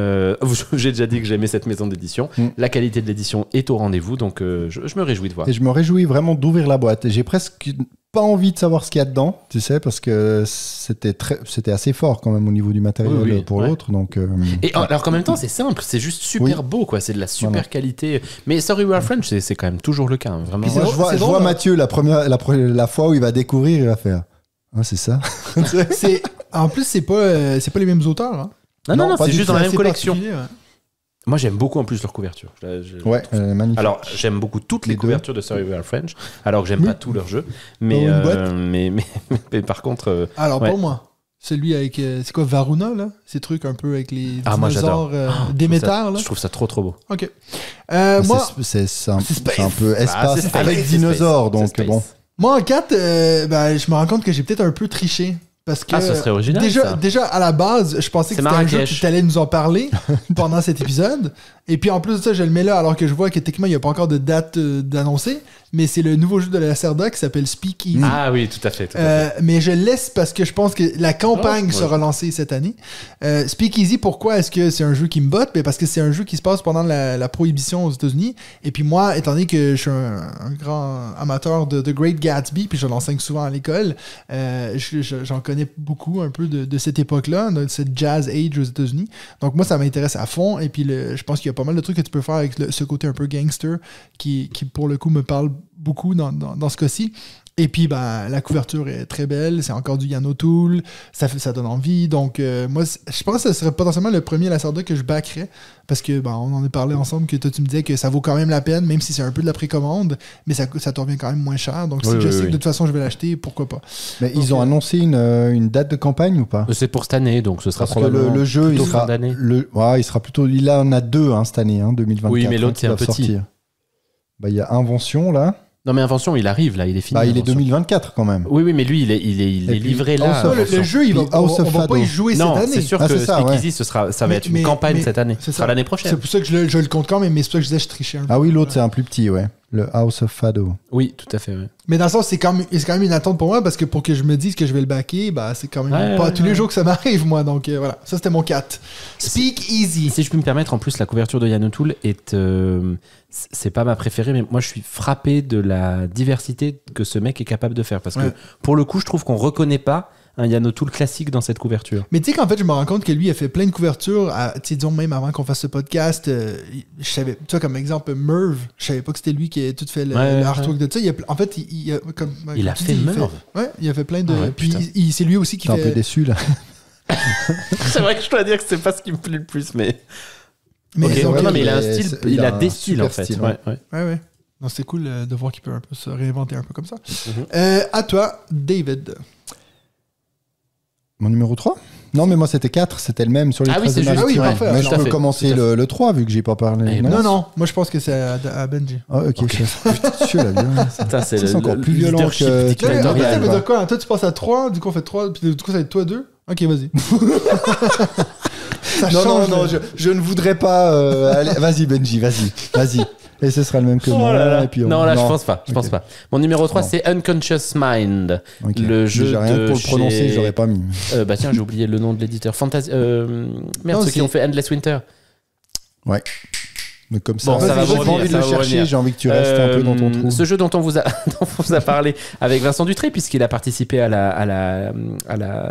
Speaker 2: J'ai déjà dit que j'aimais cette maison d'édition. La qualité de l'édition est au rendez-vous, donc je me réjouis de voir.
Speaker 3: Et je me réjouis vraiment d'ouvrir la boîte. Et j'ai presque pas envie de savoir ce qu'il y a dedans, tu sais, parce que c'était assez fort quand même au niveau du matériel
Speaker 2: Oui,
Speaker 3: pour
Speaker 2: ouais.
Speaker 3: l'autre. Donc,
Speaker 2: Et alors qu'en même temps, c'est simple, c'est juste super
Speaker 3: Oui.
Speaker 2: beau, quoi. C'est de la super
Speaker 3: Voilà.
Speaker 2: qualité. Mais Sorry We Are French, c'est quand même toujours le cas, hein, vraiment.
Speaker 1: Puis
Speaker 3: moi, je vois,
Speaker 1: c'est
Speaker 3: je
Speaker 1: drôle,
Speaker 3: vois
Speaker 1: hein.
Speaker 3: Mathieu la fois où il va découvrir, il va faire. Ah, c'est ça.
Speaker 1: C'est... En plus, c'est pas les mêmes auteurs. Hein.
Speaker 2: Non,
Speaker 3: pas
Speaker 2: c'est
Speaker 3: du
Speaker 2: juste
Speaker 3: tout.
Speaker 2: dans la
Speaker 1: C'est
Speaker 2: même
Speaker 1: assez
Speaker 2: collection.
Speaker 1: particulier, ouais.
Speaker 2: Moi, j'aime beaucoup en plus leur couverture.
Speaker 3: Ouais, magnifique.
Speaker 2: Alors, j'aime beaucoup toutes les
Speaker 3: Les deux.
Speaker 2: couvertures de Sorry We Are French, alors que j'aime pas tous leurs jeux. Mais,
Speaker 3: Dans une boîte.
Speaker 2: mais par contre,
Speaker 1: Alors,
Speaker 2: ouais.
Speaker 1: pour moi, celui avec... c'est quoi, Varuna, là? Ces trucs un peu avec les
Speaker 2: Ah, moi,
Speaker 1: dinosaures Déméter, là?
Speaker 2: je trouve ça trop beau.
Speaker 1: OK.
Speaker 3: Mais
Speaker 1: Moi...
Speaker 3: c'est un,
Speaker 1: c'est space.
Speaker 3: c'est un peu espace
Speaker 2: c'est space,
Speaker 3: avec
Speaker 2: c'est
Speaker 3: dinosaures,
Speaker 2: space,
Speaker 3: donc
Speaker 2: c'est space.
Speaker 3: bon.
Speaker 1: Moi, en 4, je me rends compte que j'ai peut-être un peu triché. Parce que
Speaker 2: Ah, ça serait original, ça.
Speaker 1: déjà, à la base, je pensais que
Speaker 2: C'est
Speaker 1: c'était un jeu
Speaker 2: Marrakech.
Speaker 1: que tu allais nous en parler pendant cet épisode. Et puis, en plus de ça, je le mets là alors que je vois que techniquement, il n'y a pas encore de date d'annoncer. Mais c'est le nouveau jeu de la Lacerda qui s'appelle Speak Easy.
Speaker 2: Ah oui, tout à fait. Tout à fait.
Speaker 1: Mais je le laisse parce que je pense que la campagne
Speaker 2: Ouais.
Speaker 1: sera lancée cette année. Speak Easy, pourquoi est-ce que c'est un jeu qui me botte? Ben parce que c'est un jeu qui se passe pendant la prohibition aux États-Unis. Et puis moi, étant donné que je suis un grand amateur de The Great Gatsby, puis je l'enseigne souvent à l'école, j'en connais beaucoup un peu de cette époque-là, de cette jazz age aux États-Unis. Donc moi, ça m'intéresse à fond. Et puis je pense qu'il y a pas mal de trucs que tu peux faire avec ce côté un peu gangster qui pour le coup, me parle beaucoup dans ce cas-ci. Et puis, la couverture est très belle. C'est encore du Yann O'Toole. Ça donne envie. Donc, moi, je pense que ce serait potentiellement le premier Lacerda que je backerais. Parce que, on en a parlé ensemble, que toi, tu me disais que ça vaut quand même la peine, même si c'est un peu de la précommande. Mais ça te revient quand même moins cher. Donc, si je sais que de toute façon, je vais l'acheter, pourquoi pas.
Speaker 3: Mais
Speaker 1: Donc,
Speaker 3: ils ont annoncé une date de campagne ou pas?
Speaker 2: C'est pour cette année, donc ce sera
Speaker 3: Parce que
Speaker 2: probablement
Speaker 3: le jeu, il
Speaker 2: plutôt
Speaker 3: sera,
Speaker 2: fin d'année.
Speaker 3: il sera plutôt. Il en a deux cette année, 2024.
Speaker 2: Oui, mais l'autre,
Speaker 3: qui
Speaker 2: c'est un
Speaker 3: doivent
Speaker 2: petit.
Speaker 3: sortir. Il y a Invention là.
Speaker 2: Non, mais Invention, il arrive là, il est fini.
Speaker 3: Il est
Speaker 2: Invention.
Speaker 3: 2024 quand même.
Speaker 2: Oui, mais lui, il est
Speaker 3: puis,
Speaker 2: livré là.
Speaker 3: House of-
Speaker 1: le
Speaker 2: Invention.
Speaker 1: jeu,
Speaker 3: Puis
Speaker 1: on
Speaker 3: House of
Speaker 1: va pas
Speaker 3: Fado.
Speaker 1: y jouer
Speaker 2: Non,
Speaker 1: cette année.
Speaker 2: c'est sûr
Speaker 3: Ah,
Speaker 2: que
Speaker 3: c'est ça,
Speaker 2: Speak
Speaker 3: ouais.
Speaker 2: Easy, ça va
Speaker 1: Mais-
Speaker 2: être une
Speaker 1: mais-
Speaker 2: campagne
Speaker 1: mais-
Speaker 2: cette année.
Speaker 1: c'est
Speaker 2: Ce sera
Speaker 1: ça.
Speaker 2: l'année prochaine.
Speaker 1: C'est pour ça que je le compte quand même, mais c'est pour ça que je disais je trichais un peu.
Speaker 3: Ah oui, l'autre c'est un plus petit, ouais. Le House of Fado.
Speaker 2: Oui, tout à fait. Ouais.
Speaker 1: Mais dans le sens, c'est quand même une attente pour moi parce que pour que je me dise que je vais le backer, c'est quand même
Speaker 2: Ouais,
Speaker 1: pas
Speaker 2: ouais,
Speaker 1: tous les
Speaker 2: ouais.
Speaker 1: jours que ça m'arrive, moi. Donc voilà, ça c'était mon 4. Speak Easy.
Speaker 2: Si je puis me permettre, en plus, la couverture de Yann O'Toole est. C'est pas ma préférée, mais moi je suis frappé de la diversité que ce mec est capable de faire. Parce
Speaker 1: Ouais.
Speaker 2: que pour le coup, je trouve qu'on reconnaît pas un Yann O'Toole classique dans cette couverture.
Speaker 1: Mais tu sais qu'en fait, je me rends compte que lui a fait plein de couvertures. Tu sais, disons même avant qu'on fasse ce podcast, je savais, tu vois, comme exemple, Merv, je savais pas que c'était lui qui a tout fait le artwork de ça. En fait, il a, comme
Speaker 2: Il a
Speaker 1: tu
Speaker 2: fait
Speaker 1: dis,
Speaker 2: Merv.
Speaker 1: Ouais, il a fait plein de.
Speaker 2: Ah ouais,
Speaker 1: puis
Speaker 2: putain.
Speaker 1: c'est lui aussi qui
Speaker 3: T'es un peu
Speaker 1: fait.
Speaker 3: déçu là.
Speaker 2: C'est vrai que je dois dire que c'est pas ce qui me plaît le plus, mais.
Speaker 1: Mais
Speaker 2: Ok,
Speaker 1: donc,
Speaker 2: non, mais il a un
Speaker 3: c'est-
Speaker 2: style,
Speaker 3: il
Speaker 2: il
Speaker 3: a
Speaker 2: a
Speaker 3: un
Speaker 2: des styles en
Speaker 3: super
Speaker 2: fait.
Speaker 3: style,
Speaker 2: Ouais, ouais.
Speaker 1: ouais. Non, c'est cool de voir qu'il peut un peu se réinventer un peu comme ça.
Speaker 2: Mhm.
Speaker 1: À toi, David.
Speaker 3: Mon numéro 3 Non, mais moi c'était 4, c'était le même sur les
Speaker 2: Ah oui,
Speaker 3: traces
Speaker 2: c'est
Speaker 3: de
Speaker 2: juste.
Speaker 3: Marie
Speaker 1: Ah oui,
Speaker 3: Curie.
Speaker 1: parfait,
Speaker 3: Mais
Speaker 1: tout
Speaker 3: je
Speaker 1: à
Speaker 3: peux
Speaker 2: fait,
Speaker 3: commencer
Speaker 2: tout à fait.
Speaker 3: le 3 vu que j'ai pas parlé.
Speaker 2: Eh,
Speaker 1: Non, moi je pense que c'est à Benji.
Speaker 3: Ah, ok, putain, la violence.
Speaker 2: Putain,
Speaker 3: C'est encore plus violent
Speaker 2: leadership
Speaker 3: que-
Speaker 1: Non, mais
Speaker 2: dictatorial,
Speaker 1: ça veut
Speaker 2: quoi.
Speaker 1: dire quoi? Toi, tu passes à 3, du coup, on fait 3, puis du coup, ça va être toi 2. Ok, vas-y. Ça
Speaker 3: Non,
Speaker 1: change,
Speaker 3: non,
Speaker 1: là.
Speaker 3: je ne voudrais pas. Allez, vas-y, Benji, vas-y. Et ce sera le même que
Speaker 2: Oh
Speaker 3: moi.
Speaker 2: là là.
Speaker 3: Et puis
Speaker 2: Non, là, je pense pas. Je
Speaker 3: Ok.
Speaker 2: pense pas. Mon numéro 3,
Speaker 3: Bon.
Speaker 2: c'est Unconscious Mind.
Speaker 3: Ok.
Speaker 2: Le jeu
Speaker 3: Déjà, rien que
Speaker 2: de
Speaker 3: pour le prononcer,
Speaker 2: chez-
Speaker 3: je l'aurais pas mis.
Speaker 2: Bah tiens, j'ai oublié le nom de l'éditeur. Fantasy. Merde,
Speaker 1: Non,
Speaker 2: ceux
Speaker 1: c'est-
Speaker 2: qui ont fait Endless Winter.
Speaker 3: Ouais. Mais comme ça,
Speaker 2: Bon, ça va
Speaker 3: j'ai
Speaker 2: vous
Speaker 3: pas
Speaker 2: revenir,
Speaker 3: envie de
Speaker 2: ça
Speaker 3: le
Speaker 2: va vous
Speaker 3: chercher,
Speaker 2: revenir.
Speaker 3: j'ai envie que tu restes un peu dans ton trou.
Speaker 2: Ce jeu dont on vous a, dont on vous a parlé avec Vincent Dutré, puisqu'il a participé à la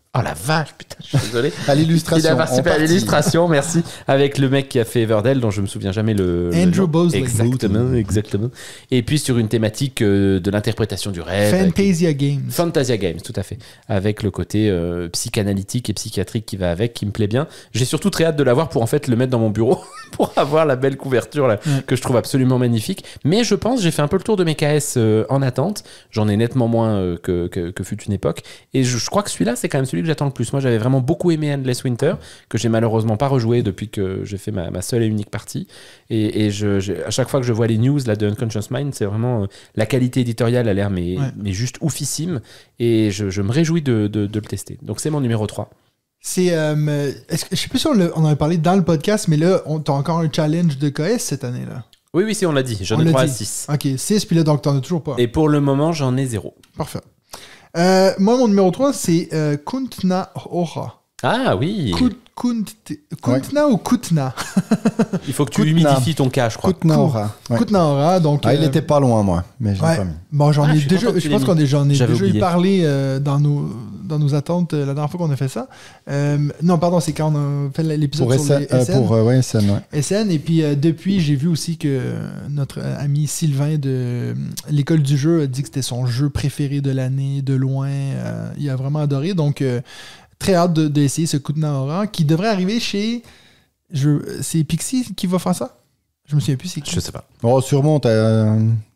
Speaker 2: Oh la vache, putain, je suis désolé.
Speaker 3: À l'illustration.
Speaker 2: Il a participé
Speaker 3: en
Speaker 2: à
Speaker 3: partie.
Speaker 2: l'illustration, merci. Avec le mec qui a fait Everdell, dont je me souviens jamais le
Speaker 1: Andrew
Speaker 2: nom.
Speaker 1: Bosley.
Speaker 2: Exactement. Et puis sur une thématique de l'interprétation du rêve.
Speaker 1: Fantasia Games.
Speaker 2: Fantasia Games, tout à fait. Avec le côté psychanalytique et psychiatrique qui va avec, qui me plaît bien. J'ai surtout très hâte de l'avoir pour en fait le mettre dans mon bureau, pour avoir la belle couverture là, que je trouve absolument magnifique. Mais je pense, j'ai fait un peu le tour de mes KS en attente. J'en ai nettement moins que fut une époque. Et je crois que celui-là, c'est quand même celui que j'attends le plus. Moi, j'avais vraiment beaucoup aimé Endless Winter, que j'ai malheureusement pas rejoué depuis que j'ai fait ma seule et unique partie. Et à chaque fois que je vois les news là, de Unconscious Mind, c'est vraiment la qualité éditoriale a l'air mais juste oufissime. Et je me réjouis de le tester. Donc c'est mon numéro 3.
Speaker 1: C'est, je sais plus si on en avait parlé dans le podcast, mais là, t'as encore un challenge de KS cette année-là.
Speaker 2: Oui, on l'a dit. J'en ai 3 à 6.
Speaker 1: Ok, 6, puis là, donc t'en as toujours pas.
Speaker 2: Et pour le moment, j'en ai 0.
Speaker 1: Parfait. Moi, mon numéro 3, c'est Kuntna Ora.
Speaker 2: Ah oui.
Speaker 1: Kuntna ou Kutna?
Speaker 2: Il faut que tu
Speaker 3: Kutna.
Speaker 2: humidifies ton cas, je crois.
Speaker 3: Kutna Ora. Ouais.
Speaker 1: Kutna Ora, donc...
Speaker 3: Il était pas loin, moi, mais je l'ai pas mis.
Speaker 1: Bon, j'en ai
Speaker 2: je suis
Speaker 1: déjà...
Speaker 2: content que
Speaker 1: Je
Speaker 2: tu
Speaker 1: pense
Speaker 2: l'aies
Speaker 1: qu'on
Speaker 2: mis.
Speaker 1: j'en ai
Speaker 2: J'avais
Speaker 1: déjà eu
Speaker 2: oublié.
Speaker 1: parlé dans nos attentes la dernière fois qu'on a fait ça. Non, pardon, c'est quand on a fait l'épisode
Speaker 3: Pour
Speaker 1: sur les SN.
Speaker 3: pour SN, ouais.
Speaker 1: SN, et puis depuis, j'ai vu aussi que notre ami Sylvain de l'école du jeu a dit que c'était son jeu préféré de l'année, de loin. Il a vraiment adoré, donc très hâte d'essayer ce Kutna Ora, qui devrait arriver chez... C'est Pixie qui va faire ça? Je me souviens plus c'est qui.
Speaker 2: Je sais pas.
Speaker 3: Oh, sûrement, t'as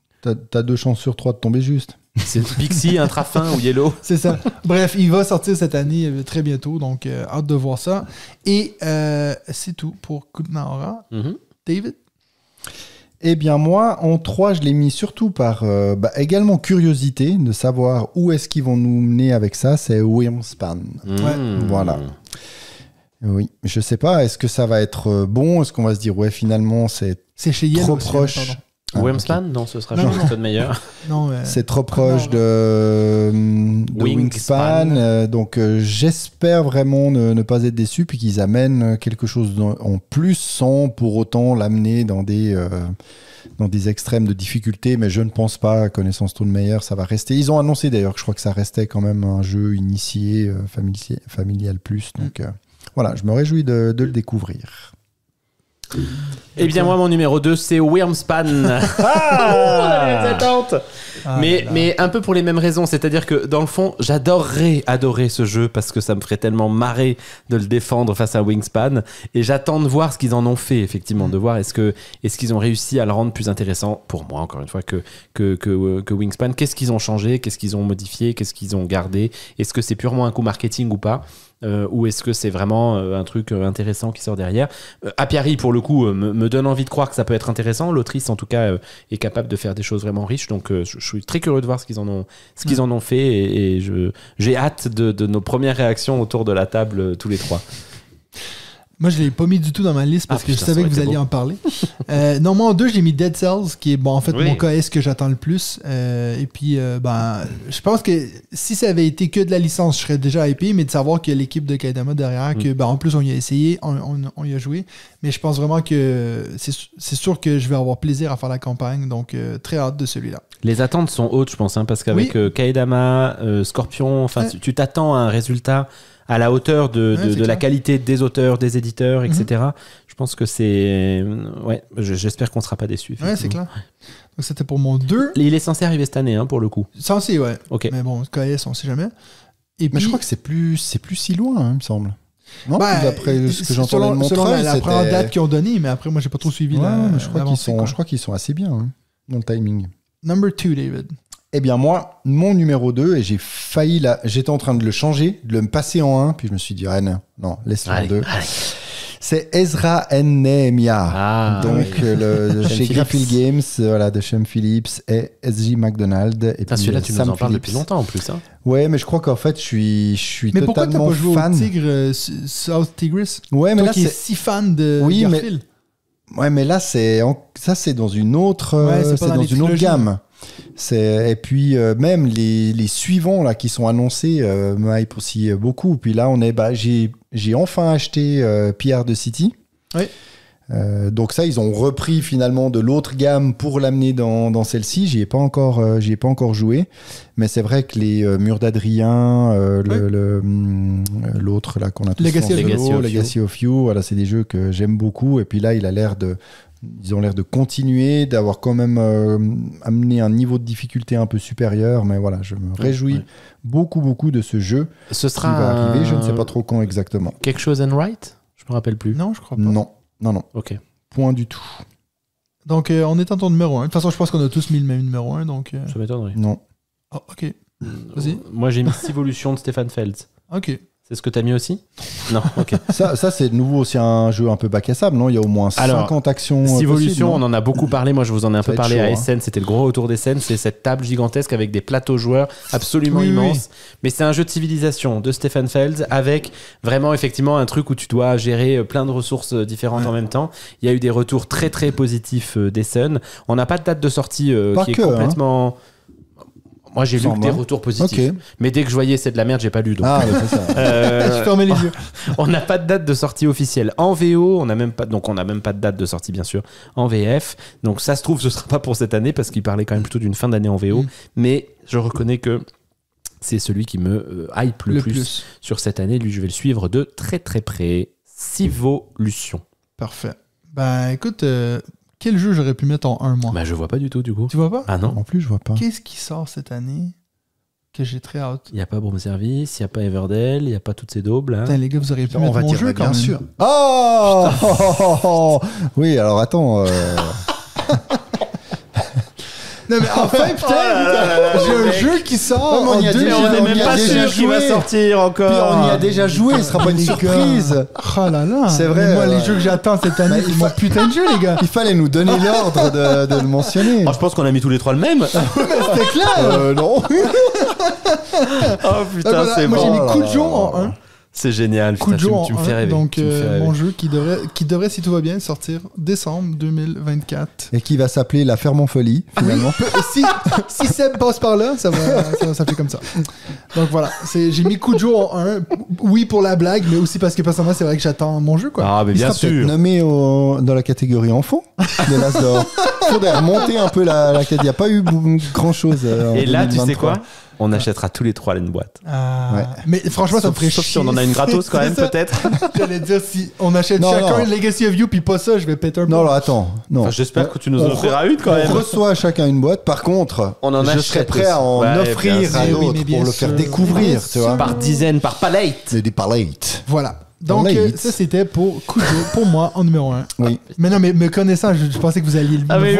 Speaker 3: 2 chances sur 3 de tomber juste.
Speaker 2: C'est Pixie, Intrafin ou Yellow.
Speaker 1: C'est ça. Bref, il va sortir cette année très bientôt, donc hâte de voir ça. Et c'est tout pour Kutna Ora.
Speaker 2: Mhm.
Speaker 1: David?
Speaker 3: Eh bien, moi, en 3, je l'ai mis surtout par également curiosité de savoir où est-ce qu'ils vont nous mener avec ça. C'est Wingspan.
Speaker 2: Mmh.
Speaker 3: Voilà. Oui, je sais pas, est-ce que ça va être bon? Est-ce qu'on va se dire, ouais, finalement, c'est
Speaker 1: C'est chez Yellow.
Speaker 3: trop
Speaker 1: aussi,
Speaker 3: proche.
Speaker 1: pardon.
Speaker 2: Wormspan,
Speaker 3: ok.
Speaker 2: non, ce sera
Speaker 1: Non,
Speaker 2: Jean-Claude Meyer.
Speaker 1: Non,
Speaker 3: C'est trop proche
Speaker 1: non.
Speaker 3: de
Speaker 2: Wingspan.
Speaker 3: Wingspan. Donc, j'espère vraiment ne pas être déçu, puis qu'ils amènent quelque chose en plus sans pour autant l'amener dans des extrêmes de difficulté. Mais je ne pense pas, connaissant Stonemeyer, ça va rester. Ils ont annoncé d'ailleurs que je crois que ça restait quand même un jeu initié, familial plus. Donc, voilà, je me réjouis de le découvrir.
Speaker 2: Eh bien, moi, mon numéro 2, c'est Wormspan. Mais un peu pour les mêmes raisons. C'est-à-dire que, dans le fond, j'adorerais adorer ce jeu parce que ça me ferait tellement marrer de le défendre face à Wingspan. Et j'attends de voir ce qu'ils en ont fait, effectivement. De voir est-ce qu'ils ont réussi à le rendre plus intéressant, pour moi, encore une fois, que Wingspan. Qu'est-ce qu'ils ont changé? Qu'est-ce qu'ils ont modifié? Qu'est-ce qu'ils ont gardé? Est-ce que c'est purement un coup marketing ou pas? Ou est-ce que c'est vraiment un truc intéressant qui sort derrière? Apiari, pour le coup, me donne envie de croire que ça peut être intéressant. L'autrice, en tout cas, est capable de faire des choses vraiment riches. Donc, je suis très curieux de voir ce qu'ils en ont fait. Et j'ai hâte de nos premières réactions autour de la table, tous les trois.
Speaker 1: Moi, je l'ai pas mis du tout dans ma liste parce que je savais que vous alliez en parler. Non, moi, en 2, j'ai mis Dead Cells, qui est en fait mon KS que j'attends le plus. Et puis, je pense que si ça avait été que de la licence, je serais déjà hypé, mais de savoir qu'il y a l'équipe de Kaidama derrière, que en plus, on y a essayé, on y a joué. Mais je pense vraiment que c'est sûr que je vais avoir plaisir à faire la campagne, donc très hâte de celui-là.
Speaker 2: Les attentes sont hautes, je pense, parce qu'avec Kaidama, Scorpion, tu t'attends à un résultat à la hauteur de la qualité des auteurs, des éditeurs, etc. Je pense que c'est... Ouais, j'espère qu'on ne sera pas déçus.
Speaker 1: Ouais, c'est clair. Donc, c'était pour mon 2.
Speaker 2: Il est censé arriver cette année, pour le coup.
Speaker 1: Censé, ouais.
Speaker 2: Ok.
Speaker 1: Mais bon, KS, on sait jamais. Et
Speaker 3: Mais
Speaker 1: puis,
Speaker 3: je crois que c'est plus si loin, il me semble. Non, d'après ce que j'entendais de
Speaker 1: selon
Speaker 3: Montreuil,
Speaker 1: la première date qu'ils ont donnée, mais après, moi, j'ai pas trop suivi
Speaker 3: mais je crois qu'ils sont assez bien dans le timing.
Speaker 1: Number 2, David.
Speaker 3: Eh bien, moi, mon numéro 2, et j'ai failli j'étais en train de le changer, de le passer en 1, puis je me suis dit, non, laisse-le en 2. C'est Ezra N. Nehemiah. Donc, chez Griffith Games, de Shem Phillips et S.J. McDonald. Et puis,
Speaker 2: celui-là, tu
Speaker 3: Sam
Speaker 2: nous en parles
Speaker 3: Phillips.
Speaker 2: depuis longtemps en plus.
Speaker 3: Ouais, mais je crois qu'en fait, je suis
Speaker 1: mais pourquoi t'as
Speaker 3: totalement
Speaker 1: pas joué
Speaker 3: fan.
Speaker 1: au Tigre, South Tigris?
Speaker 3: Ouais, mais
Speaker 1: toi
Speaker 3: là,
Speaker 1: qui es
Speaker 3: c'est...
Speaker 1: si fan de Garfield.
Speaker 3: Ouais, mais là, c'est dans une autre,
Speaker 1: c'est
Speaker 3: dans une autre gamme. Et puis même les suivants là qui sont annoncés me hype aussi beaucoup. Puis là, j'ai enfin acheté Pierre de City.
Speaker 1: Oui.
Speaker 3: Donc ça, ils ont repris finalement de l'autre gamme pour l'amener dans celle-ci. J'y ai pas encore joué, mais c'est vrai que les murs d'Adrien, l'autre là qu'on a tous Legacy of You, voilà, c'est des jeux que j'aime beaucoup. Et puis là, ils ont l'air de continuer, d'avoir quand même amené un niveau de difficulté un peu supérieur. Mais voilà, je me réjouis beaucoup de ce jeu.
Speaker 2: Ce sera
Speaker 3: qui va arriver. Je ne sais pas trop quand exactement.
Speaker 2: Quelque chose and Right ? Je me rappelle plus.
Speaker 1: Non, je crois pas.
Speaker 3: Non.
Speaker 2: Ok.
Speaker 3: Point du tout.
Speaker 1: Donc, on est en ton numéro 1. De toute façon, je pense qu'on a tous mis le même numéro 1. Donc,
Speaker 2: Ça m'étonnerait.
Speaker 3: Non.
Speaker 1: Oh, ok. Vas-y.
Speaker 2: Moi, j'ai mis Civolution de Stefan Feld.
Speaker 1: Ok.
Speaker 2: C'est ce que t'as mis aussi ? Non, ok.
Speaker 3: Ça c'est de nouveau aussi un jeu un peu bac à sable, non ? Il y a au moins 50 actions.
Speaker 2: Civolution, on en a beaucoup parlé. Moi, je vous en ai un peu parlé à
Speaker 3: chaud,
Speaker 2: Essen. C'était le gros retour d'Essen. C'est cette table gigantesque avec des plateaux joueurs absolument immenses. Mais c'est un jeu de civilisation de Stefan Feld avec vraiment effectivement un truc où tu dois gérer plein de ressources différentes en même temps. Il y a eu des retours très très positifs d'Essen. On n'a pas de date de sortie qui est complètement... Moi, j'ai lu que des retours positifs. Okay. Mais dès que je voyais c'est de la merde, j'ai pas lu. Donc.
Speaker 3: Ah, ouais, c'est ça.
Speaker 1: Je fermais les yeux.
Speaker 2: On n'a pas de date de sortie officielle en VO. On n'a même pas de date de sortie, bien sûr, en VF. Donc, ça se trouve, ce sera pas pour cette année parce qu'il parlait quand même plutôt d'une fin d'année en VO. Mais je reconnais que c'est celui qui me hype le plus sur cette année. Lui, je vais le suivre de très très près. Civolution.
Speaker 1: Parfait. Ben, écoute. Quel jeu j'aurais pu mettre en 1 mois ?
Speaker 2: Bah, je vois pas du tout, du coup.
Speaker 1: Tu vois pas ?
Speaker 2: Ah non.
Speaker 3: En plus, je vois pas.
Speaker 1: Qu'est-ce qui sort cette année que j'ai très hâte ?
Speaker 2: Il n'y a pas Broom Service, il n'y a pas Everdell, il n'y a pas toutes ces daubes là.
Speaker 1: Putain, les gars, vous auriez pu mettre mon jeu quand même.
Speaker 3: Bien sûr. Oh oui, alors attends.
Speaker 1: Non mais enfin putain, j'ai un jeu qui sort en 2
Speaker 2: mais on n'est même pas sûr qu'il va sortir encore.
Speaker 3: Puis on y a déjà joué, ce sera pas une surprise.
Speaker 1: Oh là là.
Speaker 3: C'est vrai.
Speaker 1: Moi les jeux que j'attends cette année, c'est mon putain de jeu les gars.
Speaker 3: Il fallait nous donner l'ordre de le mentionner.
Speaker 2: Je pense qu'on a mis tous les trois le même.
Speaker 1: C'était clair.
Speaker 3: Non.
Speaker 2: Oh putain, c'est bon.
Speaker 1: Moi j'ai mis Kujo en 1.
Speaker 2: C'est génial, putain, tu me fais rêver.
Speaker 1: Donc mon jeu qui devrait, si tout va bien, sortir décembre 2024.
Speaker 3: Et qui va s'appeler La Ferme en Folie, finalement.
Speaker 1: si Seb passe par là, ça va s'appeler comme ça. Donc voilà, j'ai mis Kujo en 1. Oui pour la blague, mais aussi parce que personnellement, c'est vrai que j'attends mon jeu, quoi.
Speaker 2: Ah, mais bien sûr.
Speaker 3: Il sera nommé dans la catégorie enfant de l'As d'Or. Il faudrait remonter un peu la catégorie. Il n'y a pas eu grand chose.
Speaker 2: Et là, 2023. Tu sais quoi ? On achètera tous les trois une boîte.
Speaker 1: Ouais. Mais franchement, ça me ferait chier.
Speaker 2: Sauf si on en a une gratos quand même, peut-être.
Speaker 1: J'allais dire, si on achète chacun une Legacy of You, puis pas ça, je vais péter un peu.
Speaker 3: Non, alors attends. Non.
Speaker 2: Enfin, j'espère que tu nous offriras une quand même.
Speaker 3: On reçoit chacun une boîte. Par contre, je serais prêt à en offrir à l'autre pour le faire découvrir, tu vois.
Speaker 2: Par dizaines, par palette.
Speaker 3: C'est des palettes.
Speaker 1: Voilà. Donc, ça, c'était pour Kujo, pour moi, en numéro 1.
Speaker 3: Oui.
Speaker 1: Mais non, mais me connaissant, je pensais que vous alliez le voir venir.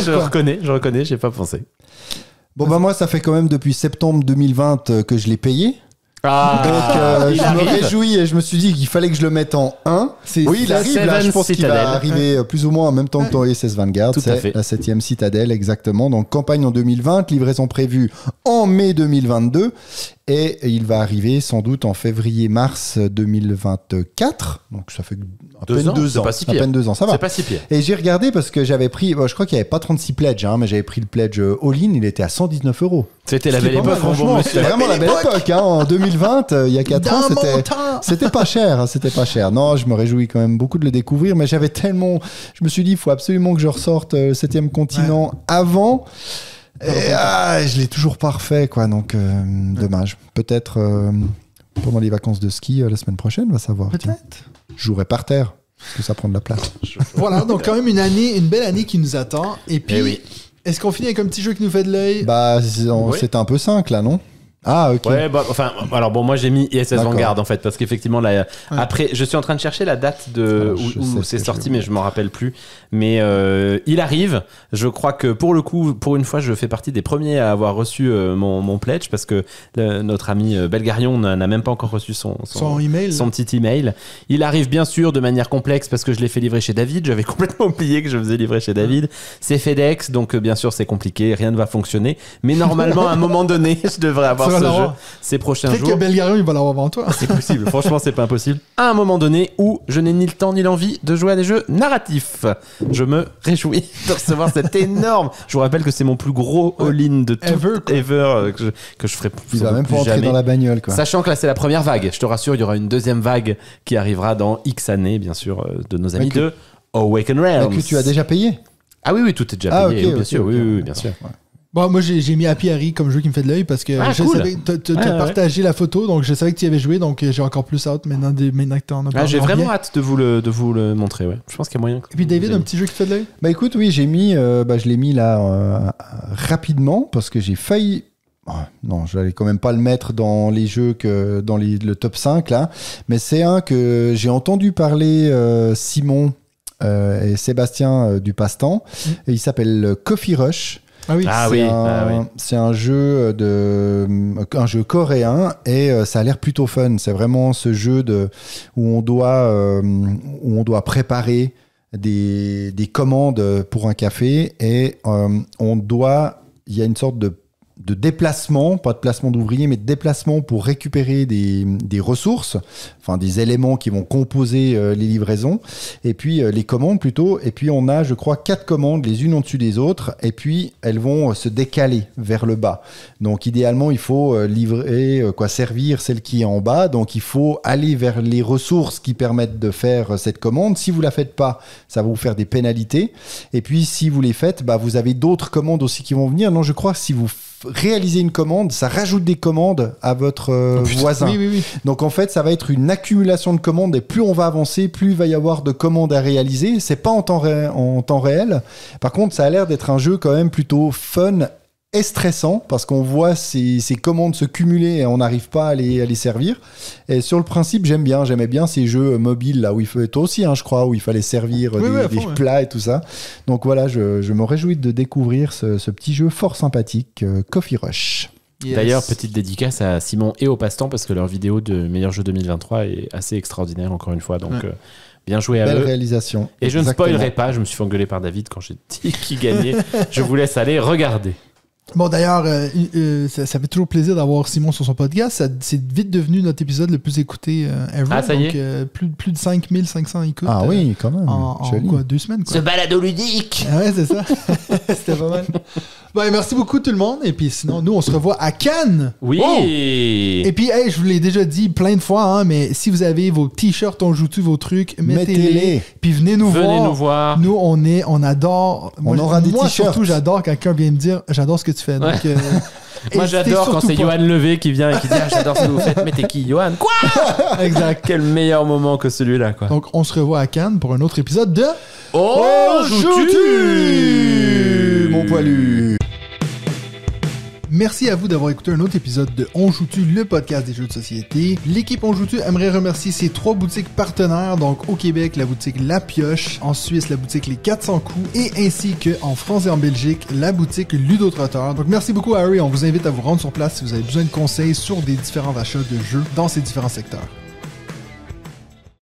Speaker 2: Je reconnais, j'ai pas pensé.
Speaker 3: Bon, bah moi, ça fait quand même depuis septembre 2020 que je l'ai payé.
Speaker 2: Ah,
Speaker 3: donc je me réjouis et je me suis dit qu'il fallait que je le mette en 1. Oui, il arrive là, je pense qu'il va arriver plus ou moins en même temps que ton SS Vanguard. C'est la 7e Citadelle, exactement. Donc campagne en 2020, livraison prévue en mai 2022. Et il va arriver sans doute en février-mars 2024. Donc ça fait à peine 2 ans.
Speaker 2: Pas si pire.
Speaker 3: À peine 2 ans, ça va.
Speaker 2: C'est pas si pire.
Speaker 3: Et j'ai regardé parce que j'avais pris, je crois qu'il n'y avait pas 36 pledges, mais j'avais pris le pledge all-in, il était à 119 €.
Speaker 2: C'était la belle époque,
Speaker 3: franchement. C'était vraiment la belle époque. En 2020, il y a 4 ans, c'était pas cher. C'était pas cher. Non, je me réjouis quand même beaucoup de le découvrir, mais j'avais tellement. Je me suis dit, il faut absolument que je ressorte le 7e continent avant. Et je l'ai toujours pas refait, quoi. Donc, dommage. Peut-être pendant les vacances de ski la semaine prochaine, on va savoir.
Speaker 1: Peut-être.
Speaker 3: Je jouerai par terre, parce que ça prend de la place.
Speaker 1: Voilà, donc quand même une belle année qui nous attend. Et puis, est-ce qu'on finit avec un petit jeu qui nous fait de l'œil ?
Speaker 3: Bah, c'est un peu 5, là, non ? Ah, ok.
Speaker 2: Ouais, bah, enfin, alors bon, moi j'ai mis ISS Vanguard en fait, parce qu'effectivement, là, après, je suis en train de chercher la date où c'est sorti, mais je m'en rappelle plus. Mais il arrive. Je crois que pour le coup, pour une fois, je fais partie des premiers à avoir reçu mon pledge, parce que notre ami Belgarion n'a même pas encore reçu son
Speaker 1: email.
Speaker 2: Son petit email. Il arrive bien sûr de manière complexe, parce que je l'ai fait livrer chez David. J'avais complètement oublié que je faisais livrer chez David. C'est FedEx, donc bien sûr, c'est compliqué, rien ne va fonctionner. Mais normalement, à un moment donné, je devrais avoir ce jeu ces prochains jours.
Speaker 1: Peut-être que Belgarion, il va l'avoir avant toi.
Speaker 2: C'est possible. Franchement, c'est pas impossible. À un moment donné où je n'ai ni le temps ni l'envie de jouer à des jeux narratifs. Je me réjouis de recevoir cet énorme. Je vous rappelle que c'est mon plus gros all-in de tout ever que je ferai plus.
Speaker 3: Il va même pas entrer dans la bagnole, quoi.
Speaker 2: Sachant que là, c'est la première vague. Je te rassure, il y aura une deuxième vague qui arrivera dans X années, bien sûr, de nos amis de Awaken Realms.
Speaker 3: Que tu as déjà payé.
Speaker 2: Ah oui, tout est déjà payé,
Speaker 3: ok,
Speaker 2: bien
Speaker 3: ok,
Speaker 2: sûr,
Speaker 3: ok.
Speaker 2: oui, bien sûr.
Speaker 3: Ouais.
Speaker 1: Bon, moi, j'ai mis Happy Harry comme jeu qui me fait de l'œil parce que je
Speaker 2: cool.
Speaker 1: savais que t'as
Speaker 2: Ouais.
Speaker 1: partagé la photo, donc je savais que tu y avais joué, donc j'ai encore plus hâte maintenant que t'en as parlé.
Speaker 2: J'ai vraiment hâte de vous le montrer, ouais. Je pense qu'il y a moyen.
Speaker 1: Et puis David, un petit jeu qui te fait de l'œil?
Speaker 3: Bah écoute, oui, j'ai mis, je l'ai mis là rapidement parce que j'ai failli. Non, je n'allais quand même pas le mettre dans les jeux que dans le top 5 là, mais c'est un que j'ai entendu parler Simon et Sébastien du Passe-Temps, et il s'appelle Coffee Rush.
Speaker 1: Ah oui.
Speaker 2: Ah
Speaker 3: C'est
Speaker 2: oui,
Speaker 3: c'est un jeu coréen et ça a l'air plutôt fun. C'est vraiment ce jeu où on doit préparer des commandes pour un café et il y a une sorte de déplacement, pas de placement d'ouvriers, mais de déplacement pour récupérer des ressources, enfin des éléments qui vont composer les livraisons, et puis les commandes plutôt, et puis on a, je crois, 4 commandes les unes au-dessus des autres, et puis elles vont se décaler vers le bas. Donc idéalement, il faut servir celle qui est en bas, donc il faut aller vers les ressources qui permettent de faire cette commande. Si vous la faites pas, ça va vous faire des pénalités, et puis si vous les faites, vous avez d'autres commandes aussi qui vont venir. Non, je crois que si vous réaliser une commande, ça rajoute des commandes à votre voisin.
Speaker 1: Oui.
Speaker 3: Donc en fait, ça va être une accumulation de commandes et plus on va avancer, plus il va y avoir de commandes à réaliser. C'est pas en temps réel. Par contre, ça a l'air d'être un jeu quand même plutôt fun et stressant parce qu'on voit ces commandes se cumuler et on n'arrive pas à les servir. Et sur le principe, j'aimais bien ces jeux mobiles là où il fallait, toi aussi, je crois, où il fallait servir des plats et tout ça. Donc voilà, je me réjouis de découvrir ce petit jeu fort sympathique, Coffee Rush.
Speaker 1: Yes.
Speaker 2: D'ailleurs, petite dédicace à Simon et au Passe-Temps parce que leur vidéo de meilleur jeu 2023 est assez extraordinaire encore une fois. Donc bien joué à
Speaker 3: Belle
Speaker 2: eux.
Speaker 3: réalisation.
Speaker 2: Et je ne
Speaker 3: Exactement.
Speaker 2: spoilerai pas, je me suis fait engueuler par David quand j'ai dit qui gagnait. Je vous laisse aller regarder.
Speaker 1: Bon, d'ailleurs, ça fait toujours plaisir d'avoir Simon sur son podcast. C'est vite devenu notre épisode le plus écouté ever.
Speaker 2: Ah, ça y
Speaker 1: est? Plus de 5500 écoutes.
Speaker 3: Ah oui, quand même.
Speaker 1: En
Speaker 3: Joli.
Speaker 1: 2 semaines, quoi.
Speaker 2: Ce balado ludique.
Speaker 1: Ah ouais, c'est ça. C'était pas mal. Bon, et merci beaucoup tout le monde. Et puis sinon, nous, on se revoit à Cannes.
Speaker 2: Oui.
Speaker 1: Oh! Et puis, hey, je vous l'ai déjà dit plein de fois, mais si vous avez vos t-shirts, on joue-tu vos trucs, mettez-les. Puis venez nous voir. Nous, on adore.
Speaker 3: On aura des
Speaker 1: moi,
Speaker 3: t-shirts.
Speaker 1: surtout, j'adore quand quelqu'un vient me dire j'adore ce que tu fais. Donc,
Speaker 2: moi, j'adore quand c'est Johan Levé qui vient et qui dit j'adore ce que vous faites, mais t'es qui, Johan? Quoi?
Speaker 1: Exact.
Speaker 2: Quel meilleur moment que celui-là, quoi.
Speaker 1: Donc, on se revoit à Cannes pour un autre épisode de
Speaker 2: Oh,
Speaker 3: joue-tu, mon poilu.
Speaker 1: Merci à vous d'avoir écouté un autre épisode de On Joue-tu, le podcast des jeux de société. L'équipe On Joue-tu aimerait remercier ses 3 boutiques partenaires, donc au Québec, la boutique La Pioche, en Suisse, la boutique Les 400 coups, et ainsi qu'en France et en Belgique, la boutique Ludo-Trotteur. Donc merci beaucoup Harry, on vous invite à vous rendre sur place si vous avez besoin de conseils sur des différents achats de jeux dans ces différents secteurs.